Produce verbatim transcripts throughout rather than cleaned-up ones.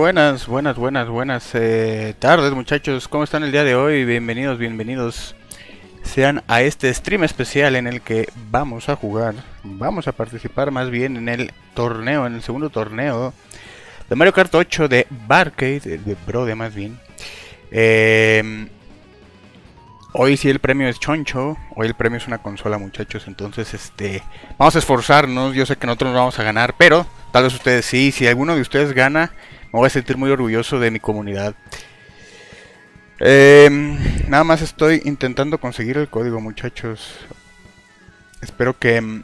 Buenas, buenas, buenas, buenas eh, tardes, muchachos. ¿Cómo están el día de hoy? Bienvenidos, bienvenidos sean a este stream especial en el que vamos a jugar, vamos a participar más bien en el torneo, en el segundo torneo de Mario Kart ocho de Barcade, de Brode más bien. Eh, hoy sí el premio es choncho, hoy el premio es una consola, muchachos. Entonces, este, vamos a esforzarnos. Yo sé que nosotros no vamos a ganar, pero tal vez ustedes sí. Si alguno de ustedes gana, me voy a sentir muy orgulloso de mi comunidad. Eh, nada más estoy intentando conseguir el código, muchachos. Espero que...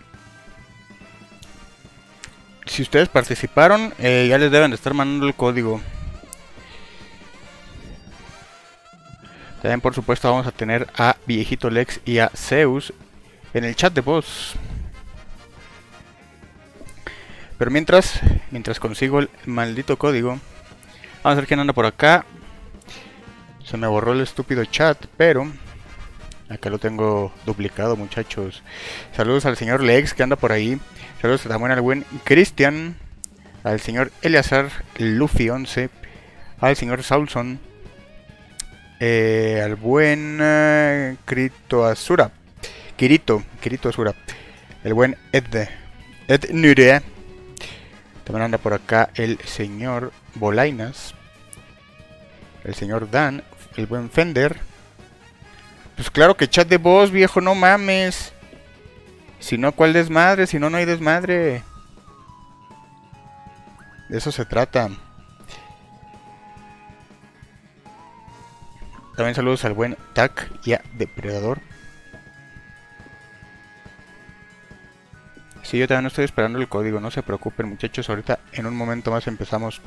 Si ustedes participaron, eh, ya les deben de estar mandando el código. También, por supuesto, vamos a tener a Viejito Lex y a Zeus en el chat de voz. Pero mientras, mientras consigo el maldito código, vamos a ver quién anda por acá. Se me borró el estúpido chat, pero acá lo tengo duplicado, muchachos. Saludos al señor Lex que anda por ahí. Saludos también al buen Cristian, al señor Eleazar Luffy once, al señor Saulson, eh, al buen uh, Kirito Azura, Kirito, Kirito Azura, el buen Ed, Ed Nure. También anda por acá el señor Bolainas, el señor Dan, el buen Fender. Pues claro que chat de voz, viejo, no mames. Si no, ¿cuál desmadre? Si no, no hay desmadre. De eso se trata. También saludos al buen Tac y a Depredador. Sí, yo también no estoy esperando el código, no se preocupen, muchachos. Ahorita en un momento más empezamos.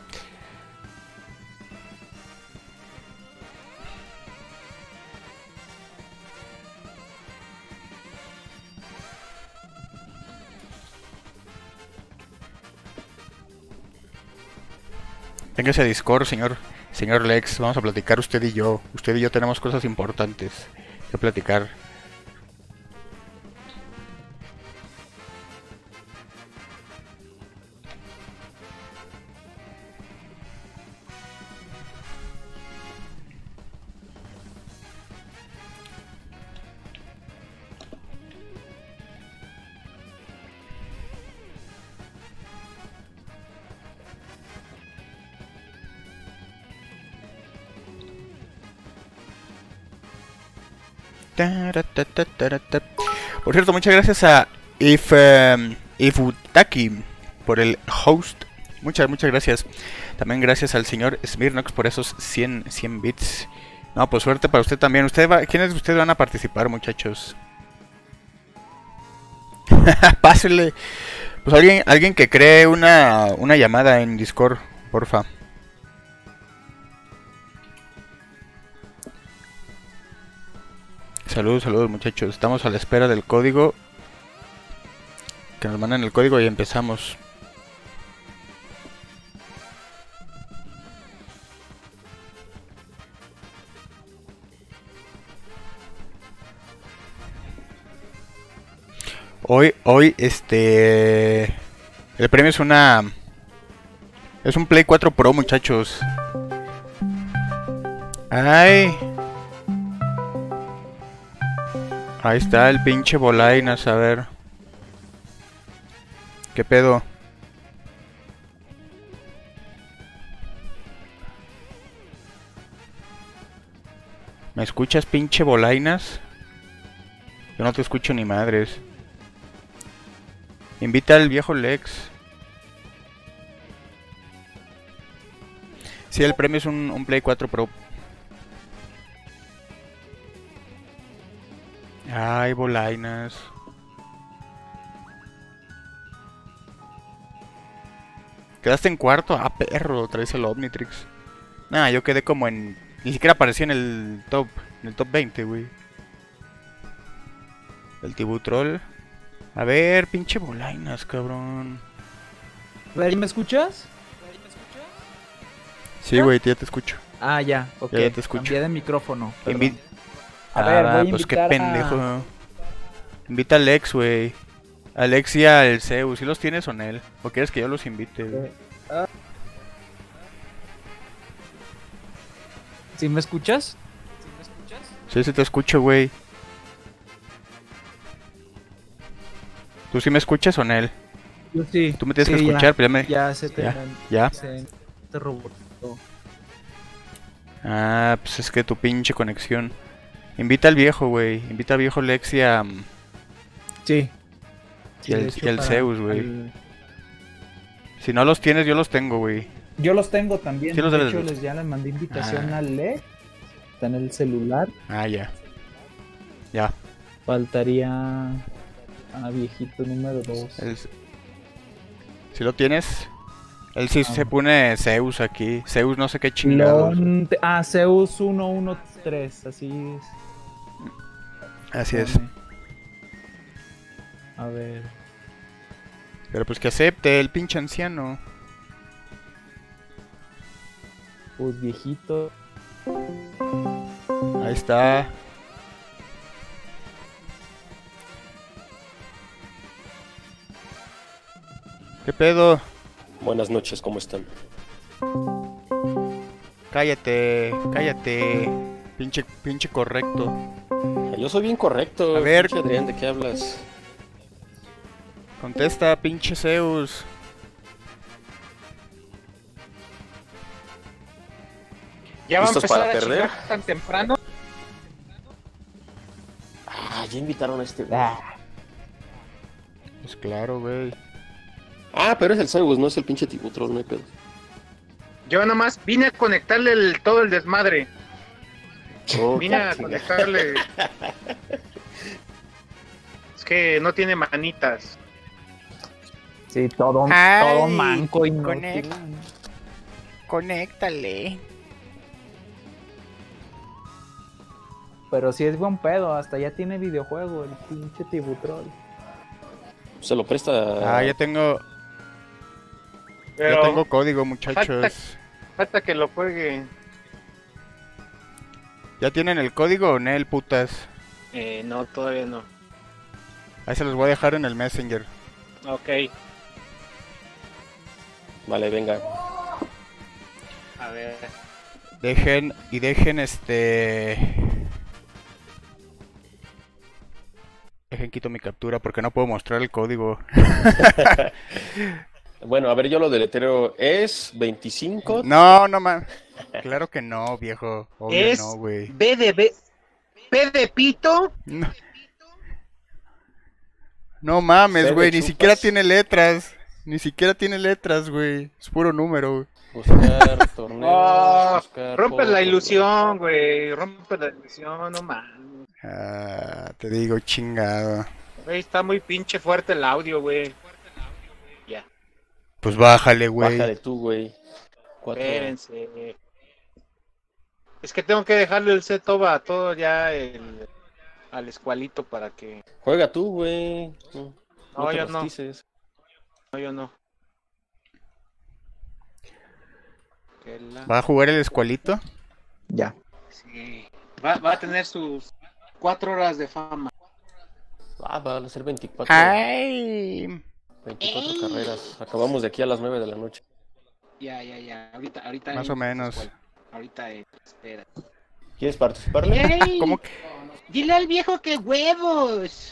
Véngase a Discord, señor, señor Lex. Vamos a platicar usted y yo. Usted y yo tenemos cosas importantes que platicar. Por cierto, muchas gracias a If, um, Ifutaki por el host. Muchas, muchas gracias. También gracias al señor Smirnox por esos cien, cien bits. No, pues suerte para usted también. Usted va, ¿quiénes de ustedes van a participar, muchachos? Pásele. Pues alguien, alguien que cree una, una llamada en Discord, porfa. Saludos, saludos, muchachos. Estamos a la espera del código. Que nos manden el código y empezamos. Hoy, hoy, este... El premio es una... Es un Play cuatro Pro, muchachos. Ay... Ahí está el pinche Bolainas, a ver. ¿Qué pedo? ¿Me escuchas, pinche Bolainas? Yo no te escucho ni madres. Invita al viejo Lex. Sí, el premio es un, un Play cuatro Pro. Ay, Bolainas. ¿Quedaste en cuarto? Ah, perro, traes el Omnitrix. Nah, yo quedé como en... Ni siquiera aparecí en el top, en el top veinte, güey. El Tibutrol. A ver, pinche Bolainas, cabrón. A ver, ¿me escuchas? Sí, güey, ya te escucho. Ah, ya, ok. Ya te escucho. Cambié de micrófono. Invi A ver, ah, voy a pues qué invitar pendejo. a... Invita a Alex, güey. Alex y al Zeus. ¿Sí los tienes o no él? ¿O quieres que yo los invite, güey? Eh, ah. ¿Sí me escuchas? Sí, sí te escucho, güey. ¿Tú sí me escuchas o no él? Yo sí. Tú me tienes sí, que escuchar, ya, pero ya me... ya se te... Ya, ya. Se te robotó. Ah, pues es que tu pinche conexión. Invita al viejo, güey. Invita al viejo Lexi a... mm, Sí. Y el, de hecho, y el para- Zeus, güey. al- Si no los tienes, yo los tengo, güey. Yo los tengo también. Sí los de debes hecho, de- les ya les mandé invitación Ah. al L E D. Está en el celular. Ah, ya. Ya. Faltaría a viejito número dos. El- Si lo tienes... Él sí Ah. se pone Zeus aquí. Zeus no sé qué chingados. León, ah, Zeus ciento trece, así es. Así es. Pone. A ver. Pero pues que acepte el pinche anciano. Pues viejito. Ahí está. ¿Qué pedo? Buenas noches, ¿cómo están? Cállate, cállate. Pinche, pinche correcto. Yo soy bien correcto. A ver. Pinche Adrián, ¿de qué hablas? Contesta, pinche Zeus. ¿Ya va a ¿Listos empezar para a perder? chingar tan temprano? Ah, ya invitaron a este. Pues claro, güey. Ah, pero es el Zeus, no es el pinche Tibutrón, no hay pedo. Yo nomás vine a conectarle el, todo el desmadre. Oh, Vine a chinga. conectarle. Es que no tiene manitas. Sí, todo, Ay, todo manco y no. conect- Conéctale. Pero sí es buen pedo, hasta ya tiene videojuego el pinche Tibutrol. Se lo presta. Ah, ya tengo, Pero ya tengo código, muchachos. falta que lo juegue. ¿Ya tienen el código o no, el putas? Eh, no, todavía no. Ahí se los voy a dejar en el Messenger. Ok. Vale, venga. A ver. Dejen, y dejen este... Dejen quito mi captura porque no puedo mostrar el código. Bueno, a ver, yo lo deletreo. Es veinticinco. No, no man. Claro que no, viejo. Obvio Es no, güey. B de B. P de pito. No. No mames, C de güey, ni chupas. siquiera tiene letras. Ni siquiera tiene letras, güey. Es puro número. Buscar torneos. Oh, buscar rompe la fotos. ilusión, güey. Rompe la ilusión, no mames. Ah, te digo, chingado. Güey, está muy pinche fuerte el audio, güey. Ya, Pues bájale, güey. Bájale tú, güey. Cuatro. espérense. Es que tengo que dejarle el setup a todo ya el, al escualito para que... Juega tú, güey. No, No, te yo no. rostices. No, yo no. Que la- ¿Va a jugar el escualito? Ya. Sí. Va, va a tener sus cuatro horas de fama. Ah, van a ser veinticuatro. Ay. veinticuatro carreras. Acabamos de aquí a las nueve de la noche. Ya, ya, ya. Ahorita, ahorita. Más o menos. Ahorita, eh, espera. ¿Quieres participarle? ¡Ey! ¿Cómo que? Dile al viejo que huevos.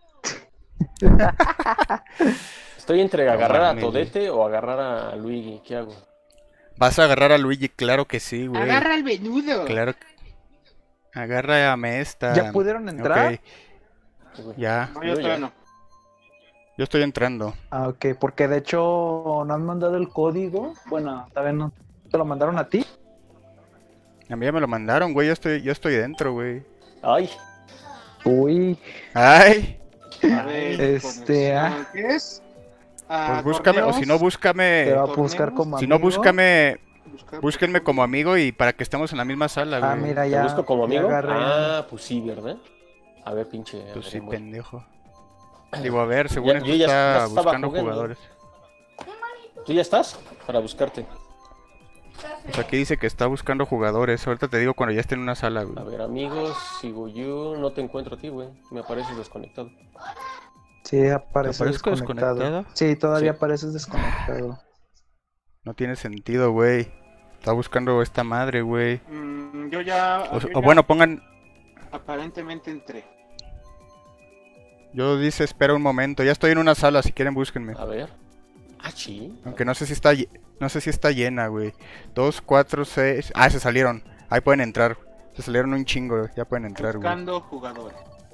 Estoy entre No agarrar a mames, güey. Todete o agarrar a Luigi. ¿Qué hago? ¿Vas a agarrar a Luigi? Claro que sí, güey. Agarra al venudo. Claro que... Agárrame esta. ¿Ya pudieron entrar? Ok, Sí, güey. ya. No, Yo yo todavía ya. no. Yo estoy entrando. Ah, ok, porque de hecho no han mandado el código. Bueno, todavía no. ¿Te lo mandaron a ti? A mí ya me lo mandaron, güey. Yo estoy, yo estoy dentro, güey. Ay, Uy. Ay. A ver, Este, conexión. ah. ¿Qué es? Ah, Pues búscame, o torneos. si no, Te búscame. va a buscar como Si no, amigo. búscame. Buscar- Búsquenme como amigo y para que estemos en la misma sala, güey. Ah, mira, ¿te ya. busco como ya amigo? agarré. Ah, pues sí, ¿verdad? A ver, pinche. Pues sí, veremos. pendejo. Digo, a ver, según Ya- esto yo ya- ya está estaba buscando jugando. jugadores. ¿Tú ya estás? Para buscarte. Pues aquí dice que está buscando jugadores. Ahorita te digo cuando ya esté en una sala, A güey. ver, amigos, sigo yo. No te encuentro a ti, güey. Me apareces desconectado. Sí, aparece ¿Te aparezco desconectado. desconectado? Sí, todavía Sí. apareces desconectado. No tiene sentido, güey. Está buscando esta madre, güey. Mm, Yo ya. O, yo o ya bueno, pongan... Aparentemente entré. Yo dice, espera un momento. Ya estoy en una sala, si quieren búsquenme. A ver. Ah, sí. Aunque no sé si está lle- no sé si está llena, güey. Dos, cuatro, seis... Ah, se salieron. Ahí pueden entrar. Se salieron un chingo, ya pueden entrar, güey. Buscando jugadores.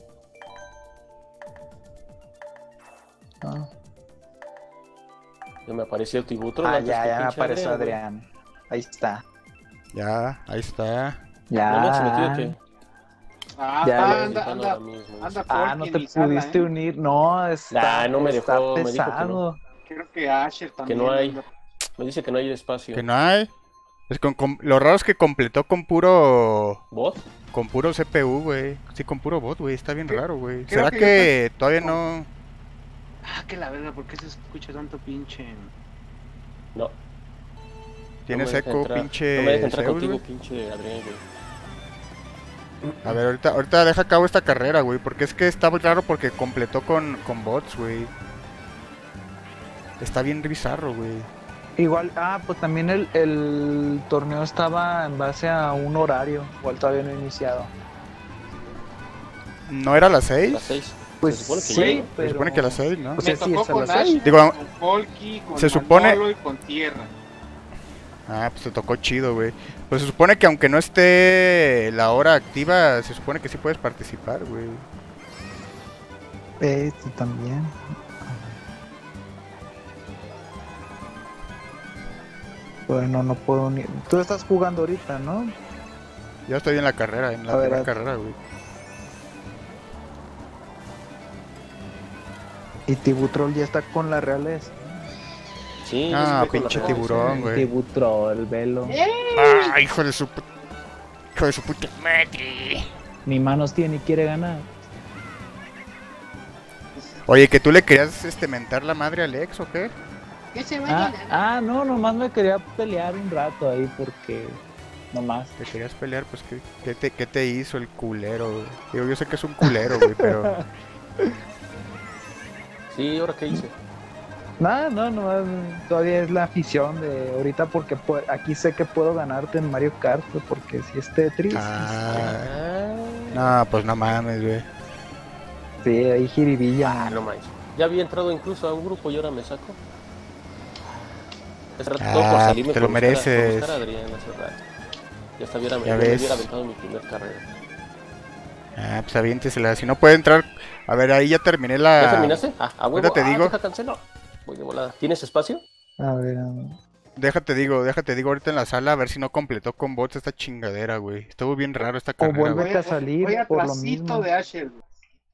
Ah, Ya me apareció Tibutro. Ah, antes ya, que ya me pinche apareció Adrián, Adrián. Ahí está. Ya, ahí está. güey. ¿No me has metido Ya. que? Ah, Ya, ah, ya, anda, ya, anda, ahora mismo, anda dice. Ah, Forky no en te mi sala, pudiste ¿eh? unir. No, está, Ah, no me está dejó, me dijo que no. pesado. Creo que Asher Que también. no hay. anda. Me dice que no hay espacio. Que no hay. Es con, con- lo raro es que completó con puro... ¿Bot? Con puro C P U, güey. Sí, con puro bot, güey. Está bien Creo- raro, güey. creo ¿Será que que, yo todavía con- no... Ah, que la verga, ¿por qué se escucha tanto pinche? No. Tienes no me deja eco, entrar. pinche... No me deja entrar Zeus, contigo, güey? pinche Adrián, güey. A ver, ahorita, ahorita deja a cabo esta carrera, güey. Porque es que está muy raro porque completó con, con bots, güey. Está bien bizarro, güey. Igual, ah, pues también el, el torneo estaba en base a un horario. Igual todavía no he iniciado. ¿No era a las seis? Las seis. Pues Se supone que sí, ya, ¿no? pero... Se supone que a las seis, ¿no? O sea, Me sí, tocó es a con las Asher, seis. Digo, con Folky, con se supone- Manolo y con Tierra. Ah, pues te tocó chido, güey. Pues se supone que aunque no esté la hora activa, se supone que sí puedes participar, güey. Este también. Bueno, no puedo unir. Tú estás jugando ahorita, ¿no? Ya estoy en la carrera, en la A ver, primera a- carrera, güey. Y Tibutrol ya está con la realeza. Sí, yo Ah, sí fui con pinche la tiburón, Real, güey. Tibutrol, velo. Ah, hijo de su... pu- Hijo de su puta madre. Ni manos tiene y quiere ganar. Oye, que tú le querías este mentar la madre a Alex, ¿o qué? ¿Qué se Ah, ah, no, nomás me quería pelear un rato ahí porque... Nomás. ¿Te querías pelear? Pues, ¿qué, qué te, qué te hizo el culero, güey? Digo, yo sé que es un culero, güey, pero... Sí, ¿ahora qué hice? Nada, no, nomás todavía es la afición de ahorita porque pu- aquí sé que puedo ganarte en Mario Kart porque si es Tetris. Ah, no, pues no mames, güey. Sí, ahí jiribilla. Ah, no manches. Ya había entrado incluso a un grupo y ahora me saco. Hace rato todo por Ah, salirme te lo por buscar a- por mereces. buscar a Adrián hace rato. Ya hasta hubiera, Ya ya me ves. hubiera aventado mi primer carrera. Ah, pues aviéntesela. Si no puede entrar... A ver, ahí ya terminé la... ¿Ya terminaste? Ah, a huevo. ahorita te Ah, digo. deja, cancelo. Voy de volada. ¿Tienes espacio? A ver, a ver. Déjate digo, déjate digo ahorita en la sala a ver si no completó con bots esta chingadera, güey. Estuvo bien raro esta O carrera, vuelve güey. a salir Voy por lo atrasito mismo. de Asher, güey.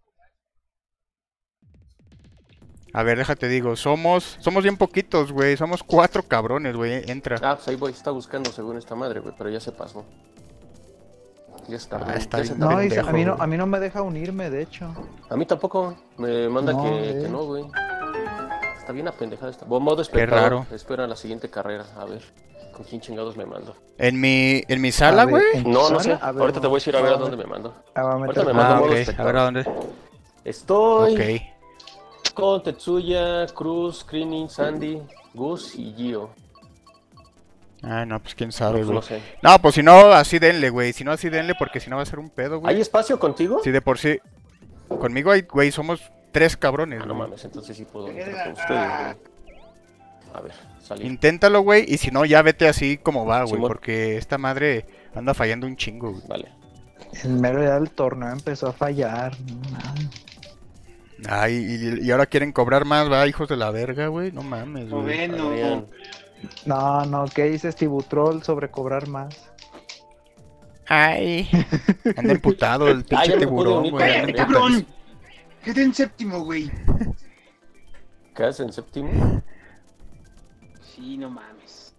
A ver, déjate digo, somos somos bien poquitos, güey. Somos cuatro cabrones, güey. Entra. Ah, pues ahí voy. Está buscando según esta madre, güey. Pero ya se pasó. Ya está. Ah, está ya se bien. tardó. No, y pendejo, a mí no, güey. a mí no me deja unirme, de hecho. A mí tampoco. Me manda No, que, eh. que no, güey. Está bien apendejada esta. Bueno, modo espectador. raro. Espera la siguiente carrera. A ver. ¿Con quién chingados me mando? En mi en mi sala, A ver, güey. ¿en tu No, no sé. sala? A ver, Ahorita te voy a decir a ver a vamos dónde me mando. Ah, va a meter- Ahorita me mando Ah, modo ok. A espectador. ver a dónde. Estoy Ok. con Tetsuya, Cruz, Screening, Sandy, Gus y Gio. Ah, no, pues quién No, sabe, pues güey. no sé. No, pues si no, así denle, güey. Si no, así denle, porque si no va a ser un pedo, ¿Hay güey. espacio contigo? Si de por sí. Conmigo hay, güey, somos tres cabrones, Ah, no güey. mames, entonces sí puedo entrar con ustedes, güey. A ver, salir. Inténtalo, güey, y si no, ya vete así como va, güey. Simón. Porque esta madre anda fallando un chingo, güey. Vale. El mero día del torneo empezó a fallar. No mames. Ay, y, y ahora quieren cobrar más, va, hijos de la verga, güey. No mames, güey. Noveno. Adrián. No, no, ¿qué dices Tibutrol sobre cobrar más? Ay. Anda emputado el Ah, pinche ya me pude tiburón, unir güey. con anda Adrián. emputadísimo. ¡Cabrón! Quedé en séptimo, güey. ¿Qué haces en séptimo? Sí, no mames.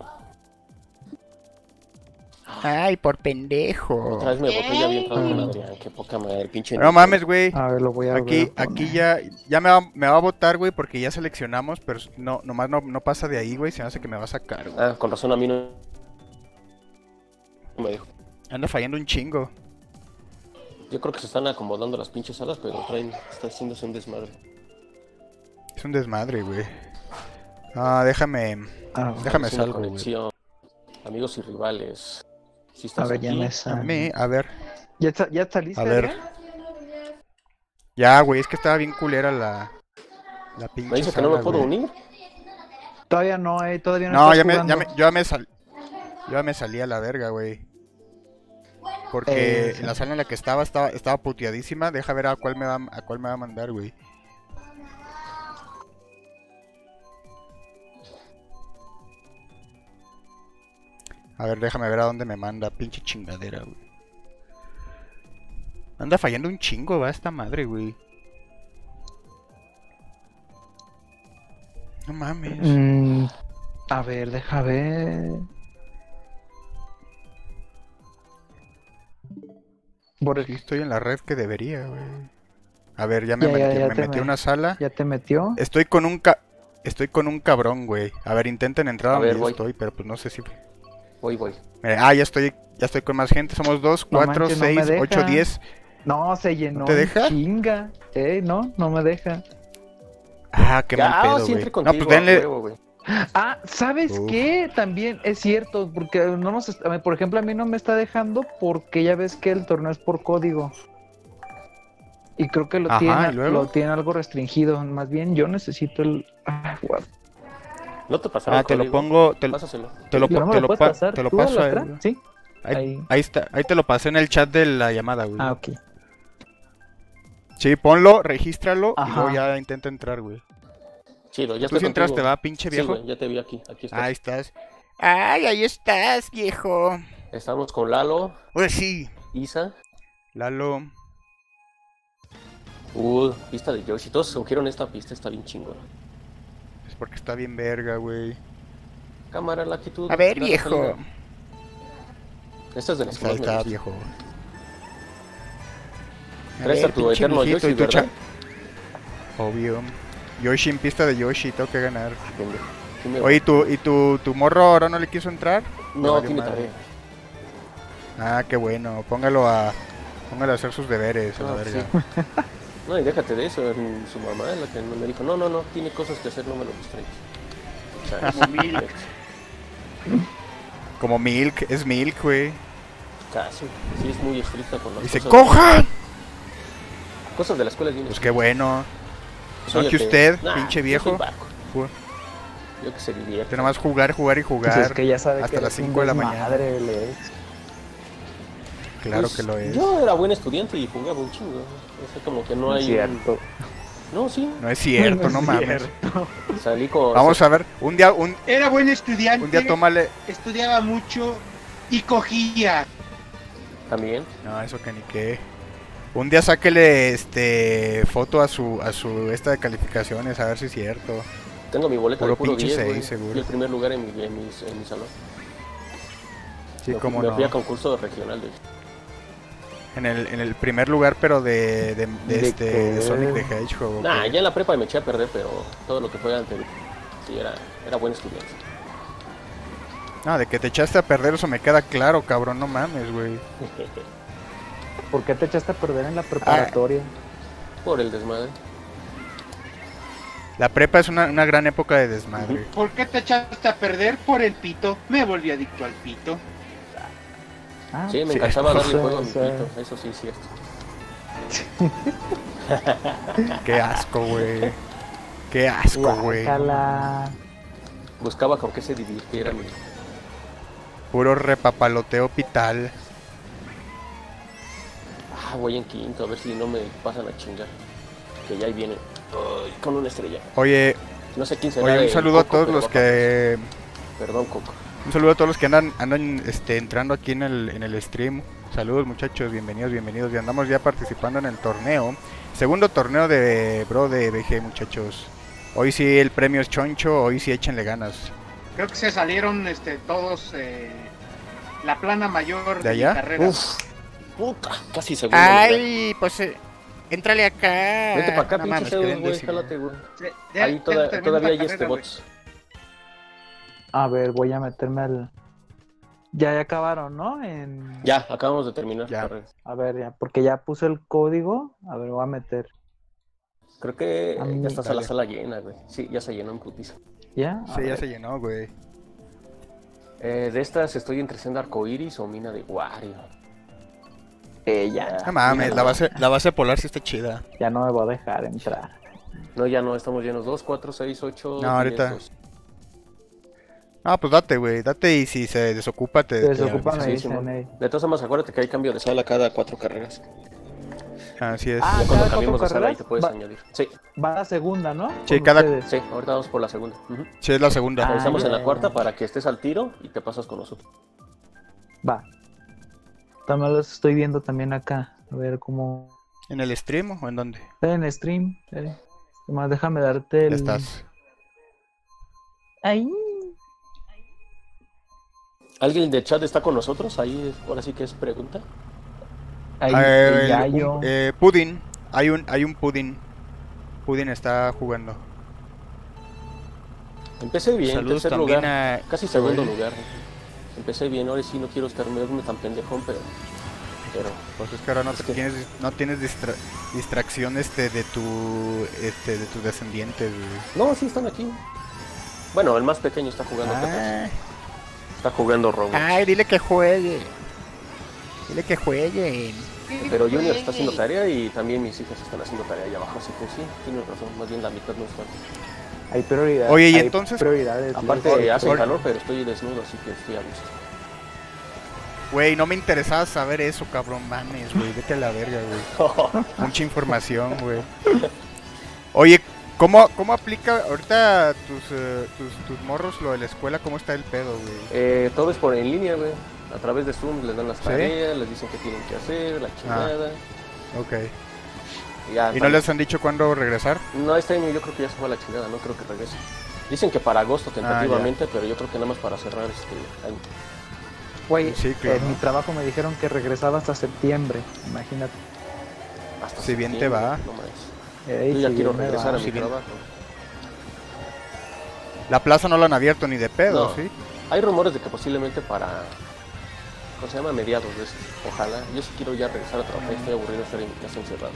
Ay, por pendejo. Otra vez me boté, ya había entrado con Adrián. Qué poca madre, pinche. No mames, güey. A ver, lo voy a Aquí, volver a aquí poner. ya, ya me va, me va a votar, güey, porque ya seleccionamos, pero no, nomás no, no pasa de ahí, güey, se me hace que me va a sacar, güey. Ah, con razón a mí no. No me dijo. Anda fallando un chingo. Yo creo que se están acomodando las pinches alas, pero traen. Está haciéndose un desmadre. Es un desmadre, güey. Ah, déjame, Ah, déjame Es una salgo, güey. conexión. Amigos y rivales. Si A estás ver, ya aquí, me A sale. mí, a ver. ¿Ya, está, ¿Ya está lista? A ver. ya? Ya, güey, es que estaba bien culera la, la pinche me dice que no sala, me puedo güey. unir. Todavía no, eh, todavía no, No, estás ya me, jugando. ya me, yo ya me sal, yo ya me salí a la verga, güey. Porque Eh, sí. la sala en la que estaba, estaba, estaba puteadísima. Deja ver a cuál me va, a cuál me va a mandar, güey. A ver, déjame ver a dónde me manda, pinche chingadera, güey. Anda fallando un chingo, va esta madre, güey. No mames. Mm, a ver, deja ver. Por el- Sí, estoy en la red que debería, güey. A ver, ya me Ya, ya, metí, ya me te metí a me- una sala. ¿Ya te metió? Estoy con un ca... Estoy con un cabrón, güey. A ver, intenten entrar A donde ver, yo voy. estoy, pero pues no sé si... Voy, voy. Mira, ah, ya estoy, ya estoy con más gente. Somos dos, No cuatro, manches, no me seis, deja. ocho, diez. No, se llenó. ¿No te en deja? Chinga. Eh, no, no me deja. Ah, qué Ya, mal pedo, sí güey. entré No, contigo, pues a denle... huevo, güey. Ah, ¿sabes Uf. qué? También es cierto, porque no nos est- a ver, por ejemplo, a mí no me está dejando porque ya ves que el torneo es por código. Y creo que lo Ajá, tiene, ¿y luego? lo tiene algo restringido. Más bien, yo necesito el. Ah, guau. No te pasaron Ah, el te lo código? pongo... Te, Pásaselo. te lo, ¿Y no po- me te lo lo, puedes pa- pasar te lo tú, paso a Alacrán? él. Sí. Ahí, Ahí. ahí está. Ahí te lo pasé en el chat de la llamada, güey. Ah, ok. Sí, ponlo, regístralo y Ajá. luego ya intenta entrar, güey. Chido, ya Tú estoy sí entraste, contigo. ¿va, pinche Sí, viejo? güey, ya te vi aquí. Aquí estás. Ahí estás. Ay, ahí estás, viejo. Estamos con Lalo, Pues sí. Isa. Lalo. Uh, pista de Yoshi. Todos escogieron esta pista, está bien chingona. Es porque está bien verga, güey. Cámara, la actitud. A ver, dale viejo. salida. Esta es de las que Ahí más me está, gusta. viejo. A Traes a ver, tu pinche eterno viejito, Yoshi, y tu ¿verdad? cha- Obvio. Yoshi en pista de Yoshi, tengo que ganar. Pendejo. Sí me- Oye, ¿y tu, ¿y tu, tu morro ahora no le quiso entrar? No, valió tiene madre. tarea. Ah, qué bueno. Póngalo a... Póngalo a hacer sus deberes, a la Ah, verga. sí. No, y déjate de eso. Su mamá es la que me dijo, no, no, no, tiene cosas que hacer, no me lo distraigas. O sea, es humilde. Como Milk, es Milk, güey. Casi. Sí, es muy estricta con las Dice, cosas. ¡cojan! Cosas de la escuela es bien Pues qué bueno. estricta. No que Oye, usted, nah, pinche yo viejo. soy Paco. Ju- Yo que se divierte. Que nomás jugar, jugar y jugar. Pues es que ya sabe hasta que las eres un cinco de la mañana. desmadre, el ex. Claro Pues, que lo es. Yo era buen estudiante y jugaba un chingo. O sea, como que no No hay. es cierto. un- No, sí. No es cierto, no es mames. cierto. Salí con. Vamos a ver, un día, un, Era buen estudiante, un día tómale. estudiaba mucho y cogía. También. No, eso que ni qué. Un día sáquele este foto a su a su esta de calificaciones a ver si es cierto. Tengo mi boleta Puro de puro pinche diez, seis, güey. seguro. Fui el primer lugar en mi, en mi, en mi salón. Sí, me, cómo me no. fui a concurso regional de. En el, en el primer lugar, pero de, de, de ¿De este qué? de Sonic the Hedgehog. ¿o Nah, qué? ya en la prepa me eché a perder, pero todo lo que fue antes. Sí, era, era buen estudiante. No, de que te echaste a perder eso me queda claro, cabrón, no mames, güey. ¿Por qué te echaste a perder en la preparatoria? Por el desmadre. La prepa es una, una gran época de desmadre. ¿Por qué te echaste a perder? Por el pito. Me volví adicto al pito. Ah, Sí, me sí, encantaba darle sí, juego a mi sí. pito. Eso sí es cierto. Qué asco, güey. Qué asco, güey. guácala. Buscaba con qué se divirtiera mi. Puro repapaloteo pital. Ah, voy en quinto, a ver si no me pasan a chingar. Que ya ahí viene. Ay, con una estrella. Oye, No sé quién será. oye, un el saludo a Coco, todos pero los va que para- Perdón, Coco. un saludo a todos los que andan andan este entrando aquí en el en el stream. Saludos, muchachos, bienvenidos, bienvenidos. Ya andamos ya participando en el torneo. Segundo torneo de Bro de B G, muchachos. Hoy sí el premio es choncho, hoy sí échenle ganas. Creo que se salieron este, todos eh, la plana mayor ¿De de, mi allá? carrera. Uf, puta, casi segundo lugar. Ay, pues eh, entrale acá. Vete para acá, No pinche mames, Zeus, quedé en güey, décimo. jálate, güey. Sí, ya- Ahí ya toda- terminó todavía la hay carrera, este güey. bots. A ver, voy a meterme al. Ya, ya acabaron, ¿no? En... Ya, acabamos de terminar. Ya. carrera. A ver, ya, porque ya puse el código. A ver, voy a meter. Creo que A mí- ya está Dale. la sala llena, güey. Sí, ya se llenó en putiza. ¿Ya? A Sí, ya ver. se llenó, güey. Eh, de estas estoy entre Senda Arcoiris o Mina de Wario. Eh, ya, No mames, la base, la base polar sí está chida. ya no me voy a dejar entrar. No, ya no, estamos llenos. dos, cuatro, seis, ocho, No, ahorita. diez, Ah, pues date, güey, date y si se desocupa te... Se te desocupa, avisas. me Sí, dicen, Simón. eh. De todas formas, acuérdate que hay cambio de sala cada cuatro carreras. Así es. Ah, Ya cuando ¿cada cambiemos de cuatro sala ahí te carreras? puedes Va- añadir. Sí, Va la segunda, ¿no? Sí, Con cada- ustedes. sí, ahorita vamos por la segunda. Ujú. Sí, es la segunda. Ah, Estamos en ya, la ya, cuarta ya. para que estés al tiro y te pasas con nosotros. Va. También los estoy viendo también acá. A ver cómo... ¿En el stream o en dónde? En stream. Eh. Nomás déjame darte el... Ya estás. Ahí. ¿Alguien de chat está con nosotros? Ahí es- ahora sí que es pregunta. Ahí, Eh, el el- Yayo. un- eh, Pudding. Hay un, hay un Pudding. Pudding está jugando. Empecé bien, Saludos tercer también lugar, a... casi segundo Joel. lugar. Empecé bien, ahora sí no quiero estar verme tan pendejón, pero... pero Pues es que ahora no, Es te que- tienes, no tienes distra- distracción este, de tu este, de tus descendientes, güey. no, sí están aquí. Bueno, el más pequeño está jugando Tetris. Ah, Está jugando Roblox. ay, dile que juegue. Dile que jueguen. Pero Junior está haciendo tarea y también mis hijas están haciendo tarea allá abajo, así que sí, tienes razón, más bien la mitad no están. Hay prioridades. Oye, ¿y hay entonces? Prioridades. Aparte Luis. hace ahora- calor, pero estoy desnudo, así que estoy a gusto. Güey, no me interesaba saber eso, cabrón, mames, güey. Vete a la verga, güey. Mucha información, güey. Oye, ¿cómo, cómo aplica ahorita tus, eh, tus, tus morros lo de la escuela? ¿Cómo está el pedo, güey? Eh, todo es por en línea, güey. A través de Zoom les dan las ¿Sí? tareas, les dicen qué tienen que hacer, la chingada. Ok. Y, ya, ¿Y no les han dicho cuándo regresar? No, este año yo creo que ya se fue a la chingada, no creo que regrese. Dicen que para agosto tentativamente, pero yo creo que nada más para cerrar este año. Güey, Sí, claro. en mi trabajo me dijeron que regresaba hasta septiembre. Imagínate. Hasta Si bien te septiembre, va. no más. Ey, Yo ya si quiero bien me regresar va. a mi Si bien- trabajo. La plaza no la han abierto ni de pedo, No. ¿sí? Hay rumores de que posiblemente para, ¿cómo se llama? Mediados de esto. Ojalá. Yo sí quiero ya regresar a trabajar, estoy aburrido de estar en mi casa encerrado.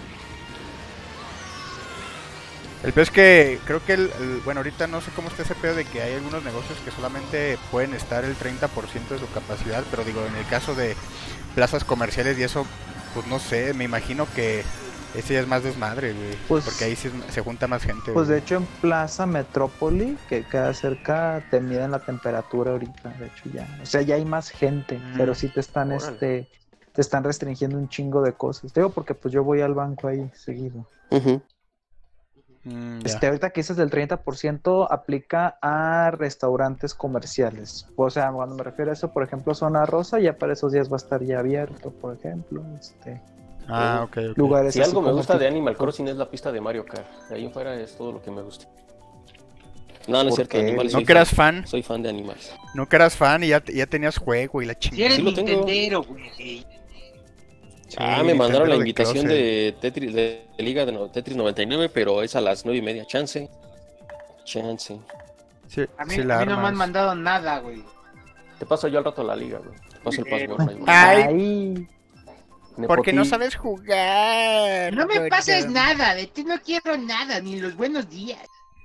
El peor es que creo que el, el- bueno, ahorita no sé cómo está ese pedo de que hay algunos negocios que solamente pueden estar el treinta por ciento de su capacidad, pero digo, en el caso de plazas comerciales y eso, pues no sé, me imagino que ese ya es más desmadre, güey, Pues- porque ahí se, se junta más gente. Pues de güey. hecho en Plaza Metrópoli, que queda cerca, te miden la temperatura ahorita, de hecho ya. O sea, ya hay más gente, Mm. pero sí te están, Órale. este, te están restringiendo un chingo de cosas. Te digo porque pues yo voy al banco ahí seguido. Mm, ya. Este, ahorita que dices del treinta por ciento aplica a restaurantes comerciales. O sea, cuando me refiero a eso, por ejemplo, Zona Rosa, ya para esos días va a estar ya abierto, por ejemplo. Este, Ah, ok, ok. lugares Si así algo me como gusta de tipo- Animal Crossing es la pista de Mario Kart. De ahí en fuera es todo lo que me gusta. No, no es ¿Por cierto, qué? animales. ¿No soy que eras fan. fan? Soy fan de animales. ¿No que eras fan y ya, ya tenías juego y la Si chingada? eres Sí lo tengo. nintendero, güey. Sí, Ah, me mandaron la Nintendo de invitación closet. de Tetris, de, de Liga de no- Tetris noventa y nueve, pero es a las nueve y media. Chance. Chance. Sí, A mí, sí a la mí no me han armas. mandado nada, güey. Te paso yo al rato la liga, güey. Te paso el Bien. password ahí, güey. Ay, Ahí. porque no Nepoti- sabes jugar. No me gordo. pases nada, de ti no quiero nada, ni los buenos días.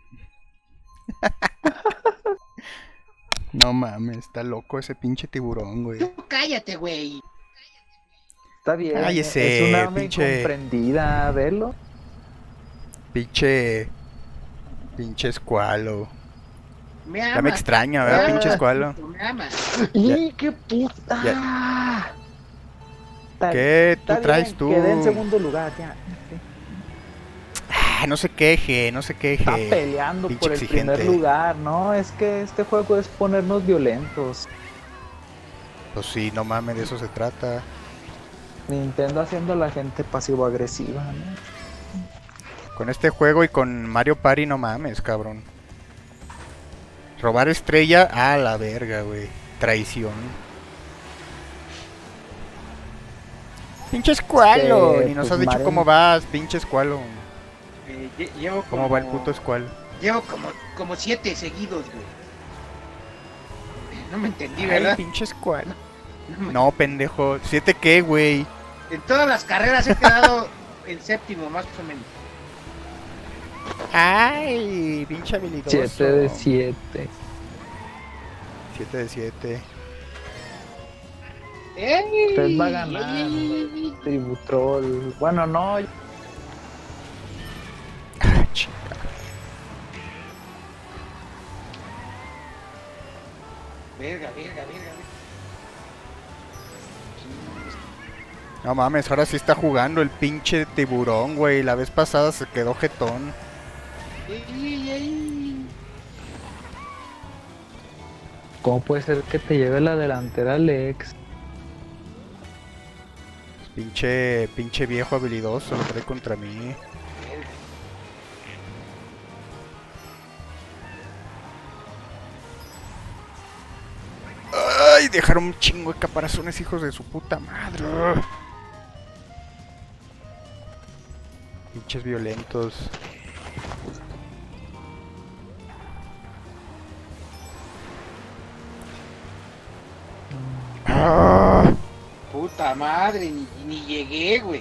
No mames, está loco ese pinche tiburón, güey. Tú cállate, güey. Está bien. Cállese, es una alma pinche- incomprendida, verlo. Pinche. Pinche escualo. Me Ya me amas. extraña, ¿verdad? Ah. Pinche escualo. Me amas. ¡Y qué puta! Ya. Está- ¿Qué está tú traes bien, tú? Quedé en segundo lugar, ya. Sí. Ah, no se queje, no se queje. Está peleando pinche por el exigente. primer lugar, ¿no? Es que este juego es ponernos violentos. Pues sí, no mames, de eso se trata. Nintendo haciendo a la gente pasivo-agresiva, ¿no? Con este juego y con Mario Party, no mames, cabrón. Robar estrella a la verga, güey. Traición. Pinche escualo. Este, Ni nos pues, has dicho Mario- cómo vas, pinche escualo. Eh, lle- llevo como, ¿Cómo va el puto escualo? Llevo como, como siete seguidos, güey. No me entendí, Ay, ¿verdad? pinche escualo. No me- No, pendejo. ¿Siete qué, güey? En todas las carreras he quedado el séptimo, más o menos. Ay, pinche habilidoso. siete de siete. siete de siete. ¡Ey! Usted va a ganar. ¡Ey! Tributrol. Bueno, no. Ah, chinga. Verga, verga, verga, verga. No mames, ahora sí está jugando el pinche tiburón, güey. La vez pasada se quedó jetón. ¡Ey, ey, ey! ¿Cómo puede ser que te lleve la delantera, Alex? Pinche, pinche viejo habilidoso lo trae contra mí. Ay, dejaron un chingo de caparazones, hijos de su puta madre. Pinches violentos. Ah, Puta madre, ni, ni llegué, güey.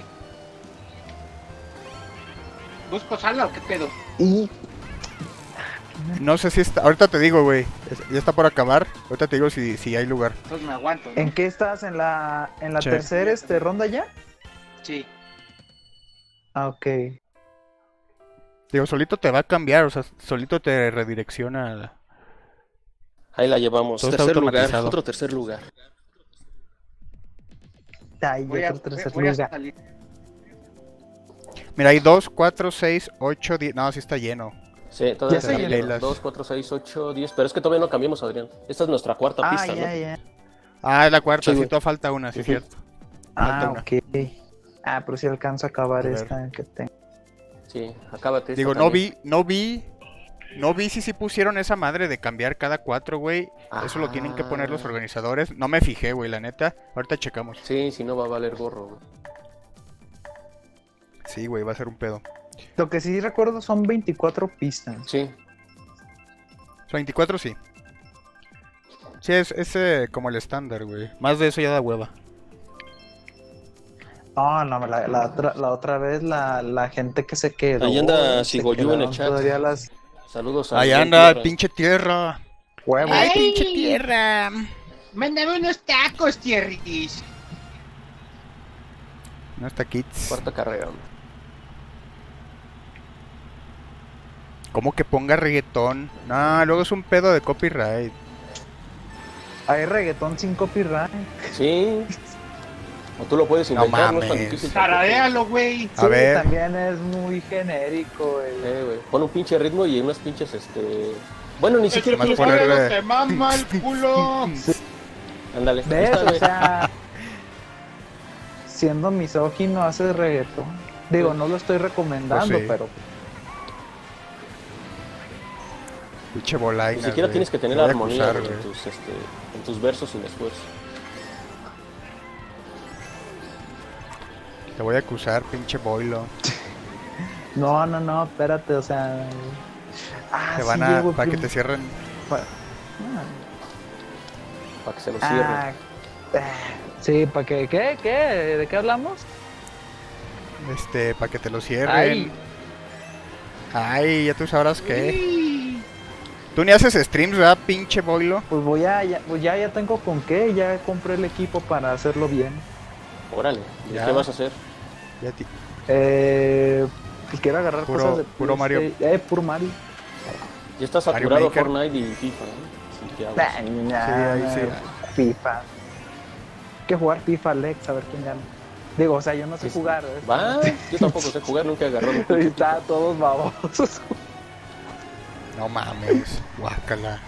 ¿Busco sala o qué pedo? Y no sé si está. Ahorita te digo, güey. Es- Ya está por acabar. Ahorita te digo si, si hay lugar. Entonces me aguanto, ¿no? ¿en qué estás? ¿En la, en la Sí. tercera este, ronda ya? Sí. Ah, ok. Digo, solito te va a cambiar. O sea, solito te redirecciona. a la- Ahí la llevamos. Todo está Tercer lugar, automatizado. otro tercer lugar. Ay, Voy yo a, por tercer voy a lugar. salir. Mira, hay dos, cuatro, seis, ocho, diez. No, sí está lleno. Sí, todavía Ya se está llenó. dos, cuatro, seis, ocho, diez. Pero es que todavía no cambiamos, Adrián. Esta es nuestra cuarta Ah, pista, ya, ¿no? ya. Ah, es la cuarta. Sí, Sí, güey. todavía falta una, sí, es Ujú. cierto. Ah, Falta una. ok. Ah, pero si alcanzo a acabar A ver. esta que tengo. Sí, acábate. esta Digo, no también. vi, no vi. No vi si sí pusieron esa madre de cambiar cada cuatro, güey. Eso lo tienen que poner los Ah. organizadores. No me fijé, güey, la neta. Ahorita checamos. Sí, si no va a valer gorro, güey. Sí, güey, va a ser un pedo. Lo que sí recuerdo son veinticuatro pistas. Sí, O sea, veinticuatro sí. Sí, es, es eh, como el estándar, güey. Más de eso ya da hueva. No, no, la, la otra, la otra vez la, la gente que se quedó. Ahí anda se Sigoyu en el quedaron chat. Todavía las saludos a Ahí Adrián anda, Tierra. pinche tierra. huevos. ¡Ay! pinche tierra! Mándame unos tacos, tierris. No está Kids. Cuarta carrera. ¿Cómo que ponga reggaetón? No, luego es un pedo de copyright. Hay reggaetón sin copyright. Sí. O tú lo puedes No inventar, no, es tan mames. difícil. Tararealo, güey. A Sí, ver. también es muy genérico, güey. Eh, güey. Pon un pinche ritmo y unas pinches, este... Bueno, ni siquiera Más tienes ponerle- que... Ponerle... te mama el culo. Ándale. ahí ¿Ves? está, O güey. sea, siendo misógino haces reggaetón. Digo, no lo estoy recomendando, Pues sí. pero Pinche bolaina. Ni siquiera güey. tienes que tener Te voy a armonía acusar, güey, en, güey. tus, este, en tus versos sin esfuerzo. Te voy a acusar, pinche boilo. no, no, no, espérate, o sea. Ah, Te sí van a. llego Para que prim- te cierren. pa- Para que se lo Ah, cierre. ah, sí, ¿para qué? ¿Qué? ¿Qué? ¿De qué hablamos? Este, para que te lo cierren. Ay. Ay, ya tú sabrás qué. Uy. Tú ni haces streams, ¿verdad, pinche boilo? Pues voy a, ya, pues ya, ya tengo con qué, ya compré el equipo para hacerlo bien. Órale. ¿Y Ya. qué vas a hacer? Ya ti- Eh, pues quiero agarrar Puro- cosas de puro Mario. PlayStation. Eh, puro Mario. Ya está Mario saturado Maker. Fortnite y FIFA, ¿eh? Así que aguas. Nah, nah, ahí sí. FIFA. Hay que jugar FIFA, Alex, a ver quién gana. Digo, o sea, yo no sé Sí, jugar. ¿eh? Va, yo tampoco sé jugar, nunca he agarrado un Ahí pinche está, todos babosos. No mames, guácala.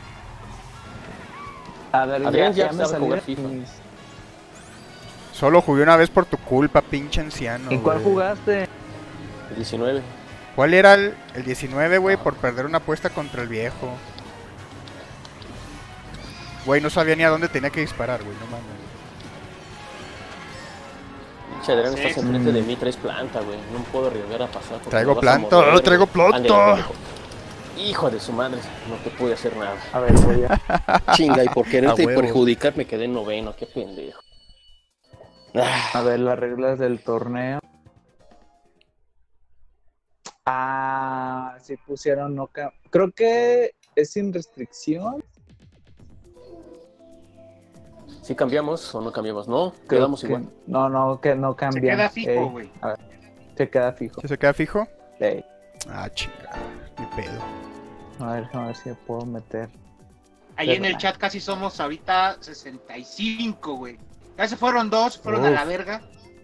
A ver, Adrián ya ya, ya me sabe jugar salieron FIFA. mis- Solo jugué una vez por tu culpa, pinche anciano. ¿En cuál güey. jugaste? El diecinueve. ¿Cuál era el, el diecinueve, güey? Por perder una apuesta contra el viejo. Güey, no sabía ni a dónde tenía que disparar, güey, no mames. Pinche Adrián, Sí. estás enfrente de mí, traes planta, güey. No me puedo arriesgar a pasar. porque Traigo me vas a planta, morder, traigo güey. planta. Ándale, pendejo. Hijo de su madre, no te pude hacer nada. A ver, voy a. Chinga, y por A quererte y huevo. perjudicar me quedé noveno, qué pendejo. Ah, A ver las reglas del torneo. Ah, sí pusieron no ca- creo que es sin restricción. ¿Sí cambiamos o no cambiamos? No, Creo quedamos que- igual. No, no, que no Se cambia. queda fijo, Ey, güey. a ver, se queda fijo. ¿Sí se queda fijo? Ey, Ah, chingada. Ni pedo. a ver, a ver si me puedo meter. Ahí en el chat casi somos ahorita sesenta y cinco, güey. Ya se fueron dos, fueron a Uf. la verga.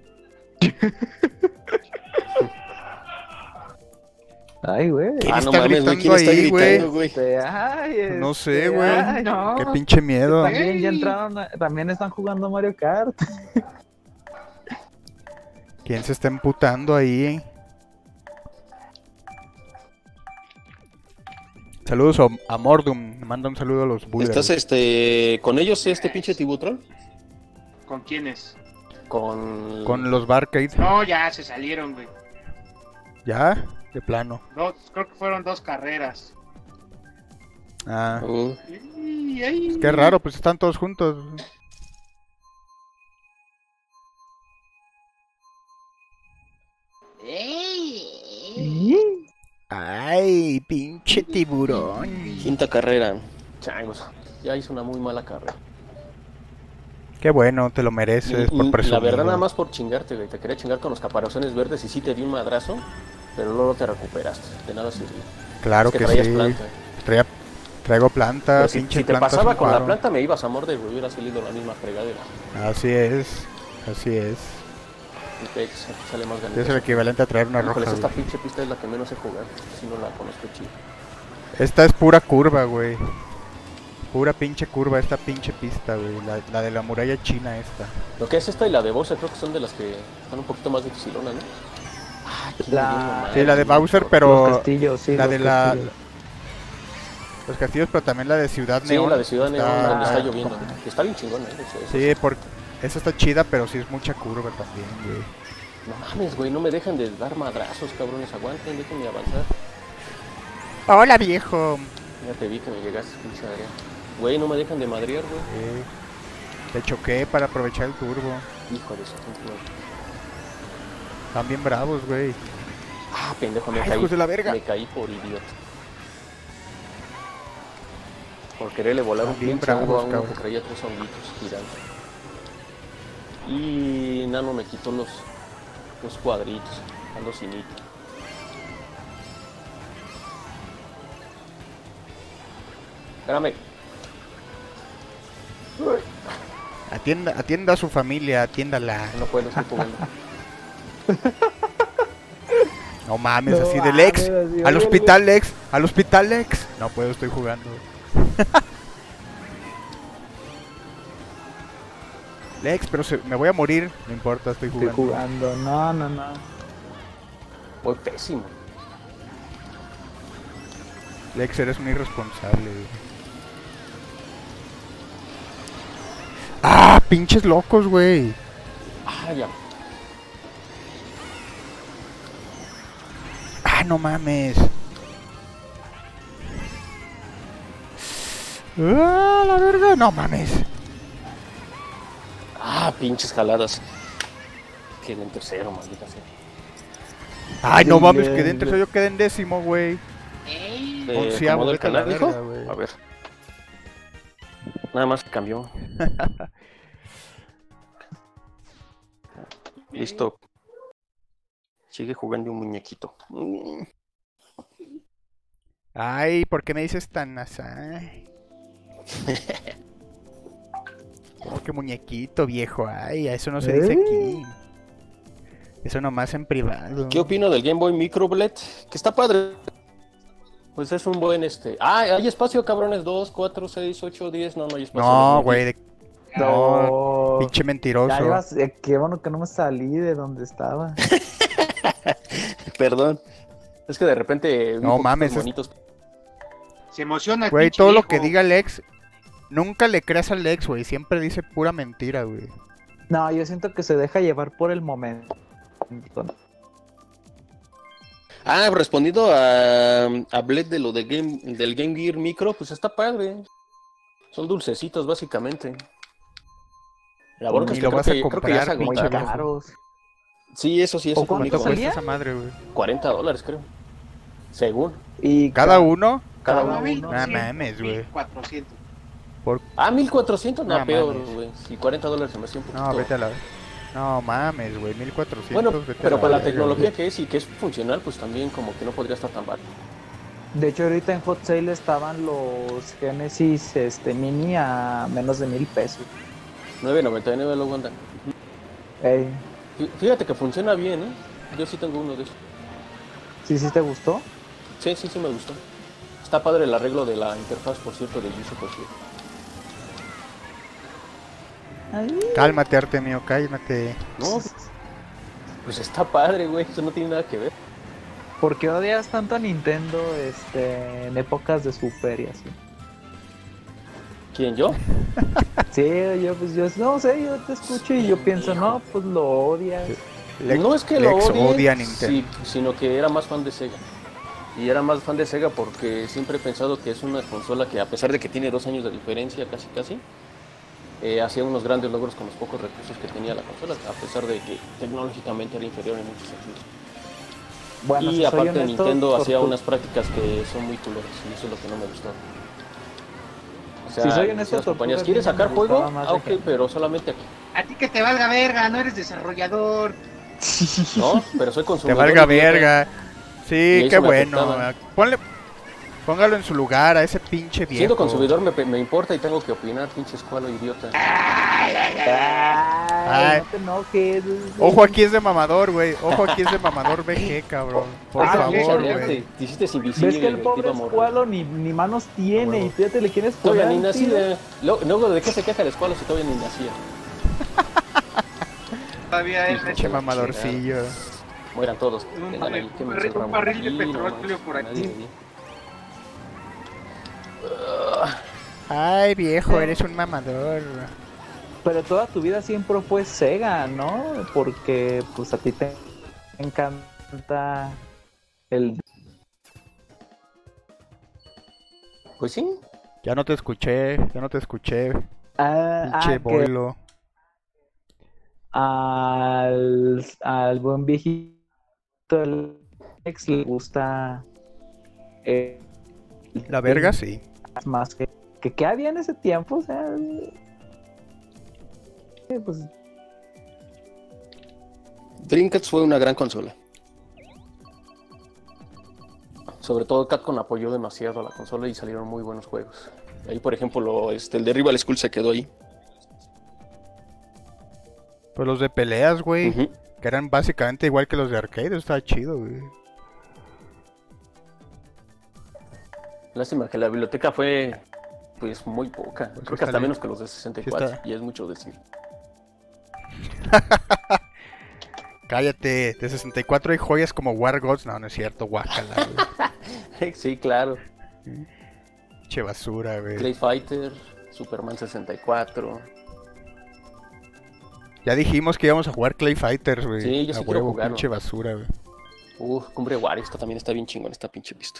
Ay, güey. ¿Quién Ah, no está mames, güey, gritando ¿quién está ahí, güey? gritando, güey? Este, ay, este, No sé, güey. ay, No. Qué pinche miedo. También ya Ey. entraron, a- también están jugando Mario Kart. ¿Quién se está emputando ahí? Saludos a, a Mordum. Me manda un saludo a los búlgaros. ¿Estás este con ellos este pinche Tibutrón? ¿Con quiénes? Con... Con los Barcade. No, ya se salieron, güey. ¿Ya? De plano. Dos, creo que fueron dos carreras. Ah. Uh, Ay, ay. Qué raro, pues están todos juntos. Ay, pinche tiburón. quinta carrera. Changos. Ya hizo una muy mala carrera. Qué bueno, te lo mereces por Mm, presumir. La verdad, nada más por chingarte, güey. Te quería chingar con los caparazones verdes y sí te di un madrazo, pero luego te recuperaste. De nada sirvió. Claro Es que que, traías sí. planta. Traía- traigo planta, Pero si, pinche si te planta pasaba sin con la paro. planta, me ibas a morder, güey. Hubiera salido la misma fregadera. Así es, así es. Y te sale más Es el ganado. equivalente a traer una roja. Híjoles, esta güey. pinche pista es la que menos he jugado. Si no la conozco chido. Esta es pura curva, güey. Pura pinche curva, esta pinche pista, güey. La, la de la muralla china esta. Lo que es esta y la de Bowser creo que son de las que están un poquito más dificilonas, ¿no? Ah, aquí La- me dio una Sí, la de madre, Bowser, por- pero Los castillos, sí. la los de la... castillos. Los castillos, pero también la de Ciudad Sí, Neón. la de Ciudad Neón, está- donde está lloviendo. Que está bien chingona, ¿eh? Eso- eso Sí, porque esa está chida, pero sí es mucha curva también, güey. No mames, güey, no me dejan de dar madrazos, cabrones. Aguanten, déjenme avanzar. Hola, viejo. Ya te vi que me llegaste, pinche área. Güey, no me dejan de madrear, güey. Eh, te choqué para aprovechar el turbo. Hijo de su puta madre. Están bien bravos, güey. Ah, pendejo, me Ay, caí. hijos de la verga. Me caí por idiota. Por quererle volar un Están bien pinche hongo a bravos, uno cabrón. que traía tres honguitos girando. Y Nano me quitó los, los cuadritos. Ando sinito. Espérame. Atienda, atienda a su familia, atiéndala. No puedo, estoy jugando. No mames, No así de mames, Lex. así, Al oye, hospital, Lex. Al hospital, Lex. No puedo, estoy jugando. Lex, pero se- me voy a morir. No importa, estoy Estoy jugando. jugando. No, no, no. Voy pésimo. Lex, eres un irresponsable. güey. Ah, pinches locos, güey. Ah, ya. Ah, no mames. Ah, la verga, no mames. Ah, pinches jaladas. Quedé en tercero, maldita sea. Ay, no Sí, mames, le- quedé en le- tercero, yo quedé en décimo, güey. Ey. Eh, Onceavo, ¿Acomodo el vete a la canal, hijo? verga, güey. A ver. Nada más cambió. Listo. Sigue jugando un muñequito. Mm. Ay, ¿por qué me dices tan así? Como que muñequito, viejo. Ay, eso no se dice ¿Eh? aquí. Eso nomás en privado. ¿Qué opino del Game Boy Microblade? Que está padre. Pues es un buen este. Ah, hay espacio, cabrones. dos, cuatro, seis, ocho, diez. No, no hay espacio. No, güey, de- no, No. pinche Ya mentiroso. ibas- eh, qué bueno que no me salí de donde estaba. Perdón. Es que de repente. vi No poquitos mames, es- monitos. Se emociona el Güey, pinche todo lo viejo. que diga Lex, nunca le creas a Lex, güey. Siempre dice pura mentira, güey. No, yo siento que se deja llevar por el momento. Ah, respondiendo a, a Bled de lo de Game, del Game Gear Micro, pues está padre. Son dulcecitos, básicamente. La bronca Ni es que lo creo vas a que, creo que ya se comprar, Muy pinche agotaron. viejo. caros. Sí, eso sí es ¿O un cuánto ¿Cuánto poquito cuesta salía? esa madre, güey? cuarenta dólares, creo. Según. Y ¿Cada uno? Cada Cada uno. uno. No mames, güey. cuatrocientos. Por... Ah, mil cuatrocientos, no, No, peor, mames. güey. Si cuarenta dólares se me hacía un poquito. No, vete a la... No mames, güey, mil cuatrocientos. Bueno, vete pero a para la verga, tecnología güey. que es y que es funcional, pues también como que no podría estar tan barato. De hecho, ahorita en Hot Sale estaban los Genesis este, Mini a menos de mil pesos. nueve noventa y nueve luego andan. Ey, Fí- Fíjate que funciona bien, ¿eh? Yo sí tengo uno de esos. ¿sí, sí te gustó? Sí, sí, sí me gustó. Está padre el arreglo de la interfaz, por cierto, del uso por cierto. Ay, Cálmate, Artemio, cálmate. No, pues está padre, güey. Eso no tiene nada que ver. ¿por qué odias tanto a Nintendo este, en épocas de Super y así? ¿Quién, yo? Sí, yo pues yo no sé, yo te escucho y yo pienso, no, pues lo odias. Lex- no es que lo Lex odie, odia a Nintendo. sí, sino que era más fan de Sega. Y era más fan de Sega porque siempre he pensado que es una consola que, a pesar de que tiene dos años de diferencia, casi casi, eh, hacía unos grandes logros con los pocos recursos que tenía la consola, a pesar de que tecnológicamente era inferior en muchos sentidos. Bueno, y si soy aparte honesto, Nintendo por hacía tu- unas prácticas que son muy culeras y eso es lo que no me gustó. O sea, Si soy decía honesto, las compañías, Tortugas ¿quieres Ninja sacar me juego? gustaba más Ah, de ok, que- pero solamente aquí. A ti que te valga verga, no eres desarrollador. No, pero soy Te consumidor. valga idiota. verga. Y Sí, eso qué me bueno. afectaba. Ponle... Póngalo en su lugar a ese pinche viejo. Siendo consumidor me, me importa y tengo que opinar, pinche escualo idiota. Ay, Ay. no te enojes. Ojo, aquí es de mamador, güey. Ojo, aquí es de mamador B G, cabrón. Por Ah, favor, pinche güey. Te, te hiciste invisible. ¿Ves que el te pobre iba a morder. escualo ni, ni manos tiene huevo. y tú ya te le quieres Todavía poner? ni al nací. tiro? de- Luego, luego, ¿de qué se queja el escualo si todavía ni nacía? Todavía es Pinche mamadorcillo. Mueran todos. Un Tengan barril- ahí que me un barril- encerramos un barril de aquí, petróleo manches, por aquí. nadie me- Ay, viejo, eres un mamador. Pero toda tu vida siempre fue Sega, ¿no? Porque pues a ti te encanta el... Pues sí. Ya no te escuché, ya no te escuché. Ah, Pinche ah, que boilo. al, al buen viejito el ex le gusta eh, La verga, sí. más que, que qué había en ese tiempo, o sea, eh, pues Dreamcast fue una gran consola. Sobre todo Capcom apoyó demasiado a la consola y salieron muy buenos juegos. Ahí, por ejemplo, lo, este, el de Rival School se quedó ahí. Pues los de peleas, güey. Ujú. Que eran básicamente igual que los de arcade. Eso estaba chido, güey. Lástima que la biblioteca fue pues muy poca. Pues Creo sí que hasta salió. menos que los de sesenta y cuatro. Sí está. Y es mucho decir. Cállate. De sesenta y cuatro hay joyas como War Gods. No, no es cierto. Guácala, güey. Sí, claro. Pinche basura, güey. Clay Fighter, Superman sesenta y cuatro. Ya dijimos que íbamos a jugar Clay Fighters, güey. Sí, yo sí A quiero huevo, jugarlo. pinche basura, güey. Uh, Cumbre Wario, esta también está bien chingón, esta pinche pista.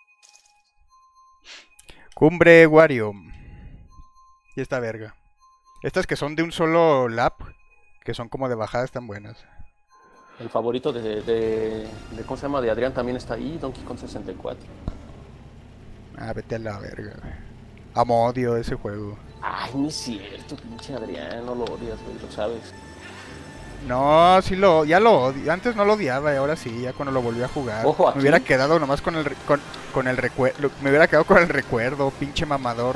Cumbre Wario. Y esta verga. Estas que son de un solo lap, que son como de bajada, están buenas. El favorito de, de, de ¿cómo se llama? De Adrián también está ahí, Donkey Kong sesenta y cuatro. Ah, vete a la verga, güey. Amo, odio ese juego. Ay, no es cierto, pinche Adrián, no lo odias, güey, lo sabes. No, sí lo, ya lo odio. Antes no lo odiaba y ahora sí, ya cuando lo volví a jugar. Ojo, aquí. Me hubiera quedado nomás con el, re- con, con el recuerdo. Me hubiera quedado con el recuerdo, pinche mamador.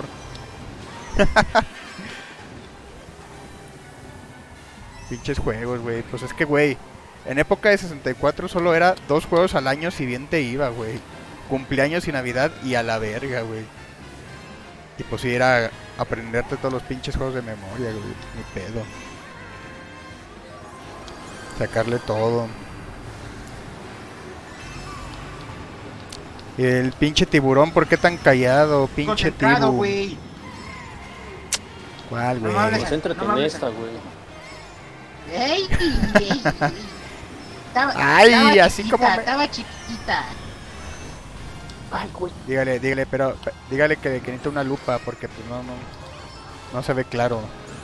Pinches juegos, güey. Pues es que, güey, en época de sesenta y cuatro solo era dos juegos al año si bien te iba, güey. Cumpleaños y Navidad y a la verga, güey. Y pues sí, era aprenderte todos los pinches juegos de memoria, güey. Ni pedo. Sacarle todo. Y el pinche tiburón, ¿por qué tan callado? Pinche Concentrado, tibu. güey. ¿Cuál, güey? No mames. Concéntrate no en mames. esta, güey. Ey, ey, ey. Estaba, Ay, estaba así chiquita, como me- Estaba chiquita. Ay, güey. Dígale, dígale, pero pe- dígale que, que necesita una lupa porque pues no, no, no se ve claro.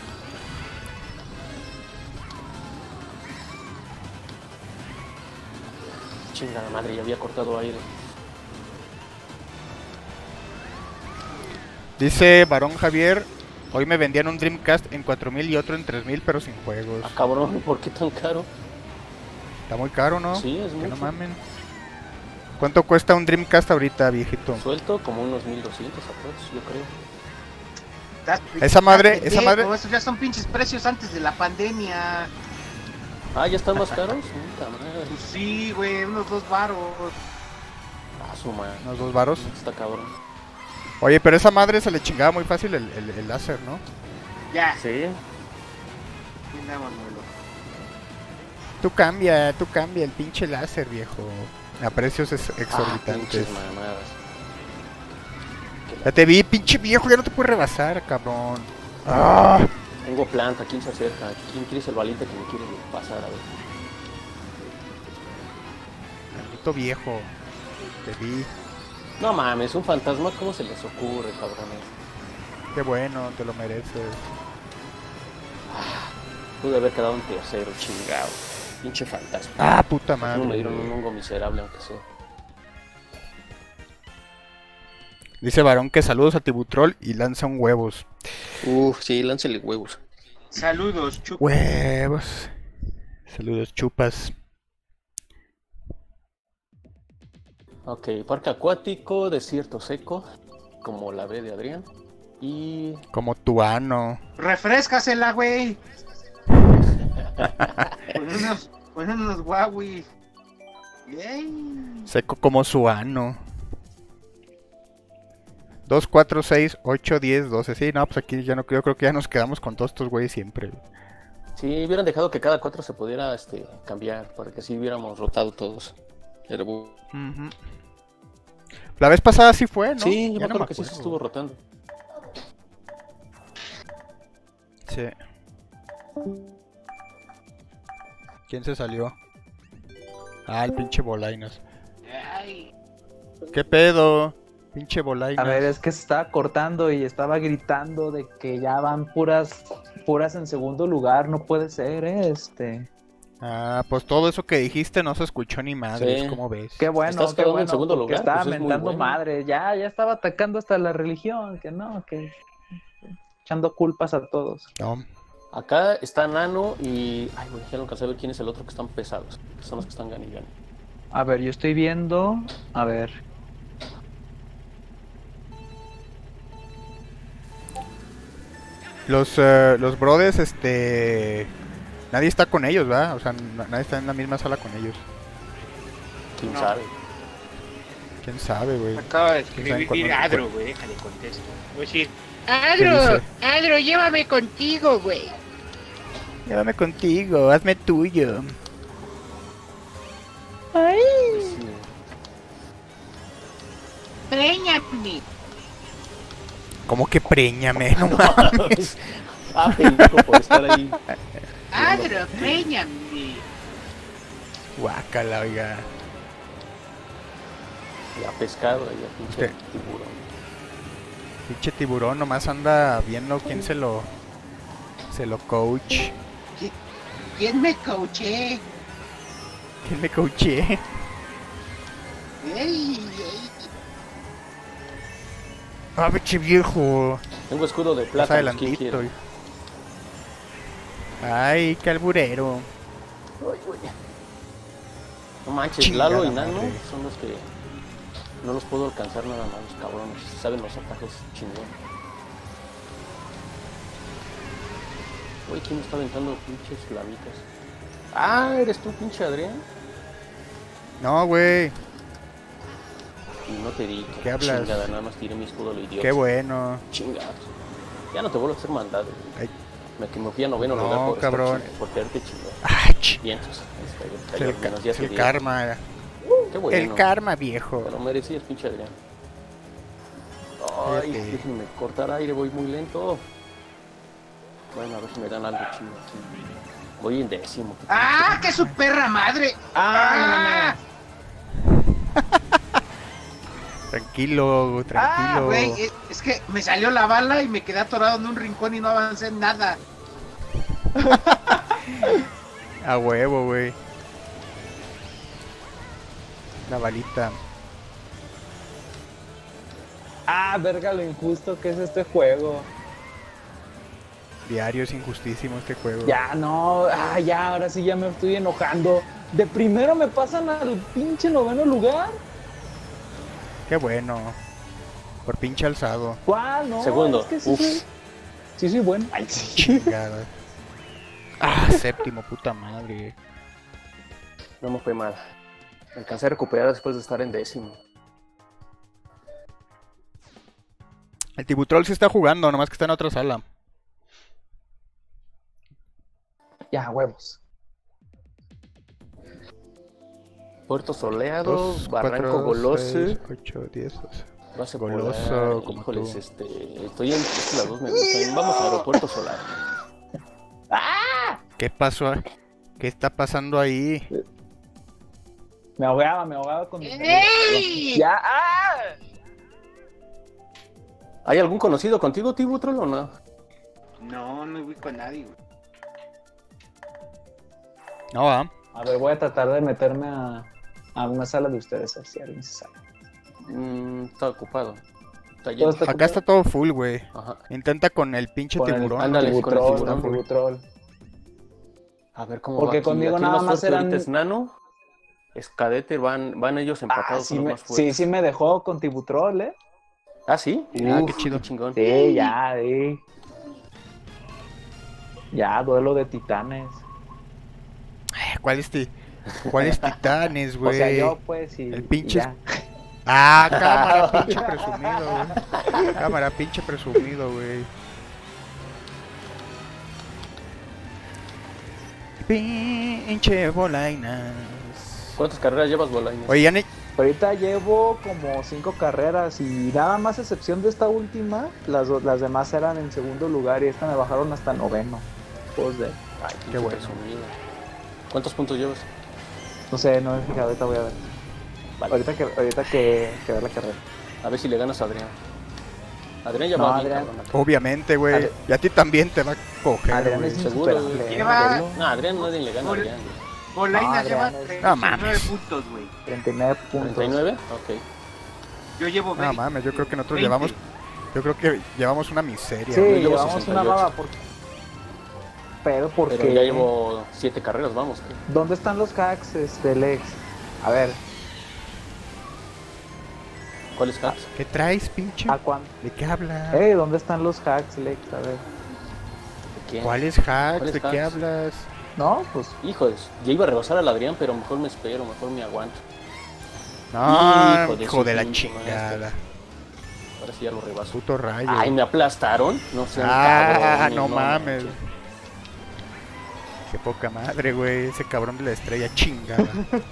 Chingada madre, ya había cortado aire. Dice Barón Javier, Hoy me vendían un Dreamcast en cuatro mil y otro en tres mil, pero sin juegos. Ah, cabrón, ¿por qué tan caro? Está muy caro, ¿no? Sí, es Que mucho. no mamen. ¿Cuánto cuesta un Dreamcast ahorita, viejito? Suelto como unos mil doscientos aprox, yo creo. Esa madre, Estás esa madre... pendejo, esos ya son pinches precios antes de la pandemia. Ah, ¿ya están más caros? Puta madre. Pues sí, güey, unos dos varos. Ah, su madre. Unos dos varos. Está cabrón. Oye, pero esa madre se le chingaba muy fácil el, el, el láser, ¿no? Ya, Sí. tendámonos. Tú cambia, tú cambia el pinche láser, viejo. A precios ex- Ah, exorbitantes. pinches mamadas. Ya te vi, pinche viejo, ya no te puedes rebasar, cabrón. Ah, Tengo planta, ¿quién se acerca? ¿Quién quiere ser el valiente que me quiere pasar? A ver. maldito viejo. Te vi. No mames, un fantasma, ¿cómo se les ocurre, cabrones? Qué bueno, te lo mereces. Pude haber quedado en tercero, chingado. Pinche fantasma. Ah, puta No me madre. dieron un hongo miserable, aunque sea. Dice Varón que saludos a Tibutrol y lanza un huevos. Uf, sí, láncele huevos. Saludos, chup. Huevos. Saludos, chupas. Ok, parque acuático, desierto seco, como la B de Adrián. Y... Como tu ano. Refrescasela, güey. Con unos, con unos Huawei. Yay. Seco como su ano. dos, cuatro, seis, ocho, diez, doce. Sí, no, pues aquí ya no creo, creo que ya nos quedamos con todos estos güeyes siempre. Sí, hubieran dejado que cada cuatro se pudiera este, cambiar, para que así hubiéramos rotado todos. Pero... Ujú. La vez pasada sí fue, ¿no? Sí, yo me Ya no acuerdo que sí se acuerdo. estuvo rotando. Sí. ¿Quién se salió? Ah, el pinche Bolainas. Ay. ¿Qué pedo? Pinche Bolainas. A ver, es que se estaba cortando y estaba gritando de que ya van puras, puras en segundo lugar, no puede ser, ¿eh? Este. Ah, pues todo eso que dijiste no se escuchó ni madres, Sí. ¿cómo ves? Qué bueno, Estás qué quedando bueno, en segundo porque lugar, estaba pues es muy mentando bueno. madre, ya, ya estaba atacando hasta la religión, que no, que echando culpas a todos. No. Acá está Nano y... Ay, güey, ya no alcancé a ver quién es el otro que están pesados. Que son los que están gan y gan. A ver, yo estoy viendo, a ver, Los, eh, los brothers, este... Nadie está con ellos, ¿verdad? O sea, na- nadie está en la misma sala con ellos. ¿Quién No. sabe? ¿Quién sabe, güey? Acaba de ¿Quién sabe escribir cuándo- Adro, güey, déjale contesto. Voy a decir, ¿Qué Adro, dice? Adro, llévame contigo, güey. Llévame contigo, hazme tuyo. Pues sí. Préñame. ¿Cómo que preñame? No mames. Ah, pendejo por estar ahí. Adro, préñame. Guácala, oiga. Y a pescado ahí, a pinche ¿Qué? tiburón. Pinche tiburón nomás anda viendo quién se lo... Se lo coach. ¿Quién me coaché? ¿Quién me coaché? Ey, ey. Ah, pinche viejo. Tengo escudo de Más plata. ¿Quién adelantito. quiere? Ay, qué alburero. Ay, güey. No manches, Chingada Lalo y Nano madre. son los que no los puedo alcanzar nada más, los cabrones. Saben los atajos chingón. Oye, ¿quién me está aventando pinches clavitas? Ah, ¿eres tú, pinche Adrián? No, güey. Y no te di. ¿Qué hablas? Chingada, nada más tiré mi escudo a lo idiota. Qué bueno. Chingados. Ya no te vuelvo a hacer maldad. Ay. Me que me fui a noveno No, lugar por cabrón. estar ching- por quedarte chingado. Ah, ch- Vientos. Ahí está, Es cayó el, ca- menos, ya es te el di. karma. Qué bueno. El karma, viejo. Te lo merecías, pinche Adrián. Ay, Fíjate. déjenme cortar aire, voy muy lento. Bueno, a ver si me dan algo chido aquí. Voy en décimo. qué ¡Ah, que su perra madre! ah, Tranquilo, ah, tranquilo. güey, es, es que me salió la bala y me quedé atorado en un rincón y no avancé en nada. A huevo, güey. La balita. ah, verga lo injusto que es este juego. Diario es injustísimo este juego. Ya, no, ah, ya, ahora sí ya me estoy enojando. De primero me pasan al pinche noveno lugar. Qué bueno. Por pinche alzado. ¿Cuál? No, Segundo. es que sí Uf. soy, sí soy bueno. Ay, sí. Chingada. Ah, séptimo, puta madre. No me fue mal. Me alcancé a recuperar después de estar en décimo. El Tibutrol sí está jugando, nomás que está en otra sala. Ya, huevos. Puerto Soleado, Dos, Barranco cuatro, Goloso. seis, ocho, diez, doce. Base Goloso, Polar, como híjoles, tú. este, estoy en, es que las dos me gustan. Vamos a Aeropuerto Solar. ¿Qué pasó? ¿Qué está pasando ahí? Me ahogaba, me ahogaba con mi ¡Ey! Ya, ah. ¿Hay algún conocido contigo, Tibutrol, o no? No, no voy con nadie, güey. No va. A ver, voy a tratar de meterme a, a una sala de ustedes, a ver si alguien se sale. Mm, está ocupado. Está Todo lleno. está Acá está todo full, güey. Ajá. Intenta con el pinche Con el- tiburón. ándale, ¿no? con el Tibutrol, tiburón, con güey. Tibutrol. A ver cómo Porque va aquí. conmigo Aquí el nada más más fuerte eran- ahorita es Nano. Es Cadete, van, van ellos Ah, empatados sí, con los me, más fuertes. sí, sí me dejó con Tibutrol, ¿eh? ¿Ah, sí? Ah, Uf, qué chido. chingón. Sí, ya, sí. Ya, duelo de titanes. ¿Cuál es ti? ¿Cuáles titanes, O güey? sea, yo pues y, El pinche- y ya. Ah, cámara, pinche presumido, güey. Cámara, pinche presumido, güey. Pinche bolainas. ¿Cuántas carreras llevas, Bolaños? Oye, ya ni... Ahorita llevo como cinco carreras y nada más excepción de esta última, las, do- las demás eran en segundo lugar y esta me bajaron hasta noveno. Pues de, Ay, qué bueno. presumido. ¿Cuántos puntos llevas? no sé, no me he fijado, ahorita voy a ver. Vale. Ahorita que, ahorita que, que ver la carrera. A ver si le ganas a Adrián. Adrián ya No, va bien, Adrián- cabrón, acá. Obviamente, güey. Ale- Y a ti también te va a coger, Adrián güey. es seguro, insuperable. güey. ¿eh? Lleva- No, Adrián nadie le gana a Adrián, güey. Polainas No, lleva Adrián, treinta no y nueve mames. puntos, güey. treinta y nueve puntos. ¿treinta y nueve? Ok. Yo llevo veinte. No mames, yo creo que nosotros veinte. llevamos... Yo creo que llevamos una miseria, Sí, güey. Yo llevo llevamos sesenta y una ocho. baba porque... Pero porque... Pero ya llevo siete carreras, vamos. ¿qué? ¿Dónde están los hacks, este, Lex? A ver, ¿Cuáles hacks? ¿Qué traes, pinche? ¿a cuánto? ¿De qué hablas? Eh, ¿dónde están los hacks, Lex? A ver. ¿De quién? ¿Cuáles hacks? ¿Cuáles ¿De qué hacks? hablas? No, pues... Hijos, ya iba a rebasar al Adrián, pero mejor me espero, mejor me aguanto. No, Hijo de hijo su de la pinche chingada. Ahora sí ya lo rebaso. Puto rayo. Ay, me aplastaron. No sean Ah, cabrones, no mames. manches. Qué poca madre, güey. Ese cabrón de la estrella chingada.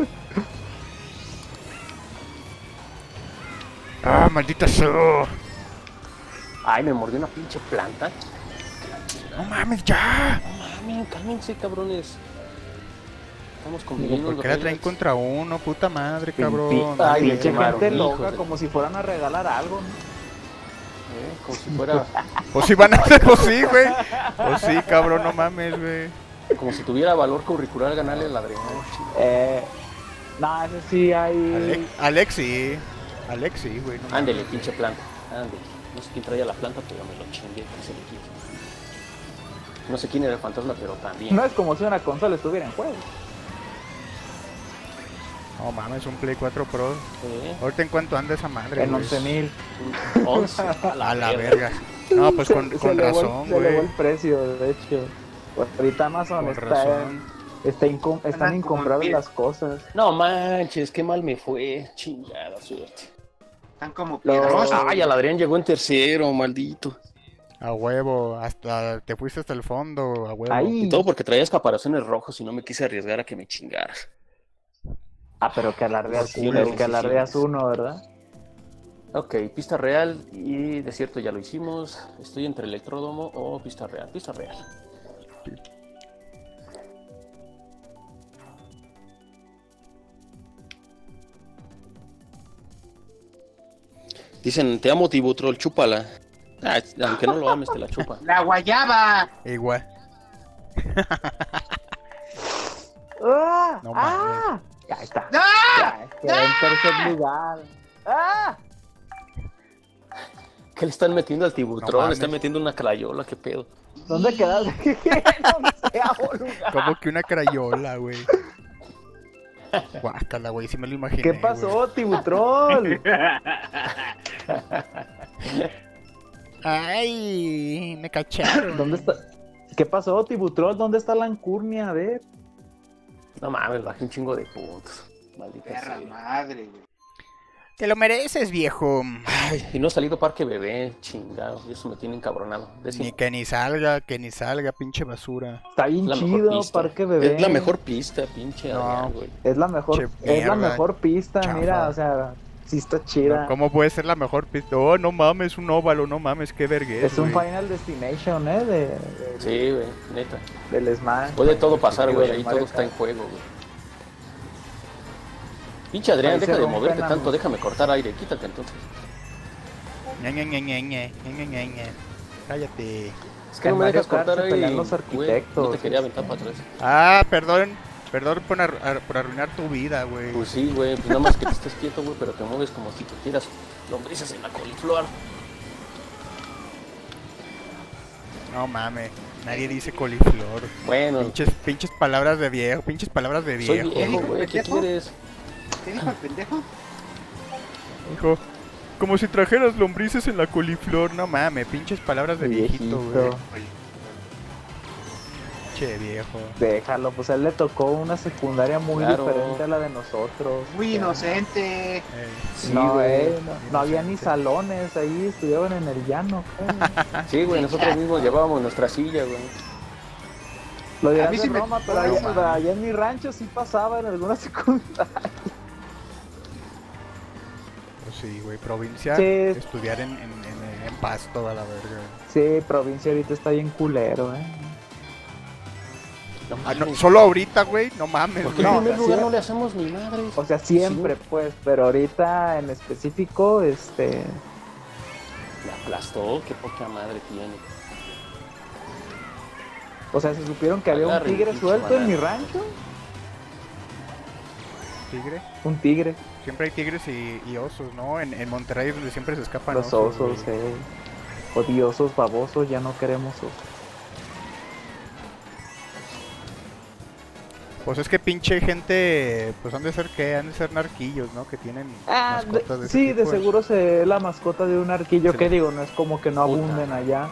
Ah, maldita sea. Ay, me mordió una pinche planta. No mames, ya. No mames, cálmense, cabrones. Estamos conviviendo. ¿Por los qué la traen reyes. contra uno? Puta madre, cabrón. Pimpita. Ay, Ay, le pinche quemaron, gente hijos loca, de- como si fueran a regalar algo, ¿no? Eh, Como si fuera, Pues sí van a hacer, pues sí, güey. Pues sí, cabrón, no mames, güey. como si tuviera valor curricular ganarle al Adrián. Eh... No, ese sí hay... Alex, Alex sí. Alex sí, güey. No mames. Ándele, pinche planta. Ándele. No sé quién traía la planta, pero me lo chingué con ese equipo. No sé quién era el fantasma, pero también. No es como si una consola estuviera en juego. No mames, un Play cuatro Pro. Eh, Ahorita en cuánto anda esa madre, En güey. once mil. un once. A la verga. No, pues con, con razón, Se elevó güey. el precio, de hecho. Pues ahorita Amazon Con está, razón. está incom- están Andan como incomprables en las cosas. No manches, qué mal me fue. Chingada suerte. Están como Lo- piedrosos. Ay, al Adrián llegó en tercero, maldito. A huevo, hasta te fuiste hasta el fondo, a huevo. Ahí. Y todo porque traías caparazones rojos y no me quise arriesgar a que me chingara. Ah, pero que alardeas Sí, uno, sí, que sí, alardeas sí. uno, ¿verdad? Ok, pista real y desierto ya lo hicimos. Estoy entre electródomo o pista real. Pista real. Dicen, te amo Tibutrol, chúpala. Ah, aunque no lo ames, te la chupa. La guayaba. Igual. ¡Ah! No ¡Ah! Ya está. ¡No! Ya, quedó en tercer lugar. ¡Ah! ¿Qué le están metiendo al Tibutrón? No le están mames. metiendo una crayola, qué pedo. ¿Dónde quedaste? ¿Dónde sea, boluda? Como que una crayola, güey. Guácala, güey, sí me lo imaginé. ¿Qué pasó, Tibutrol? güey. Ay, me cacharon. ¿Dónde está? ¿Qué pasó, Tibutrol? ¿Dónde está la Ancurnia? A ver. No mames, bajé un chingo de puntos. Maldita Perra sea. madre, güey. Te lo mereces, viejo. Ay, y no ha salido Parque Bebé, chingado. Y eso me tiene encabronado. Décimo. Ni que ni salga, que ni salga, pinche basura. Está bien La mejor chido, pista. Parque Bebé. Es la mejor pista, pinche No. Adrián, güey. Es la mejor, Che, es la mierda, mejor pista, chafa. mira, o sea, sí está chida. No, ¿cómo puede ser la mejor pista? Oh, no mames, un óvalo, no mames, qué vergüenza. Es un Final Destination, ¿eh? De, de- Sí, güey, neta. del Smash. Puede todo pasar, Digo, güey. del Ahí Mario todo está en Kart. juego, güey. Pinche Adrián, Ahí se deja de rompen moverte ambos. tanto, déjame cortar aire. Quítate entonces. Ñe, Ñe, Ñe, Ñe, Ñe, Ñe, Ñe, Ñe. Cállate. Es que En no me Mario dejas Kart cortar se aire. pelean los güey. arquitectos, No te quería este. aventar para atrás. Ah, perdón. Perdón por, ar- ar- por arruinar tu vida, güey. Pues sí, güey. Pues nada más que te estés quieto, güey. Pero te mueves como si te quieras lombrices en la coliflor. No mames. Nadie dice coliflor. Bueno, Pinches, pinches palabras de viejo, pinches palabras de soy viejo. viejo, güey. ¿Qué ¿Pendejo? quieres? ¿Qué dijo el pendejo? Hijo, como si trajeras lombrices en la coliflor. No mames, pinches palabras de viejito, güey. Che, viejo. Déjalo, pues a él le tocó una secundaria muy Claro. diferente a la de nosotros. Muy inocente. Eh, Sí, no, güey. eh, no, no había ni salones, ahí estudiaban en el llano. ¿qué? Sí, güey. Nosotros mismos llevábamos nuestra silla, güey. Lo A dirás mí de sí me broma, tocó, pero ahí- no pero mames. allá en mi rancho sí pasaba en alguna secundaria. pues sí, güey. Provincia. Sí. Estudiar en, en, en, en Pasto, a la verga. Sí, provincia ahorita está bien culero, eh. No, Ah, no, mames. solo ahorita, güey. No mames, ¿Por qué güey. en primer así lugar es. no le hacemos ni madres? O sea, siempre, pues, pero ahorita en específico, este... Me aplastó, qué poca madre tiene. O sea, ¿se supieron que había un Agarren, tigre pinche suelto en mi banana. rancho? Tigre. Un tigre. Siempre hay tigres y, y osos, ¿no? En, en Monterrey es donde siempre se escapan Los osos, osos, güey. eh. Odiosos, babosos, ya no queremos osos. Pues es que pinche gente, pues han de ser que, han de ser narquillos, ¿no? Que tienen Ah, de- mascotas de ese sí, tipo, de güey. seguro se la mascota de un arquillo, Sí. que digo, no es como que no Puta. abunden allá.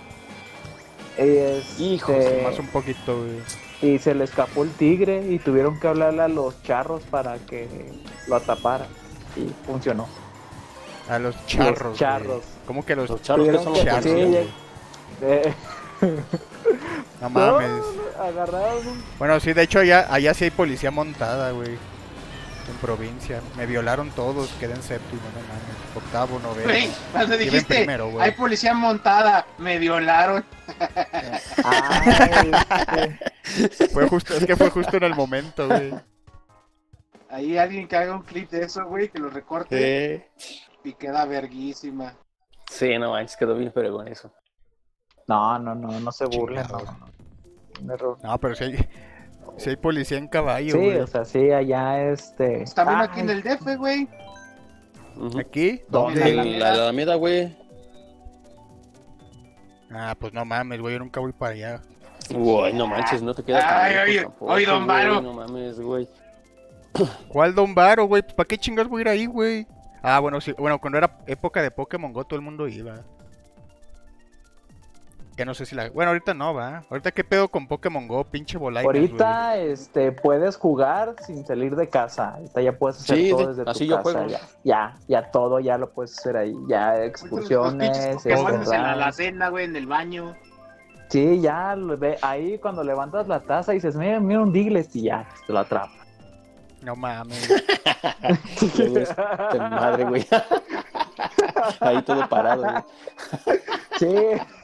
Este, Hijo, Más un poquito, güey. y se le escapó el tigre y tuvieron que hablarle a los charros para que lo atraparan. Y funcionó. A los charros, güey. charros. ¿Cómo que los, Los charros que Tuvieron son que- los charros, sí, policías, ya- güey. eh, No no, mames. no, no, agarraron un... Bueno, sí, de hecho allá, allá sí hay policía montada, güey. En provincia. Me violaron todos, quedé en séptimo, no mames. Octavo, noveno. Güey, cuando Iba en dijiste, primero, güey. hay policía montada, me violaron. Ah, este, Fue justo, es que fue justo en el momento, güey. Ahí alguien que haga un clip de eso, güey, que lo recorte Sí. y queda verguísima. Sí, no manches, quedó bien pero con eso. no, no, no, no se burlen, no, Chingado. no. Un error. No, pero si hay, si hay policía en caballo, Sí, güey. o sea, sí, allá este... Pues también Ay, aquí en el D F, güey. Ujú. ¿Aquí? ¿Dónde? ¿Dónde? En la Alameda, güey. Ah, pues no mames, güey, yo nunca voy para allá. Uy, no manches, no te queda tan Ay, lejos oye, tampoco, oye, don güey, Varo. No mames, güey. ¿Cuál Don Varo, güey? ¿Para qué chingas voy a ir ahí, güey? Ah, bueno, sí, bueno, cuando era época de Pokémon Go todo el mundo iba. Ya no sé si la... Bueno, ahorita no, va. Ahorita qué pedo con Pokémon Go, pinche bolainas, Ahorita este, puedes jugar sin salir de casa. Ahorita ya puedes hacer Sí, todo de- desde así tu yo casa. juego. Ya, ya, ya todo ya lo puedes hacer ahí. Ya Los excursiones, pinches Pokémones este, en la runs. alacena, güey, en el baño. Sí, ya lo ve, ahí cuando levantas la taza y dices, mira, mira un Diglett y ya, te lo atrapa. No mames. Qué güey, qué madre, güey. Ahí todo parado, güey. Sí.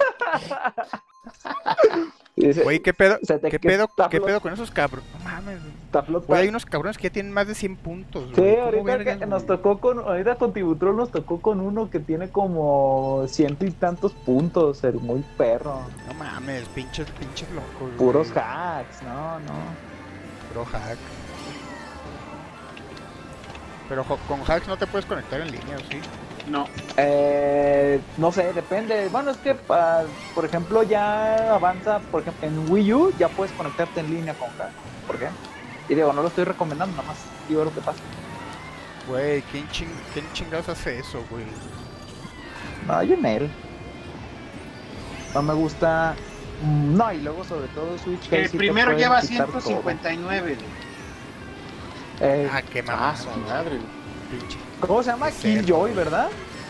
Y dice, Güey, ¿qué pedo? Se te ¿Qué que- pedo? está ¿Qué flot- pedo con esos cabros? No mames, güey. está flotando. Güey, hay unos cabrones que ya tienen más de cien puntos, Sí, güey. ¿Cómo ahorita vergas, que nos güey? tocó con, ahorita con Tibutrón nos tocó con uno que tiene como ciento y tantos puntos, el muy perro. No mames, pinches, pinches locos, güey. Puros hacks, no, no. Puro hack. Pero jo- con hacks no te puedes conectar en línea, ¿o sí? No. Eh, no sé, depende. Bueno, es que, ah, por ejemplo, ya avanza, por ejemplo, en Wii U ya puedes conectarte en línea con K. ¿Por qué? Y digo, no lo estoy recomendando, nada más digo lo que pasa. Güey, ¿quién, ching ¿quién chingados hace eso, güey? No, yo en él. No me gusta. mm, No, y luego sobre todo Switch. que ahí El sí te primero pueden lleva quitar ciento cincuenta y nueve. todo. Eh, Ah, qué Ah, mamá. su madre. Pinche. ¿Cómo se llama? Qué cerdo, Killjoy, güey. ¿verdad?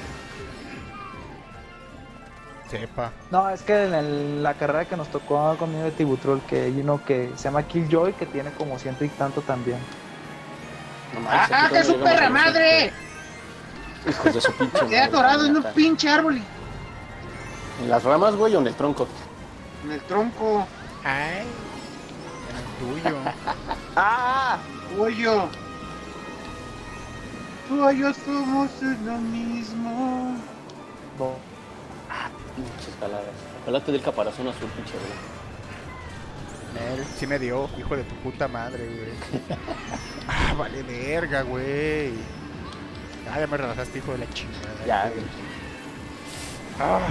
Sepa. No, es que en el- la carrera que nos tocó conmigo de Tibutrol, que hay uno que se llama Killjoy, que tiene como ciento y tanto también. No ¡Ah, manches, aquí ah, que todavía su llegamos perra a los madre! Hijos de su pinche Me quedé madre, atorado en un neta. pinche árbol. ¿En las ramas, güey, o en el tronco? En el tronco. Ay. En el tuyo. ¡Ah! Pollo. Tú y yo somos lo mismo. No. Pinches caladas. Ojalá te dé el caparazón azul, pinche güey. Nel, sí me dio, hijo de tu puta madre, güey. Ah, vale verga, güey. Ah, ya me rebasaste, hijo de la chingada. Ya, güey. güey. Ah,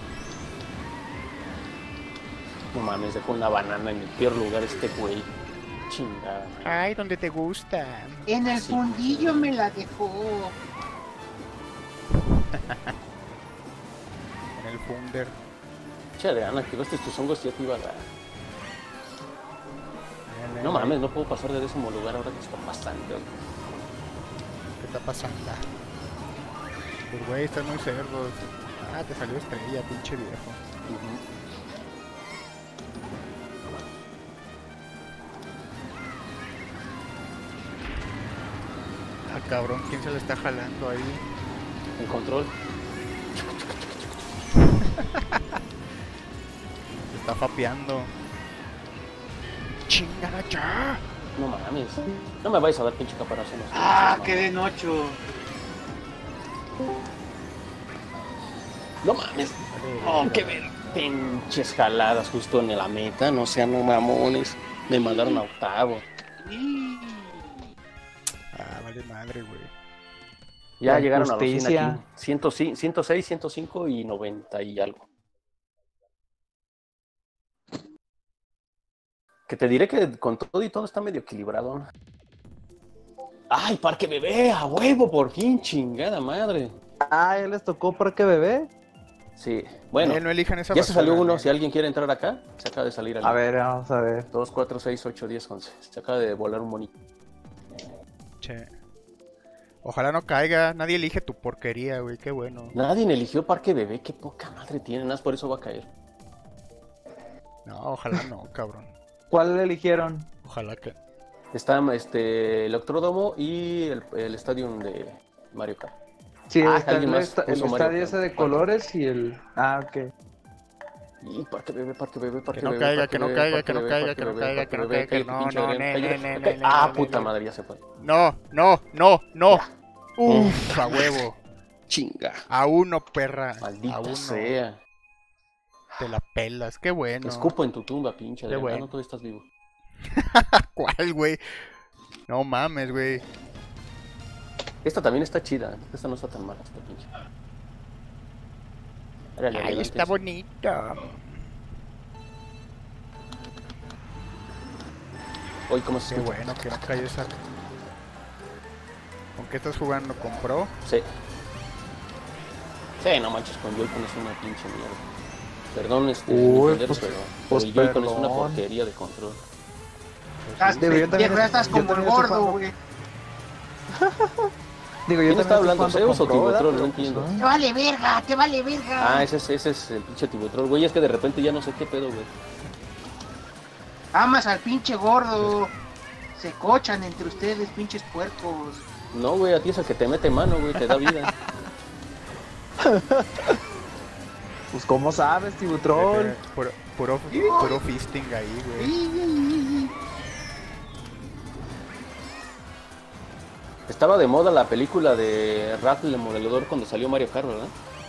No mames, dejó una banana en el peor lugar este güey. Chingada. ay, ¿dónde te gusta? En el Sí. fundillo me la dejó. En el Funder. Che, Adriana, activaste tus hongos y ya te iba a dar. Nel, No nel, mames, no puedo pasar de décimo lugar ahora que está pasando. ¿Qué está pasando? Pues, güey, estás muy cerdo. Ah, te salió estrella, pinche viejo. Ujú. Ah, cabrón, ¿quién se le está jalando ahí? El control. Se está fapeando. ¡Chingada ya! No mames. No me vais a dar pinche caparazón azul. Ah, No, quedé en ocho. No mames. Oh, qué ver. Pinches jaladas justo en la meta. No sean no mamones. Me mandaron a octavo. Y- Ah, vale madre, güey. Ya La llegaron a los cien injusticia. aquí. ciento seis, ciento cinco y noventa y algo. Que te diré que con todo y todo está medio equilibrado. ¡Ay, Parque Bebé! ¡A huevo! Por fin, chingada madre. Ah, ya les tocó Parque Bebé. Sí, bueno. Eh, no elijan esa Ya se salió basura, uno. eh. Si alguien quiere entrar acá, se acaba de salir. A ver, vamos a ver. dos, cuatro, seis, ocho, diez, once. Se acaba de volar un monito. Che. Ojalá no caiga. Nadie elige tu porquería, güey. Qué bueno. Nadie eligió Parque Bebé. Qué poca madre tiene. Nada más por eso va a caer. No, ojalá no, cabrón. ¿Cuál eligieron? Ojalá que. Está este, el Electródromo y el, el estadio de Mario Kart. Sí, Ah, está el, alguien más esta- el puso Mario estadio Kart. ese de colores y el... Ah, ok. Y Parque Bebé, Parque Bebé, Parque Que no Bebé. caiga, Parque que no Bebé, caiga, Parque que no Bebé, caiga, Parque que no Bebé, caiga, Parque que no Bebé, caiga, cállate, no, pinche no, Adrián, ne, cállate, ne, ne, cállate. ne, Ah, ne, puta ne. madre, ya se fue. No, no, no, no. Uf, a huevo. Chinga. A uno, perra. A Maldita uno. sea. Te la pelas. Qué bueno. Escupo en tu tumba, pinche Qué Adrián. bueno. Ah, no, todavía estás vivo. ¿Cuál, güey? No mames, güey. Esta también está chida. Esta no está tan mala, esta pinche. Órale, Ay, adelante. está bonita. Uy, ¿cómo se Qué escucha? bueno que no cayó esa. ¿Con qué estás jugando? ¿Con Pro? Sí. Sí, no manches, con Joy-Con es una pinche mierda. Perdón, este, Uy, Nintendo, pues- pero, pues pero el Joy-Con es una perdón. porquería de control. Estás Digo, yo también pendejo, ya es- estás yo como el también estoy gordo, jugando. güey. Digo, yo ¿Quién también está estoy hablando, jugando Zeus con o Pro, ¿verdad? Tibutrol? Pero, No pues, entiendo. Te vale verga, te vale verga. Ah, ese es, ese es el pinche Tibutrol, güey. Es que de repente ya no sé qué pedo, güey. Amas al pinche gordo. Se cochan entre ustedes, pinches puercos. No, güey, a ti es el que te mete mano, güey, te da vida. Pues, ¿cómo sabes, Tibutrol? Puro, puro, puro fisting ahí, güey. Estaba de moda la película de Ralph el modelador cuando salió Mario Kart, ¿verdad?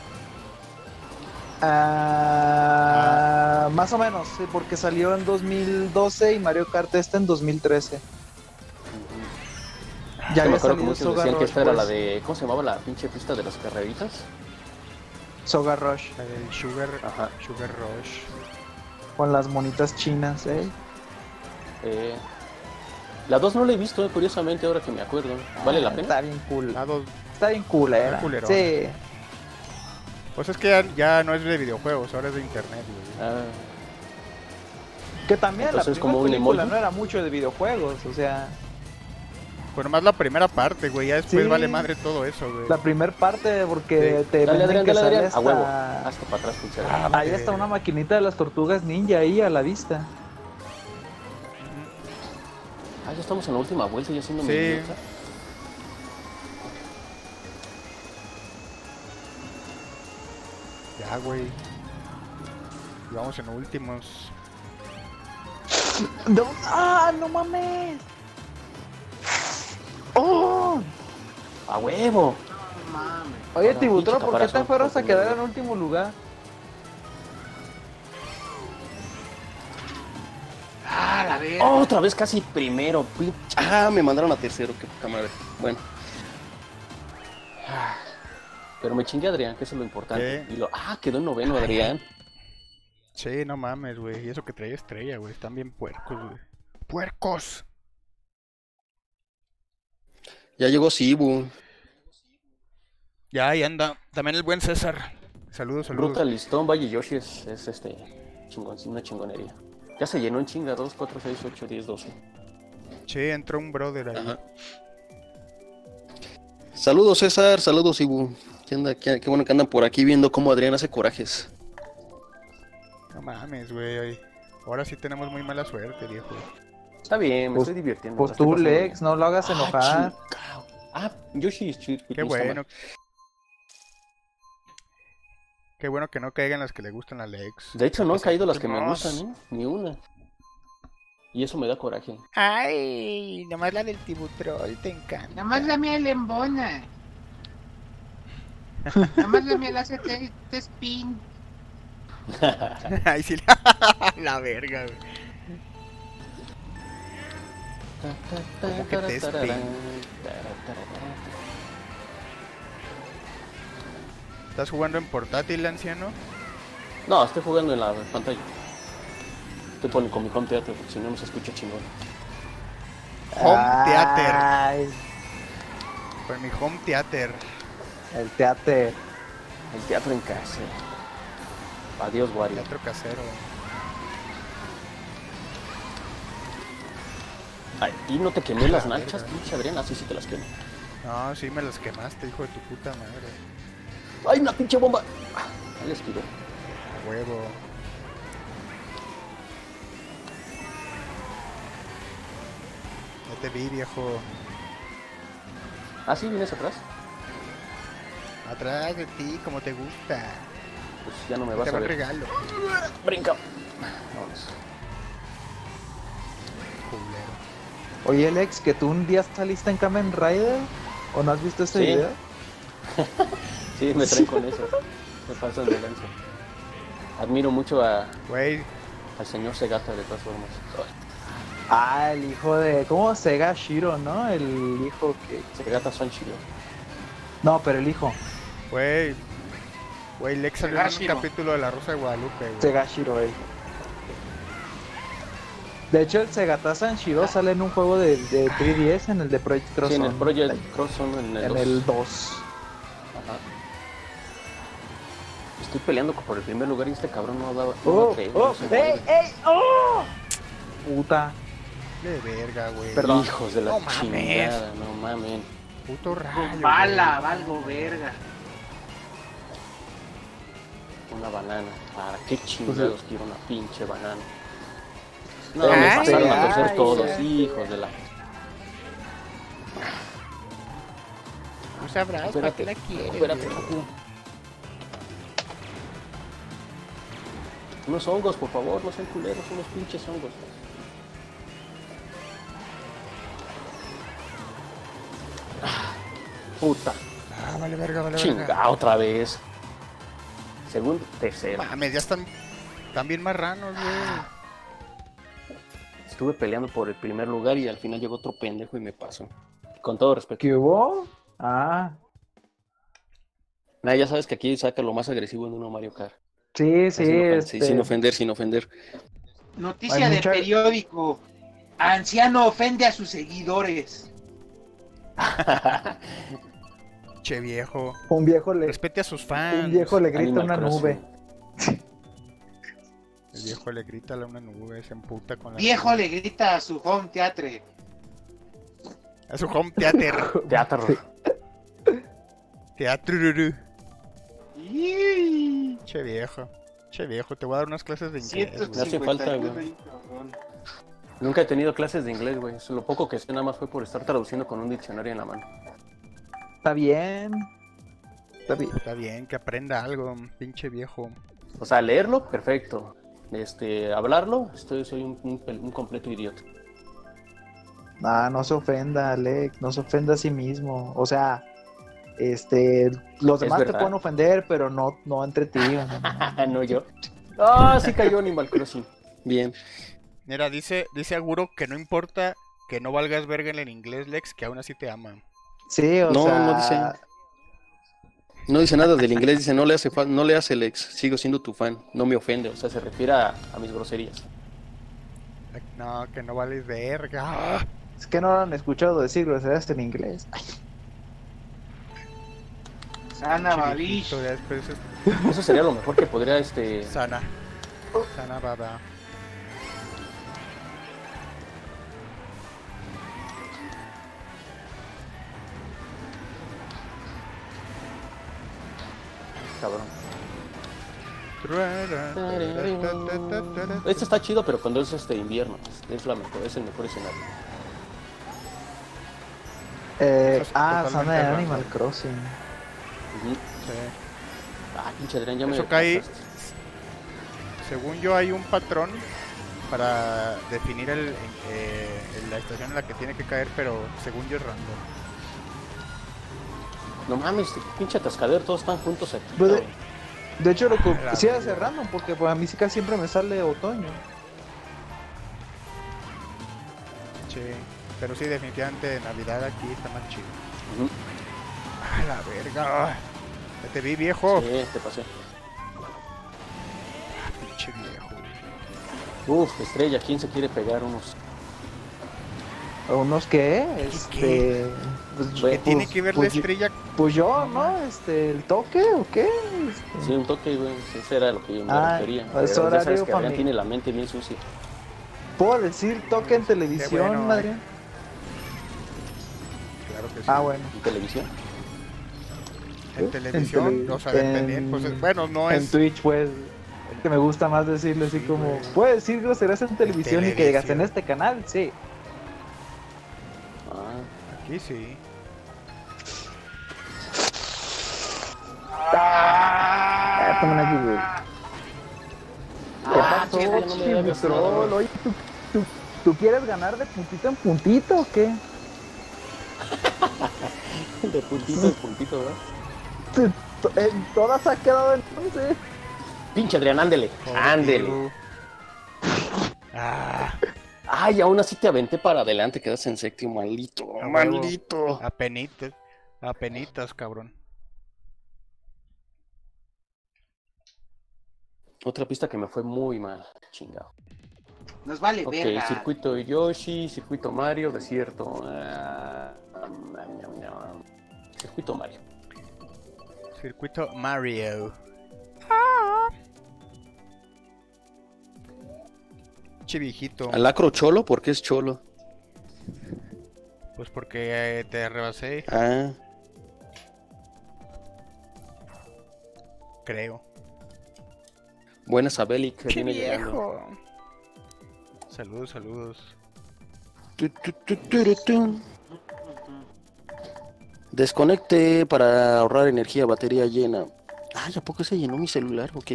Ah, más o menos, sí, porque salió en dos mil doce y Mario Kart está en dos mil trece. Ya Yo me había acuerdo que salido muchos Soga decían que Rush, esta era la pues. de... ¿Cómo se llamaba la pinche pista de las carreritas? Soga Rush. La del Sugar, Ajá. Sugar Rush. Con las monitas chinas, eh. Eh, la dos no la he visto, eh, curiosamente, ahora que me acuerdo. ¿Vale la Ah, pena? Está bien cool. La dos, Está bien culera. Está culerona. Sí. pues es que ya, ya no es de videojuegos, ahora es de internet, güey. Ah, Que también Entonces, la como primera un película emoji. no era mucho de videojuegos, o sea, Pues nomás la primera parte, güey, ya después Sí. vale madre todo eso, güey. la primer parte porque Sí. te dale, venden Adrián, que dale, sale Adrián. A huevo. hasta... Hasta para atrás, pinche. Ah, Ahí vale, está una verga. maquinita de las tortugas ninja ahí a la vista. Ah, ya estamos en la última vuelta y haciendo mi Sí. idiota. Ya, güey. Y vamos en últimos. No, ¡ah, no mames! ¡Oh! ¡A huevo! No mames. Oye, Ahora, Tibutro, pinche ¿por qué te caparazón, fueras a porque quedar me- en último lugar? Ah, la verga. Oh, otra vez casi primero. pinche- Ah, me mandaron a tercero. Qué poca madre. Bueno. Ah, pero me chingué a Adrián, que eso es lo importante. ¿Qué? Y lo... Ah, quedó en noveno Adrián. Sí, no mames, güey. Y eso que traía estrella, güey. Están bien puercos, güey. ¡Puercos! Ya llegó Sibu. Ya, ahí anda. También el buen César. Saludos, saludos. Brutal Listón, Valle Yoshi es, es este chingón, una chingonería. Ya se llenó en chinga dos, cuatro, seis, ocho, diez, doce. Sí, entró un brother ahí. Ajá. Saludos César, saludos Ibu. ¿Qué onda? Qué, qué bueno que andan por aquí viendo cómo Adrián hace corajes. No mames, güey. Ahora sí tenemos muy mala suerte, viejo. Está bien, me Pues- estoy divirtiendo. Pues la estoy tú, pasando Lex, bien. no lo hagas Ah, enojar. chingao. Ah, Yoshi es chido. Qué bueno. Qué bueno que no caigan las que le gustan a Lex. De hecho, no han Pues, caído las que me vamos. gustan, ¿eh? Ni una. Y eso me da coraje. Ay, nomás la del Tibutrol te encanta. Nada más la mía le embona. Nada más la mía le hace te, te spin. Ay, sí, la, la verga, güey. ¿Cómo que te spin? ¿Estás jugando en portátil, anciano? No, estoy jugando en la pantalla. Estoy con, con mi home theater porque si no no se escucha chingón. Home theater. Ay, Con mi home theater. el teatro. El teatro en casa. Adiós, Wario. Teatro casero. Ay, y no te quemé las La nachas, verga. pinche Adrián. Así sí te las quemo. No, sí me las quemaste, hijo de tu puta madre. ¡Ay, una pinche bomba! Ah, ahí les esquivé. A huevo. Ya te vi, viejo. Ah, sí, vienes atrás. Atrás de ti, como te gusta. Pues ya no me Te vas a va el ver. regalo. Brinca. Vamos. Culero. Oye, Lex, que tú un día saliste en Kamen Rider. ¿O no has visto ese Sí. video? Sí, me traen con eso. Me pasan de lanza. Admiro mucho a, Güey, al señor Segata de todas formas. Ah, el hijo de. ¿Cómo? Sega Shiro, ¿no? El hijo que. Segata son chidos. No, pero el hijo. güey. Güey, Lex salió en un Segashiro. capítulo de La Rosa de Guadalupe, güey. Sega Shiro, eh. De hecho, el Segata Sanshiro sale en un juego de, de tres D S, en el de Project Cross. Sí, en el Zone. Project Cross Zone, en el En dos. el dos. Ajá. Estoy peleando por el primer lugar y este cabrón no daba. no ¡Oh! da fe, ¡Oh! no se ¡Ey! mueve. ¡Ey! ¡Oh! Puta. De verga, güey. Perdón. Hijos de la No mames. chingada, no mames. Puto rayo. Bala, valgo verga. Una banana. ¿Para qué chingados quiero una pinche banana? No, Ay, me pasaron a ay, torcer todos, ay. hijos de la. Tú sabrás para qué Espérate, la quieres. espérate, güey. rápido. Unos hongos, por favor, no sean culeros, unos pinches hongos. Ah, puta, Ah, vale verga, vale verga. chinga, otra vez. Segundo, tercero. Mames, ya están, están bien marranos, güey. Estuve peleando por el primer lugar y al final llegó otro pendejo y me pasó. Con todo respeto. ¿Qué hubo? Ah, Nah, ya sabes que aquí saca lo más agresivo en uno Mario Kart. sí, Sin, sí, ofen- sí, este... sin ofender, sin ofender. Noticia Hay de mucha- periódico. Anciano ofende a sus seguidores. Che viejo. Un viejo le, Respete a sus fans. un viejo le grita a Animal una Crossing. nube. El viejo le grita a una nube, se emputa con la Viejo nube. le grita a su home theatre. A su home theater. Teatro. Teatro. Y... Che viejo. Che viejo, te voy a dar unas clases de inglés. Me güey. hace falta, güey. Nunca he tenido clases de inglés, güey. Lo poco que sé nada más fue por estar traduciendo con un diccionario en la mano. Está bien. Está bien. Está bien, que aprenda algo, pinche viejo. O sea, leerlo, perfecto. Este, hablarlo, estoy, soy un, un, un completo idiota. Ah, no se ofenda, Alex, no se ofenda a sí mismo. O sea, este, los Es demás te verdad. pueden ofender, pero no, no entre ti. o sea, no yo. Ah, sí cayó Animal Crossing. Bien. Mira, dice, dice Aguro que no importa que no valgas verga en el inglés, Lex, que aún así te ama. Sí, o No, sea, no dice. No dice nada del inglés, dice no le hace fa- no le hace Lex, sigo siendo tu fan, no me ofende, o sea, se refiere a, a mis groserías. No, que no vales verga. Ah, es que no lo han escuchado decir groserías en inglés. Ay, Sana pinche Babish. viejito, ya después es Eso sería lo mejor que podría este sana. Sana baba. cabrón. Este está chido, pero cuando es este invierno, es la mejor, es el mejor escenario. Eh, Eso es ah, totalmente zona de random. Animal Crossing. Ujú. Sí. Ah, pinche Adrián, ya me Eso cae- pasaste. Según yo hay un patrón para definir el, en- eh, en la estación en la que tiene que caer, pero según yo es random. No mames, pinche atascadero, todos están juntos aquí. Pues de- cabrón. De hecho, lo que Ah, la sí verga. hace random, porque pues, a mí sí casi siempre me sale otoño. Sí. Pero sí, definitivamente Navidad aquí está más chido. Ujú. ¡Ah, la verga! Ya te vi, viejo. Sí, te pasé. Pinche viejo. Uf, estrella, ¿quién se quiere pegar unos? ¿A unos qué? Este. Pues, ¿Qué Pues, tiene que ver la pues, yo- estrella? Pues yo, ¿no? Este, ¿el toque o qué? Este, Sí, un toque, güey, eso era lo que yo me Ah, refería. es Pero ya horario sabes que Adrián fami- tiene la mente bien sucia. ¿Puedo decir toque en televisión, bueno, madre? Claro que sí. Ah, bueno. ¿En televisión? En televisión, tele- o sea, en- dependiendo. Pues, bueno, no En es. Twitch, pues. Que me gusta más decirle así Sí, como. güey. ¿Puedes decir groserías en televisión y que digas en televisión. este canal? Sí. Ah, Aquí sí. Ah, tomen aquí, güey. ¿Qué Ah, pasó, sí, ya no me había visto nada, Chivitrol? güey. Oye, ¿tú, tú, tú quieres ganar de puntito en puntito o qué? de puntito en puntito, ¿verdad? Tú- tú- En todas ha quedado entonces. Pinche Adrián, ándele, ándele. Positivo. Ah, Ay, aún así te aventé para adelante, quedas en séptimo, maldito, A huevo. maldito. apenitas. Apenitas, cabrón. Otra pista que me fue muy mal, chingado. Nos vale Ok, verga. circuito Yoshi, circuito Mario, desierto. ah, ñam, ñam, ñam. Circuito Mario. Circuito Mario. Che viejito. ¿Al acro cholo? ¿Por qué es cholo? Pues porque eh, te rebasé, Ah, creo. buena Sabeli que ¡Qué viene llegando. viejo! Saludos, saludos. Tu, tu, tu, tu, tu. Desconecte para ahorrar energía, batería llena. Ay, ¿a poco se llenó mi celular? Ok.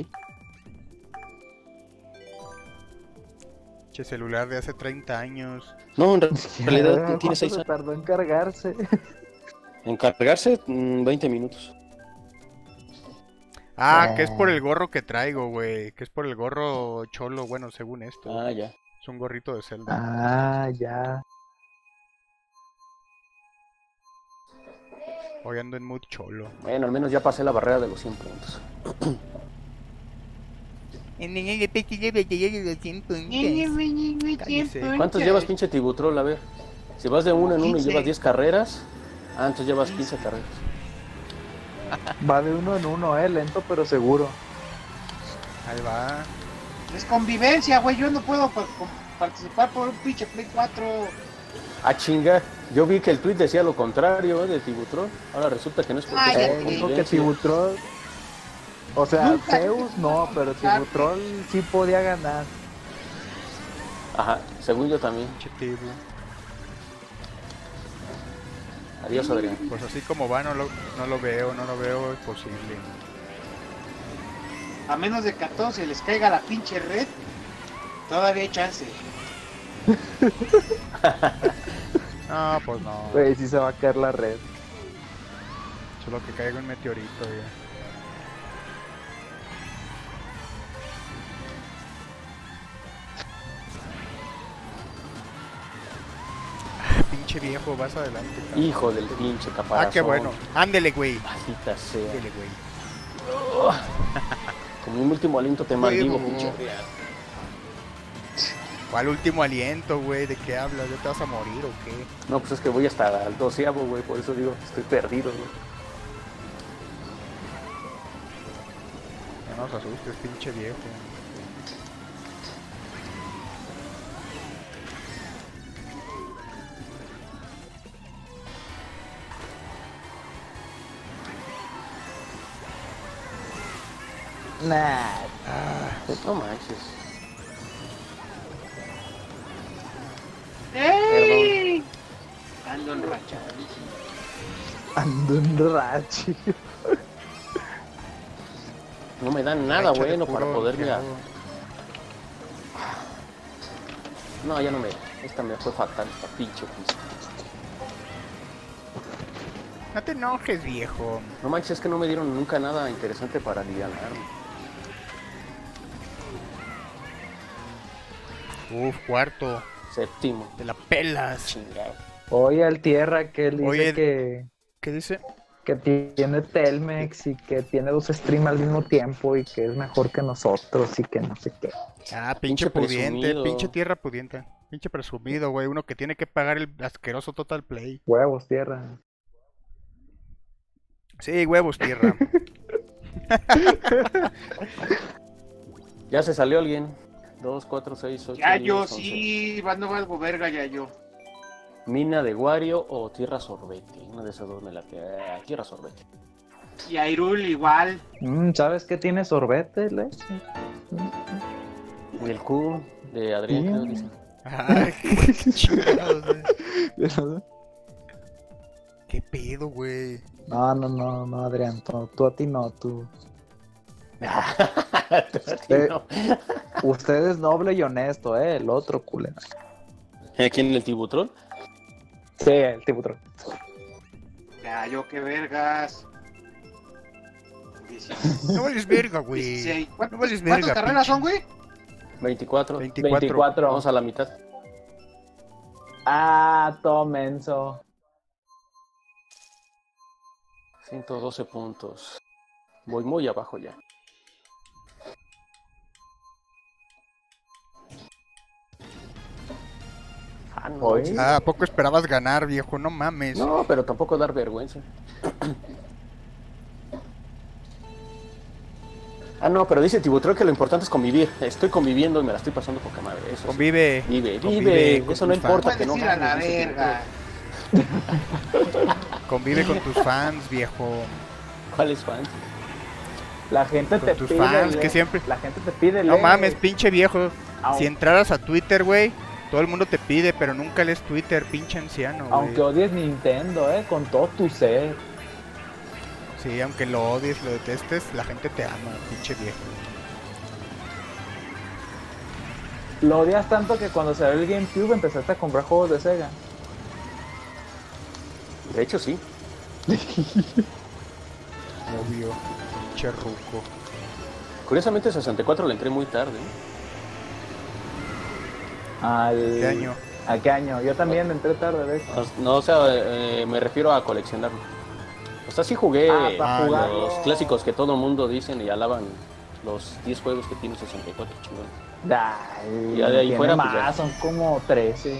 Che celular de hace treinta años. No, en re- realidad tiene ¿Cuánto seis se años. tardó en cargarse? En cargarse, mm, veinte minutos. Ah, Eh. que es por el gorro que traigo, güey. Que es por el gorro cholo, bueno, según esto. Ah, ya. Es un gorrito de Zelda. Ah, ya. Hoy ando en mood cholo. Bueno, al menos ya pasé la barrera de los cien puntos. ¿Cuántos llevas, pinche Tibutrol? A ver. Si vas de uno en uno y quince. llevas diez carreras. Ah, entonces llevas quince carreras. Va de uno en uno, eh, lento pero seguro. Ahí va. Es convivencia, güey. Yo no puedo pa- pa- participar por un pinche Play cuatro. Ah, chinga. Yo vi que el tweet decía lo contrario, ¿eh? De Tibutrol. Ahora resulta que no es porque Ah, sea ya Eh, te dijo que convivencia. Tibutrol. O sea, Nunca Zeus no, pero Tibutrol sí podía ganar. Ajá, según yo también. Pinche Tibu. Adiós, Adrián. Pues así como va, no lo, no lo veo, no lo veo posible. A menos de que a todos se les caiga la pinche red, todavía hay chance. No, pues no. Güey, sí se va a caer la red. Solo que caiga un meteorito, ya. Ah, pinche viejo, vas adelante, cabrón. Hijo del pinche caparazón. Ah, qué bueno. Ándele, güey. Maldita sea. Ándele, güey. Como un último aliento te maldigo, Huevo. pinche Adrián. ¿Cuál último aliento, güey? ¿De qué hablas? ¿Ya te vas a morir o qué? No, pues es que voy hasta el doceavo, güey. Por eso digo, estoy perdido, güey. No nos asustes, pinche viejo. Nah. No manches. ¡Ey! Ando enrachado. Ando en rachi. No me dan nada Échale bueno puro para poderme... a- viejo. No, ya no me... Esta me fue fatal, esta pinche pista. No te enojes, viejo. No manches, es que no me dieron nunca nada interesante para aliviarme. Uf, cuarto. Séptimo. Te la pelas. Chingado. Oye, al tierra que él dice Oye, que, ¿Qué dice? que tiene Telmex y que tiene dos streams al mismo tiempo y que es mejor que nosotros y que no sé qué. Ah, pinche, Pinche pudiente, presumido. pinche tierra pudiente. Pinche presumido, güey. Uno que tiene que pagar el asqueroso Total Play. Huevos, tierra. Sí, huevos, tierra. Ya se salió alguien. dos, cuatro, seis, ocho, Ya diez, yo once. sí, va- no valgo verga ya yo. Mina de Wario o Tierra Sorbete. Una de esas dos me la queda. Tierra Sorbete. Y Airul igual. Mm, ¿Sabes qué tiene sorbete, leche? Y el Q de Adrián, Sí. creo, dice. Ay, qué chingados, güey. No, ¿Qué pedo, güey? no, no, no, Adrián, tú, tú a ti no, tú. Sí, no. Usted es noble y honesto, eh, el otro culero. ¿Aquí en el Tibutrón? Sí, el Tibutrón. Ya yo qué vergas. No vales verga, güey. dieciséis. No ¿Cuántas, vales cuántas verga, carreras pinche. son, güey? veinticuatro. veinticuatro. veinticuatro. Vamos a la mitad. Ah, todo menso. ciento doce puntos. Voy muy abajo ya. Ah, no. Hoy. Ah, ¿a poco esperabas ganar, viejo? No mames. No, pero tampoco dar vergüenza. Ah, no, pero dice Tibutrón que lo importante es convivir. Estoy conviviendo y me la estoy pasando poca madre. Eso sí. Convive. Vive, Convive vive. con Eso no tus importa Puedes que no ir a la ganes, dice verga. Convive con tus fans, viejo. Tibutrón. ¿Cuál es fan? La gente Con te tus pide. fans, le- que siempre- La gente te pide. No le- mames, pinche viejo. Au- Si entraras a Twitter, güey, todo el mundo te pide, pero nunca lees Twitter, pinche anciano, Aunque güey. odies Nintendo, eh, con todo tu ser. Sí, aunque lo odies, lo detestes, la gente te ama, pinche viejo. Lo odias tanto que cuando salió el GameCube empezaste a comprar juegos de Sega. De hecho, sí. Obvio, pinche ruco. Curiosamente, sesenta y cuatro le entré muy tarde. ¿eh? Al... ¿Qué año? ¿A qué año? Yo también entré tarde, de hecho. No, no, o sea, eh, me refiero a coleccionarlo. Pues así jugué Ah, para Ah, jugarlo. los clásicos que todo mundo dicen y alaban los diez juegos que tiene sesenta y cuatro chingones. Ay, Ya de ahí tiene fuera, pues, más, ya. son como trece.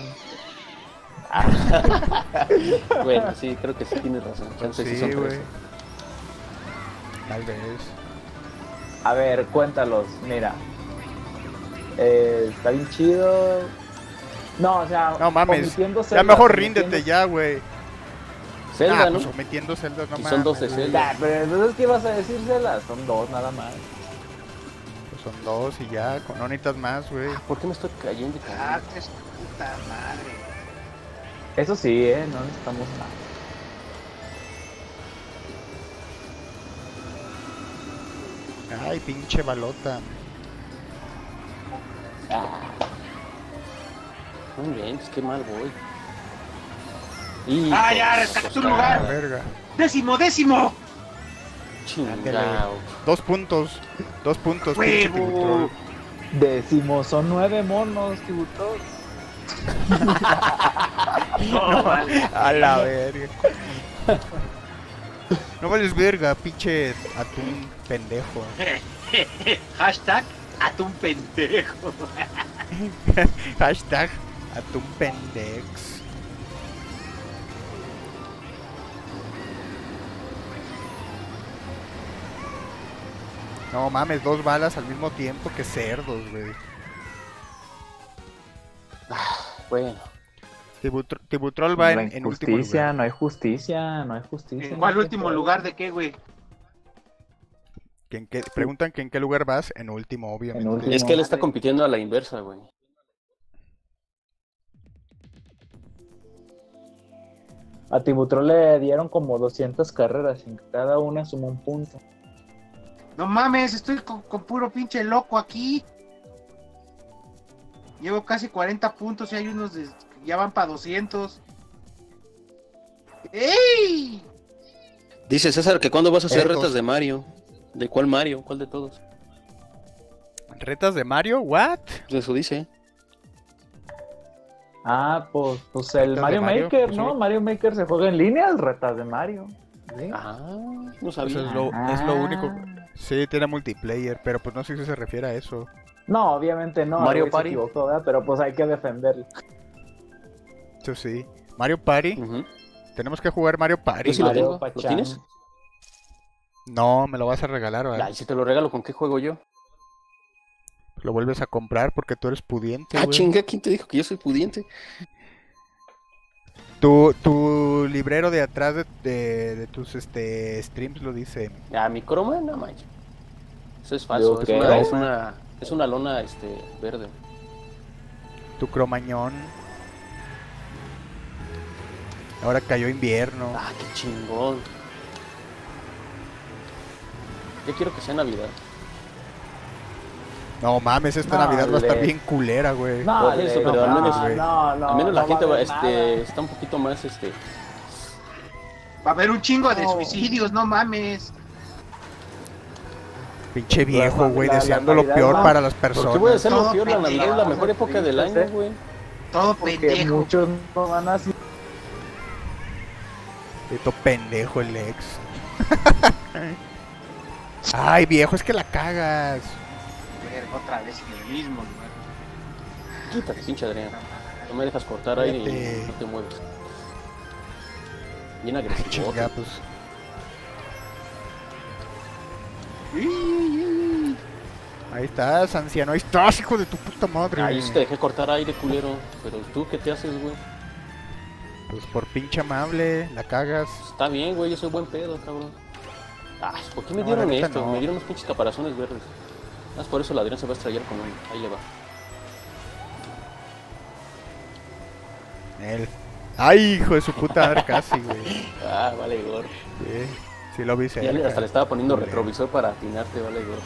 Bueno, sí, creo que sí tienes razón. Chance sí Sí, son güey. trece. Tal vez. A ver, cuéntalos, mira. Eh, está bien chido. No, o sea, No mames. omitiendo Ya Zelda, mejor omitiendo- ríndete ya, güey. Zelda, Ah, ¿no? pues omitiendo Zelda, no Y mames. son dos de güey. Zelda. Ah, pero entonces, ¿qué ibas a decir, Zelda? Son dos nada más. Pues son dos y ya, con- no necesitas más, güey. ¿Por qué me estoy cayendo y Ah, cayendo? qué es puta madre. Eso sí, eh, no necesitamos nada. Ay, pinche balota. No inventes, qué mal voy. Y Ah, ya, rescaté tu La lugar. verga. Décimo, décimo. Chingao. Dos puntos. Dos puntos, pinche Huevo. Tibutrol. Decimos, son nueve monos, Tibutrol. No, vale. A la verga. No vales verga, pinche atún pendejo. Hashtag atún pendejo. Hashtag atún pendex. No mames, dos balas al mismo tiempo, que cerdos, güey. Bueno, Tibutro- Tibutrol va La en, en último injusticia, lugar. no hay justicia, no hay justicia. ¿En cuál último lugar de qué, güey? ¿Que en qué- preguntan que en qué lugar vas, en último, obviamente. En último. es que él está madre. compitiendo a la inversa, güey. A Tibutrol le dieron como doscientas carreras, y cada una suma un punto. No mames, estoy con, con puro pinche loco aquí. Llevo casi cuarenta puntos y hay unos de- que ya van para doscientos. ¡Ey! Dice César que cuándo vas a hacer Estos. retas de Mario. ¿De cuál Mario? ¿Cuál de todos? ¿Retas de Mario? ¿What? Pues eso dice. Ah, pues, pues el de Mario, Mario, Maker, pues ¿no? sí. Mario Maker se juega en línea, retas de Mario. ¿Sí? Ah, no Pues sabía. es lo, es lo Ah. único. Sí, tiene multiplayer, pero pues no sé si se refiere a eso. No, obviamente no. Mario güey, se Party. equivocó, ¿verdad? Pero pues hay que defenderlo. Eso sí. Mario Party. Ujú. Tenemos que jugar Mario Party. Yo sí lo Mario tengo. ¿Lo Pachán. tienes? No, me lo vas a regalar, ¿verdad? Ay, si te lo regalo, ¿con qué juego yo? Lo vuelves a comprar porque tú eres pudiente, Ah, güey. chinga, ¿quién te dijo que yo soy pudiente? Tu, tu librero de atrás de, de- de tus este streams lo dice. Ah, mi croma, no manches. Eso es falso, Yo es creo. una, es una, es una lona este, verde. Tu cromañón. Ahora cayó invierno. Ah, qué chingón. Yo quiero que sea Navidad. No mames, esta No, Navidad va a estar le- bien culera, güey. No, Por le- eso, pero no, al menos, güey. no, no, Al menos la no gente va a va, haber este, nada. está un poquito más, este... Va a haber un chingo de No. suicidios, no mames. Pinche viejo, La- güey, la- la deseando lo Navidad peor va- para las ¿Por qué voy a personas. hacer lo Todo peor? La Navidad es la pendejo. mejor época del año, güey. Todo Porque pendejo. muchos no van así. Esto pendejo el ex. Ay, viejo, es que la cagas. Verga, otra vez en el mismo lugar. Quítate, pinche Adrián. No me dejas cortar aire Vete. y no te mueves. Bien agresivo. Chinga, pues. Ahí estás, anciano. Ahí estás, hijo de tu puta madre. Ay, yo te dejé cortar aire, culero. Pero tú, ¿qué te haces, güey? Pues por pinche amable, la cagas. Está bien, güey, yo soy buen pedo, cabrón. Ay, ¿por qué me No, dieron la neta esto? no. Me dieron unos pinches caparazones verdes. Más por eso el Adrián se va a estrellar con uno. Ahí le va. Él. Ay, hijo de su puta madre, casi, güey. Ah, vale, Igor. Sí, sí lo vi Ya cerca. le- hasta le estaba poniendo Culero. retrovisor para atinarte, vale, Igor.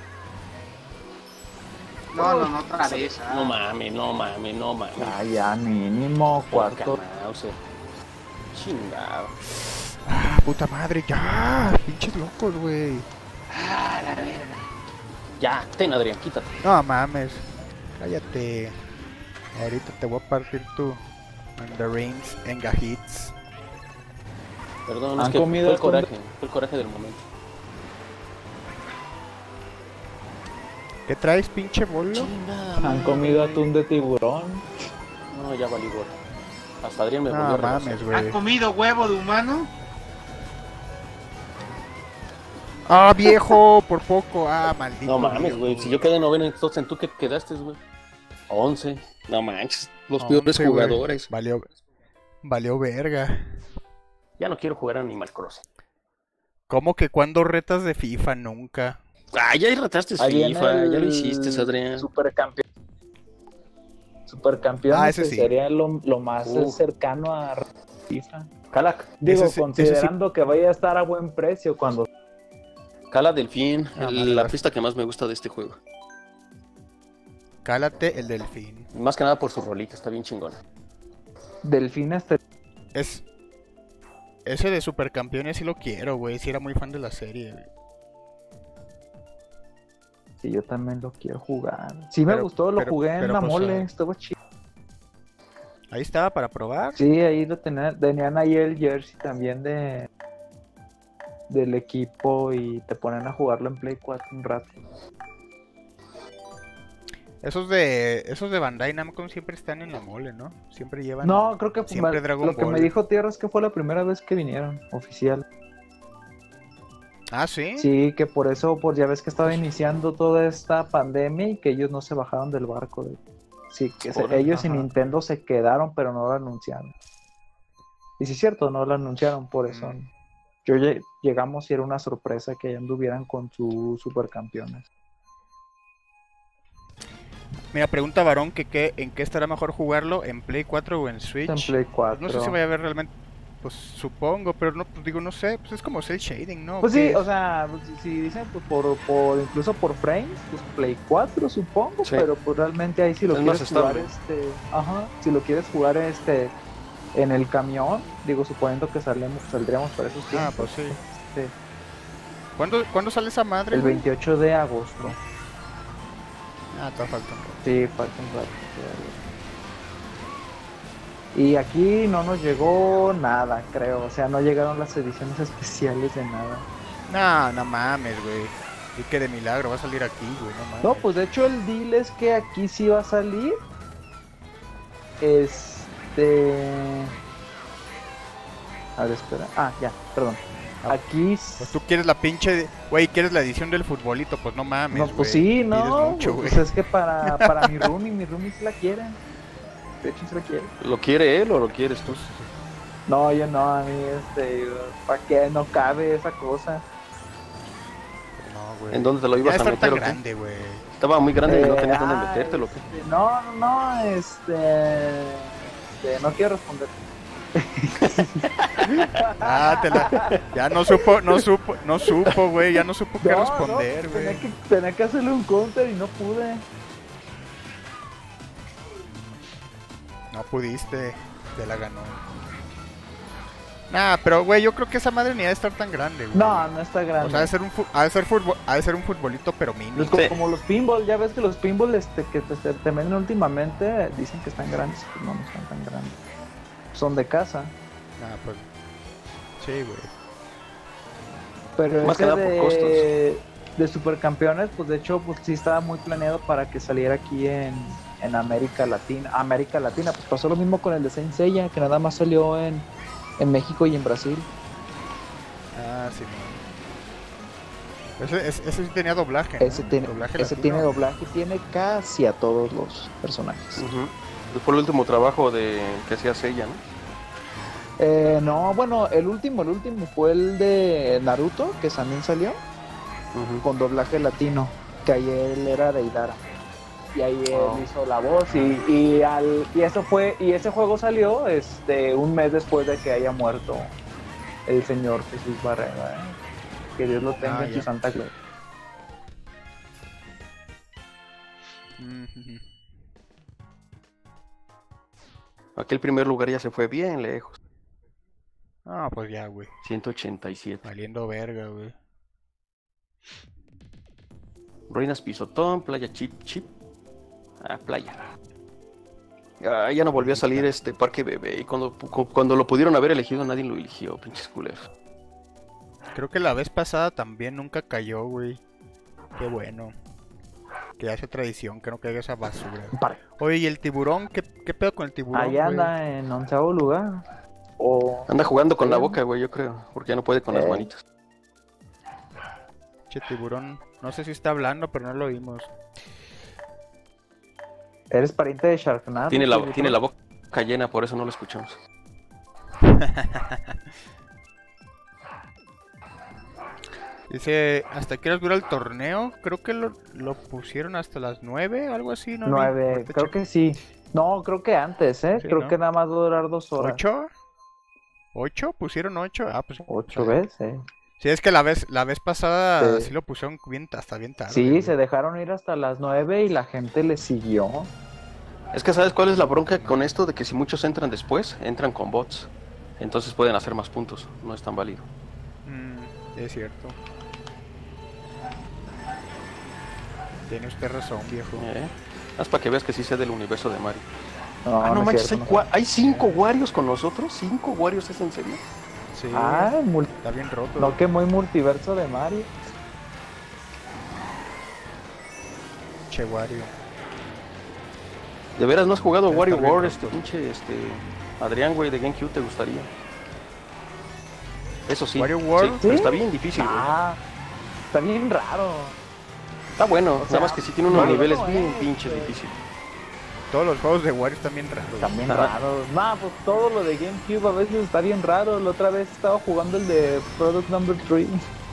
No, no, no, otra vez. ah. No mames, no mames, no mames. Ah, ya mínimo cuarto. Mauser. Chingado. Ah, puta madre, ya. Pinches locos, güey. Ah, la verga. Ya, ten, Adrián, quítate. No mames. Cállate. Ahorita te voy a partir tu. And the rings, enga hits. Perdón, ¿Han es que fue comido el coraje, atún fue el coraje del momento. ¿Qué traes, pinche bolo? Chingada ¿Han madre. comido atún de tiburón? No, ya valí gorro. Hasta Adrián me No volvió a rebasar. mames, ¿Han güey. comido huevo de humano? Ah, viejo, por poco. Ah, maldito. No mames, viejo. güey. Si yo quedé noveno, entonces en tú qué quedaste, güey. once. No manches, los Once, peores güey. jugadores. Valió, valió verga. Ya no quiero jugar a Animal Crossing. ¿Cómo que cuando retas de FIFA? Nunca. Ah, ya retaste Ahí viene FIFA, el ya lo hiciste, Adrián. Supercampeón. Supercampeón Ah, ese que sí. sería lo, lo más Uh. cercano a FIFA. Cala, Digo, Ese sí- ese sí. considerando que vaya a estar a buen precio cuando... Cala Delfín, Ah, el- madre, la vas. pista que más me gusta de este juego. Cálate el delfín. Más que nada por su rolita, está bien chingona. Delfín este... Es. Ese de Supercampeones sí lo quiero, güey. Sí era muy fan de la serie, güey. Sí, yo también lo quiero jugar. Sí me Pero- gustó, lo pero- jugué en pero, la pues, mole, ah, estuvo chido. Ahí estaba para probar. Sí, ahí lo tenían, tenían ahí el jersey también de del equipo y te ponen a jugarlo en Play cuatro un rato. Esos de. Esos de Bandai Namco siempre están en la mole, ¿no? Siempre llevan. No, creo que siempre me- Dragon lo que Ball. me dijo Tierra es que fue la primera vez que vinieron, oficial. Ah, sí. Sí, que por eso, pues ya ves que estaba iniciando toda esta pandemia y que ellos no se bajaron del barco. De... Sí, que se- Órale, ellos y ajá. Nintendo se quedaron, pero no lo anunciaron. Y sí es cierto, no lo anunciaron, por eso. Mm. Yo lle- llegamos y era una sorpresa que ya anduvieran con sus supercampeones. Mira, pregunta Varón que qué, en qué estará mejor jugarlo, en Play cuatro o en Switch. En Play Pues cuatro. no sé si voy a ver realmente. Pues supongo, pero no, pues digo, no sé. Pues es como cel shading, ¿no? Pues ¿Qué sí, es? o sea, pues, si, si dicen pues, por, por incluso por frames, pues Play cuatro supongo, Sí. pero pues realmente ahí si lo Es más quieres jugar estable. este, ajá, si lo quieres jugar este en el camión, digo suponiendo que salemos, saldríamos para esos tiempos. Ah, pues sí. Sí, ¿Cuándo, ¿cuándo sale esa madre? el güey? veintiocho de agosto. Ah, todavía falta un rato. Sí, falta un rato todavía. Y aquí no nos llegó nada, creo. O sea, no llegaron las ediciones especiales de nada. No, no mames, güey. Y que de milagro va a salir aquí, güey, no mames. No, pues de hecho el deal es que aquí sí va a salir. Este. A ver, espera. Ah, ya, perdón. Ah, Aquí. Pues tú quieres la pinche. Güey, quieres la edición del futbolito, pues no mames. No, pues güey. sí, Pides no. mucho, Pues güey. es que para, para mi roomie, mi roomie sí la quiere. De hecho, sí la quiere. ¿Lo quiere él o lo quieres tú? No, yo no, a mí, este. ¿Para qué no cabe esa cosa? No, güey. ¿En dónde te lo Ya ibas a estar meter tan o qué? grande, güey. Estaba muy grande y no Eh, tenías dónde ah, metértelo, ¿o qué? este, No, no, no, este. este, no quiero responder. Ah, te la... Ya no supo, no supo, no supo, güey. Ya no supo qué No, responder, no, güey. tenía que, tenía que hacerle un counter y no pude. No pudiste, te la ganó. Nah, pero güey, yo creo que esa madre ni ha de estar tan grande, güey. No, no está grande. O sea, ha de ser un, fu- ha de ser fútbol, ha de ser un futbolito, pero mini. Es como, Sí. como los pinball, ya ves que los pinball este, que te, te- te venden últimamente dicen que están grandes, pues no, no están tan grandes. Son de casa. Ah, pues. Sí, güey. Pero Más que ese nada por de, costos. de supercampeones, pues de hecho, pues sí estaba muy planeado para que saliera aquí en, en América Latina. América Latina, pues pasó lo mismo con el de Saint Seiya, que nada más salió en, en México y en Brasil. Ah, sí, no. Ese, ese, ese sí tenía doblaje, ¿no? Ese, tiene, Doblaje ese latino. tiene doblaje, tiene casi a todos los personajes. Ujú. Fue el último trabajo de que hacía Seiya, ¿no? Eh, no, bueno, el último, el último fue el de Naruto, que también salió, Ujú. con doblaje latino, que ahí él era de Idara. Y ahí él Oh. hizo la voz y, y, al, y eso fue, y ese juego salió este un mes después de que haya muerto el señor Jesús Barrera, ¿eh? Que Dios lo tenga Ah, en ya. su santa gloria. Ujú. Aquel primer lugar ya se fue bien lejos. Ah, pues ya, güey. ciento ochenta y siete. Valiendo verga, güey. Ruinas Pisotón, Playa Chip Chip. Ah, playa. Ah, ya no volvió a salir este Parque Bebé. Y cuando, cu- cuando lo pudieron haber elegido, nadie lo eligió, pinches culeros. Creo que la vez pasada también nunca cayó, güey. Qué bueno. Que ya sea tradición que no caiga esa basura. Pare. Oye, ¿y el tiburón? ¿Qué, qué pedo con el tiburón, Ahí güey? anda en onceavo lugar. O... Anda jugando con la Ahí boca, güey, yo creo. Porque ya no puede con las Eh. manitas. Che, tiburón. No sé si está hablando, pero no lo oímos. ¿Eres pariente de Sharknado? Tiene la, tiburón? tiene la boca llena, por eso no lo escuchamos. Dice, ¿hasta qué horas dura el torneo? Creo que lo, lo pusieron hasta las nueve, algo así, ¿no? Nueve, Ahorita creo checo. que sí. No, creo que antes, ¿eh? Sí, creo ¿no? que nada más va a durar dos horas. ¿Ocho? ¿Ocho? ¿Pusieron ocho? Ah, pues... Ocho veces. Sí, es que la vez, la vez pasada Sí. sí lo pusieron bien, hasta bien tarde. Sí, güey. se dejaron ir hasta las nueve y la gente le siguió. Es que ¿sabes cuál es la bronca con esto? De que si muchos entran después, entran con bots. Entonces pueden hacer más puntos. No es tan válido. Mm, es cierto. Tiene usted razón, viejo. ¿Eh? Haz para que veas que sí sé del universo de Mario. No, ah, no, no es manches, cierto, hay, no. cua- hay cinco Warios con nosotros. ¿Cinco Warios es en serio? Sí, Ah, mul- está bien roto. no que muy multiverso de Mario. Che, Wario. ¿De veras no has jugado Está Wario bien World, roto. este pinche, este... Adrián, güey, de GameCube, te gustaría? Eso sí. ¿Wario World? Sí, pero ¿Sí? está bien difícil, güey. Ah, está bien raro. Está bueno, o sea, nada más que sí tiene unos no, niveles no bien es, pinches güey. difíciles. Todos los juegos de Wario están bien raros. También Ajá. raros. Nah, pues todo lo de GameCube a veces está bien raro. La otra vez estaba jugando el de Product Number tres.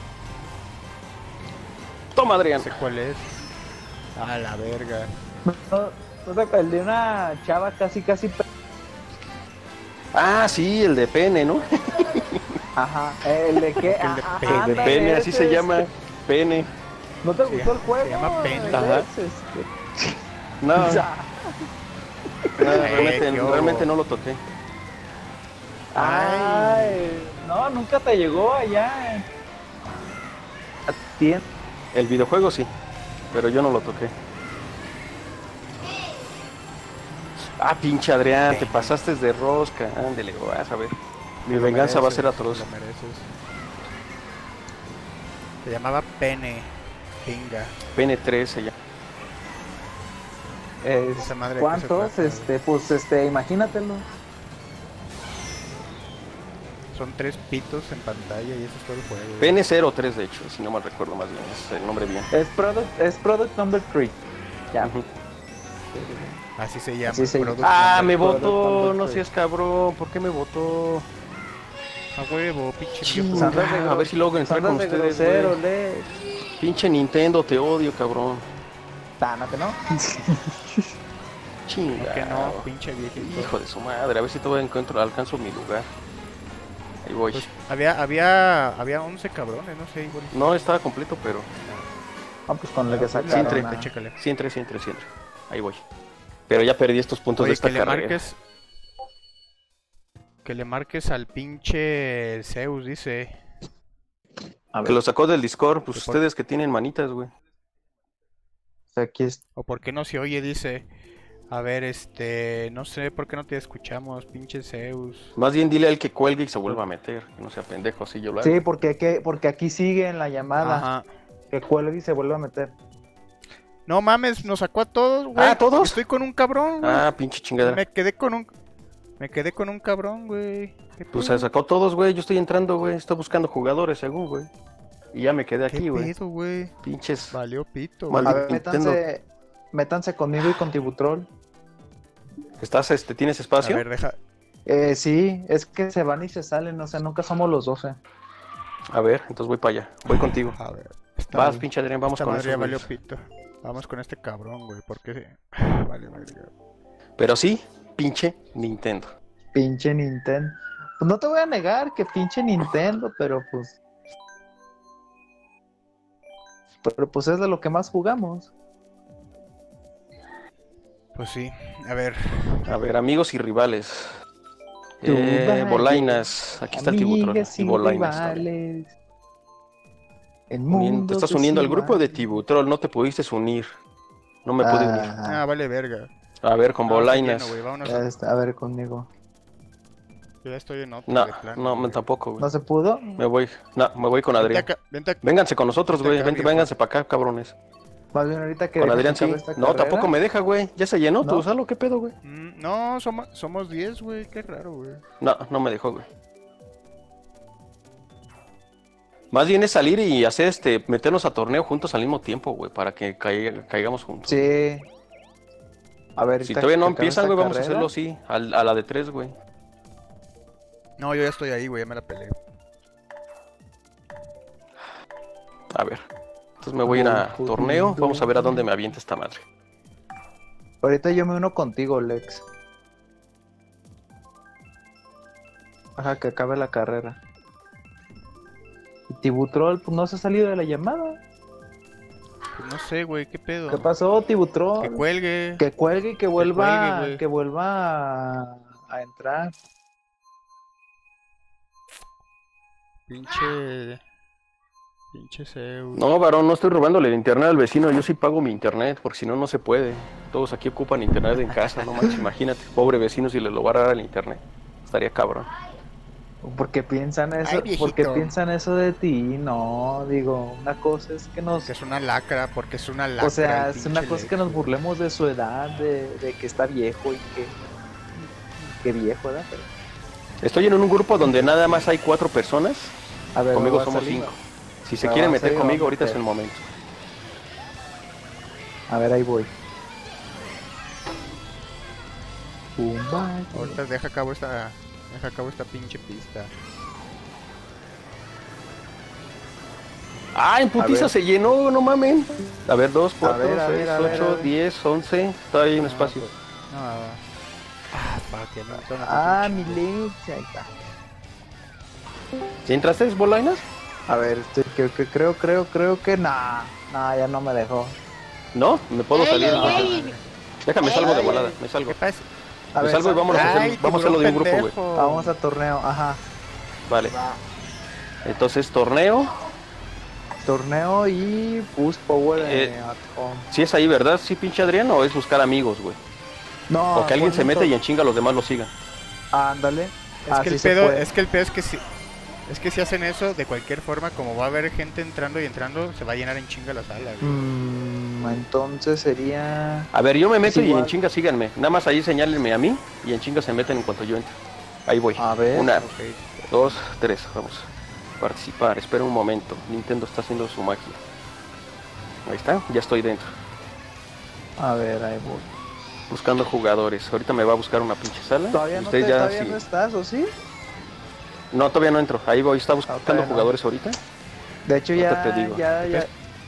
Toma, No Adrián. sé cuál es. A la verga. No, no te acuerdas, el de una chava casi casi pe- Ah, sí, el de pene, ¿no? Ajá, el de qué? El de Ah, pene. El de ándale, pene, así ese se es- llama. Pene. ¿No te Se gustó el llama- juego? se llama Pene. El Ajá. ex, este. No, O no, sea, realmente, qué hubo. realmente no lo toqué. ay, no, nunca te llegó allá. en- A ti en- El videojuego sí, pero yo no lo toqué. Ah, pinche Adrián, te pasaste de rosca. Ándele, vas a ver. Mi Lo venganza va a ser mereces, atroz. Lo mereces. Se llamaba Pene. Pinga. Pene tres se llama. es- Esa madre, ¿de qué se ¿Cuántos? trata, Este, pues, este, imagínatelo. Son tres pitos en pantalla y eso es todo el juego. güey. Pene cero tres, de hecho, si no mal recuerdo más bien. Es el nombre bien. Es Product, es Product Number tres. Ya. Ujú. Así se llama. Así se llama. Product Ah, Number- me Product votó, Number no tres. seas cabrón. ¿Por qué me votó? A huevo, pinche Chinga, viejo. Andas de a ver si luego entrar con Andas de ustedes, grosero, güey. le. Pinche Nintendo, te odio, cabrón. Tánate, ¿no? Chinga. ¿Por qué no? Pinche viejito. Hijo de su madre, a ver si todavía encuentro, alcanzo mi lugar. Ahí voy. Pues había, había, había once cabrones, no sé, igual. No estaba completo, pero Ah, pues con el que Sí, sacaron. entre. ah. Chécale. sí entré, sí entré, sí entré. Ahí voy. Pero ya perdí estos puntos Oye, de esta que le carrera. marques. Que le marques al pinche Zeus, dice. A Que ver, lo sacó del Discord, pues Que por- ustedes que tienen manitas, güey. aquí es. O por qué no se oye, dice. A ver, este. No sé por qué no te escuchamos, pinche Zeus. Más bien dile a él que cuelgue y se vuelva a meter, que no sea pendejo, así yo lo hago. Sí, porque, que- porque aquí sigue en la llamada. Ajá. Que cuelgue y se vuelve a meter. No mames, nos sacó a todos, güey. Ah, ¿todos? Estoy con un cabrón, güey. Ah, pinche chingadera. Me quedé con un. Me quedé con un cabrón, güey. ¿Qué Pues pedo? se sacó todos, güey. Yo estoy entrando, güey. Estoy buscando jugadores, según, güey. Y ya me quedé ¿Qué aquí, güey. pedo, güey? Pinches. Valió pito, Mal- güey. A ver, Nintendo. métanse, métanse conmigo y con Tibutrol. ¿Estás, este, tienes A espacio? ver, deja. Eh, sí, es que se van y se salen, o sea, nunca somos los doce. A ver, entonces voy para allá. Voy contigo. A ver. Esta, Vas, pinche Adrián, vamos esta con madre eso. ya valió pito. Vamos con este cabrón, güey. Porque. Vale, verga. Pero sí, pinche Nintendo. Pinche Nintendo. Pues no te voy a negar que pinche Nintendo, pero pues. Pero pues es de lo que más jugamos. Pues sí. A ver. A ver, amigos y rivales. Tú Eh, vayas, bolainas. Aquí está el Tibutrón. Amigas Y y bolainas también. rivales. El Unien- mundo Te estás es uniendo al grupo de igual. Tibutrol. No te pudiste unir. No me pude unir. Ah, Ah, vale, verga. A ver, con No, está bolainas. lleno, güey, vámonos. Ya está, a ver conmigo. Yo ya estoy en otro No, de plano, no, güey. tampoco, güey. ¿No se pudo? Me voy, no, me voy con Vente Adrián. acá, vente acá. Vénganse con nosotros, Vente güey. acá, Vente, viejo. vénganse para acá, cabrones. Más bien ahorita que Con deje Adrián que sí. acabe esta No, carrera. tampoco me deja, güey. ¿Ya se llenó ¿No? tu salo? ¿Qué pedo, güey? Mm, no, somos, somos diez, güey. Qué raro, güey. No, no me dejó, güey. Más bien es salir y hacer este, meternos a torneo juntos al mismo tiempo, güey, para que caiga- caigamos juntos. Sí. A ver, Si ahorita todavía no que acabe empiezan, esta güey, vamos a carrera. hacerlo así, al- a la de tres, güey. No, yo ya estoy ahí, güey. Ya me la peleé. A ver. Entonces me voy a ir a Ujú. torneo, vamos a ver a dónde me avienta esta madre. Ahorita yo me uno contigo, Lex. Ajá, que acabe la carrera. Y Tibutrol, pues no se ha salido de la llamada. Pues no sé, güey. ¿Qué pedo? ¿Qué pasó, Tibutrol? Que cuelgue. Que cuelgue y que vuelva, cuelgue, güey. que vuelva a, a entrar. Pinche... Pinche Zeus. No, varón, no estoy robándole el internet al vecino, yo sí pago mi internet, porque si no, no se puede. Todos aquí ocupan internet en casa, no manches, imagínate, pobre vecino si le lo va a dar el internet. Estaría cabrón. ¿Por qué piensan eso? Ay, viejito. ¿Por qué piensan eso de ti? No, digo, una cosa es que nos... Que es una lacra, porque es una lacra. O sea, el es una pinche cosa Lex, que nos güey. burlemos de su edad, de, de que está viejo y que... Que viejo, ¿verdad? Pero, Estoy en un grupo donde nada más hay cuatro personas, a ver, conmigo me va a somos salir. cinco. Si se Me quieren va a meter salir, conmigo, vamos a ahorita es meter. el momento. A ver, ahí voy. Pumba. Ahorita deja a cabo esta... Deja a cabo esta pinche pista. Ah, en putiza ver. se llenó, no mamen. A ver, dos, cuatro, ver, a seis, ver, a ver, a ocho, ver. diez, once. Todavía hay un No, espacio. pues, No, ah, fuck, ya me metieron a Ah, pinche- mi leche, ahí está. ¿Sí entraste, bolainas? A ver, estoy- que, que- creo, creo, creo que nah, nah, ya no me dejó. ¿No? ¿Me puedo Ey, salir? ey, entonces? ey. Déjame Ey, salgo de ey, volada, ey. me salgo. ¿Qué pasa? A Me ver, salgo y sal- vámonos a Ay, hacer, vamos a hacerlo de un grupo, güey. pendejo. vamos a torneo, ajá. Vale. Entonces, torneo. Torneo y Boost Power Eh, eh, at home. Si es ahí, ¿verdad? Sí, pinche Adrián, o es buscar amigos, güey. No, O que alguien pon se un mete tor- y en chinga los demás lo sigan. Ándale. Es Así que el se pedo, puede. es que el pedo es que si, es que si hacen eso, de cualquier forma, como va a haber gente entrando y entrando, se va a llenar en chinga la sala, güey. Mm, entonces sería... A ver, yo me meto Es y igual. en chinga síganme. Nada más ahí señálenme a mí y en chinga se meten en cuanto yo entre. Ahí voy. A ver. Una, Ok. dos, tres. Vamos. Participar. Espera un momento. Nintendo está haciendo su magia. Ahí está. Ya estoy dentro. A ver, ahí voy. Buscando jugadores. Ahorita me va a buscar una pinche sala. ¿Todavía, no, Ustedes te, ya todavía sí- no estás, o sí? No, todavía no entro. Ahí voy. Está buscando todavía no. jugadores ahorita. De hecho Ahorita ya, te digo. ya, ya...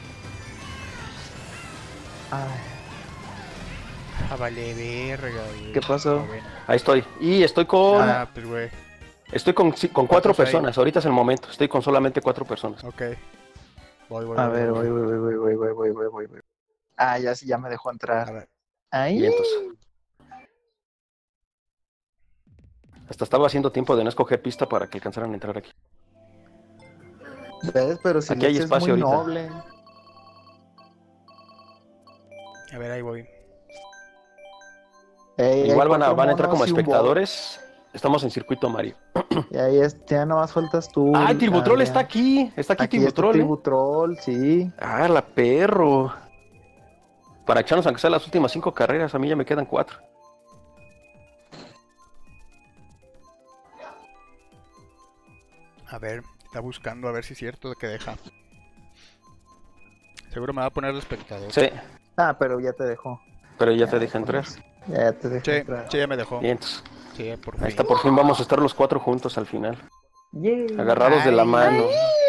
Ay, Ah, vale, verga, güey. ¿qué pasó? Ah, bueno. Ahí estoy. Y estoy con... Ah, pues, güey. Estoy con, sí, con cuatro ¿Cuántos hay? personas. Ahorita es el momento. Estoy con solamente cuatro personas. Ok. Voy, voy, A voy, ver, voy, voy, voy, voy, voy, voy, voy, voy, voy, voy. Ah, ya sí, ya me dejó A entrar. ver. Ahí. Vientos. Hasta estaba haciendo tiempo de no escoger pista para que alcanzaran a entrar aquí. ¿Ves? Pero si Aquí hay Lex espacio es muy ahorita. noble. A ver, ahí voy. Ey, hay Igual van a, cuatro van a entrar como monos y un bot. espectadores. Estamos en circuito Mario. Y ahí es, ya nomás faltas tú. Ah, Tibutrol Adrián. está aquí. Está aquí, Aquí Tibutrol. está ¿eh? Tibutrol, sí. Ah, la perro. Para echarnos aunque sea las últimas cinco carreras, a mí ya me quedan cuatro. A ver, está buscando a ver si es cierto que deja. Seguro me va a poner de espectador. Sí, Ah, pero ya te dejó. pero ya te deja entrar. Ya te dejó Sí, entrar. sí, ya me dejó. Vientos. Sí, por fin. Ahí está, por fin vamos a estar los cuatro juntos al final. Yay. Agarrados de la Ay. mano.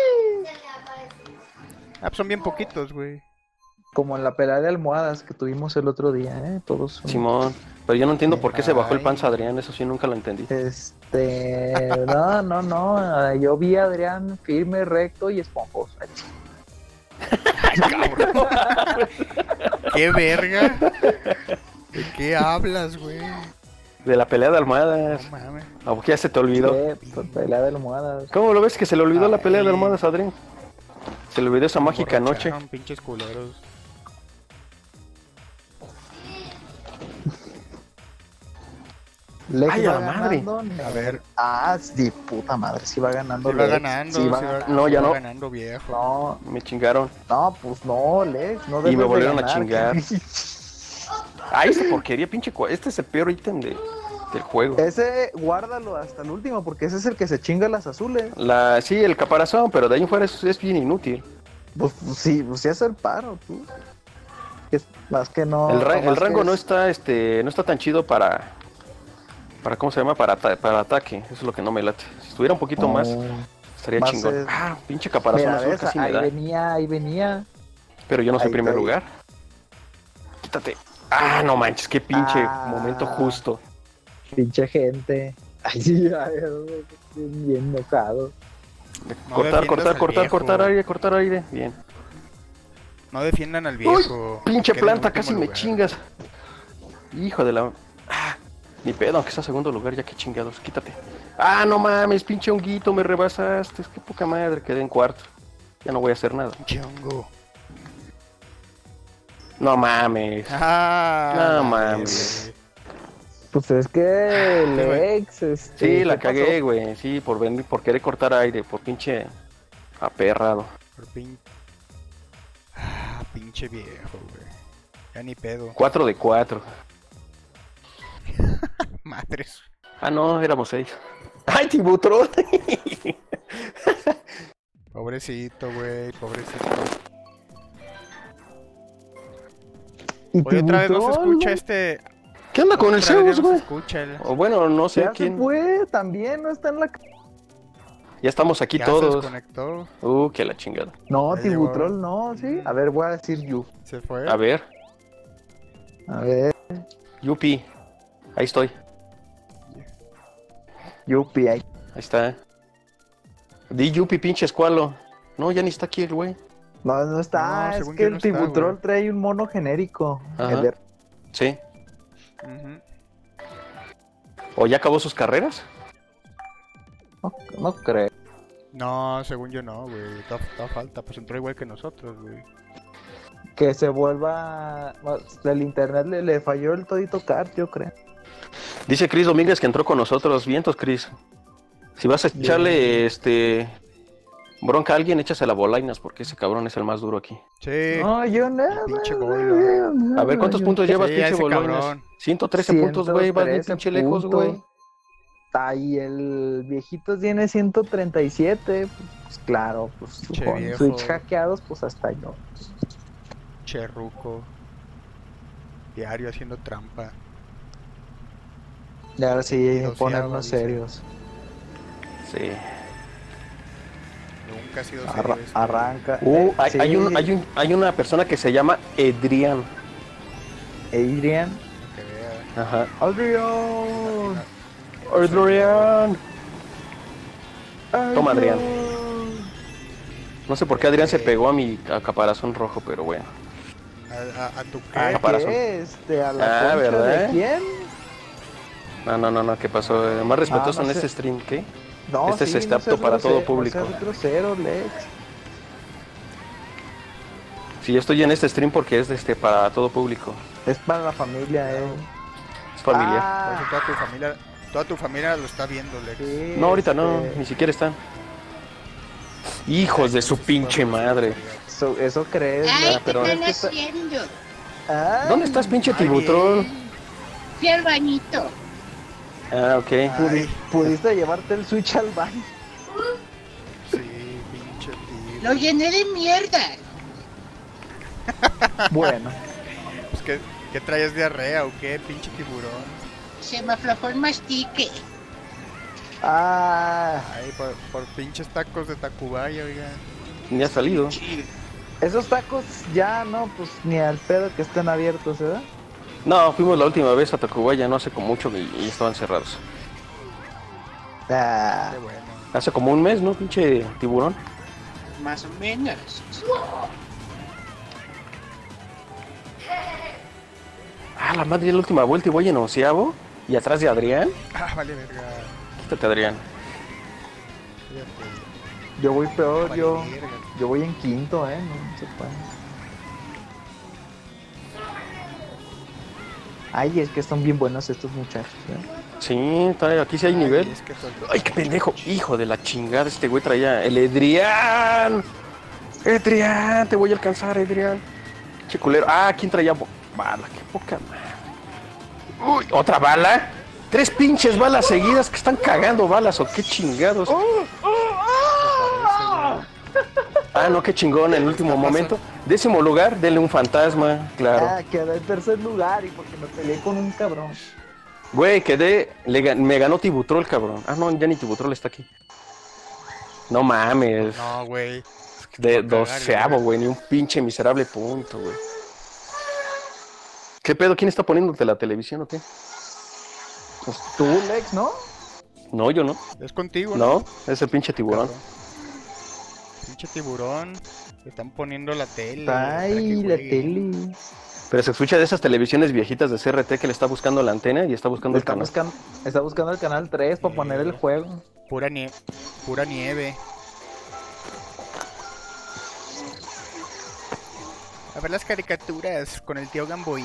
Ah, pues son bien poquitos, güey. Como en la pelea de almohadas que tuvimos el otro día, ¿eh? Todos son- Simón. Pero yo no entiendo por qué se bajó el Ay. panza Adrián, eso sí nunca lo entendí. Este, no, no, no, yo vi a Adrián firme, recto y esponjoso. Ay, cabrón. ¿Qué verga? ¿De qué hablas, güey? De la pelea de almohadas. No mames. ¿A poco ya se te olvidó? Sí, pues, pelea de almohadas. ¿Cómo lo ves que se le olvidó la Ay. pelea de almohadas, Adrián? Se le olvidó esa mágica noche. Borracharon, pinches culeros. Lex Ay, a va la madre. ganando. A ver. Ah, sí, puta madre, sí va ganando. Sí va Lex, ganando, sí sí va va- ganando. No, ya sí va no. ganando, viejo. No, Me chingaron. no, pues no, Lex, no Y debes me de volvieron a ganar, chingar. que- Ay, esta porquería, pinche. cua- Este es el peor ítem de, del juego. Ese, guárdalo hasta el último, porque ese es el que se chinga las azules. La, sí, el caparazón, pero de ahí en fuera es, es bien inútil. Pues pues, sí, pues sí hace el paro, tú. Es más que no. el, ra- más el que rango no es- está, este, no está tan chido para, para ¿cómo se llama? Para, ata- para ataque. Eso es lo que no me late. Si estuviera un poquito más, Oh. estaría más chingón. es- Ah, pinche caparazón Mira, azul ves, casi me ahí da. venía, ahí venía. Pero yo no soy ahí primer está, ahí. lugar. Quítate. Ah, no manches, qué pinche Ah. momento justo. Pinche gente. Ay, sí, ay, bien bien enojado. No cortar, defiendas cortar, al cortar, viejo. cortar aire, cortar aire. Bien. No defiendan al viejo. Pinche Queda en planta, último casi me lugar. chingas. Hijo de la... Ah, ni pedo, aunque sea segundo lugar, ya que chingados. Quítate. Ah, no mames, pinche honguito, me rebasaste. Es que poca madre, quedé en cuarto. Ya no voy a hacer nada. Pinche hongo. No mames. Ah, No la mames. verga. Pues es que Ah, Lex, este, Sí, la ¿qué pasó? cagué, güey. Sí, por, ven- por querer cortar aire, por pinche aperrado. Por pin... Ah, pinche viejo, güey. Ya ni pedo. cuatro de cuatro. Madres. Ah, no, éramos seis. ¡Ay, Tibutrón! Pobrecito, güey, pobrecito. ¿Y Hoy otra vez no se Tibutrón, escucha güey? este... ¿Qué onda con el otra vez ya Zeus, no se güey? escucha el... O bueno, no sé Ya se quién. fue, también no está en la... Ya estamos aquí Ya se todos. desconectó. Uh, que la chingada. No, Ya Tibutrol llegó. no, sí. A ver, voy a decir you. Se fue. A ver, A ver, Yupi. Ahí estoy. Yupi, ahí. Ahí está. Di Yupi, pinche escualo. No, ya ni está aquí el güey. No, no está, No, es según que yo el no está, Tibutrol güey. trae un mono genérico. Ajá. El de- Sí. Ujú. ¿O ya acabó sus carreras? No, no creo. No, según yo no, güey. Toda, toda falta. Pues entró igual que nosotros, güey. Que se vuelva... no, el internet le, le falló el todito kart, yo creo. Dice Chris Domínguez que entró con nosotros. Vientos, Chris. Si vas a echarle este bronca a alguien, échasela a Bolainas, porque ese cabrón es el más duro aquí. Sí. No, yo nada. pinche Boilo. A ver, ¿cuántos puntos llevas, Sí, pinche ese Bolainas? cabrón. ciento trece puntos, güey. Vas bien ciento trece pinche lejos, puntos. güey. Ahí el viejito tiene ciento treinta y siete. Pues claro, pues Che con viejo. Switch hackeados, pues hasta yo. Cherruco. Diario haciendo trampa. Y ahora sí, Doceava, ponernos dice. serios. Sí. Nunca ha sido Arra- serio esto. arranca. Uh, Eh, hay, sí, hay, un, hay, un, hay una persona que se llama Edrian. Adrian. Que vea. Ajá. Adrian. Adrian. Toma, Adrián. No sé por qué Adrián se pegó a mi a caparazón rojo, pero bueno. A, a, a tu qué. ¿A caparazón. qué? Este, ¿A la Ah, concha ¿verdad? de quién? No, no, no, no, ¿qué pasó? Eh, Más respetuoso Ah, no en sé. este stream, ¿qué? No, Este es sí, este no apto seas para todo grosero, público. No seas grosero, Lex. Si yo estoy en este stream porque es este para todo público. Es para la familia, eh. Es familiar. Ah, Por eso toda tu familia, toda tu familia lo está viendo, Lex. sí, No, ahorita no, este, ni siquiera están. Hijos de su pinche madre. Eso, eso crees, Ay, Lex, ¿qué pero- están es que está- haciendo? Ay, ¿Dónde estás, pinche tibutrón? Fui al bañito. Ah, ok. pudi- Pudiste llevarte el Switch al baño. Sí, pinche tío. Lo llené de mierda. Bueno, Pues que, ¿qué traes diarrea o qué, pinche tiburón? Se me aflojó el mastique. ah, Ay, por, por pinches tacos de Tacubaya, oiga. Ni ha salido. esos tacos ya no, pues ni al pedo que estén abiertos, ¿verdad? No, fuimos la última vez a Tacubaya, no hace como mucho y, y estaban cerrados. Ah, Qué bueno. Hace como un mes, ¿no, pinche tiburón? Más o menos. Ah, la madre, la última vuelta y voy en onceavo. Y atrás de Adrián. Ah, vale, verga. Quítate, Adrián. Fíjate. yo voy peor, Vale, yo, verga. yo voy en quinto, eh, no se puede. Ay, es que están bien buenos estos muchachos, ¿eh? Sí, está- aquí sí hay nivel. Ay, es que son- Ay, qué pendejo. Hijo de la chingada, este güey traía el Edrián. Edrián, te voy a alcanzar, Edrián. Che culero. Ah, ¿quién traía bo- bala? Qué poca madre. Uy, ¿otra bala? Tres pinches balas seguidas que están cagando balas o qué chingados. Ah, no, qué chingón en el último momento. Décimo lugar, denle un fantasma, claro. Ah, quedé en tercer lugar y porque me peleé con un cabrón. Güey, quedé, le gan- me ganó Tibutrol, cabrón. Ah, no, ya ni Tibutrol está aquí. No mames. No, güey. De va a cagar, doceavo, güey, ni un pinche miserable punto, güey. ¿Qué pedo? ¿Quién está poniéndote la televisión o qué? Pues tú, Lex, ¿no? No, yo no. Es contigo, No, es el pinche tiburón. Cabrón. Pinche tiburón. Le están poniendo la tele. para Ay, que la juegue. tele. Pero se escucha de esas televisiones viejitas de C R T que le está buscando la antena y está buscando el Está canal. buscando, está buscando el canal tres para poner el juego. Pura, nie pura nieve. A ver las caricaturas con el tío Gamboín.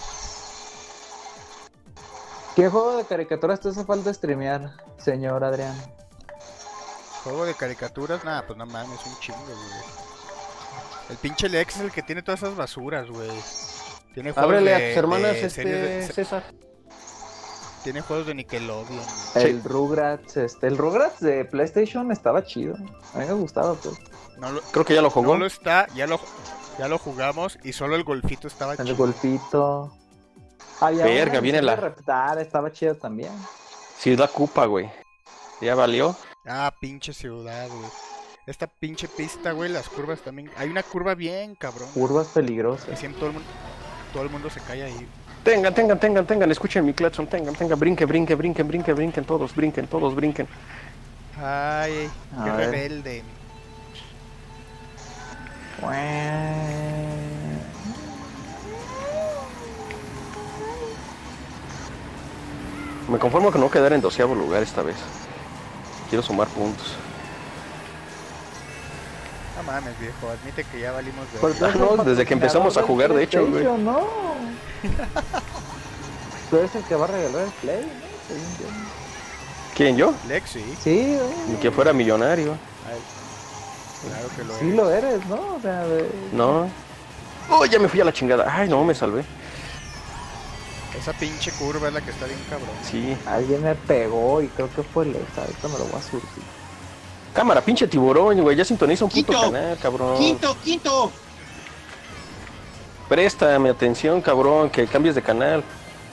¿Qué juego de caricaturas te hace falta streamear, señor Adrián? Juego de caricaturas, nada, pues no mames, un chingo, güey. El pinche Lex es el que tiene todas esas basuras, güey. Tiene juegos Ábrele de, a tus hermanas, de series de- este, se- César. Tiene juegos de Nickelodeon. El Rugrats, este, el Rugrats de PlayStation estaba chido. A mí me gustaba, pues. No lo, Creo que ya lo jugó. no lo está, ya lo, ya lo jugamos y solo el golfito estaba El chido. golfito. Había Verga, una viene de la- Reptar, estaba chido también. Sí, es la cupa, güey. Ya valió. Ah, pinche ciudad, güey. Esta pinche pista, güey, las curvas también. Hay una curva bien, cabrón. Curvas Y peligrosas. siempre todo el mundo, todo el mundo se cae ahí. Tengan, tengan, tengan, tengan, escuchen mi claxon, tengan, tengan, brinquen, brinquen, brinquen, brinquen, brinquen, todos, brinquen, todos, brinquen. Ay, A qué ver. rebelde. Me conformo con no quedar en doceavo lugar esta vez. Quiero sumar puntos. No mames, viejo, admite que ya valimos de Por Ah, no, desde que empezamos a jugar, de hecho, güey. PlayStation, no. Tú eres el que va a regalar el Play, ¿no? Según yo. ¿Quién, yo? Lexi. Sí, Ni güey. que fuera millonario. Ay, claro que lo Sí es. lo eres, ¿no? O sea, de... No. Oh, ya me fui a la chingada. Ay, no, me salvé. Esa pinche curva es la que está bien cabrón. Sí. Alguien me pegó y creo que fue Lex. Ahorita me lo voy a surtir. Cámara, pinche tiburón, güey. Ya sintoniza un puto Quinto. canal, cabrón. Quinto, quinto. Préstame atención, cabrón, que cambies de canal.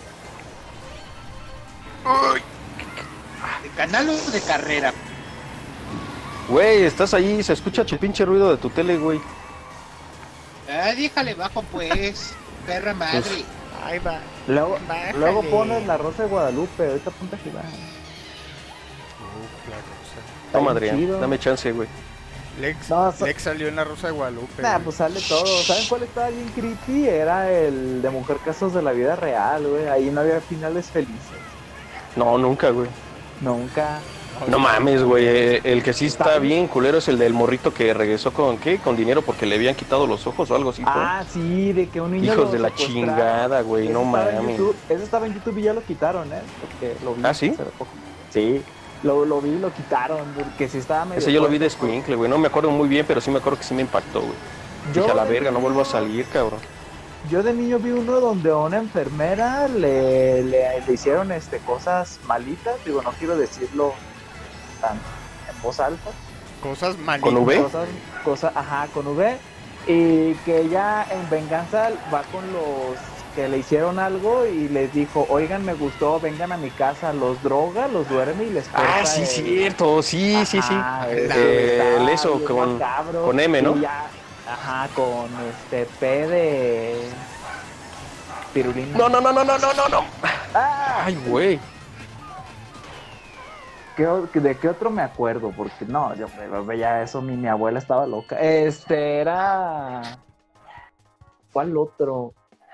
¿De canal o de carrera? Güey, estás ahí, se escucha tu pinche ruido de tu tele, güey. Ah, déjale bajo pues. Perra madre. Ahí va. Luego, Bájale. luego pones la Rosa de Guadalupe. Ahorita ponte a girar. Uf, la rosa. Toma, bien Adrián, chido. dame chance, güey. Lex, No, so- Lex salió en la Rosa de Guadalupe. Nah, güey. pues sale todo. ¿Saben cuál estaba bien creepy? Era el de Mujer Casos de la Vida Real, güey. Ahí no había finales felices. No, nunca, güey. Nunca. No mames, güey. eh, El que sí está Está bien culero es el del morrito que regresó con, ¿qué? Con dinero porque le habían quitado los ojos o algo así, fue. Ah, sí, de que un niño. Hijos lo de la secuestraron. chingada, güey, Ese no estaba en mames. YouTube- Ese estaba en YouTube y ya lo quitaron, ¿eh? Porque lo vi. ¿Ah, sí? hace poco. Sí. Lo, lo vi y lo quitaron, porque sí estaba medio... Ese yo lo vi de fuerte. Squinkle, güey. No me acuerdo muy bien, pero sí me acuerdo que sí me impactó, güey. Yo Dije, a la de- verga, no vuelvo a salir, cabrón. Yo de niño vi uno donde a una enfermera le, le, le hicieron este, cosas malitas. Digo, no quiero decirlo tan en voz alta. Cosas malignas. ¿Con V? Cosas, cosas, ajá, con V. Y que ella en venganza va con los que le hicieron algo y les dijo, oigan, me gustó, vengan a mi casa, los droga, los duerme y les corta Ah, sí, el- cierto. Sí, sí, sí. Ajá, El- estaba el eso bien con- macabro, con M, ¿no? y ya, ajá, con este P de pirulina. No, no, no, no, no, no, no, no. Ah, Ay, güey. ¿qué o- ¿de qué otro me acuerdo? Porque no, yo me veía eso, mi, mi abuela estaba loca. Este era... ¿Cuál otro?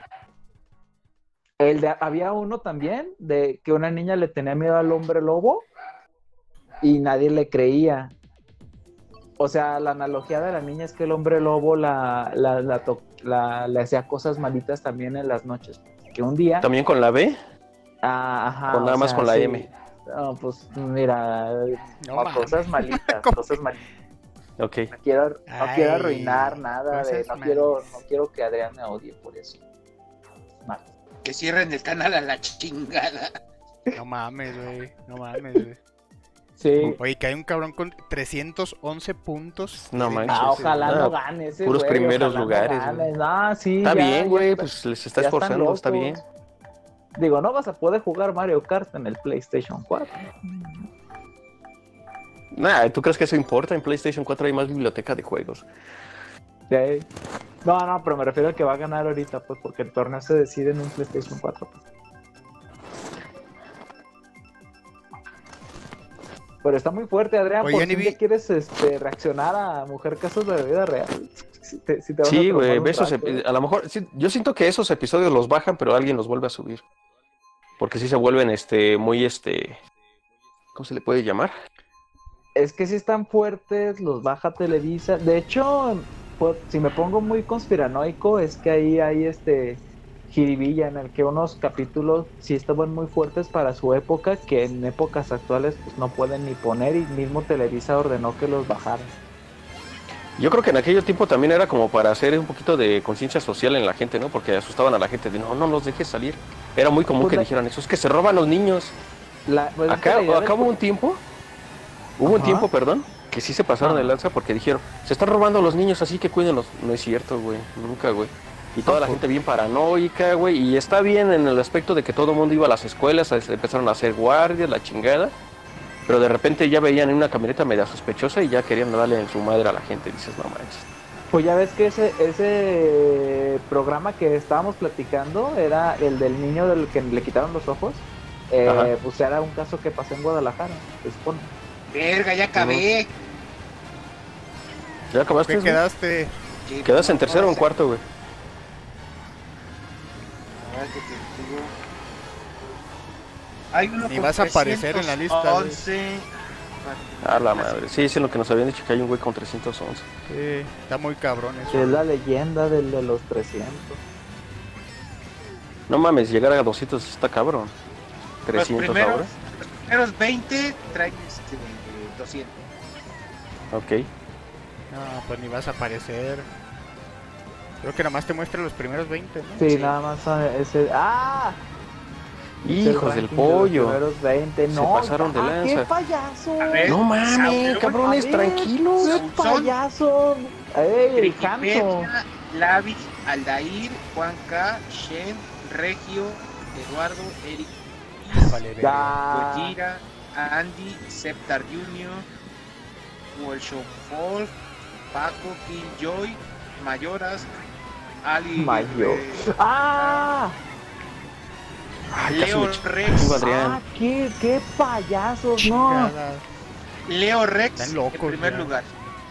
El de, había uno también de que una niña le tenía miedo al hombre lobo y nadie le creía. O sea, la analogía de la niña es que el hombre lobo la, la, la, to- la- le hacía cosas malitas también en las noches. Que un día, ¿También con la B? Ah, ajá. O nada o más sea, con la sí. M. No, pues mira, No no, mames. cosas malitas, ¿Cómo? cosas malitas. Ok. No quiero, no Ay, quiero arruinar nada de, cosas no quiero, malas. no quiero que Adrián me odie por eso. Mal. Que cierren el canal a la chingada. No mames, güey. No mames, güey. Sí. Oye, que hay un cabrón con trescientos once puntos. No de manches. Ah, pinches, ojalá Ah, no gane ese puros güey, primeros ojalá no lugares, gane. güey. Ah, sí, Está ya, bien, ya güey, está- pues les está ya están esforzando, está locos. bien. Digo, no vas a poder jugar Mario Kart en el PlayStation cuatro. Nah, ¿tú crees que eso importa? En PlayStation cuatro hay más biblioteca de juegos. Sí. No, no, pero me refiero a que va a ganar ahorita, pues, porque el torneo se decide en un PlayStation cuatro. Pues. Pero está muy fuerte, Adrián. Oye, ¿Por ya ni qué vi- quieres este, reaccionar a Mujer Casos de la vida real? Si te, si te vas a Sí, traumar güey, un esos rato. epi- a lo mejor, sí, yo siento que esos episodios los bajan, pero alguien los vuelve a subir. Porque sí se vuelven, este, muy, este, ¿cómo se le puede llamar? Es que si están fuertes, los baja Televisa. De hecho, pues, si me pongo muy conspiranoico, es que ahí hay este jiribilla en el que unos capítulos sí estaban muy fuertes para su época, que en épocas actuales pues no pueden ni poner, y mismo Televisa ordenó que los bajaran. Yo creo que en aquel tiempo también era como para hacer un poquito de conciencia social en la gente, ¿no? Porque asustaban a la gente de, no, no los dejes salir. Era muy común Pues que la- dijeran eso, es que se roban los niños. La, pues, es que Acá, la idea acá del- hubo un tiempo, hubo un Ajá. tiempo, perdón, que sí se pasaron Ah. de lanza porque dijeron, se están robando los niños, así que cuídenlos. No es cierto, güey, nunca, güey. Y toda la gente bien paranoica, güey, y está bien en el aspecto de que todo el mundo iba a las escuelas, a- empezaron a hacer guardias, la chingada, pero de repente ya veían en una camioneta media sospechosa y ya querían darle en su madre a la gente. Dices, no manches. Pues ya ves que ese, ese programa que estábamos platicando era el del niño del que le quitaron los ojos. Eh, Ajá. pues era un caso que pasó en Guadalajara, se supone. Verga, ya acabé. ¿Ya acabaste? ¿Qué güey? quedaste? Sí, ¿Quedas en no, tercero o en no, cuarto, güey? a ver qué te digo. Hay uno Ni con vas a aparecer en la lista, güey. once. A la madre. Sí, sí, lo que nos habían dicho que hay un güey con trescientos once. Sí, está muy cabrón eso. Es la leyenda del de los trescientos. No mames, llegar a doscientos está cabrón. Los trescientos primeros, ahora. los primeros veinte traen este, doscientos. Ok. No, pues ni vas a aparecer. Creo que nada más te muestra los primeros veinte, ¿no? Sí, Sí. nada más ah, ese. ¡Ah! Es el Hijos del ranking de los pollo. primeros veinte. Se No, pasaron de ah, lanza. ¡qué payaso! A ver. No mames, Saúl, cabrones, A ver, tranquilos. ¡Qué Saúl. payaso! ¡Ey, el Hanso! Triquipedia, Lavi, Aldair, Juan K, Shen, Regio, Eduardo, Eric, Vale, verga. Ya. Gojira, Andy, Septar Junior, Wolshofol, Paco, Killjoy, Mayoras, Ali, Mayor. eh, ¡Ah! Ay, casi Leo me ch- Rex, Chingo, Adrián. ¡Ah, qué, qué payasos! ¡No! Chingada. Leo Rex Están locos, en primer ya. lugar.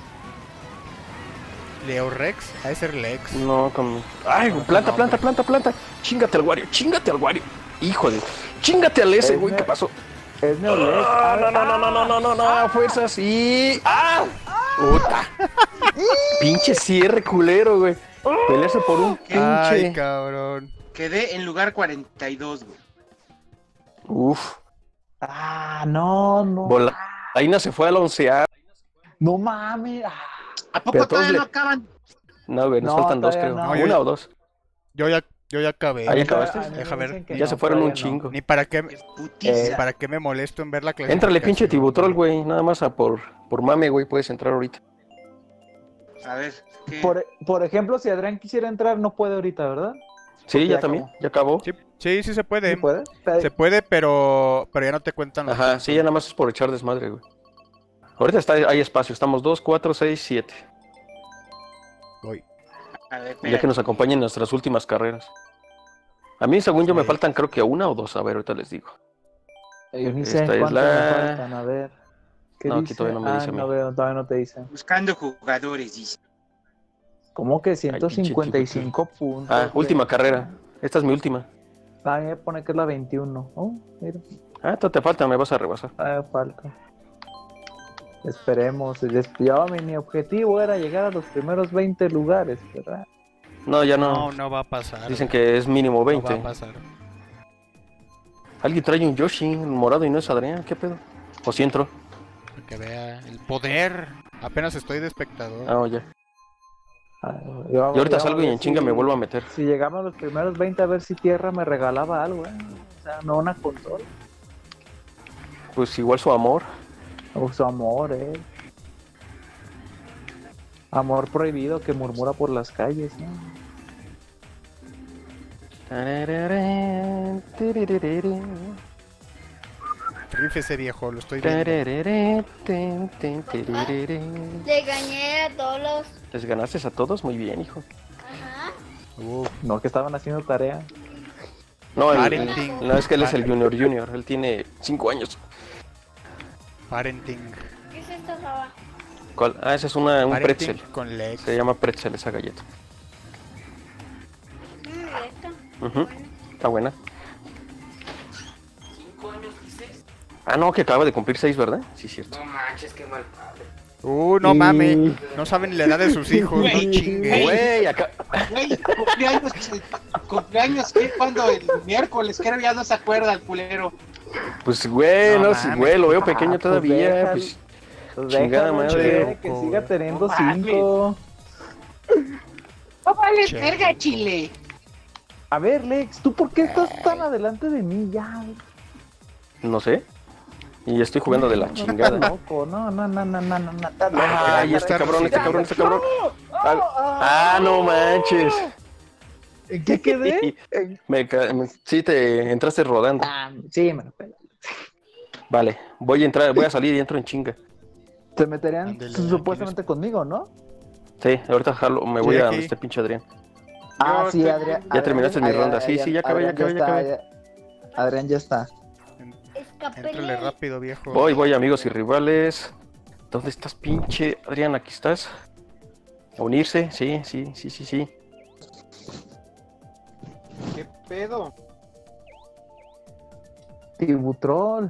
Leo Rex, ha de ser Lex. No, con... Ay, Con planta, nombre. planta, planta, planta. Chingate al Wario, chingate al Wario. Hijo de... Chingate al ese, Es güey, ne- ¿qué pasó? Es Neolex. Ah, no, no, no, no, no, no, no, no, fuerzas y... ¡Ah! Puta. Pinche cierre culero, güey. Pelearse por un Ay, pinche... cabrón. Quedé en lugar cuarenta y dos, güey. Uf. Ah, no, no. Bola. Aina se fue al onceavo. No mames. Ah. ¿A poco Pero todos todavía le- no acaban? No, güey, nos No, faltan dos, todavía creo. no. Una Yo- o dos. Yo ya, yo ya acabé. ¿Ah, ya A mí acabaste? me Deja ver. dicen que Ya no, se fueron un todavía no. chingo. Ni para qué, Es putiza. Eh, para qué me molesto en ver la clasificación. Éntrale, pinche Tibutrol, güey. Nada más a por, por mame, güey. Puedes entrar ahorita. A ver, ¿qué? Por, por ejemplo, si Adrián quisiera entrar, no puede ahorita, ¿verdad? Sí, Ya ya acabó. también. Ya acabó. Sí, sí, sí se puede. ¿Sí puede? Pero- Se puede, pero, pero ya no te cuentan los Ajá, puntos. sí, ya nada más es por echar desmadre, güey. Ahorita está, hay espacio. Estamos dos, cuatro, seis, siete. Voy. A ver, Ya espérate. que nos acompañen en nuestras últimas carreras. A mí, según yo, me Sí. faltan creo que una o dos. A ver, ahorita les digo. Yo ni sé Esta es cuántos me la- faltan, a ver. ¿Qué No, aquí dice? todavía no me Ah, dice a mí. no veo, todavía no te dicen. Buscando jugadores, dice. ¿Cómo que ciento cincuenta y cinco puntos? Ah, güey? última carrera. Esta es mi última. Ah, me pone que es la veintiuno. Oh, mira, Ah, esto te falta, me vas a rebasar. todavía falta. Esperemos. Des- Yo, mi, mi objetivo era llegar a los primeros veinte lugares, ¿verdad? No, ya no. No, no va a pasar. Dicen que es mínimo no va veinte. a pasar. Alguien trae un Yoshi morado y no es Adrián, ¿qué pedo? ¿O si entro? Para que vea el poder. Apenas estoy de espectador. Ah, ya. Ah, Y ahorita salgo y en chinga me vuelvo a meter. Si llegamos a los primeros veinte a ver si Tierra me regalaba algo, ¿eh? O sea, no una consola. Pues igual su amor. O su amor, eh. Amor prohibido que murmura por las calles, ¿no? Rífese, viejo, lo estoy viendo. Le gané a todos los... ¿Les ganaste a todos? Muy bien, hijo. Ajá. Uf, No, que estaban haciendo tarea. No, el, Parenting. el- no, es que él es el Junior Junior. Él tiene cinco años. parenting. ¿Qué es esto, Java? ¿Cuál? Ah, ese es una, un Parenting pretzel. con Lex. Se llama pretzel esa galleta. Mm, esto. Ujú. Está buena. Ah, no, que acaba de cumplir seis, ¿verdad? Sí, cierto. No manches, qué mal padre. Uh, no Y- mames. No saben la edad de sus hijos, no Güey, chingue. Güey, acá. Güey, cumpleaños, cumpleaños, ¿qué? Cuando el miércoles, creo ya no se acuerda el culero. Pues, güey, No no, sí, mames. güey, lo veo Ah, pequeño pues todavía. déjalo. Pues, Pues Chingada déjalo, madre. quiere que Loco, siga güey. teniendo No mames. cinco. No vale Che. verga, Chile. A ver, Lex, ¿tú por qué estás tan adelante de mí ya? no sé. Y estoy jugando de la Estás chingada. loco, no, no, no, no, no, no, no, estás loco. Ay, Ya, este ya, cabrón, este ya, cabrón, ya. este cabrón. Ah, Ah, no manches. ¿En qué quedé? En- Me, ca- me- sí, te entraste rodando. Ah, sí, me lo pela. Vale, voy a entrar, voy a salir y entro en chinga. Se meterían Ándele, supuestamente conmigo, ¿no? Sí, ahorita jalo, me voy Sí, a aquí. este pinche Adrián. Ah, Yo sí, estoy- Adrián. Ya Adrián terminaste mi ah, ronda. Sí, sí, ya acabé, ya Adrián acabé, ya acabé. está, Adrián ya está. Entrale Escapé. rápido, viejo. Voy, voy, amigos y rivales. ¿Dónde estás, pinche Adrián? Aquí estás. A unirse, sí, sí, sí, sí, sí. ¿Qué pedo? Tibutrol.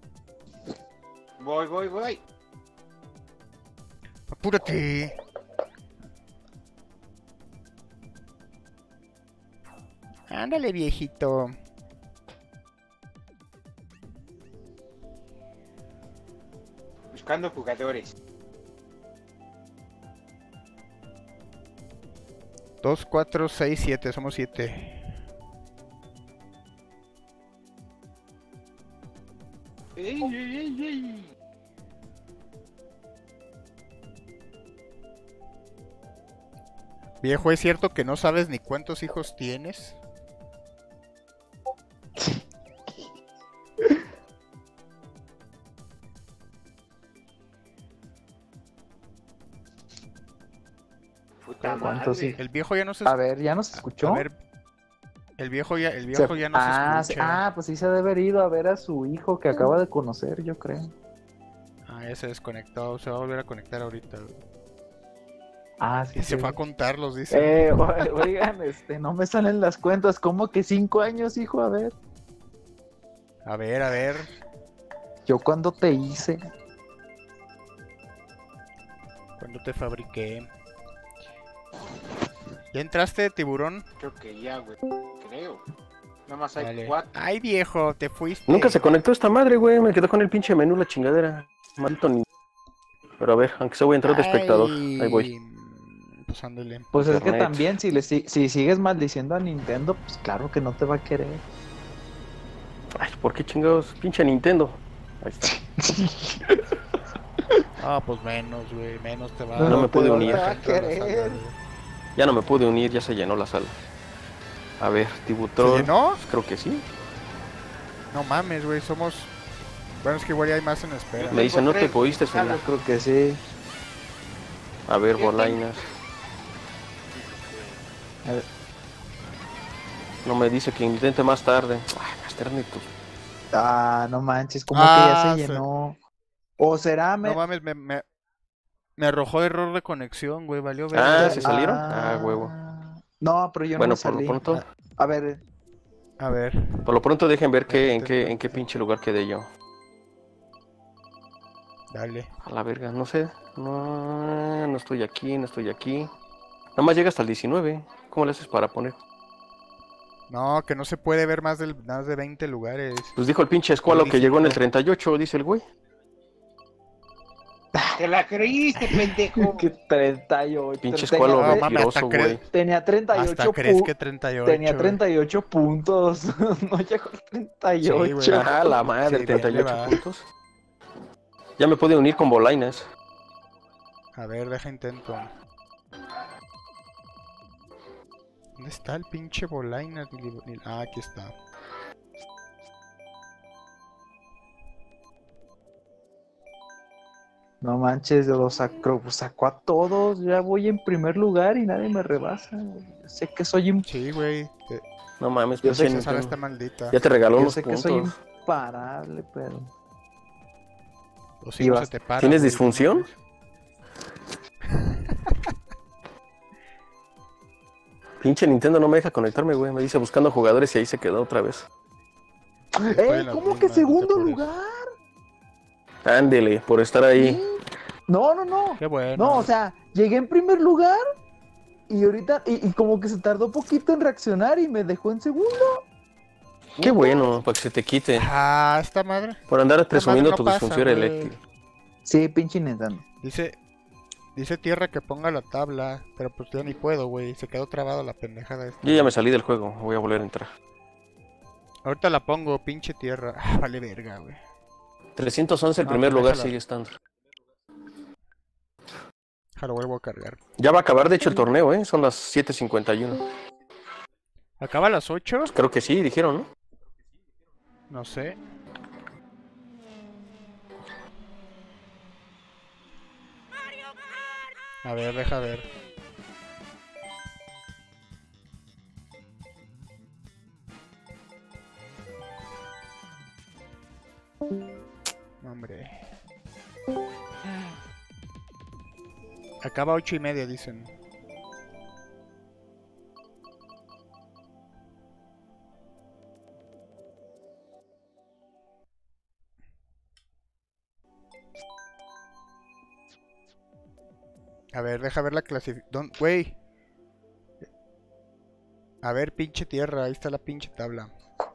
Voy, voy, voy. Apúrate. Ándale, viejito. Buscando jugadores. Dos, cuatro, seis, siete. Somos siete. ¡Ey, ey, ey, ey! Viejo, ¿es cierto que no sabes ni cuántos hijos tienes? Puta ¿Cuántos madre. hijos? El viejo ya no se A ver, ¿ya nos escuchó? A ver, el viejo ya, el Se- viejo ya no ah, se sí- escucha. ah, pues sí se ha de haber ido a ver a su hijo que acaba de conocer, yo creo. Ah, ya se desconectó. Se va a volver a conectar ahorita. Ah, sí. Y se sí. fue a contarlos, dice. Eh, o- oigan, este, no me salen las cuentas. ¿Cómo que cinco años, hijo? A ver. A ver, a ver. ¿Yo cuándo te hice? Cuando te fabriqué. ¿Ya entraste, tiburón? Creo que ya, güey. Creo. Nada más hay Vale. cuatro. Ay, viejo, te fuiste. Nunca se conectó esta madre, güey. Me quedó con el pinche menú la chingadera. Maldito ni. Pero a ver, aunque se voy a entrar de espectador. Ahí voy. Pues ándale. Pues es que Internet. también, si, le, si, si sigues maldiciendo a Nintendo, pues claro que no te va a querer. Ay, ¿por qué chingados? Pinche Nintendo. Ahí está. Ah, pues menos, güey. Menos te va No, No me te pude va unir. a querer. Ya no me pude unir, ya se llenó la sala. A ver, ¿Se Tibutrol. llenó? Pues creo que sí. No mames, güey. Somos. Bueno, es que igual ya hay más en espera. Me dice, no te tres. pudiste Yo subir. creo que sí. A ver, bolainas. A ver. No me dice que intente más tarde. Ay, más tarde tú. Ah, no manches, como Ah, que ya se se- llenó. O será me... No mames, me, me, me arrojó error de conexión, güey. Valió ver. Ah, ¿se salieron? Ah, huevo. No, pero yo Bueno, no me por lo salí. pronto, A ver, A ver. por lo pronto dejen ver qué, en qué, en qué pinche lugar quedé yo. Dale. A la verga, no sé. No, no estoy aquí, no estoy aquí. Nada más llega hasta el diecinueve. ¿Cómo le haces para poner? No, que no se puede ver más, del, más de veinte lugares. Pues dijo el pinche escualo que llegó en el treinta y ocho, dice el güey. Te la creíste, pendejo. Que treinta y ocho. Pinche tenía- escualo No, mames, mentiroso, hasta güey. crees- Tenía treinta y Hasta ocho crees pu- que treinta y ocho. Tenía treinta y ocho puntos. No llegó a treinta y ocho. Sí, güey. Ah, la madre, Sí, treinta y ocho bien le va. puntos. Ya me pude unir con bolainas. A ver, deja intento. ¿Dónde está el pinche bolaina? Ni- ni- Ah, aquí está. No manches, lo sacó, sacó a todos. Ya voy en primer lugar y nadie me rebasa. Yo sé que soy un, Sí, güey. te- No mames, Yo pinche sé que Esa sala Nintendo. está maldita. Ya te regaló yo unos sé que puntos. soy imparable, pero. O si y no vas- se te para, ¿Tienes güey, disfunción? no mames. Pinche Nintendo no me deja conectarme, güey. Me dice buscando jugadores y ahí se quedó otra vez. Estoy ¡Ey! en las ¿Cómo que mismas, no te segundo apures. lugar? Ándele, por estar ahí. No, no, no. Qué bueno. No, o sea, llegué en primer lugar y ahorita, y, y como que se tardó poquito en reaccionar y me dejó en segundo. Qué bueno, para que se te quite. Ah, esta madre. Por andar presumiendo no tu pasa, disfunción güey. eléctrica. Sí, pinche Nintendo. Dice, dice Tierra que ponga la tabla, pero pues ya ni puedo, güey. Se quedó trabado la pendejada esta. Yo ya me salí del juego, voy a volver a entrar. Ahorita la pongo, pinche Tierra. Ah, vale verga, güey. trescientos once el No, primer pues lugar déjala. sigue estando. Ja, lo vuelvo a cargar. Ya va a acabar de hecho el torneo, ¿eh? Son las siete cincuenta y uno. ¿Acaba a las ocho? Creo que sí, dijeron, ¿no? No sé. A ver, deja ver. Hombre. Acaba a ocho y media, dicen. A ver, deja ver la clasificación. Güey. A ver, pinche Tierra. Ahí está la pinche tabla.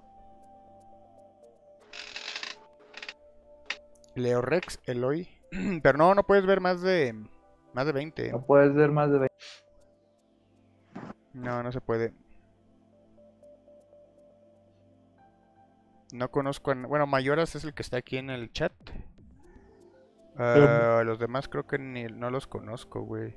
Leorex, Eloy. Pero no, no puedes ver más de. Más de veinte. No puedes ver más de veinte. No, no se puede. No conozco a... Bueno, Mayoras es el que está aquí en el chat. Ah, los demás creo que ni no los conozco, güey.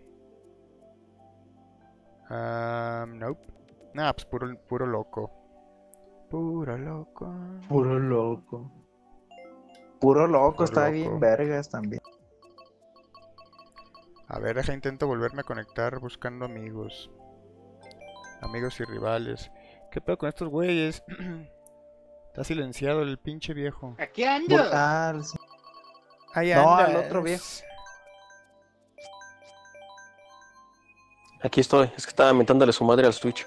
Ah, nope. Nah, pues puro, puro loco. Puro loco. Puro loco. Puro loco, Puro está loco. bien vergas también. A ver, deja intento volverme a conectar buscando amigos. Amigos y rivales. ¿Qué pedo con estos güeyes? Está silenciado el pinche viejo. Aquí ando. Brutal. sí. Ahí No, andas. al otro viejo. Aquí estoy, es que estaba mentándole su madre al Switch.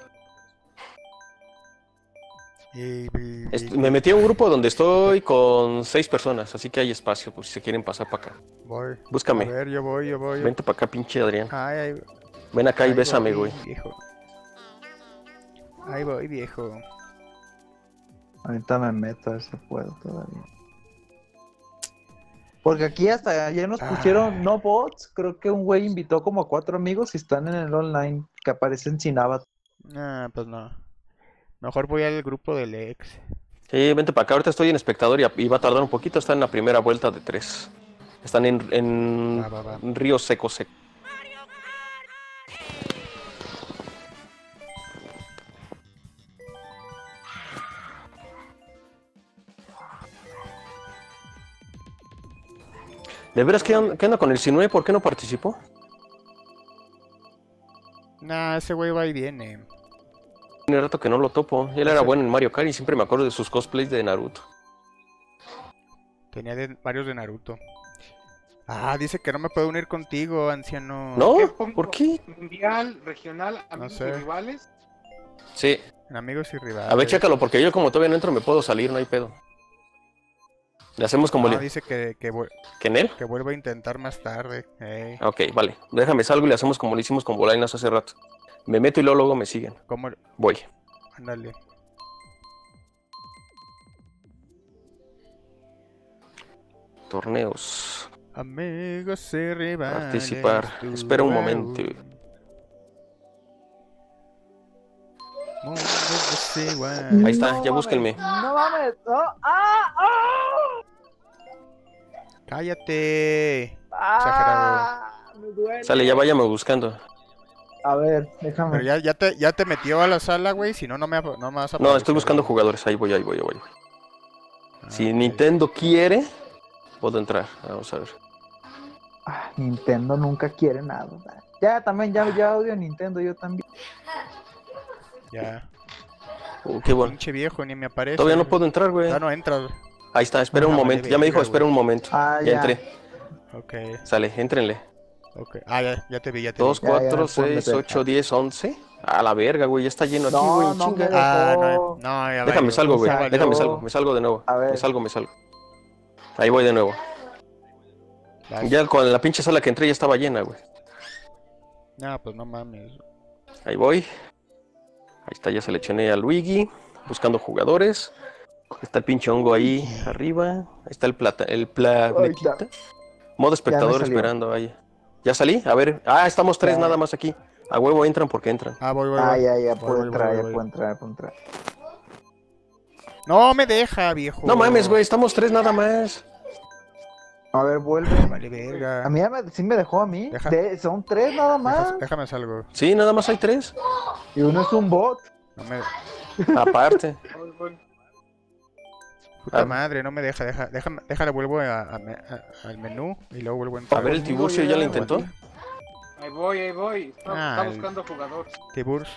Y- y- Est- y- me metí a un grupo donde estoy con seis personas, así que hay espacio por si se quieren pasar para acá. Voy. Búscame. A ver, yo voy, yo voy. Vente para acá, pinche Adrián. Ay, ay, Ven acá y ahí bésame, voy, güey. viejo. Ahí voy, viejo. Ahorita me meto a ver si puedo todavía. Porque aquí hasta ya nos Ah. pusieron no bots. Creo que un güey invitó como a cuatro amigos y están en el online que aparecen sin avatar. Ah, pues no. Mejor voy al grupo del ex. Sí, vente para acá, ahorita estoy en espectador y, a- y va a tardar un poquito, está en la primera vuelta de tres. Están en, en Va, va, va. Río Seco Seco. ¿De veras qué, on- qué onda con el Sinue? ¿Por qué no participó? Nah, ese güey va y viene. Tiene rato que no lo topo. Él era bueno en Mario Kart y siempre me acuerdo de sus cosplays de Naruto. Tenía de- varios de Naruto. Ah, dice que no me puedo unir contigo, anciano. ¿No? ¿Qué pongo? ¿Por qué? Mundial, regional, amigos sé. y rivales. Sí. En amigos y rivales. A ver, chécalo, porque yo como todavía no entro me puedo salir, no hay pedo. Le hacemos como No, le... dice que, que, vu- ¿Que en él? que vuelva a intentar más tarde. Ey, Ok, vale. Déjame salgo y le hacemos como le hicimos con Bolainas hace rato. Me meto y luego, luego me siguen. ¿cómo? Voy. Ándale. torneos. Amigos y rivales. Participar. Espera un momento. Mundos desiguales. Ahí está, No ya mames, búsquenme. No mames. No. ¡Ah! ¡Ah! Cállate. ¡Ah! Me duele. Sale, ya váyame buscando. A ver, déjame. Pero ya, ya, te, ya te metió a la sala, güey. Si no, no me, no me vas a No, aparecer, estoy buscando güey. jugadores. Ahí voy, ahí voy, ahí voy. Ah, Si ok. Nintendo quiere, puedo entrar. Vamos a ver. Ah, Nintendo nunca quiere nada. Ya, también, ya, ya odio a Nintendo, yo también. Ya. Uh, qué bueno. Pinche viejo, ni me aparece. Todavía no puedo entrar, güey. Ya no entras. Ahí está, espera un Ah, vale, momento. Ya me dijo, verga, espera güey. un momento. Ah, Ya ya. entré. Ok, Sale, éntrenle. ok. Ah, ya, ya te vi, ya te dos, vi. Ya, ya cuatro, me puedo seis, meter. ocho, diez, once. A la verga, güey. Ya está lleno aquí, No, güey. no chinga. me Ah, no, dejó. no, ya Déjame valió. salgo, güey. Ya valió. Déjame salgo. Me salgo de nuevo. A ver. Me salgo, me salgo. Ahí voy de nuevo. Vas. Ya con la pinche sala que entré ya estaba llena, güey. No, pues no mames. Ahí voy. Ahí está, ya seleccioné a Luigi. Buscando jugadores. Está el pinche hongo ahí arriba. Ahí está el plata, el planetita. Modo espectador salió. esperando ahí. ¿Ya salí? A ver. Ah, estamos tres Ya. nada más aquí. A huevo entran porque entran. Ah, voy, voy, Ah, voy. ya, ya Voy, puedo voy, entrar, voy, ya voy. puedo entrar, puedo entrar. No me deja, viejo. No mames, güey. Estamos tres nada más. A ver, vuelve. Vale, verga. A mí ya me, sí me dejó a mí. Deja. De- son tres nada más. Deja- déjame salgo. Sí, nada más hay tres. Y uno es un bot. No me... Aparte. Puta Ah. madre, no me deja. Deja, déjame, déjale, vuelvo a, a- a- al menú y luego vuelvo a entrar. A ver, el Tiburcio ya lo intentó. Ahí voy, ahí voy. Está, Ah, está el- buscando jugador. Tiburs.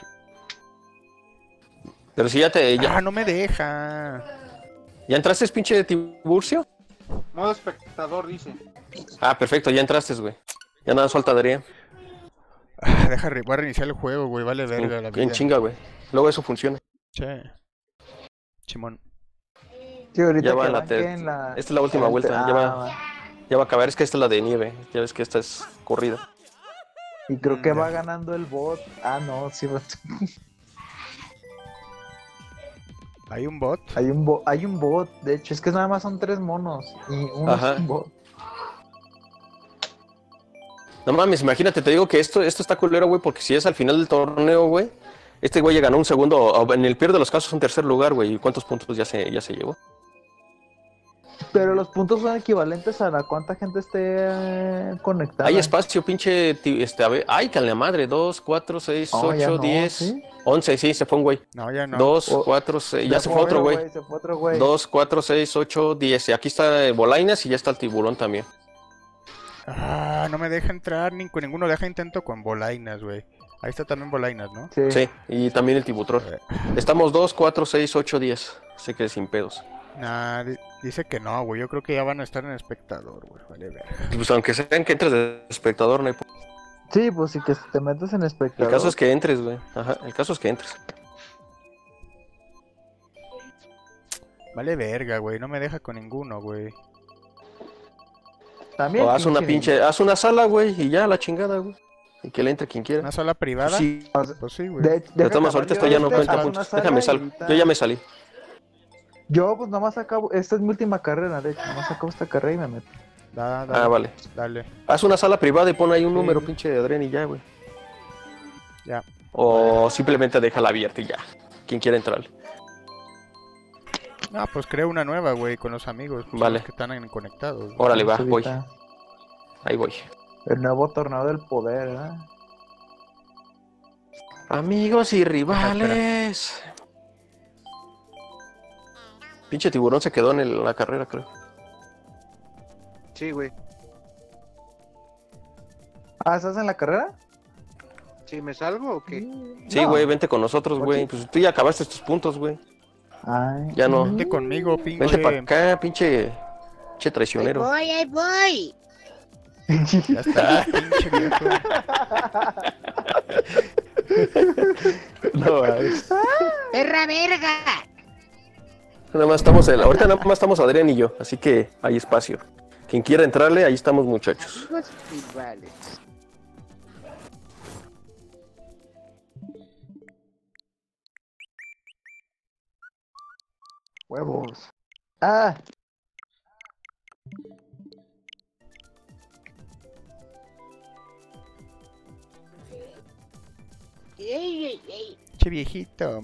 Pero si ya te. Ya, Ah, no me deja. ¿ya entraste, pinche Tiburcio? Modo espectador, dice. Ah, perfecto, ya entraste, güey. Ya nada suelta Adrián. Ah, deja, re- voy a reiniciar el juego, güey. Vale verga la En vida. chinga, güey. Luego eso funciona. Che. Chimón. Sí, ahorita Ya va que en la arranque ter- en la... Esta es la última en vuelta, ah, ya va. va. Ya va a acabar. Es que esta es la de nieve. Ya ves que esta es corrida. Y creo que Mm, va ya. ganando el bot. Ah, no, sí. va- ¿Hay un bot? Hay un, bo- hay un bot, de hecho, es que nada más son tres monos. Y uno Ajá. es un bot. No mames, imagínate, te digo que esto, esto está culero, güey, porque si es al final del torneo, güey, este güey ya ganó un segundo, o en el peor de los casos un tercer lugar, güey. ¿Y cuántos puntos ya se, ya se llevó? Pero los puntos son equivalentes a la cuánta gente esté eh, conectada. Hay espacio, pinche, ti- este, a ver, ay, calma madre, dos, cuatro, seis, Oh, ya ocho, no, diez, ¿sí? once, sí, se fue un güey. No, ya no. Dos, O- cuatro, seis, ya Ya se fue otro güey. Se fue otro güey. Dos, cuatro, seis, ocho, diez. Y aquí está eh, Bolainas y ya está el tiburón también. Ah, no me deja entrar ni con ninguno. Deja intento con Bolainas, güey. Ahí está también Bolainas, ¿no? Sí. Sí, y también el tibutrón. Eh, Estamos dos, cuatro, seis, ocho, diez. Así que sin pedos. Nah, di- dice que no, güey. Yo creo que ya van a estar en espectador, güey. Vale, ver. Pues aunque sean que entres de espectador, no hay... po- Sí, pues sí que te metes en El espectador. caso es que entres, güey. Ajá, el caso es que entres. Vale, verga, güey. No me deja con ninguno, güey. También O haz una pinche pinche, haz una sala, güey, y ya la chingada, güey. Y que le entre quien quiera. ¿Una sala privada? Sí, O sea, Pues sí, güey. de, de deja todas maneras, acabar ahorita yo esto ya no este, cuenta haz una puntos. sala Déjame y salgo. ahorita- Yo ya me salí. Yo pues nada más acabo, esta es mi última carrera, de hecho, nada más acabo esta carrera y me meto. Da, dale, Ah, vale. Dale. Haz una sala privada y pon ahí un Sí. número, pinche de Adrián y ya, güey. Ya. O simplemente déjala abierta y ya. Quien quiera entrar. No, pues creo una nueva, güey, con los amigos. Son Vale. los que están en- conectados. güey. Órale, va, Pues voy. ahorita, Ahí voy. el nuevo torneo del poder, ¿verdad? Amigos y rivales. Pinche tiburón se quedó en el- la carrera, creo. Sí, güey. Ah, ¿estás en la carrera? ¿Sí me salgo o qué? Sí, No. güey, vente con nosotros, güey. Oye. Pues tú ya acabaste tus puntos, güey. Ay, Ya no. Vente conmigo, pinche. Vente para acá, pinche. Pinche Ahí traicionero. voy, ahí voy. Ya está, pinche viejo. No, es- Perra verga. nada más estamos, el- ahorita nada más estamos Adrián y yo, así que hay espacio. Quien quiera entrarle, ahí estamos, muchachos. Amigos rivales. huevos. Ah, Ey, ey, ey. Che viejito.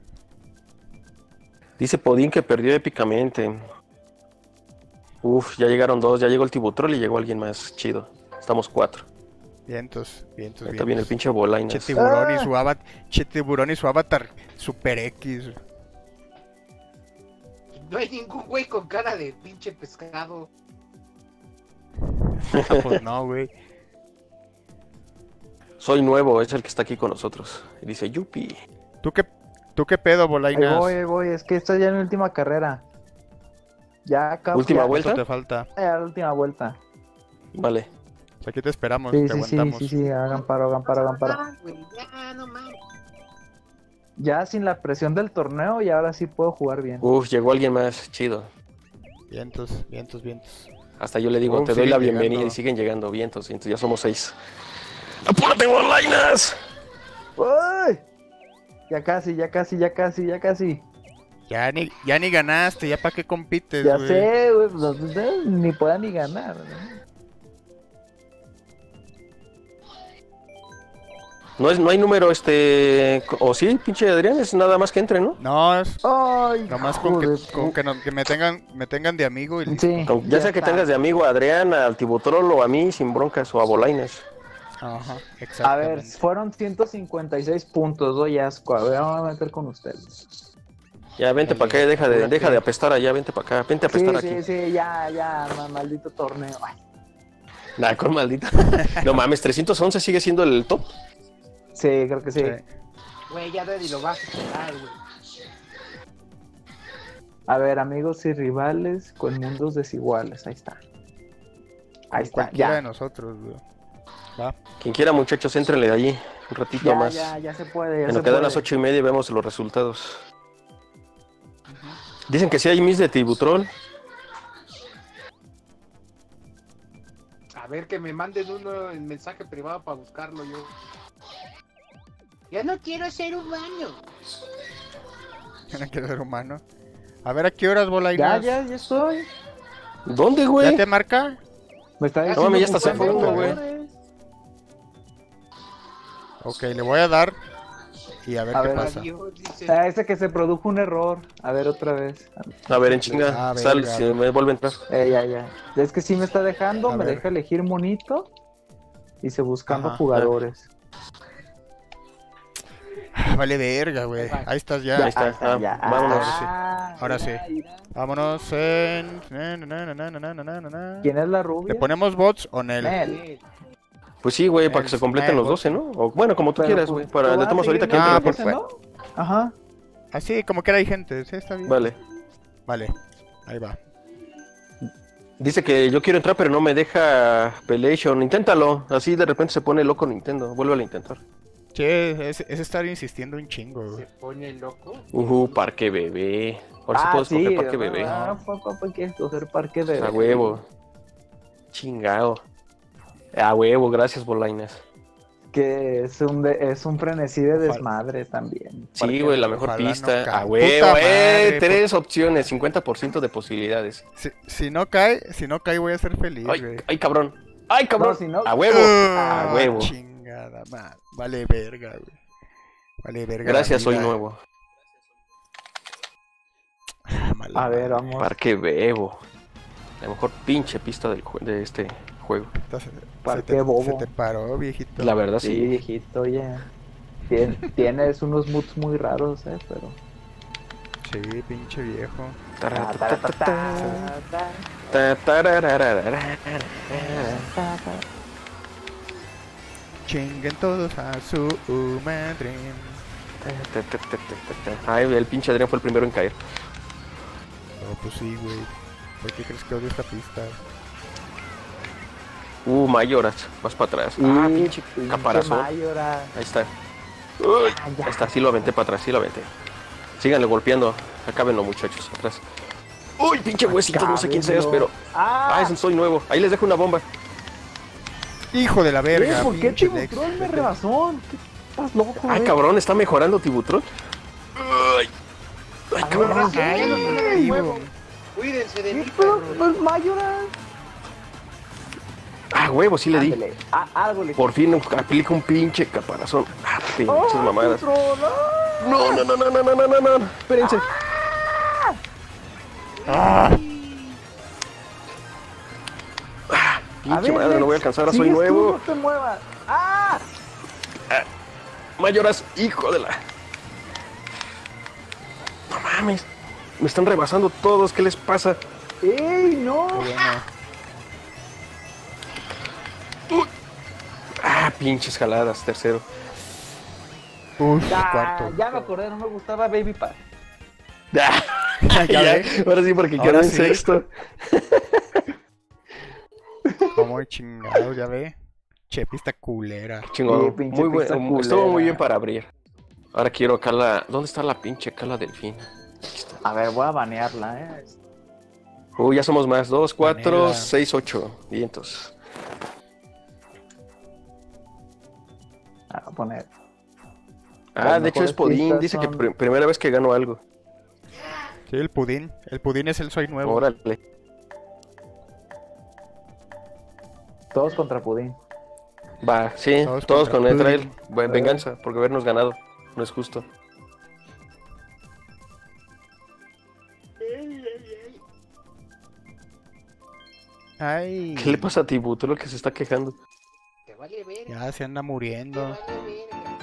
Dice Podín que perdió épicamente. Uf, ya llegaron dos, ya llegó el Tibutrol y llegó alguien más chido. Estamos cuatro. Vientos, vientos, Ahí está bien el vientos. pinche Che Bolainas. tiburón y Ah. su avatar. Che tiburón y su avatar Super X. No hay ningún güey con cara de pinche pescado. Ah, pues no, güey. Soy nuevo, es el que está aquí con nosotros. Y dice, yupi. ¿Tú qué, tú qué pedo, Ahí Bolainas? voy, ahí voy, es que estoy ya en la última carrera. Ya acabo. Última ya, vuelta. ¿Cuánto te falta? Ya la última vuelta. Vale. Pues aquí te esperamos, Sí, te sí, sí, aguantamos. sí, sí, hagan paro, hagan paro, hagan paro. Ah, güey, ya, no mames. Ya sin la presión del torneo y ahora sí puedo jugar bien. Uf, llegó alguien más chido. Vientos, vientos, vientos. Hasta yo le digo, Uf, te doy la siguen bienvenida llegando. y siguen llegando vientos. Entonces ya somos seis. ¡Apúrate, Bolainas! ¡Uy! Ya casi, ya casi, ya casi, ya casi. Ya ni, ya ni ganaste, ya para qué compites, Ya güey. sé, güey, pues, ustedes ni puedan ni ganar. ¿no? No, es, no hay número, este... O sí, pinche Adrián, es nada más que entre, ¿no? No, es Ay, nomás con, que, joder, con que, no- que me tengan me tengan de amigo y listo. Sí, Con- ya sea que está. tengas de amigo a Adrián, al Tibutrol o a mí, sin broncas, o a Bolainas. Ajá, A ver, exactamente. fueron ciento cincuenta y seis puntos, doy asco. A ver, vamos a meter con ustedes. Ya, vente Dale, para acá, deja de, apúrate. deja de apestar allá, vente para acá, vente a Sí, apestar sí, aquí. sí, ya, ya, ma- maldito torneo. Ay, Nah, con maldita. No mames, trescientos once sigue siendo el top. sí, creo que sí. Sí. Güey, ya Daddy lo vas a esperar, güey. A ver, amigos y rivales con mundos desiguales. Ahí está. Ahí está, Cualquiera de ya. nosotros, güey. Va. Quien quiera, muchachos, éntrenle de allí un ratito Ya, más. ya, ya se puede. Ya En se lo que dan puede. las ocho y media y vemos los resultados. Dicen que sí hay Miss de Tibutrol. A ver, que me manden uno en mensaje privado para buscarlo yo. Ya no quiero ser humano. Yo no quiero ser humano. A ver, ¿a qué horas, Ya, Bolainas? ya, ya estoy. ¿Dónde, ¿Ya güey? te marca? Me está No, diciendo mami, ya está, que se fue cuántos uno, güey. jugadores. Ok, le voy a dar y a ver A qué ver, pasa. Adiós, dice. Ah, ese que se produjo un error. A ver, otra vez. A ver, en chinga. Ah, Sal, verga. si me vuelve a entrar. Eh, ya, ya. Es que sí me está dejando, A me ver. deja elegir monito. Dice buscando Ajá. jugadores. Ah, vale verga, güey. Ahí estás ya. Ahí está. Ah, ya. vámonos. Ah, Ahora sí. mira, mira. Vámonos en... na, na, na, na, na, na, na, na, na. ¿Quién es la rubia? ¿Le ponemos bots o Nel? Nel. Pues sí, güey, para El que se completen los Snapbot. doce, ¿no? O bueno, como tú Pero, quieras, pues, güey. Para, ¿tú le vas a tomamos seguir ahorita que Ah, entre metiendo por- por- ese, ¿no? Ajá. Así, como que era hay gente. Sí, está bien. Vale. Vale. Ahí va. Dice que yo quiero entrar, pero no me deja Pelation. Inténtalo. Así de repente se pone loco Nintendo. Vuelve a intentar. Che, es, es estar insistiendo un chingo, Se güey. pone loco. Ujú, parque bebé. Ahora sí Ah, puedo escoger sí, parque bebé. Ah, papá, ¿por qué escoger parque bebé? A huevo. Chingado. A huevo, gracias, Bolainas. Que es un, de- es un frenesí de desmadre también. Sí, Parque güey, la bebé. mejor Ojalá no pista. caiga. A huevo, Puta eh. madre, Tres opciones, cincuenta por ciento de posibilidades. Si, si no cae, si no cae voy a ser feliz, Ay, güey. ay, cabrón. Ay, cabrón. No, si no- A huevo. Ah, A huevo. Chingada, man. Vale verga, güey. Vale verga. la Gracias, soy vida. nuevo. Ah, mala A ver, madre. vamos. Parque Bebo. La mejor pinche pista del jue- de este juego. Entonces, Parque se te, bobo. se te paró, viejito. La verdad, Sí, sí. viejito, oye. Tien- Tienes unos moods muy raros, eh, pero. Sí, pinche viejo. Ta, ta, ta, ta, ta, Ta, tarararara. ta, ta. Chinguen todos a su madre. Ta, ta, ta, ta, ta, ta. Ay, el pinche Adrián fue el primero en caer. Oh, pues sí, güey. ¿Por qué crees que odio esta pista? Uh, Mayoras. Vas para atrás. Ah, Y pinche caparazón. Mayora. Ahí está. Uy, Ah, ya. ahí está, sí lo aventé para atrás, sí lo aventé. Síganle golpeando. Acábenlo, muchachos, atrás. Uy, pinche huesito, no sé quién seas, pero. Ah, Ah, ese soy nuevo. Ahí les dejo una bomba. Hijo de la verga. ¿por qué pinche Tibutrón Lex. me rebasó? ¿Qué estás loco, Ah, güey? cabrón, está mejorando Tibutrón. Ay, ay, cabrón. Ay, Ya no tiene vivo. huevo. Cuídense de ¿Qué mí, pedo? perros. Pues Mayora. Ah, huevo, sí le di. Ándale, a- algo le Por fin aplica un pinche caparazón. Ah, pinches ¡Oh, mamadas. control! No, no, no, no, no, no, no, no, no. Espérense. ¡Ah! A Pinche ver, madre, Lex, no voy a alcanzar, soy sigues tú, nuevo. no te muevas. ¡Ah! Mayoras, hijo de la... No mames. Me están rebasando todos, ¿qué les pasa? ¡Ey, no! Qué bueno. Ah, pinches jaladas, tercero. Uf, Ya, cuarto. ya me acordé, no me gustaba Baby Pass. Ah, Ya ya, ve. ahora sí, porque Ahora quedó en sí. sexto. Como chingado, ya ve. Che, pista culera. Chingón. Sí, pinche Muy pizza bueno. Estuvo culera. muy bien para abrir. Ahora quiero acá la... ¿Dónde está la pinche acá la delfina? Aquí está. A ver, voy a banearla, eh. Uy, ya somos más. Dos, cuatro, Manera. seis, ocho. Vientos. Ah, voy a poner. Ah, Las de hecho es mejores Podín. pistas Dice que son- pr- primera vez que gano algo. Sí, el pudín. El pudín es el soy nuevo. Órale. Todos contra Pudín. Va, sí. Todos Todos, contra con Pudding. Etrail. Buen- Venganza, porque habernos ganado. No es justo. Ay. ¿Qué le pasa a Tibu? Tú lo que se está quejando. Te vale ver. Ya se anda Te muriendo. vale verga.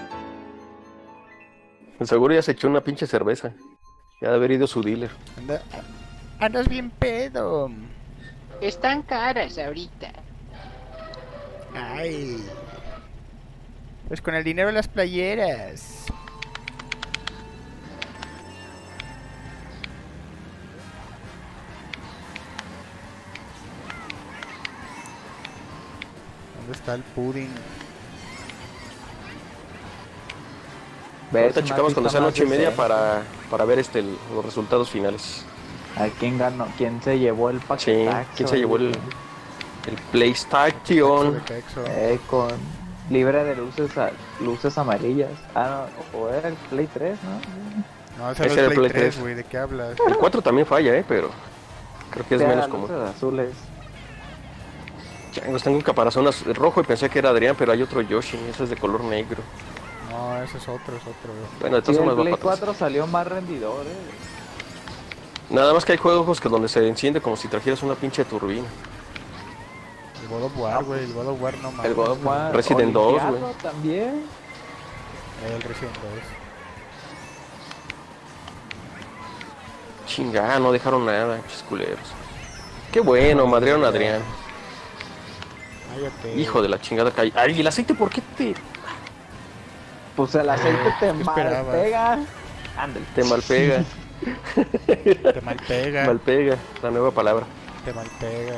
Seguro ya se echó una pinche cerveza. Ya de haber ido su dealer. Anda... Andas bien pedo. Están caras ahorita. Ay. Pues con el dinero de las playeras. ¿Dónde está el pudding? ¿Ves? Ahorita Una checamos cuando pista sea más noche y media decente. para, para ver este el- los resultados finales. ¿A quién ganó? ¿Quién se llevó el Sí, paquete? ¿quién se llevó el, el PlayStation? De Kexo. Eh, con libre de luces a- luces amarillas. Ah, no, o era el Play tres, ¿no? No, ese Ese era era el el Play Play tres, tres. güey. ¿De qué hablas? El cuatro también falla, eh, pero creo que es Sí, menos eran común. luces azules. Changos, tengo un caparazón az- rojo y pensé que era Adrián, pero hay otro Yoshi, ese es de color negro. No, ese es otro, es otro. Bueno, de Sí, todas el formas va Play para atrás. cuatro salió más rendidor, eh. Nada más que hay juegos que donde se enciende como si trajeras una pinche turbina. El God of War, güey. El God of War no mames. El God of War. Más Resident dos, Olimpiado güey. también. El Resident dos. Chingada, no dejaron nada, pinches culeros. Qué bueno, madrearon a Adrián. Cállate. Hijo de la chingada calle. Ay, ¿y el aceite por qué te, Pues el aceite te ¿qué esperabas? malpega. Ándale. te malpega? Te malpega. Malpega, la nueva palabra. Te malpega.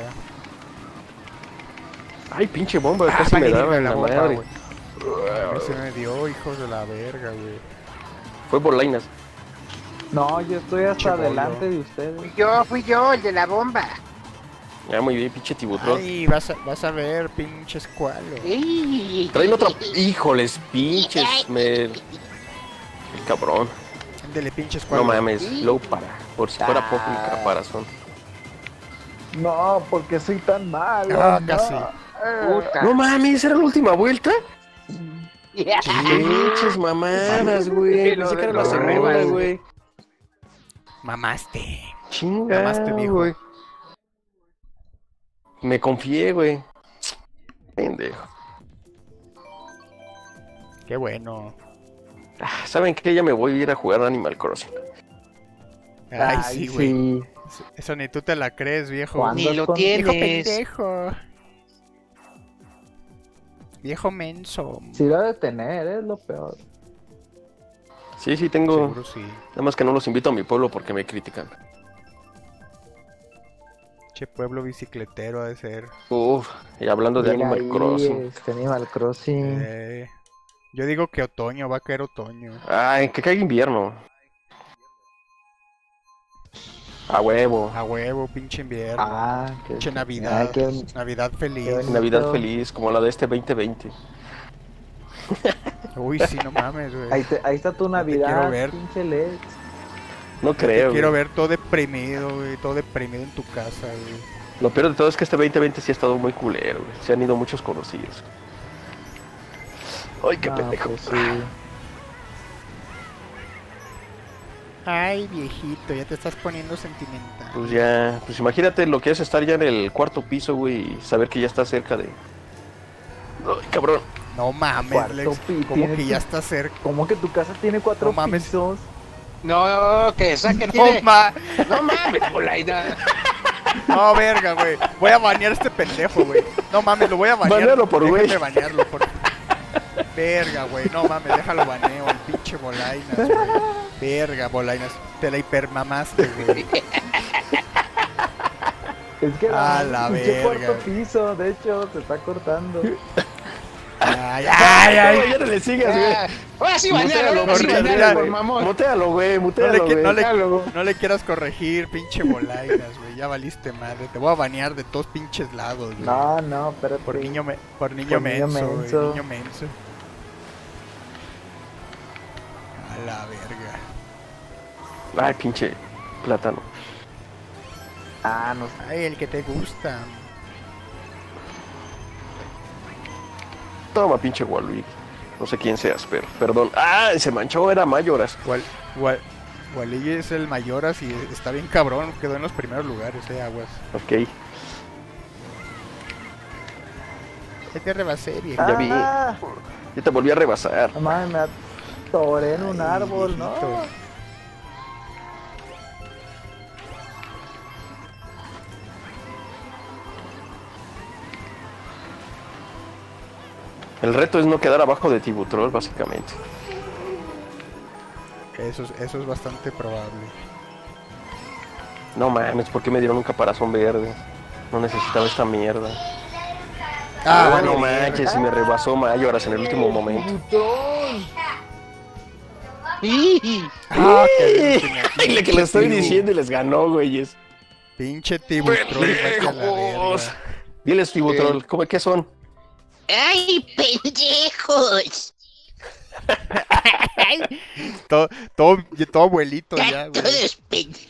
Ay, pinche bomba, Ah, casi me para daba en la la bomba, madre. güey. A mí se me dio, hijos de la verga, güey. Fue Bolainas. No, yo estoy hasta Pinche bolo. adelante de ustedes. Fui yo, fui yo, el de la bomba. Ya muy bien, pinche tibutrón. Ay, vas a, vas a ver, pinche escualo. Ey. Traen otra. Híjoles, pinches. Me. El cabrón. Ándele, pinche escualo. No mames, low para. Por si fuera poco el Ah. caparazón. No, porque soy tan malo. Ah, no. casi. Puta. No mames, ¿era la última vuelta? Ya. Pinches mamadas, güey. Pensé que era la Lo segunda, rebas. güey. Mamaste. Chinga, Mamaste, viejo. güey. Me confié, güey. Pendejo. Qué bueno. Ah, ¿saben qué? Ya me voy a ir a jugar Animal Crossing. Ay, sí, güey. sí. Eso ni tú te la crees, viejo. ¿Cuándo Ni es lo con- Viejo tienes. pendejo. Viejo menso. Sí lo ha de tener, es lo peor. Sí, sí, tengo. Seguro sí. Nada más que no los invito a mi pueblo porque me critican. Che pueblo bicicletero ha de ser. Uf, y hablando de Mira Animal ahí, Crossing. Este Animal Crossing. Eh, yo digo que otoño, va a caer otoño. Ay, que caiga invierno. A huevo. A huevo, pinche invierno. Ah, qué Pinche Navidad. Ah, qué- Navidad feliz. qué bonito. Navidad feliz, como la de este veinte veinte. Uy, sí, no mames, güey. Ahí, te- ahí está tu Navidad, quiero ver. pinche L E D. No Te creo. quiero güey. ver todo deprimido, güey. Todo deprimido en tu casa, güey. Lo peor de todo es que este veinte veinte sí ha estado muy culero, güey. Se han ido muchos conocidos. Ay, qué Ah, pendejo. pues sí. Ay, viejito, ya te estás poniendo sentimental. Pues ya, pues imagínate lo que es estar ya en el cuarto piso, güey, y saber que ya está cerca de... Ay, cabrón. No mames, Cuarto Lex. pi- Como tiene que tu- ya está cerca. ¿Cómo que tu casa tiene cuatro No mames. pisos? No, que saquen. No, ma No mames, Polaina. no, verga, güey. Voy a banear a este pendejo, güey. No mames, lo voy a banear. Banealo por güey. Déjenme banearlo, por... Verga, güey. No mames, déjalo baneo, el pinche Bolainas, güey. Verga, Bolainas. Te la hipermamaste, güey. Es que A la pinche verga. cuarto piso, de hecho, se está cortando. Ay, ay, ay. No, ya no le sigas, güey. Ah, Ahora sí, bañalo, ahora sí, horrible, bañalo, por güey. mamón. Mutealo, güey, No mutealo, le, qui- güey. no, le, Déjalo. no le quieras corregir, pinche Bolainas, güey. Ya valiste madre. Te voy a banear de todos pinches lados, güey. No, no, espérate. Por niño, me, por niño Por niño menso, güey. menso. Niño menso. A la verga. Ay, pinche plátano. Ah, no sé. Ay, el que te gusta. Toma, pinche Waluigi. No sé quién seas, pero perdón. Ah, se manchó, era Mayoras. Wal, Wal, Waligi es el Mayoras y está bien cabrón. Quedó en los primeros lugares, eh, aguas. Ok. Ya te rebasé, viejo. Ya vi. Ah, Ya te volví a rebasar. no mames, me atoré en un Ay, árbol, ¿no? viejito. El reto es no quedar abajo de Tibutrol, básicamente. Eso, es- eso es bastante probable. No mames, ¿por qué me dieron un caparazón verde? No necesitaba esta mierda. Ah, Ah, vale, no verga. manches, y me rebasó Mayoras en el último momento. Tibutrón. Y- Ah, qué Ay, le que le estoy diciendo y les ganó, güeyes. Pinche Tibutrol, vete a la ¡Pendejos! verga. Diles, Tibutrol, ¿cómo, ¿qué son? ¡Ay, pendejos! todo, todo, todo abuelito ya, Ya güey. todos pendejos.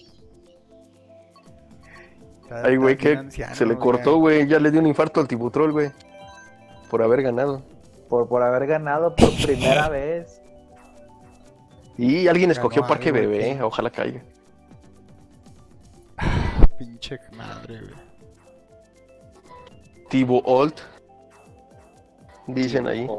Está- Ay, güey, está bien que anciano, se le ya. cortó, güey. Ya le dio un infarto al Tibutrol, güey. Por haber ganado. Por, por haber ganado por primera vez. Y alguien Ganó escogió Parque algo, Bebé, güey. ojalá caiga. Pinche madre, güey. Tibu Old. Dicen ahí.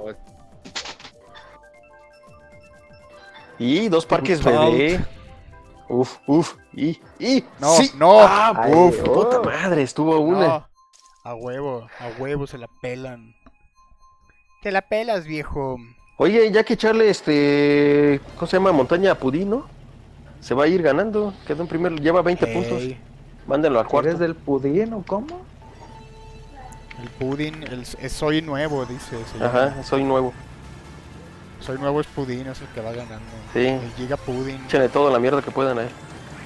Y dos parques Tibu bebé. Uf, uf, y, y. No, sí. no. Ah, Ay, uf, oh. puta madre, estuvo una. No, a huevo, a huevo se la pelan. Te la pelas, viejo. Oye, ya que echarle este. ¿Cómo se llama? Montaña a Pudín, ¿no? Se va a ir ganando. Quedó en primer, lleva veinte puntos. Ey, Mándenlo a cuarto. ¿Eres del pudín o cómo? el pudín, el, es soy nuevo, dice. se llama. Ajá, soy nuevo. Soy nuevo es pudín, es el que va ganando. Sí. El Giga Pudín. Échenle toda la mierda que puedan a él.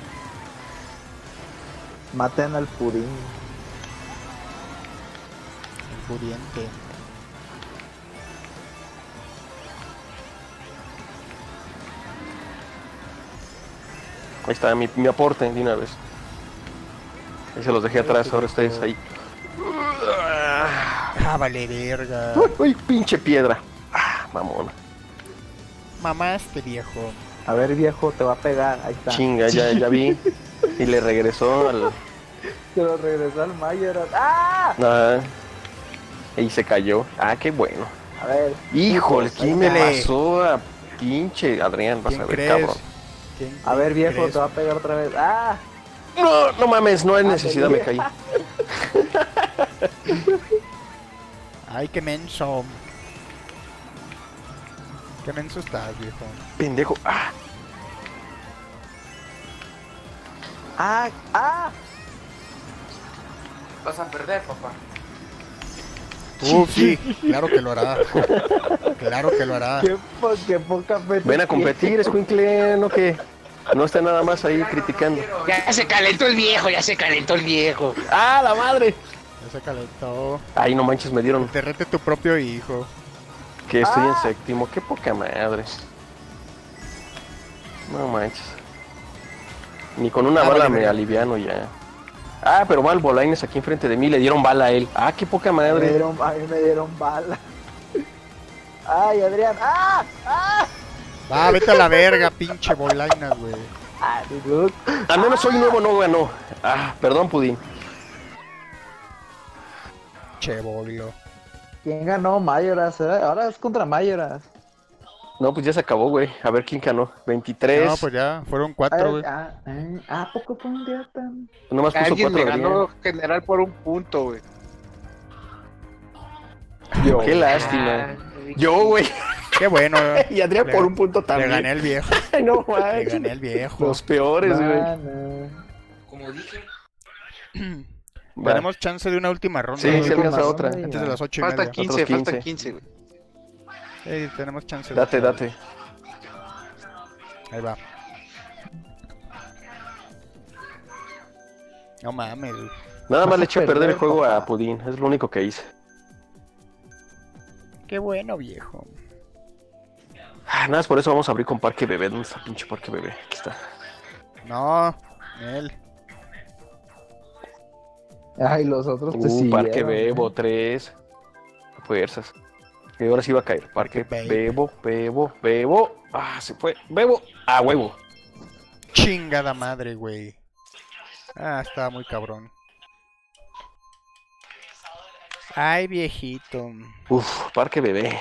Maten al pudín. El pudiente. Ahí está mi, mi aporte de una vez. Ahí se los dejé atrás, ahora ustedes ahí. Ah, vale, verga. Uy, uy, pinche piedra. Ah, mamona. Mamaste, viejo. A ver, viejo, te va a pegar. Ahí está. Chinga, ya, ya vi. Y le regresó al. Se lo regresó al Mayer. ¡Ah! Ah, y se cayó. Ah, qué bueno. A ver. Híjole, hijos, ¿quién me Ándale. pasó a pinche Adrián? Vas ¿Quién a ver, crees? cabrón. ¿Quién- A ver, viejo, crees? te va a pegar otra vez. ¡Ah! No, no mames, no hay necesidad, me caí. Ay, qué menso. Qué menso estás, viejo. Pendejo. Ah, ¡Ah! ¡Ah! Vas a perder, papá. Uf, sí, claro que lo hará. Claro que lo hará. ¡Qué, po qué poca fe! ven a competir, escuincle, no que. No esté nada más ahí criticando. Ya se calentó el viejo, ya se calentó el viejo. ¡Ah, la madre! Ya se calentó. Ay, no manches, me dieron Derrete tu propio hijo. que estoy en Ah. séptimo. Qué poca madre. No manches. Ni con una Ah, bala vale, me verga. aliviano ya. Ah, pero va el Bolaines aquí enfrente de mí, le dieron bala a él. Ah, qué poca Me madre. dieron, a mí me dieron bala. Ay, Adrián. ¡Ah! ¡Ah! Va, vete a la verga, pinche bolainas, güey. Ah, dude. Al menos soy nuevo, no ganó. Ah, perdón, Pudín. Che, bolilo. ¿Quién ganó? Mayoras. ¿eh? Ahora es contra Mayoras. No, pues ya se acabó, güey. A ver quién ganó. veintitrés. No, pues ya, fueron cuatro, güey. Ah, ah, ah, ¿a poco fue un día tan...? Nomás puso Alguien cuatro le Adrián. ganó general por un punto, güey. Yo. Qué lástima. Yo, güey. Qué bueno. Y Adrián Le- por un punto Le también. gané al viejo. No, Le manches. gané al viejo. Los peores, güey. Mano. Como dije. Va. Tenemos chance de una última ronda. Sí, ¿no? sí alcanza otra. Ronda y- Antes de las ocho y Falta media. quince, Otros quince. falta quince, güey. Sí, tenemos chance. de- Date, date. Ahí va. No mames, güey. Nada Vas más a le eché a perder perder, el juego papá. a Pudín. Es lo único que hice. Qué bueno, viejo. Ah, nada más por eso vamos a abrir con Parque Bebé. ¿Dónde está pinche Parque Bebé? Aquí está. No, él. Ay, los otros te Uh, siguieron, Parque Bebo, ¿eh? tres. Fuerzas. Y ahora sí va a caer. Parque Parque Bebo, Bebo, Bebo. Ah, se fue. Bebo. Ah, huevo. Chingada madre, güey. Ah, estaba muy cabrón. Ay, viejito. Uf, Parque Bebé.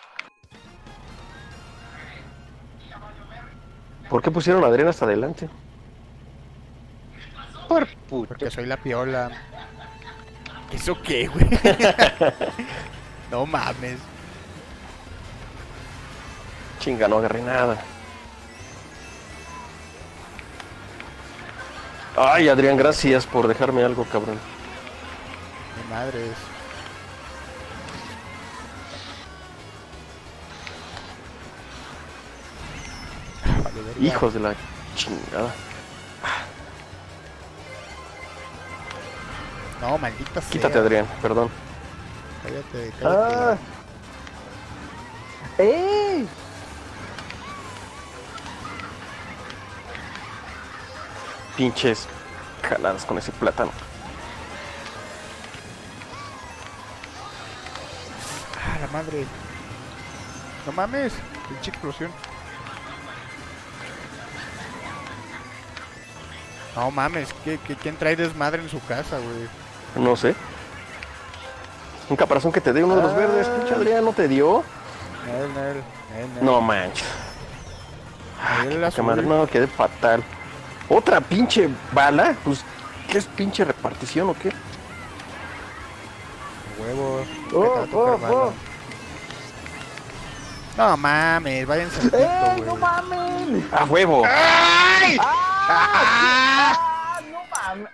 ¿Por qué pusieron a Adrián hasta adelante? Por puto. Porque soy la piola. ¿Eso qué, güey? No mames. Chinga, no agarré nada. Ay, Adrián, gracias por dejarme algo, cabrón. Mi madre es. Ah, vale, verga. Hijos de la chingada. No, maldita sea. Quítate, Adrián, perdón. Cállate, Ah. cállate. ¡Ey! Pinches jaladas con ese plátano. Ah, la madre. No mames. Pinche explosión. No mames. ¿qué, qué, ¿Quién trae desmadre en su casa, güey? No sé. Un caparazón que te dé uno de los Ah. verdes, pinche Adrián, ¿no te dio? Él, él, él, él. No manches. Él el Qué azul. madre, no, quedé fatal. ¿Otra pinche bala? Pues, ¿qué es pinche repartición o qué? Huevo. Oh, ¿Qué tal tu oh, hermano? oh. No mames, váyanse al ¡Ey, pito, no güey. mames! ¡A huevo! ¡Ay! ¡Ah! ¡No mames!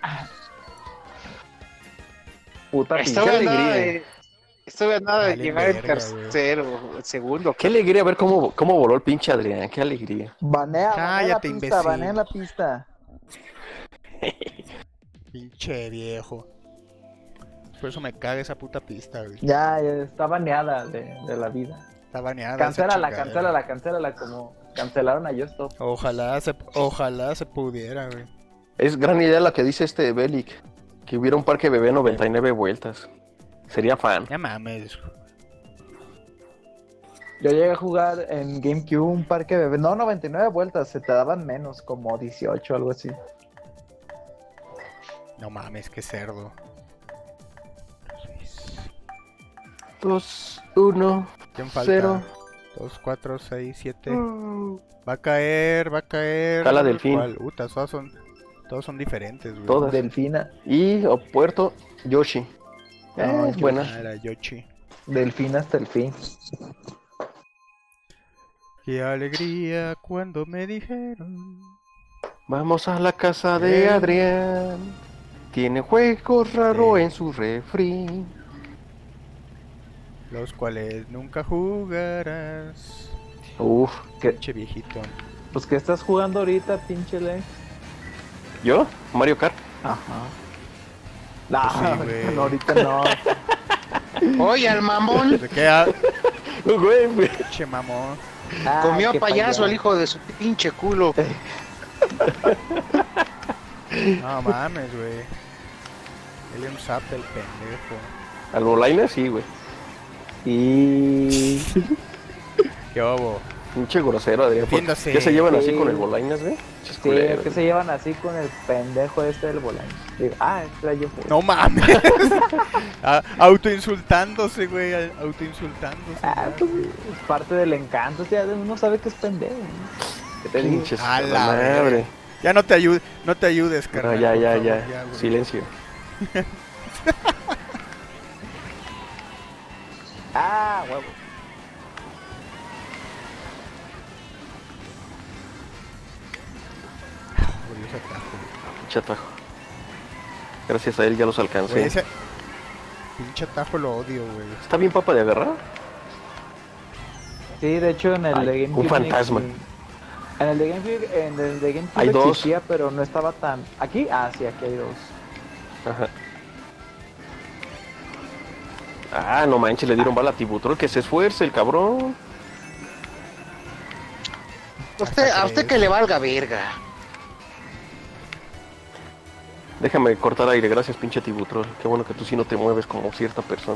Puta pinche Estaba a nada alegría. de, estaba a nada de Vale, llegar en verga, tercero, el segundo. Qué alegría ver cómo, cómo voló el pinche Adrián, qué alegría. Banea, banea la Cállate, pista, imbécil. banea la pista. Pinche viejo. Por eso me caga esa puta pista, güey. Ya, ya está baneada de, de la vida. Está baneada. esa Cancélala, chingadera. cancélala, cancélala como cancelaron a Just Stop. Ojalá se, ojalá se pudiera, güey. Es gran idea la que dice este Belic, que hubiera un Parque Bebé noventa y nueve vueltas. Sería fan. Ya mames. Yo llegué a jugar en GameCube un parque bebé. No, noventa y nueve vueltas, se te daban menos, como dieciocho, algo así. No mames, qué cerdo. Dos, uno, ¿Quién falta? cero. Dos, cuatro, seis, siete. Va a caer, va a caer. Jala Delfín. ¿Cuál? Uta, todos son, todos son diferentes, güey. Todas. Delfina. Y o Puerto Yoshi. No, Eh, es Yoshi. buena. Ah, la Yoshi. Delfín hasta el fin. Qué alegría cuando me dijeron. Vamos a la casa de Eh. Adrián. Tiene juegos raros Eh. en su refri. Los cuales nunca jugarás. Uf, ¿Qué? Pinche viejito. Pues, ¿qué estás jugando ahorita, pinche Lex? ¿yo? Mario Kart. Ajá. No, Sí, güey. no, ahorita no. Oye, al mamón ¿De qué? ha- Güey, güey. Pinche mamón. Ah, comió qué payaso el hijo de su pinche culo. No mames, güey. Alien Zap, el pendejo. Al Bolaina sí, güey. Y... ¿Qué hubo? Pinche grosero, Adrián. ¿Por Defiéndase. ¿Qué se llevan así Sí. con el Bolainas, güey? Pinches Sí, culeros, que se llevan así con el pendejo este del volante. Digo, ah, entra yo. No mames. Ah, autoinsultándose, güey. a- Autoinsultándose. Ah, ya, pues, güey. es parte del encanto, ya uno sabe que es pendejo. ¿no? ¿Qué te digo? Pinches A a la la verga. madre. Ya no te ayudes, no te ayudes, No, carnal. ya, por ya, favor, ya. güey. Silencio. Ah, huevo. Güey, ese atajo, güey. Pinche atajo. Gracias a él ya los Güey, alcancé. ese pinche atajo lo odio, güey. ¿Está bien papa de agarrar? Sí, de hecho en el Ay, de un GameCube. fantasma. En el de GameCube, en el de GameCube Hay dos. existía, pero no estaba tan. ¿Aquí? Ah, sí, aquí hay dos. Ajá. Ah, no manches, le dieron bala a Tibutrol. Que se esfuerce el cabrón. Usted, a usted que le valga verga. Déjame cortar aire, gracias pinche Tibutrol. Qué bueno que tú sí no te mueves como cierta persona.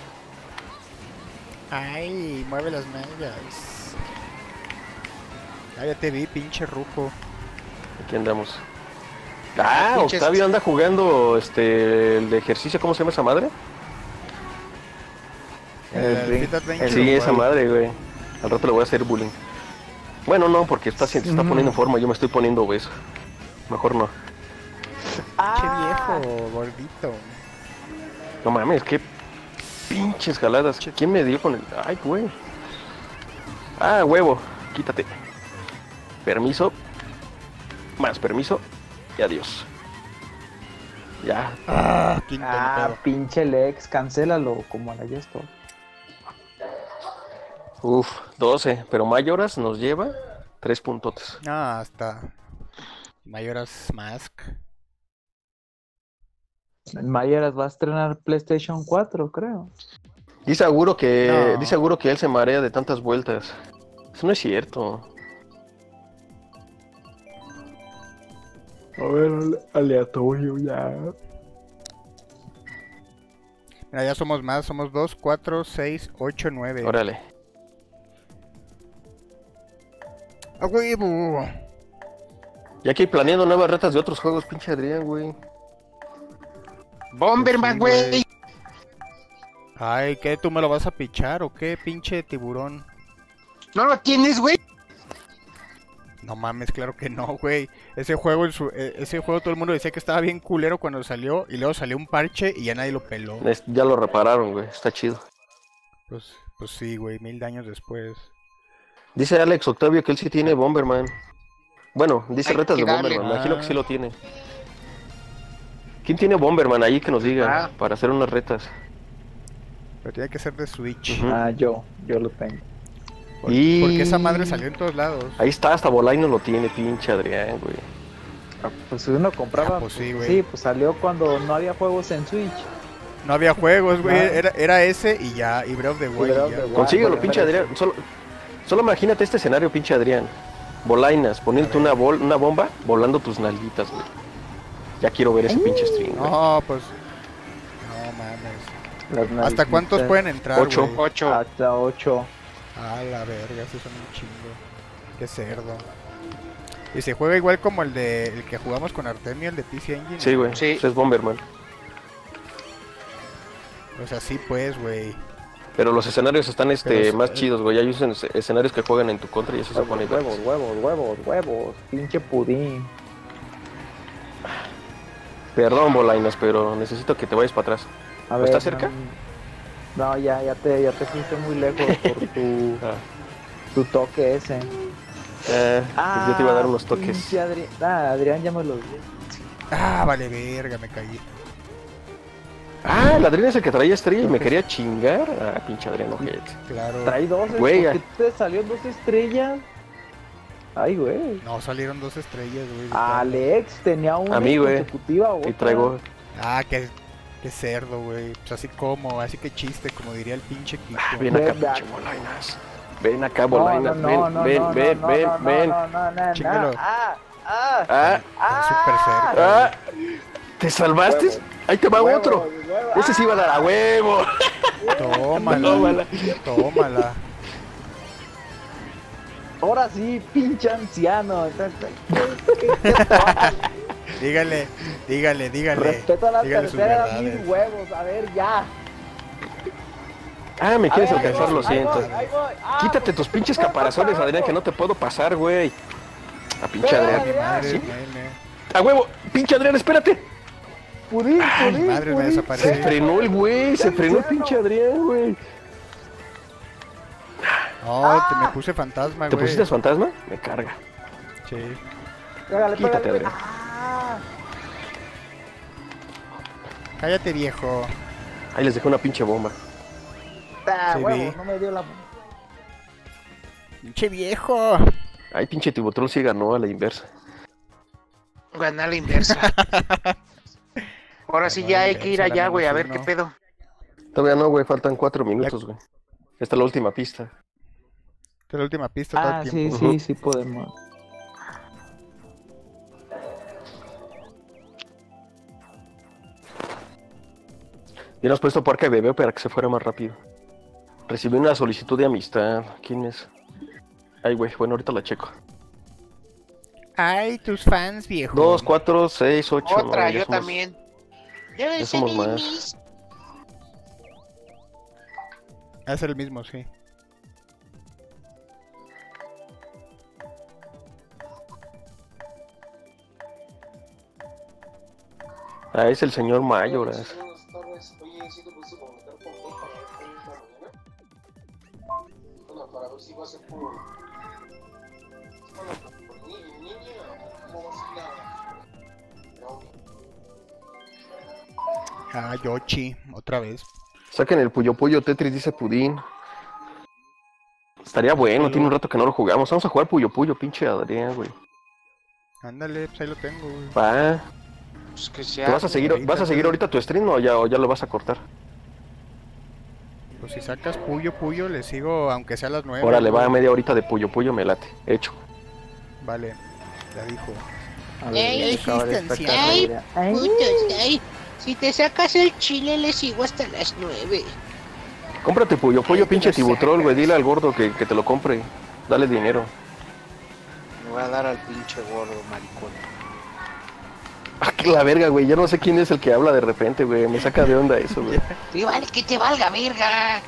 Ay, mueve las nalgas. Ah, ya te vi, pinche ruco. Aquí andamos. Ah, Pinches- Octavio anda jugando este el de ejercicio, ¿cómo se llama esa madre? El, El el Fit Adventure, Sí, esa güey. madre, güey. Al rato le voy a hacer bullying. Bueno, no, porque está, se está Mm. poniendo en forma, yo me estoy poniendo obeso. Mejor no. Pinche viejo, gordito. No mames, qué pinches jaladas. ¿Quién me dio con el...? Ay, güey. Ah, huevo. Quítate. Permiso. Más permiso. Y adiós. Ya. Ah, quinto Ah, pedo. pinche Lex, cancélalo como a la Yesto. Uf, doce. Pero Mayoras nos lleva tres puntotes. Ah, hasta Mayoras Mask. Mayeras va a estrenar PlayStation cuatro, creo. Dice Aguro que... No. Dice Aguro que él se marea de tantas vueltas. Eso no es cierto. A ver, aleatorio ya. Mira, ya somos más, somos dos, cuatro, seis, ocho, nueve. Órale. ¡A huevo! Y aquí planeando nuevas retas de otros juegos, pinche Adrián, güey. Bomberman, Pues sí, güey. Ay, ¿qué? ¿Tú me lo vas a pichar o qué, pinche tiburón? ¿No lo tienes, güey? No mames, claro que no, güey. Ese juego, en su, eh, ese juego todo el mundo decía que estaba bien culero cuando salió y luego salió un parche y ya nadie lo peló. Es- Ya lo repararon, güey. Está chido. Pues, pues sí, güey, mil años después. Dice Alex Octavio que él sí tiene Bomberman. Bueno, dice Hay retas que de darle. Bomberman. Me imagino que sí Ah. lo tiene. ¿Quién tiene Bomberman ahí que nos diga Ah. para hacer unas retas? Pero tiene que ser de Switch. Ujú. Ah, yo, yo lo tengo. Por- Y- Porque esa madre salió en todos lados. Ahí está, hasta Bolaino lo tiene, pinche Adrián, güey. Ah, pues uno compraba. Ah, pues sí, pues, güey. sí, pues salió cuando no había juegos en Switch. No había juegos, güey. Nada. Era, era ese y ya, y Breath of the Wild. Breath of y ya. the Wild. Consíguelo, bueno, pinche pero Adrián. Solo, solo imagínate este escenario, pinche Adrián. Bolainas, poniéndote una, bol, una bomba, volando tus nalguitas, güey. Ya quiero ver ese pinche stream, güey. No, pues. No mames. Las ¿Hasta nalguitas. cuántos pueden entrar? Ocho. güey? Ocho. Hasta ocho. Ah, la verga, esos son un chingo. Qué cerdo. Y se juega igual como el de el que jugamos con Artemio, el de P C Engine. Sí, güey. Sí. Ese es Bomberman. O sea, sí, pues, güey. Pero los escenarios están este Pero es- más eh. chidos, güey. Hay unos escen- escenarios que juegan en tu contra y eso se pone Huevos, vergas. huevos, huevos, huevos. Pinche pudín. Perdón, Bolainas, pero necesito que te vayas para atrás. A ver, ¿Estás cerca? No, no, ya, ya te, ya te fuiste muy lejos por tu, Ah, tu toque ese. eh, pues yo te iba a dar unos toques. Pinche Adri- Ah, Adrián ya me lo dio. Ah, vale, verga, me caí. Ah, el Adrián es el que traía estrella y me quería chingar. Ah, pinche Adrián, ojete. Claro. Trae dos, Güey, ¿por qué te salió dos estrellas? Ay, güey. No, salieron dos estrellas, güey. Alex tenía una A mí, güey. consecutiva. Y otra. traigo. Ah, qué, qué cerdo, güey. Pues así como, así que chiste, como diría el pinche Kiko. Ah, ven acá, Ven, ven. pinche Bolainas. Ven acá, No, Bolainas. no, Ven, no, no, ven, no, ven, no, ven, no, ven. No, no, no, no, Chíngalo. Ah, ah, Ah, Está súper cerca. ah. ¿Te salvaste? Ahí te va Huevo, otro. huevo. Ese sí va a dar a huevo. Tómala. Tómala. Tómala. Ahora sí, pinche anciano. Dígale, dígale, dígale. Respeto a la dígale sus tercera, verdades. mis huevos. A ver, ya. Ah, me A quieres ver, ahí alcanzar, voy, lo ahí siento. voy, ahí voy. Ah, Quítate pues, tus pinches ¿qué te caparazones, pasa, Adrián, que no te puedo pasar, güey. A pinche Pero, Adrián. Mi madre, ¿Sí? Nene. A huevo, pinche Adrián, espérate. Pudín, Ay, pudín, madre, me pudín. desaparecí. Se frenó el güey, se frenó el pinche Adrián, güey. No, te me puse fantasma, ¿Te güey. pusiste fantasma? Me carga. Sí. Pégale, Quítate, pégale. Adrián. Ah, Cállate, viejo. Ahí les dejé una pinche bomba. ta, Sí, huevo, vi. no me dio la... Pinche viejo. Ay, pinche Tibotrol sí ganó a la inversa. Ganar a la inversa. Ahora sí Ganó ya la hay que ir inversa, allá, la güey, a menos ver qué uno. pedo. Todavía no, güey, faltan cuatro minutos, güey. Esta es la última pista. Esta es la última pista todo Ah, el sí, tiempo. sí, sí podemos. Hubieras puesto Parque Bebé para que se fuera más rápido. Recibí una solicitud de amistad. ¿Quién es? Ay, güey, bueno, ahorita la checo. Ay, tus fans, viejo. Dos, cuatro, seis, ocho, Otra, nueve, ya yo somos- también. Ya somos más. Va a ser el mismo, sí. Ah, es el señor Mayoras. Ah, Yoshi, otra vez. Saquen el Puyo Puyo Tetris, dice Pudín. Estaría bueno, tiene un rato que no lo jugamos. Vamos a jugar Puyo Puyo, pinche Adrián, güey. Ándale, pues ahí lo tengo, güey. Va. Pues que ¿Te sea. vas a seguir, ahorita, vas a seguir ahorita tu stream o ya, o ya lo vas a cortar? Pues si sacas Puyo Puyo, le sigo, aunque sea a las nueve. Órale, va a güey. media horita de Puyo Puyo, me late. Hecho. Vale, ya dijo. A Ey, ya dijiste, acaba de esta anciano. carrera. Ay, Putos, ay, si te sacas el chile le sigo hasta las nueve. Cómprate Puyo Puyo, Ay, pinche te lo Tibutrol, güey. sacas. Dile al gordo que, que te lo compre. Dale dinero. Le voy a dar al pinche gordo, maricón. Ah, que la verga, güey. Ya no sé quién es el que habla de repente, güey. Me saca de onda eso, güey. Te vale que te valga, verga.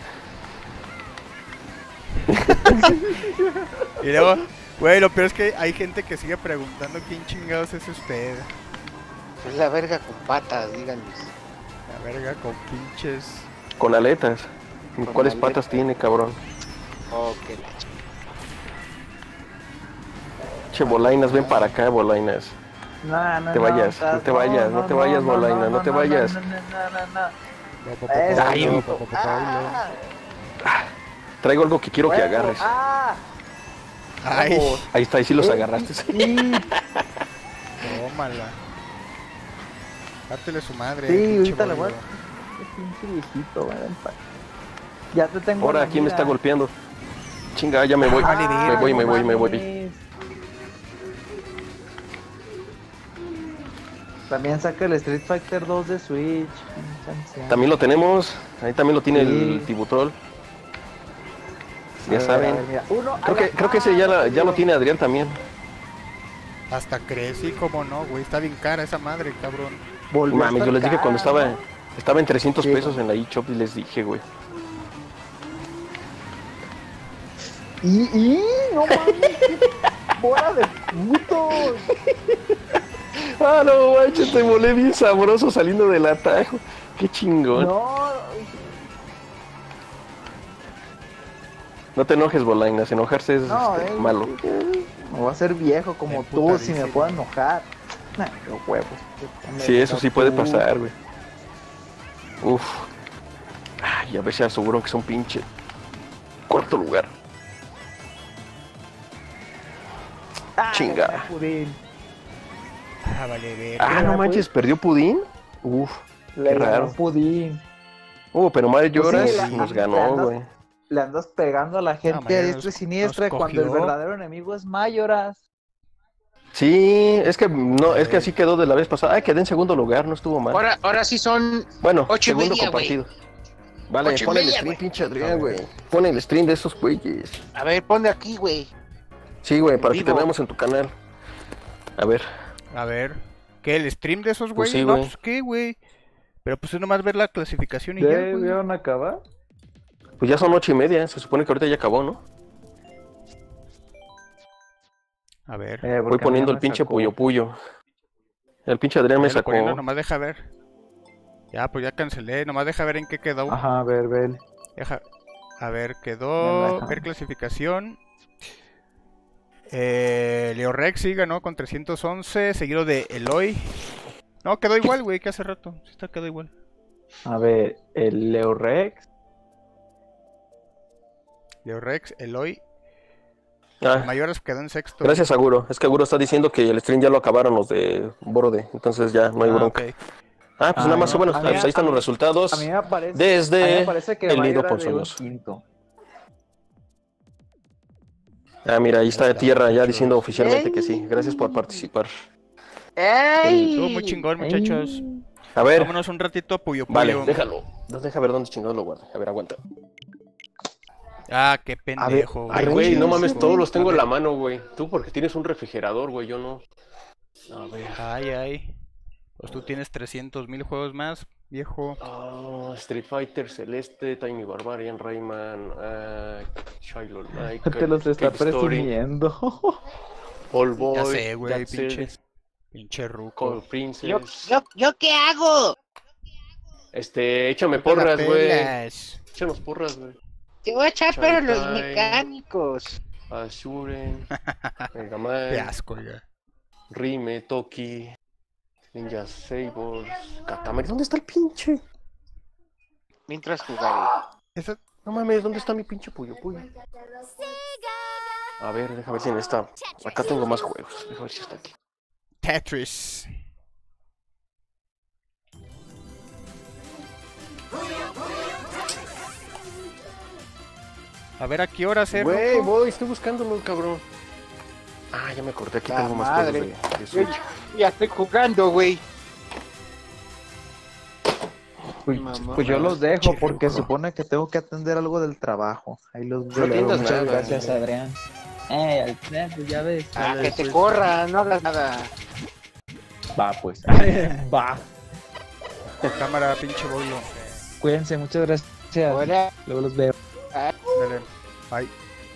Y luego, güey, lo peor es que hay gente que sigue preguntando quién chingados es usted. Es la verga con patas, díganles. La verga con pinches. Con aletas. Con ¿Cuáles aletas. patas tiene, cabrón? Oh, que la ch... Che, Bolainas, ven para acá, Bolainas. no, no, Te no, vayas, estás- no te vayas, no te vayas, Bolaina, no te vayas. No, no, no, no, no. Ay, Eso. mi- Ah, Traigo algo que quiero que huevo. agarres. Ah, Ay, Ahí está, ahí sí los Eh, agarraste. sí. tómala. Dátele su madre. Sí, pinche ahorita le voy a... boludo. Qué pinche viejito, güey, ven pa- Ya te tengo. Ahora, la ¿quién me mira. está golpeando? Chinga, ya me voy. Ah, vale, Me voy, me no voy, me voy. mames. También saca el Street Fighter dos de Switch. pinche anciano. También lo tenemos. Ahí también lo tiene Sí. el Tibutrol. A Ya ver, saben. a ver, mira. Uno, Creo ay, que, creo que ese ya, la- ya lo tiene Adrián también. Hasta crecí, como no, güey. Está bien cara esa madre, cabrón. Volvió a Mami, estar yo les dije caro, cuando estaba, ¿no? estaba en trescientos Sí, pesos güey. en la eShop y les dije, güey. Y, y, no mames, qué bola de putos. Ah, no, manches, te volé bien sabroso saliendo del atajo. Qué chingón. No, No, te enojes, Bolainas. Enojarse es no, este, eh, malo. Me voy a hacer viejo como tú si me Emputadísimo. puedo enojar. Nah, qué huevos. Sí, eso sí puede Tú. pasar, güey. Uf. Ay, a ver si aseguran que es un pinche cuarto lugar. Ah, Chinga. gané Pudín. Ah, vale, ver. Ah, no manches, ¿perdió Pudín? Uf, Le qué ganó raro. Pudín. Uh, pero Mario Pues sí, Lloras la- nos le ganó, andas- güey. Le andas pegando a la gente Mario a diestra y nos- siniestra nos cuando el cogió. verdadero enemigo es Mayoras. Sí, es que no, es que así quedó de la vez pasada. Ah, quedé en segundo lugar, no estuvo mal. Ahora, ahora sí son Bueno, ocho y segundo media, compartido. Vale, Ocho y pon el media, stream, güey. pinche Adrián, güey. Pon el stream de esos güeyes. A ver, ponle aquí, güey. Sí, güey, para que vivo. te veamos en tu canal. A ver. A ver. ¿Qué? ¿El stream de esos Pues güeyes? sí, No, güey. pues qué, güey. Pero pues es nomás ver la clasificación y ¿Ya ya, güey. vieron acabar? Pues ya son ocho y media, se supone que ahorita ya acabó, ¿no? A ver. Eh, Voy porque poniendo a mí el ya me pinche sacó. puyo puyo. El pinche Adrián me Velo sacó. poniendo, nomás deja ver. Ya, pues ya cancelé. Nomás deja ver en qué quedó. Ajá, a ver, ven. Deja... A ver, Ya quedó... deja. Ver clasificación. Eh, Leo Rex sí ganó con trescientos once, seguido de Eloy. No, quedó igual, güey, que hace rato. Sí, está, quedó igual. A ver, el Leo Rex. Leo Rex, Eloy. Ah, Mayores quedó en sexto. gracias, Aguro. Es que Aguro está diciendo que el stream ya lo acabaron los de Borde. Entonces ya no hay Ah, bronca. ok. Ah, pues Ah, nada más, no, bueno, a mí- pues ahí están a los mí- resultados. A mí me parece, Desde a mí me parece que el Mario nido era de un ponzoñoso. quinto. Ah, mira, ahí está Está Tierra ya mucho. diciendo oficialmente que sí. Gracias por participar. Estuvo muy chingón, muchachos. A ver, Vámonos un ratito a Puyo Puyo. vale, déjalo. Deja ver dónde chingados lo guarda. A ver, aguanta. Ah, qué pendejo. Ay, Ay, güey, no sí, mames, sí, todos güey. los tengo A en ver. la mano, güey. Tú porque tienes un refrigerador, güey, yo no. A ver. Ay, ay. Pues tú tienes trescientos mil juegos más, viejo. Ah, Street Fighter, Celeste, Tiny Barbarian, Rayman, uh, Shiloh Knight, Te los está Cave Story, presumiendo. All Boy, Ya sé, güey, Dead pinche. Cells, Pinche Call ruco. Princess. ¿Yo, yo, ¿Yo qué hago? Este, échame No te la porras, güey. pelas. Échanos porras, güey. Te voy a echar pero los Shantai. mecánicos. Ashuren, Mega Qué Man, asco, ya. Rime, Toki, Ninja Sabers, Katamari. ¿Dónde está el pinche? Mientras jugaré. Esa... No mames, ¿dónde está mi pinche Puyo Puyo? A ver, déjame ver si en esta. Acá tengo más juegos. Déjame ver si está aquí. Tetris. A ver a qué hora se Güey, voy, estoy buscándolo, cabrón. Ah, ya me acordé, aquí La tengo más madre. juegos de, de Yo Switch. ya- ya estoy jugando, güey. Pues, Mamá. pues yo los dejo Che, porque ruco. supone que tengo que atender algo del trabajo. Ahí los veo. atiendas Muchas nada, gracias, güey. Adrián. Eh, al- eh, pues ya ves. Ah, ya que te después- corra, no hagas nada. Va, pues. Va. Cámara, pinche bollo. Cuídense, muchas gracias. Hola. Luego los veo. Dale. Bye.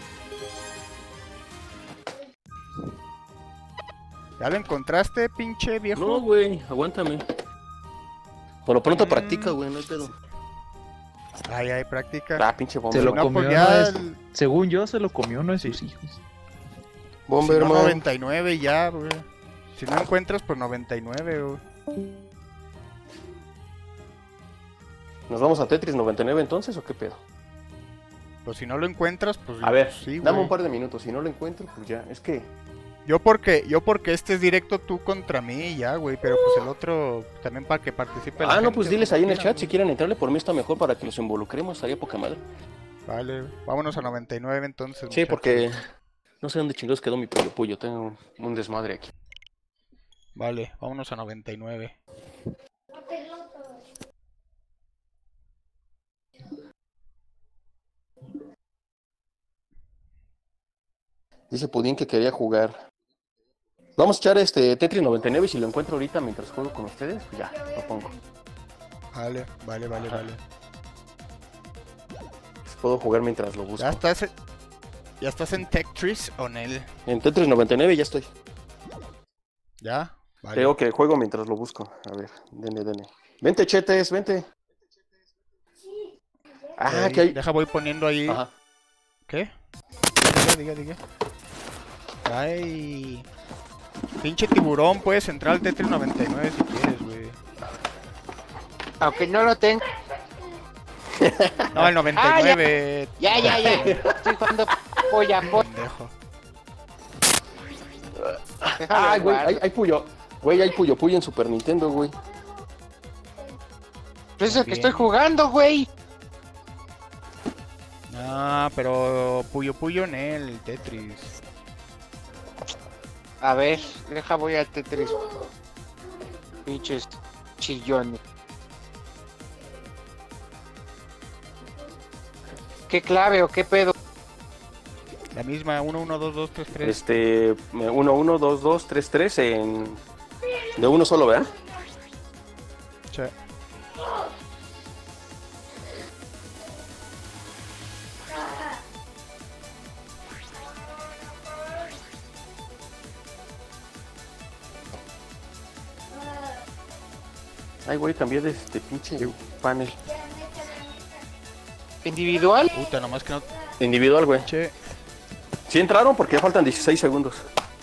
¿Ya lo encontraste, pinche viejo? No, güey, aguántame. Por lo pronto Mm. practica, güey, no hay pedo. Ay, ay, práctica. Ah, pinche Se Bomberman. lo No, comió pues ya uno de- el- Según yo, se lo comió uno de sus hijos. Si no, Bomberman. noventa y nueve ya, güey. Si no encuentras, pues noventa y nueve, güey. ¿Nos vamos a Tetris noventa y nueve entonces o qué pedo? Pues si no lo encuentras, pues A ver, sí, dame güey. un par de minutos. Si no lo encuentro, pues ya. Es que. Yo porque, yo porque este es directo tú contra mí y ya, güey. Pero pues el otro también para que participe la Ah, no, gente, pues diles como ahí en el quieran, chat si güey. quieren entrarle. Por mí está mejor para que los involucremos. Estaría poca madre. Vale, vámonos a noventa y nueve entonces. Sí, muchachos. porque. No sé dónde chingados quedó mi Puyo Puyo. Tengo un, un desmadre aquí. Vale, vámonos a noventa y nueve. Dice Pudín que quería jugar. Vamos a echar este Tetris noventa y nueve. Si lo encuentro ahorita mientras juego con ustedes, pues ya, lo pongo. Vale, vale, vale, Ajá. vale. Puedo jugar mientras lo busco. Ya estás, ya estás en Tetris o en él. En Tetris noventa y nueve ya estoy. ¿Ya? Vale. Creo que juego mientras lo busco. A ver, dene, dene. Vente, chetes, vente. Ah, Ahí, que hay. Deja, voy poniendo ahí. Ajá. ¿Qué? Diga, diga, diga. Ay. Pinche tiburón, puedes entrar al Tetris noventa y nueve si quieres, güey. Aunque no lo tenga. No, el noventa y nueve. Ya, ya, ya. Estoy jugando polla, polla. Pendejo. Déjalo Ay, güey, jugar. hay, hay Puyo. Güey, hay Puyo Puyo en Super Nintendo, güey. Pues es el que Bien. estoy jugando, güey. Ah, pero Puyo Puyo en el Tetris. A ver, deja voy al Tetris. Pinches chillones. ¿Qué clave o qué pedo? La misma, uno, uno, dos, dos, tres, tres. Este, uno, uno, dos, dos, tres, tres en... De uno solo, ¿verdad? Sí. Ay, güey, cambié de este pinche panel. ¿Individual? Puta, nomás que no... Individual, güey. Che, Sí entraron porque ya faltan dieciséis segundos.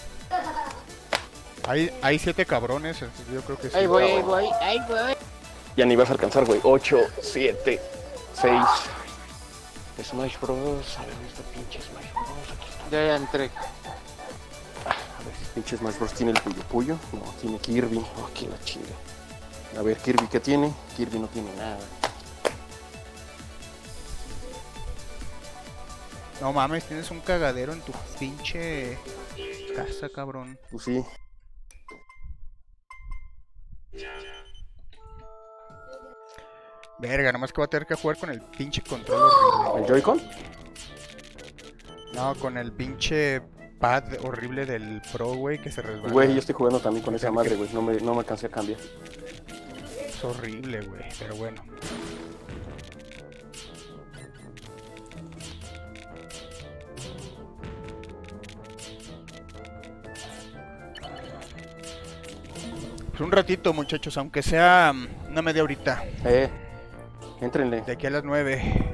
hay, hay siete cabrones, entonces yo creo que sí. Ahí voy, ahí voy, ahí voy. Ya ni vas a alcanzar, güey. ocho, siete, seis. Smash Bros. A ver, este pinche Smash Bros. Aquí está. Ya, ya entré. A ver, pinche Smash Bros. ¿Tiene el Puyo Puyo? No, tiene Kirby. Oh, aquí la chinga. A ver, Kirby, ¿qué tiene? Kirby no tiene nada. No mames, tienes un cagadero en tu pinche casa, cabrón. Pues sí. Verga, nomás que voy a tener que jugar con el pinche control horrible. ¿El Joy-Con? No, con el pinche pad horrible del Pro, güey, que se resbala. Güey, yo estoy jugando también con esa Tiene madre, que- güey. No me, no me alcancé a cambiar. Es horrible, güey, pero bueno. Pues un ratito, muchachos, aunque sea mm, una media horita. Eh, éntrenle. De aquí a las nueve.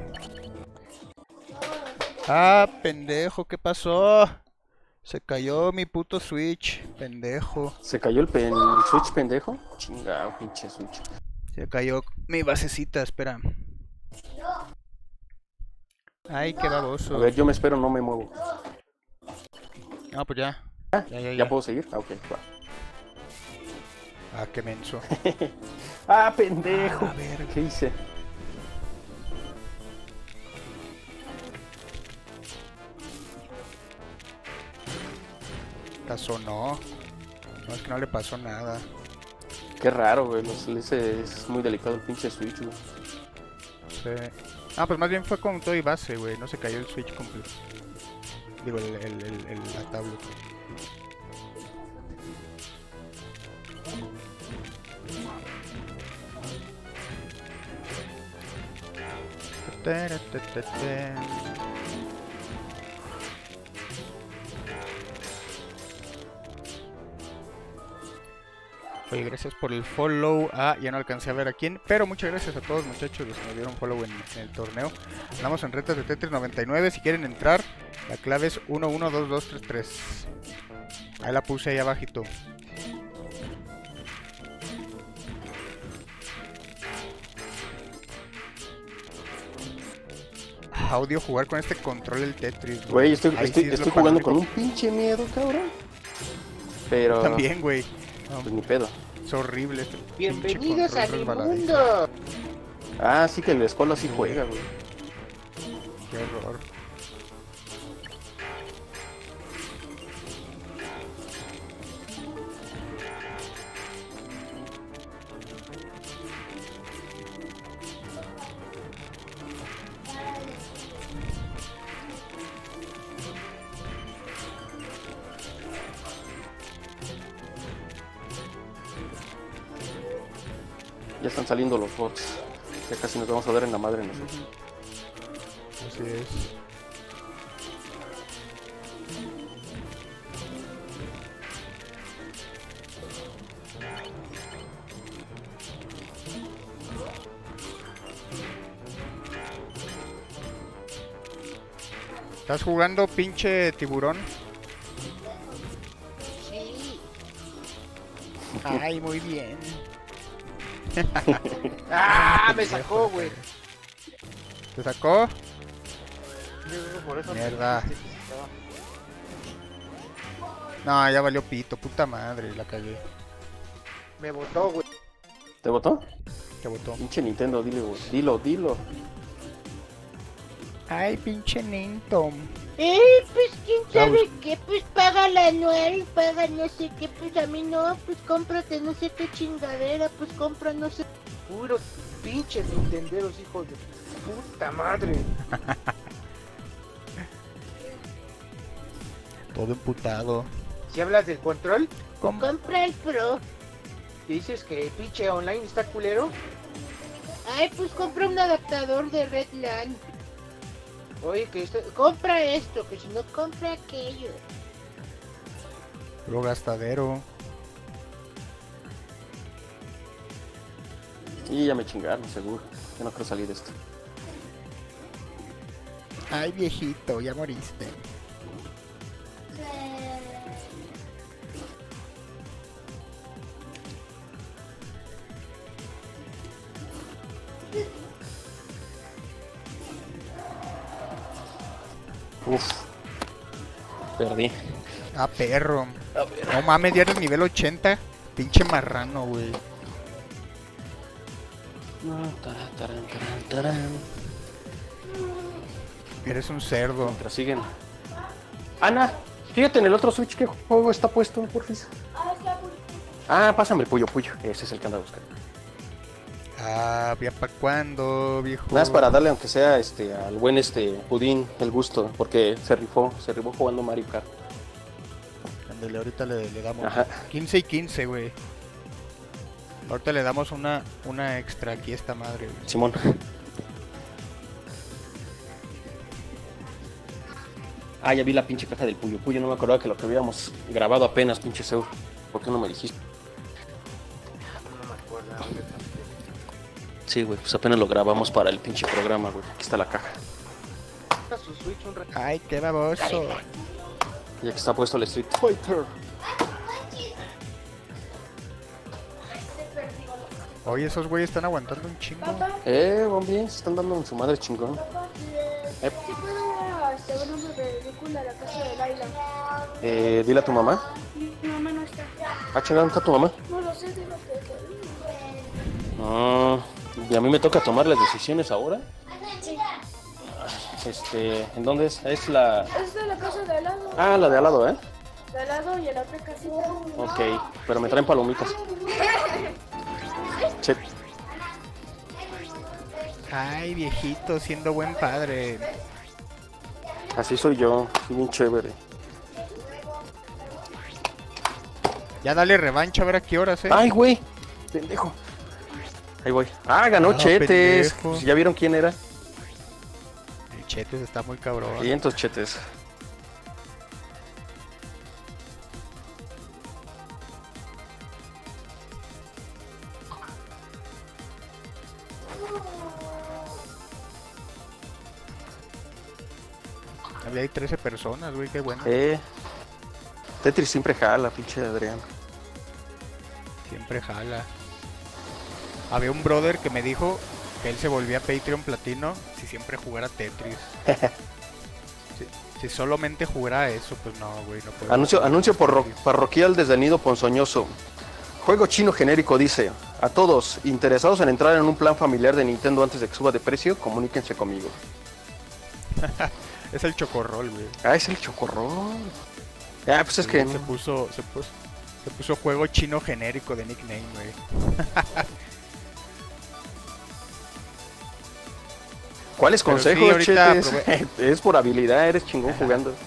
Ah, pendejo, ¿qué pasó? Se cayó mi puto Switch, pendejo. ¿Se cayó el, pen, el Switch, pendejo? Chingado, pinche Switch. Se cayó mi basecita, espera. Ay, qué A baboso. ver, yo me espero, no me muevo. No, pues ya. Ah, Ya, ya, ¿Ya ya. puedo seguir? Ah, ok, va. Ah, qué menso. Ah, pendejo. A ver, ¿Qué hice? pasó, no. No, es que no le pasó nada. Qué raro, güey. los- ese es muy delicado el pinche Switch, güey. Sí. Ah, pues más bien fue con todo y base, güey. No se cayó el Switch completo. Digo, el, el, el, el- la tablet. Oye, gracias por el follow. Ah, ya no alcancé a ver a quién, pero muchas gracias a todos, muchachos, los que me dieron follow en, en el torneo. Andamos en retas de Tetris noventa y nueve. Si quieren entrar, la clave es uno uno dos dos tres tres. Ahí la puse ahí abajito. Ah, odio jugar con este control del Tetris. Güey, estoy, Ahí estoy, sí es estoy lo jugando paranoico. con un pinche miedo, cabrón. Pero... También, güey. No, Pues ni pedo. es horrible este Bienvenidos pinche a control mi resbaladizo. mundo. Ah, sí que en la escuela sí juega, güey. Qué horror. Ya están saliendo los bots. Ya casi nos vamos a dar en la madre nosotros. Así es. ¿Estás jugando, pinche tiburón? Sí. Ay, muy bien. Ah, me sacó, güey. ¿Te sacó? Yo creo que por eso me Mierda. dijiste que estaba- No, ya valió pito, puta madre, la cagué. Me botó, güey. ¿Te votó? Te botó. Pinche Nintendo, dile, güey. Dilo, dilo. Ay, pinche Ninto. Eh, pues quién sabe qué, pues paga la anual, paga no sé qué, pues a mí no, pues cómprate no sé qué chingadera, pues compra no sé. Puros pinches nintenderos, hijos de puta madre. Todo emputado. Si hablas del control, ¿Cómo? Compra el Pro. dices que el pinche online está culero. Ay, pues compra un adaptador de Redland. Oye, que está... Compra esto, que si no compra aquello. Puro gastadero. Y ya me chingaron, seguro. Yo no quiero salir de esto. Ay, viejito, ya moriste. Uf. Perdí. Ah, perro. No mames, ya eres nivel ochenta. Pinche marrano, güey. No, tarán, tarán, tarán, tarán. Eres un cerdo. Mientras siguen. Ana, fíjate en el otro Switch qué juego está puesto, porfis. Ah, pásame el Puyo Puyo. Ese es el que anda buscando. Ah, ¿ya para cuándo, viejo? Nada más para darle, aunque sea este al buen este Pudín, el gusto, porque se rifó, se rifó jugando Mario Kart. Ándale, ahorita le, le damos Ajá. quince y quince, güey. Ahorita le damos una, una extra aquí a esta madre, güey. Simón. Ah, ya vi la pinche caja del Puyo Puyo, no me acordaba que lo que habíamos grabado apenas, pinche Seu. ¿Por qué no me dijiste? No me acuerdo. Sí, güey, pues apenas lo grabamos para el pinche programa, güey. Aquí está la caja. Está su Switch un rato. Ay, qué baboso. Y aquí está puesto el Street Fighter. Oye, esos güeyes están aguantando un chingo. Eh, bombi, se están dando en su madre chingón. Eh, ¿Sí puedo ir a este, una película a la casa de Laila? eh, dile a tu mamá. Mi mamá no está. Ah, chingada, ¿dónde está tu mamá? No lo sé, digo que... Ah, y a mí me toca tomar las decisiones ahora. Sí. Este, ¿en dónde es? Es la... Es de la casa de al lado. Ah, la de al lado, ¿eh? De al lado y en la otra casita. Ok, pero me traen palomitas. Sí. Ay, viejito, siendo buen padre. Así soy yo, soy bien chévere. Ya dale revancha a ver a qué horas, eh. Ay, güey, pendejo. Ahí voy. Ah, ganó Ah, Chetes. pendejo. Pues, ¿ya vieron quién era? El Chetes está muy cabrón. quinientos Chetes. Había ahí trece personas, güey, qué bueno. Eh. Tetris siempre jala, pinche Adrián. Siempre jala. Había un brother que me dijo que él se volvía Patreon platino si siempre jugara Tetris. si, si solamente jugara eso, pues no, güey, no puedo. Anuncio, jugar anuncio porro- Tetris. parroquial desde Nido Ponzoñoso. Juego chino genérico dice: a todos interesados en entrar en un plan familiar de Nintendo antes de que suba de precio, comuníquense conmigo. Es el chocorrol, güey. Ah, es el chocorrol. Ah, pues es que se puso, se puso, se puso juego chino genérico de nickname, güey. ¿Cuáles Pero sí, consejos, ahorita Chetes? aprove- Es por habilidad, eres chingón Ajá. jugando.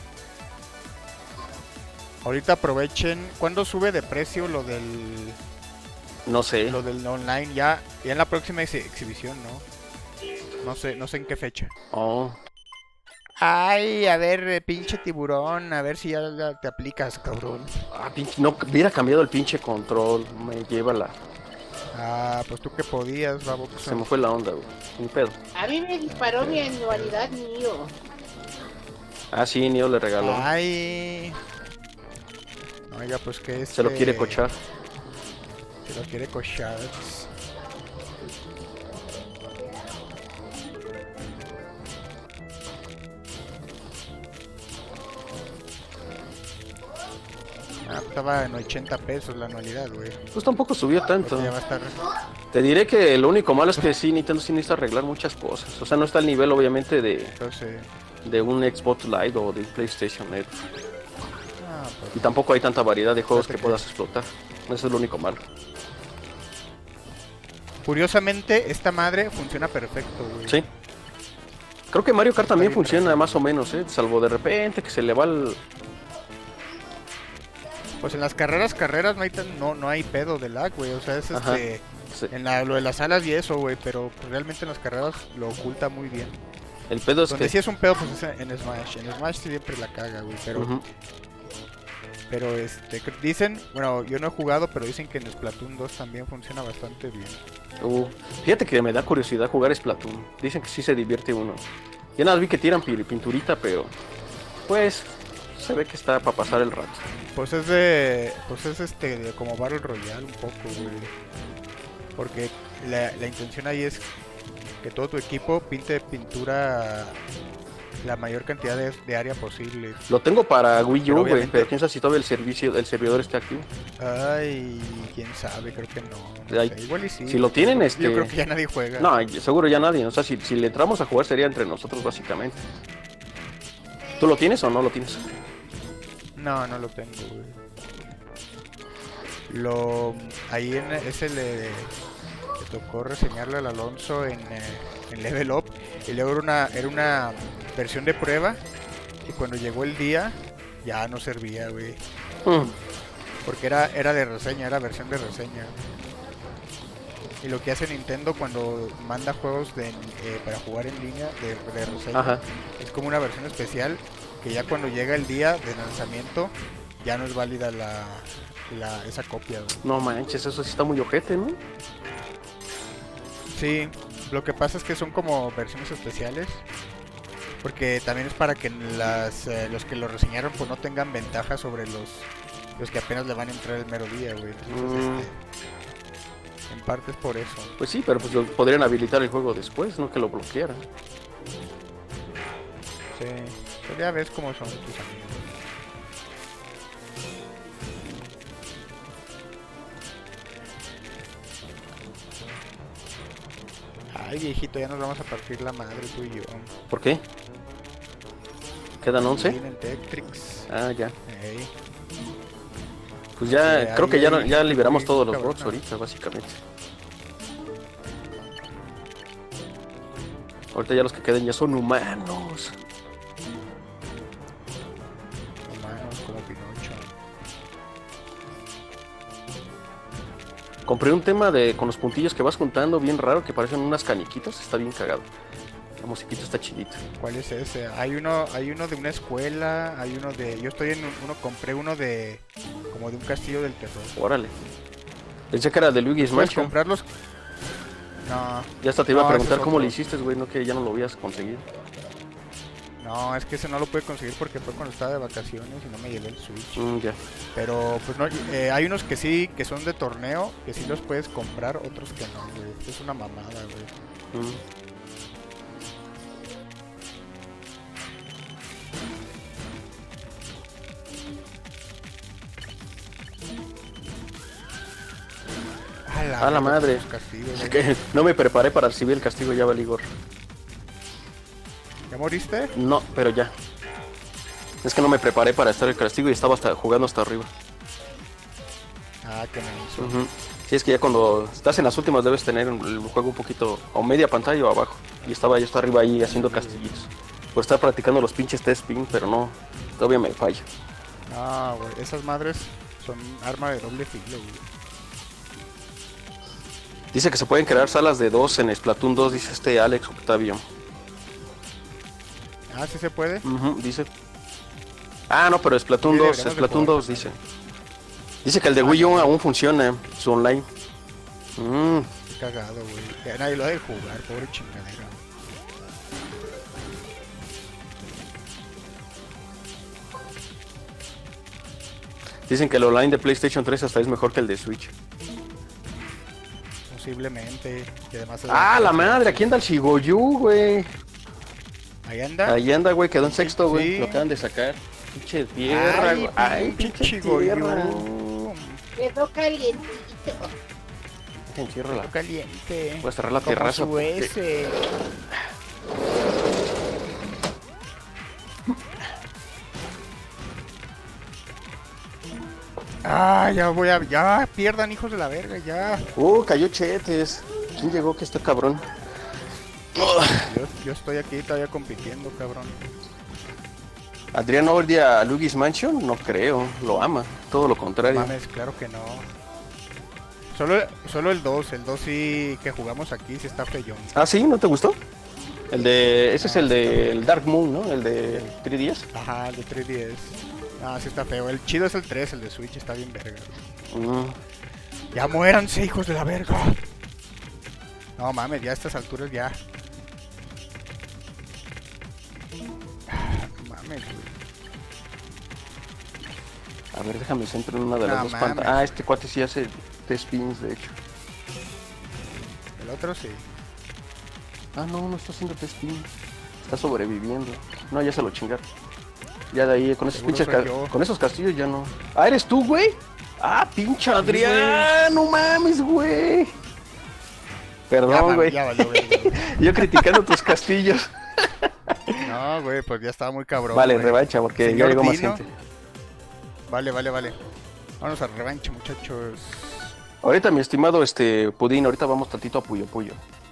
Ahorita aprovechen. ¿Cuándo sube de precio lo del No sé. lo del online? Ya, ya en la próxima ex- exhibición, ¿no? No sé, no sé en qué fecha. Oh. Ay, a ver, eh, pinche tiburón, a ver si ya la- te aplicas, cabrón. Ah, pinche, no hubiera cambiado el pinche control. Me lleva la. Ah, pues tú que podías, baboso. Se me fue la onda, güey. Ni pedo. A mí me disparó mi anualidad mío. Ah, sí, Nio le regaló. Ay. Oiga, pues que es. Se lo quiere cochar. Se lo quiere cochar. Ah, estaba en ochenta pesos la anualidad, güey. Pues tampoco subió tanto. Ya va a estar. Te diré que lo único malo es que sí, Nintendo sí necesita arreglar muchas cosas. O sea, no está al nivel, obviamente, de, Entonces, de un Xbox Live o de PlayStation Net. ah, pues, Y tampoco hay tanta variedad de juegos que Fíjate que- puedas explotar. Eso es lo único malo. curiosamente, esta madre funciona perfecto, güey. Sí. Creo que Mario Kart también bien funciona perfecto. más o menos, ¿eh? Salvo de repente que se le va el... Pues en las carreras, carreras no hay tan- no, no hay pedo de lag, güey. O sea, es Ajá. este... se- En la, lo de las alas y eso, güey, pero pues, realmente en las carreras lo oculta muy bien. El pedo es Donde que... sí es un pedo, pues es en Smash. En Smash siempre la caga, güey, pero... Ujú. Pero este, cre- dicen, bueno, yo no he jugado, pero dicen que en Splatoon dos también funciona bastante bien. Uh, fíjate que me da curiosidad jugar Splatoon. Dicen que sí se divierte uno. Ya nada vi que tiran pi- pinturita, pero... Pues... Se ve que está para pasar el rato. Pues es de, pues es este, de como Battle Royale un poco, güey. Porque la, la intención ahí es que todo tu equipo pinte pintura la mayor cantidad de, de área posible. Lo tengo para Wii Pero U, güey, obviamente- pero quién sabe si todavía el servicio, el servidor está activo. Ay, quién sabe, creo que no. no Ay, sé, igual y sí. si lo tienen, Yo este- creo que ya nadie juega. No, y- seguro ya nadie. O sea, si, si le entramos a jugar sería entre nosotros, básicamente. ¿Tú lo tienes o no lo tienes? No, no lo tengo, güey. Lo ahí en ese le, le tocó reseñarle al Alonso en, eh, en Level Up y luego era una era una versión de prueba y cuando llegó el día ya no servía, güey, Mm, porque era era de reseña, era versión de reseña. Y lo que hace Nintendo cuando manda juegos de, eh, para jugar en línea de, de reseña Ajá. es como una versión especial que ya cuando llega el día de lanzamiento ya no es válida la, la esa copia, güey. No manches, eso sí está muy ojete, ¿no? Sí, lo que pasa es que son como versiones especiales porque también es para que las eh, los que lo reseñaron pues no tengan ventaja sobre los los que apenas le van a entrar el mero día, güey. Entonces, Mm. este, en parte es por eso. Pues sí, pero pues lo- podrían habilitar el juego después, no que lo bloquearan. Sí, pues ya ves cómo son tus amigos. Ay, viejito, ya nos vamos a partir la madre tú y yo. ¿Por qué? ¿Quedan once? Vienen Tetrix. Ah, ya. Ey. Pues ya, Sí, creo ahí que ya, hay ya gente liberamos muy todos los cabrona. bots ahorita, básicamente. Ahorita ya los que queden ya son humanos. Humanos como Pinocho. Compré un tema de con los puntillos que vas juntando bien raro que parecen unas cañiquitas, está bien cagado. La musiquita está chidita. ¿Cuál es ese? Hay uno, hay uno de una escuela, hay uno de. Yo estoy en un- uno, compré uno de. Como de un castillo del terror. Órale. Pensé que era de Luigi's ¿Puedes Mansion. comprarlos? No, Ya hasta te iba No, a ese preguntar es cómo otro. le hiciste, güey, no que ya no lo habías conseguido. no, es que ese no lo pude conseguir porque fue cuando estaba de vacaciones y no me llevé el Switch. Mm, ya. Pero pues no, eh, hay unos que sí, que son de torneo, que sí los puedes comprar, otros que no, güey. Es una mamada, güey. Mm. A la, A la verga, madre. los castigos, güey. Que no me preparé para recibir el castigo, ya valí gorro. ¿Ya moriste? No, pero ya. Es que no me preparé para estar el castigo y estaba hasta jugando hasta arriba. Ah, que me hizo. Ujú. Sí, es que ya cuando estás en las últimas debes tener el juego un poquito o media pantalla o abajo. Y estaba yo hasta arriba ahí haciendo castillitos. Por estar practicando los pinches test ping, pero no, todavía me falla. Ah, güey, esas madres son arma de doble filo, güey. Dice que se pueden crear salas de dos en Splatoon dos, dice este Alex Octavio. Ah, sí se puede. Ujú, dice. Ah, no, pero Splatoon Sí, dos, deberíamos de Splatoon jugar dos con dice. Dice que el de Wii U aún funciona, su online. Mm, Qué cagado, güey. Que nadie lo debe jugar, pobre chingadera. Dicen que el online de PlayStation tres hasta es mejor que el de Switch. Posiblemente. Y además es Ah, la madre, aquí anda el Shigoyu, güey. Ahí anda. Ahí anda, güey, quedó en sexto, güey. Sí. Lo acaban de sacar. Pinche tierra, güey. Ay, pinche Chigoyu. tierra. Quedó calientito. caliente, enciérrala. Caliente. Voy a cerrar la Como terraza. su porque- ese. Ah, ya voy a... Ya, pierdan, hijos de la verga, ya. Uh, cayó Chetes. ¿Quién llegó que está cabrón? Yo, yo estoy aquí todavía compitiendo, cabrón. ¿Adrián no odia a Luigi's Mansion? No creo, lo ama. Todo lo contrario. Mames, claro que no. Solo, solo el dos, el dos sí que jugamos aquí sí está feyón. Ah, ¿sí? ¿No te gustó? El de... Ese es el de el Dark Moon, ¿no? El de tres D S. Ajá, el de tres D S. Ah, sí está feo. El chido es el tres, el de Switch está bien verga. Mm. Ya muéranse, hijos de la verga. No mames, ya a estas alturas ya. No mames, güey. A ver, déjame centro en una de las No dos mames. pantallas. Ah, este cuate sí hace tres spins, de hecho. El otro sí. Ah, no, no está haciendo tres spins. Está sobreviviendo. No, ya se lo chingaron. Ya de ahí, con esos Seguro pinches soy ca- yo. con esos castillos ya no. Ah, ¿eres tú, güey? Ah, pinche Adrián, no mames, güey. Ya, Perdón, mames, güey. ya valió verga, güey. Yo criticando tus castillos. No, güey, pues ya estaba muy cabrón. Vale, güey. revancha, porque ya Señor llegó más Dino. gente. Vale, vale, vale. Vamos a revancha, muchachos. Ahorita, mi estimado este Pudín, ahorita vamos tantito a Puyo Puyo.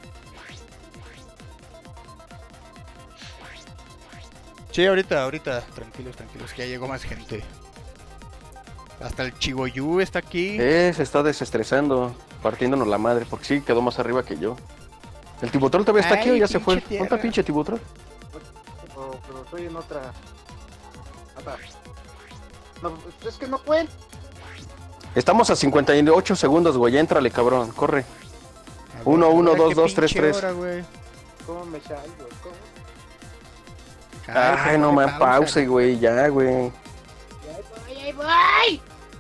Sí, ahorita, ahorita. Tranquilos, tranquilos, que ya llegó más gente. Hasta el Chigoyu está aquí. Eh, se está desestresando, partiéndonos la madre, porque sí quedó más arriba que yo. ¿El Tibutrol todavía está aquí o Ay, ya se fue? pinche ¿Dónde está tierra. pinche Tibutrol? Pero, pero estoy en otra. otra. No, es que no pueden. Estamos a cincuenta y ocho segundos, güey, éntrale, cabrón, corre. A ver, uno, uno, ahora dos, qué dos, tres, pinche tres. hora, güey. ¿Cómo me salgo? ¿Cómo? Ay, Ay, no ponle me pause, güey, ya, güey. Ahí voy, ahí voy.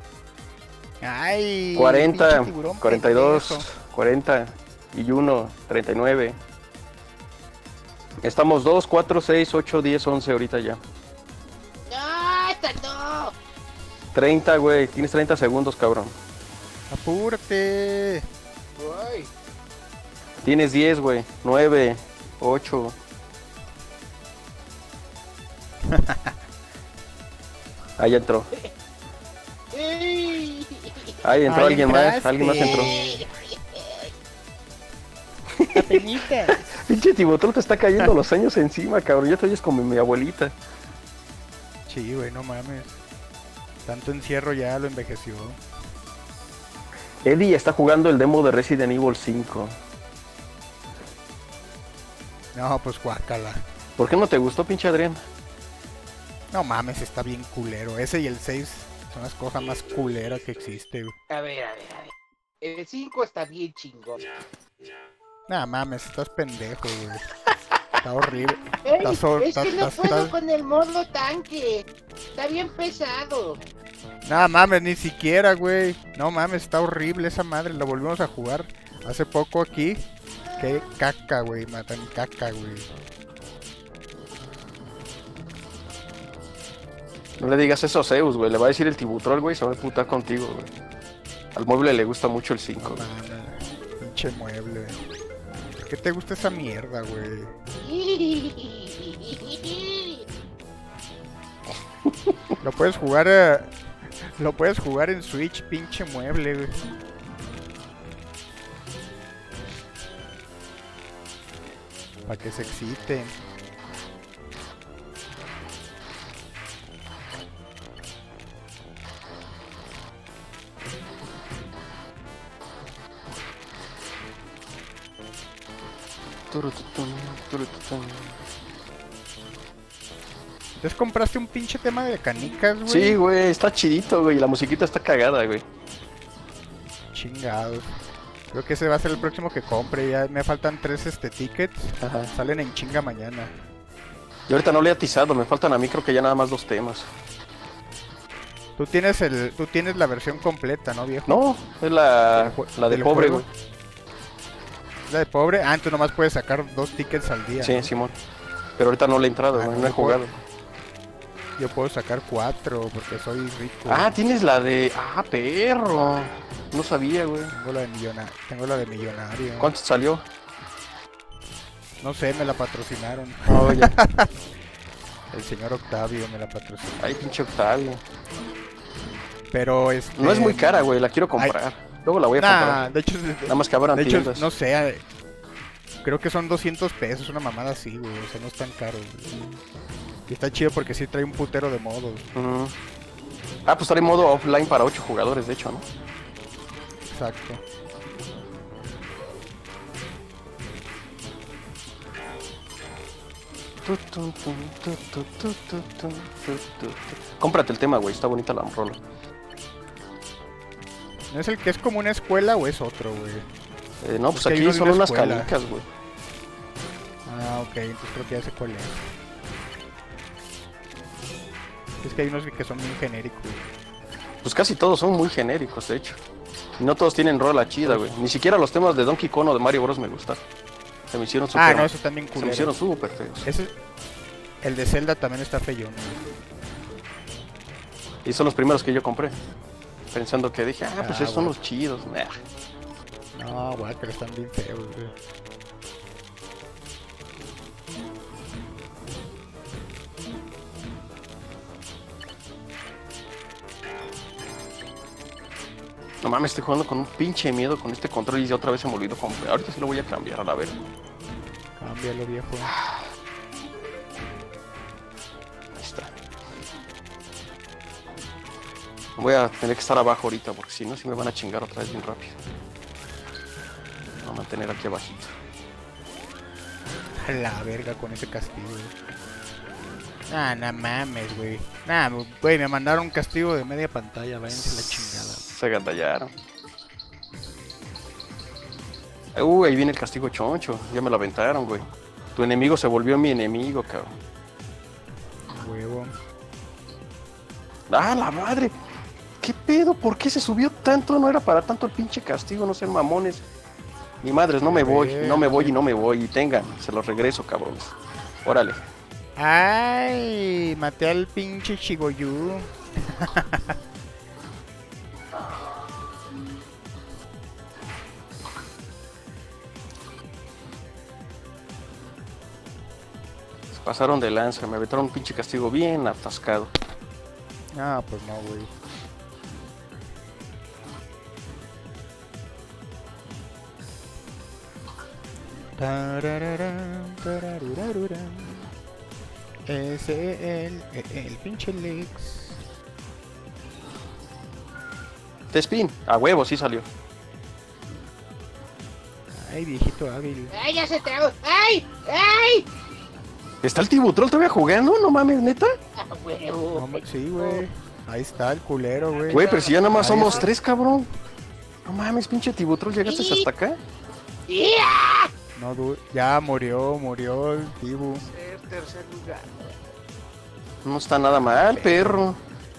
Ay, cuarenta, pinche tiburón cuarenta y dos, pendejo. cuarenta y uno, treinta y nueve. Estamos dos, cuatro, seis, ocho, diez, once ahorita ya. No, esta no. treinta, güey, tienes treinta segundos, cabrón. Apúrate. Ay, Tienes diez, güey, nueve, ocho. Ahí entró. Ey. Ahí entró Ahí alguien más, entraste. alguien más entró. Apenita. Pinche Tibutrol te está cayendo los años encima, cabrón. Ya te oyes como mi abuelita. Sí, güey, no mames. Tanto encierro ya lo envejeció. Eddie está jugando el demo de Resident Evil cinco. No, pues guácala. ¿Por qué no te gustó, pinche Adrián? No mames, está bien culero. Ese y el seis son las cosas más culeras que existe, güey. a ver, a ver, a ver. El cinco está bien chingón. No mames, estás pendejo, güey. Está horrible. Ey, Está so- es está- que no está- puedo está- con el modo tanque. Está bien pesado. No mames, ni siquiera, güey. No mames, está horrible esa madre. La volvimos a jugar hace poco aquí. Qué caca, güey. Matan caca, güey. No le digas eso a Zeus, güey. Le va a decir el Tibutrol, güey. Se va a putar contigo, güey. Al mueble le gusta mucho el cinco. No mames, pinche mueble, güey. ¿Por qué te gusta esa mierda, güey? Lo puedes jugar eh, Lo puedes jugar en Switch, pinche mueble, güey. Para que se excite. Turututun, turututun. Entonces compraste un pinche tema de canicas, güey. Sí, güey, está chidito, güey. La musiquita está cagada, güey. Chingados. Creo que ese va a ser el próximo que compre. Ya me faltan tres este tickets. Ajá. Salen en chinga mañana. Y ahorita no le he atizado, me faltan a mí creo que ya nada más dos temas. Tú tienes el, tú tienes la versión completa, ¿no, viejo? No, es la, ¿Del jue- la de del pobre, juego? güey. La de pobre. Ah, tú nomás puedes sacar dos tickets al día. Sí, ¿no? Simón. Pero ahorita no le he entrado, Ah, güey, no, no he yo puedo- jugado. Yo puedo sacar cuatro porque soy rico. Ah, tienes la de... Ah, perro. No sabía, güey. Tengo la de millonario. Tengo la de millonario. ¿Cuánto salió? No sé, me la patrocinaron. Oh, ya. El señor Octavio me la patrocinó. Ay, pinche Octavio. Pero este... No es muy cara, güey, la quiero comprar. Luego la voy a Nah, comprar. de hecho, Nada más que abran de hecho, tiendas. no sé, eh, creo que son doscientos pesos, una mamada así, güey, o sea, no es tan caro, güey. Y está chido porque sí trae un putero de modos. Ujú. Ah, pues trae modo offline para ocho jugadores, de hecho, ¿no? Exacto. Tu, tu, tu, tu, tu, tu, tu, tu, tu, tu. Cómprate el tema, güey, está bonita la rola. ¿No es el que es como una escuela o es otro, güey? Eh, no, pues Es que hay aquí uno de son una unas escuela. canicas, güey. Ah, ok, entonces creo que ya sé cuál es. Es que hay unos que son bien genéricos. Pues casi todos son muy genéricos, de hecho. Y no todos tienen rola chida, güey. Ni siquiera los temas de Donkey Kong o de Mario Bros me gustan. Se me hicieron súper... Ah, no, esos también Se me culeros. hicieron súper feos. Ese, el de Zelda también está feyón. Y son los primeros que yo compré. Pensando que dije, ah, pues Ah, esos son bueno. los chidos. Nah. No, güey, pero están bien feos, güey. No mames, estoy jugando con un pinche miedo con este control y ya otra vez se me olvidó comprar. Ahorita sí lo voy a cambiar, a la ver. Cámbialo, viejo. Ahí está. Voy a tener que estar abajo ahorita porque si no, sí me van a chingar otra vez bien rápido. Voy a mantener aquí abajito. A la verga con ese castigo, güey. Ah, no mames, güey. Nah, güey, me mandaron un castigo de media pantalla, váyanse la chingada. Se gandallaron. Uh, ahí viene el castigo choncho. Ya me lo aventaron, güey. Tu enemigo se volvió mi enemigo, cabrón. Huevo. ¡Ah, la madre! ¿Qué pedo? ¿Por qué se subió tanto? No era para tanto el pinche castigo, no sean mamones. Ni madres, no me voy, no me voy y no me voy. Y tengan, se los regreso, cabrones. Órale. Ay, maté al pinche Shigoyu. Se pasaron de lanza, me aventaron un pinche castigo bien atascado. Ah, pues no, güey. Tarararán, tararurarurán. Ese es el, el, el pinche Lex. T-Spin, a huevo, sí salió. Ay, viejito hábil. ¡Ay, ya se tragó! ¡Ay! ¡Ay! ¿Está el Tibutrol todavía jugando? No mames, neta. ¡Ah, huevo! No, ma- sí, güey. Ahí está el culero, güey. Güey, pero si ya nada más Ahí somos está. tres, cabrón. No mames, pinche Tibutrol, ¿llegaste hasta acá? ¡Ya! No, du- ya murió, murió el Tibu. Ser tercer lugar. No está nada mal, perro.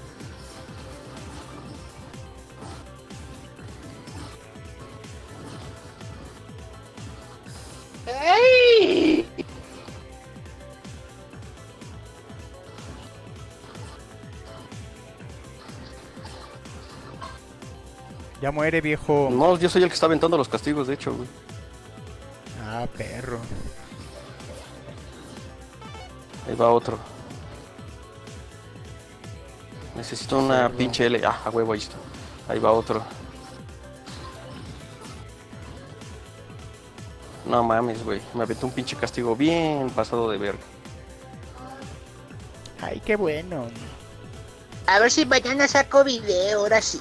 ¡Ay! Ya muere, viejo. No, yo soy el que está aventando los castigos, de hecho, güey. Ah, perro. Ahí va otro. Necesito una pinche L. Ah, a huevo, ahí está. Ahí va otro. No mames, güey. Me aventó un pinche castigo bien pasado de verga. Ay, qué bueno. A ver si mañana saco video, ahora sí.